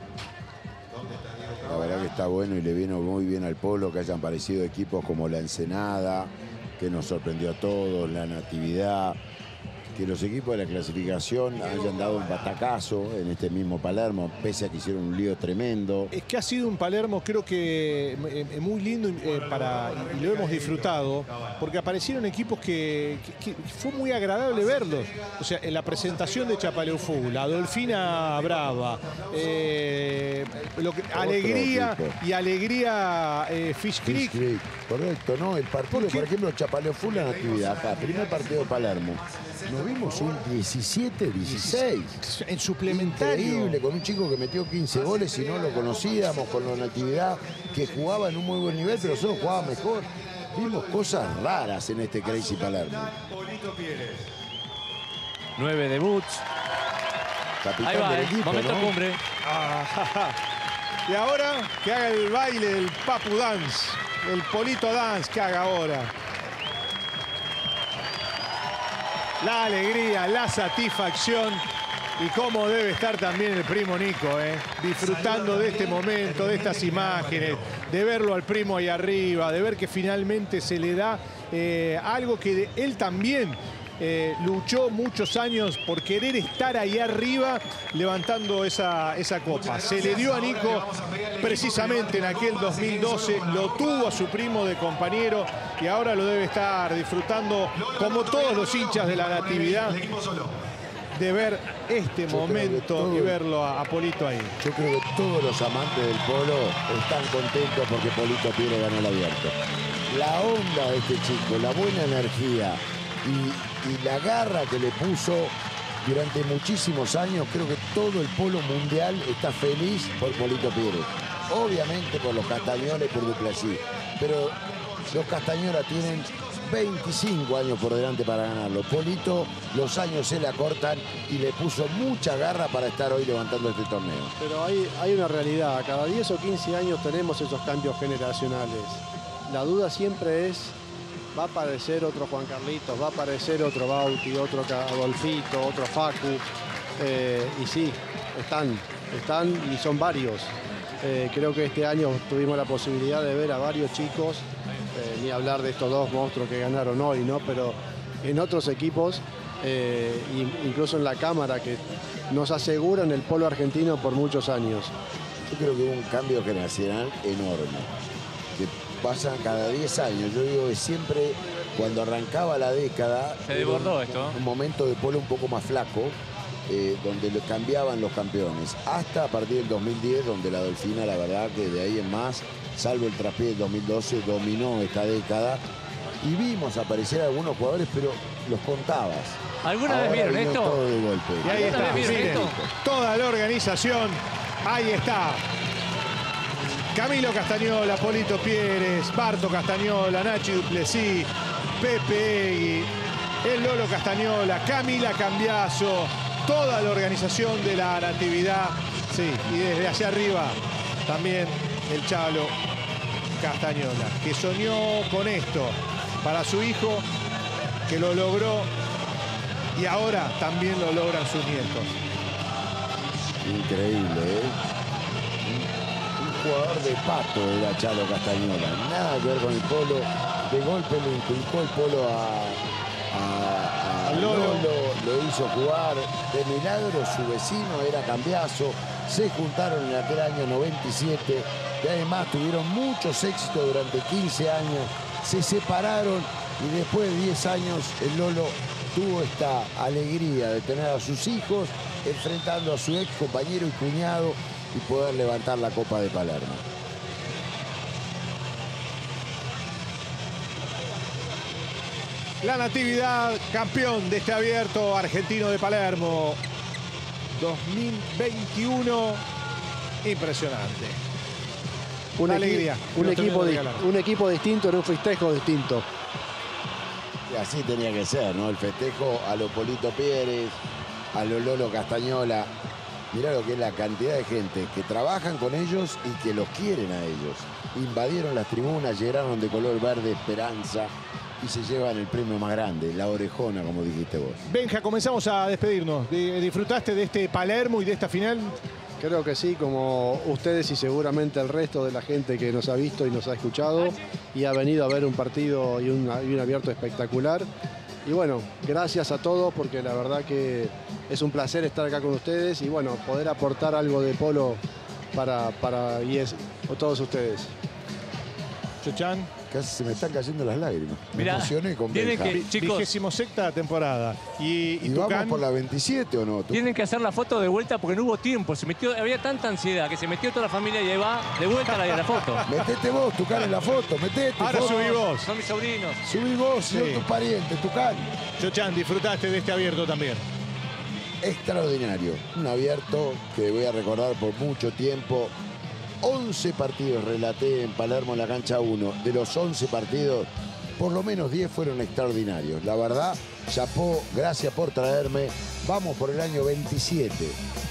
B: La verdad que está bueno y le vino muy bien al polo que hayan aparecido equipos como la Ensenada, que nos sorprendió a todos, la Natividad, que los equipos de la clasificación hayan dado un batacazo en este mismo Palermo, pese a que hicieron un lío tremendo.
A: Es que ha sido un Palermo, creo que eh, muy lindo eh, para, y lo hemos disfrutado, porque aparecieron equipos que, que- que fue muy agradable verlos. O sea, en la presentación de Chapaleufú, la Dolfina Brava, eh, lo que- Alegría
B: equipo.
A: y Alegría eh, Fish Creek.
B: Fish Creek, correcto, ¿no? El partido, por, ejemplo, Chapaleufú, la Natividad, acá, primer partido de Palermo. Nos vimos un diecisiete dieciséis.
A: En suplementario.
B: Increíble, con un chico que metió quince goles y no lo conocíamos, con la Natividad, que jugaba en un muy buen nivel, pero nosotros jugaba mejor. Vimos cosas raras en este Crazy Palermo.
F: Nueve debuts.
B: Capitán
F: Ahí va,
B: del
F: eh.
B: equipo,
F: Momento
B: ¿no?
F: cumbre.
A: Ah, y ahora que haga el baile del Papu Dance, el Polito Dance que haga ahora. La alegría, la satisfacción y cómo debe estar también el primo Nico, ¿eh? Disfrutando de este momento, de estas imágenes, de verlo al primo ahí arriba, de ver que finalmente se le da eh, algo que de- él también eh, luchó muchos años por querer estar ahí arriba levantando esa, esa copa. Se le dio a Nico precisamente en aquel dos mil doce, lo tuvo a su primo de compañero y ahora lo debe estar disfrutando como todos los hinchas de la Natividad de ver este
B: Yo
A: momento
B: creo que
A: y
B: todo-
A: verlo a, a Polito ahí.
B: Yo creo que todos los amantes del polo están contentos porque Polito Piero ganó el abierto. La onda de este chico, la buena energía y, y la garra que le puso durante muchísimos años, creo que todo el polo mundial está feliz por Polito Pérez. Obviamente por los Castañola y por Duplessis, pero los Castañola tienen veinticinco años por delante para ganarlo. Polito, los años se le acortan y le puso mucha garra para estar hoy levantando este torneo.
E: Pero hay, hay una realidad, cada diez o quince años tenemos esos cambios generacionales. La duda siempre es, va a aparecer otro Juan Carlitos, va a aparecer otro Bauti, otro Adolfito, otro Facu. Eh, y sí, están, están y son varios. Eh, creo que este año tuvimos la posibilidad de ver a varios chicos, eh, ni hablar de estos dos monstruos que ganaron hoy, ¿no? Pero en otros equipos, eh, incluso en la Cámara, que nos aseguran el polo argentino por muchos años.
B: Yo creo que hubo un cambio generacional enorme, que pasa cada diez años. Yo digo que siempre, cuando arrancaba la década,
F: se desbordó esto.
B: Un momento de polo un poco más flaco, eh, donde le cambiaban los campeones. Hasta a partir del dos mil diez, donde la Dolfina, la verdad que de ahí en más, salvo el traspié del dos mil doce, dominó esta década. Y vimos aparecer algunos jugadores, pero los contabas.
F: ¿Alguna vez vieron esto?
B: Todo de golpe.
A: Y ahí está, miren, toda la organización, ahí está. Camilo Castañola, Polito Pérez, Barto Castañola, Nachi Duplessis, Pepe Egui, el Lolo Castañola, Camila Cambiaso, toda la organización de la Natividad. Sí, y desde allá arriba también el Chalo Castañola, que soñó con esto para su hijo, que lo logró y ahora también lo logran sus nietos.
B: Increíble, ¿eh? Un jugador de pato era Chalo Castañola. Nada que ver con el polo. De golpe le inculcó el polo a, a, a Lolo. Lolo. Lo hizo jugar. De milagro su vecino era Cambiaso. Se juntaron en aquel año noventa y siete. Y además tuvieron muchos éxitos durante quince años. Se separaron y después de diez años el Lolo tuvo esta alegría de tener a sus hijos enfrentando a su ex compañero y cuñado y poder levantar la Copa de Palermo.
A: La Natividad, campeón de este abierto argentino de Palermo dos mil veintiuno. Impresionante.
E: Una
A: alegría.
E: Un equipo, un equipo distinto en un festejo distinto.
B: Y así tenía que ser, ¿no? El festejo a lo Polito Pérez, a lo Lolo Castañola. Mirá lo que es la cantidad de gente que trabajan con ellos y que los quieren a ellos. Invadieron las tribunas, llegaron de color verde esperanza y se llevan el premio más grande, la orejona, como dijiste vos.
A: Benja, comenzamos a despedirnos. ¿Disfrutaste de este Palermo y de esta final?
E: Creo que sí, como ustedes y seguramente el resto de la gente que nos ha visto y nos ha escuchado y ha venido a ver un partido y un, y un abierto espectacular. Y bueno, gracias a todos porque la verdad que es un placer estar acá con ustedes y bueno, poder aportar algo de polo para, para y es, todos ustedes.
A: Chochan.
B: Casi se me están cayendo las lágrimas. Me
F: Mirá,
B: emocioné con Benja.
A: Vigésimo sexta temporada. ¿Y, y,
B: ¿Y
A: Tucán?
B: vamos por la veintisiete o no?
F: Tienen que hacer la foto de vuelta porque no hubo tiempo. Se metió, había tanta ansiedad que se metió toda la familia y ahí va de vuelta a la, la foto.
B: Metete vos, Tucán, en la foto. Metete.
A: Ahora
B: vos.
A: subí vos.
F: Son mis sobrinos.
B: Subí vos, sí. Son tus parientes, Tucán.
A: Chochan, disfrutaste de este abierto también.
B: Extraordinario. Un abierto que voy a recordar por mucho tiempo. once partidos relaté en Palermo en la cancha uno. De los once partidos, por lo menos diez fueron extraordinarios. La verdad, chapó, gracias por traerme. Vamos por el año veintisiete.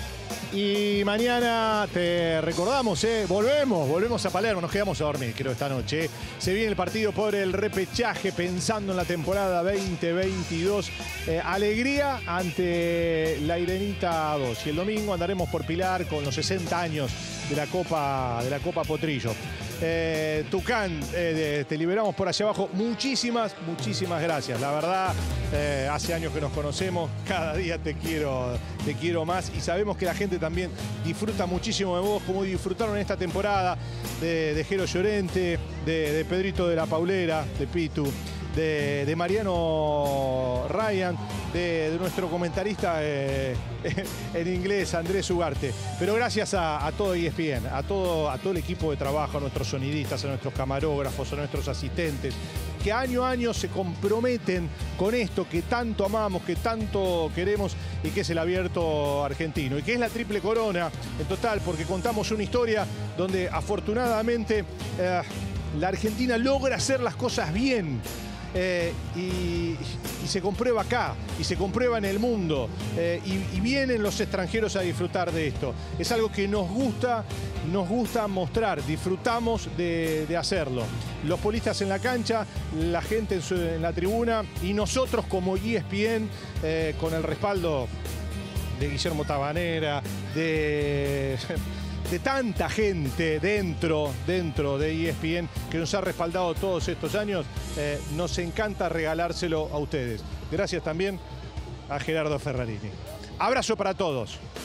A: Y mañana te recordamos, ¿eh? volvemos, volvemos a Palermo, nos quedamos a dormir, creo, esta noche. Se viene el partido por el repechaje, pensando en la temporada veinte veintidós. Eh, alegría ante la Irenita dos. Y el domingo andaremos por Pilar con los sesenta años de la Copa, de la Copa Potrillo. Eh, Tucán, eh, te liberamos por hacia abajo. Muchísimas, muchísimas gracias. La verdad, eh, hace años que nos conocemos. Cada día te quiero, te quiero más. Y sabemos que la gente también disfruta muchísimo de vos, como disfrutaron en esta temporada de, de Jero Llorente, de, de Pedrito de la Paulera, de Pitu, de, de Mariano Ryan, de, de nuestro comentarista eh, en inglés, Andrés Ugarte. Pero gracias a, a todo E S P N, a todo, a todo el equipo de trabajo, a nuestros sonidistas, a nuestros camarógrafos, a nuestros asistentes, que año a año se comprometen con esto que tanto amamos, que tanto queremos y que es el Abierto Argentino. Y que es la triple corona en total, porque contamos una historia donde afortunadamente eh, la Argentina logra hacer las cosas bien. Eh, y, y se comprueba acá, y se comprueba en el mundo, eh, y, y vienen los extranjeros a disfrutar de esto. Es algo que nos gusta, nos gusta mostrar, disfrutamos de, de hacerlo. Los polistas en la cancha, la gente en, su, en la tribuna, y nosotros como E S P N, eh, con el respaldo de Guillermo Tabanera, de... de tanta gente dentro, dentro de E S P N que nos ha respaldado todos estos años, eh, nos encanta regalárselo a ustedes. Gracias también a Gerardo Ferrarini. Abrazo para todos.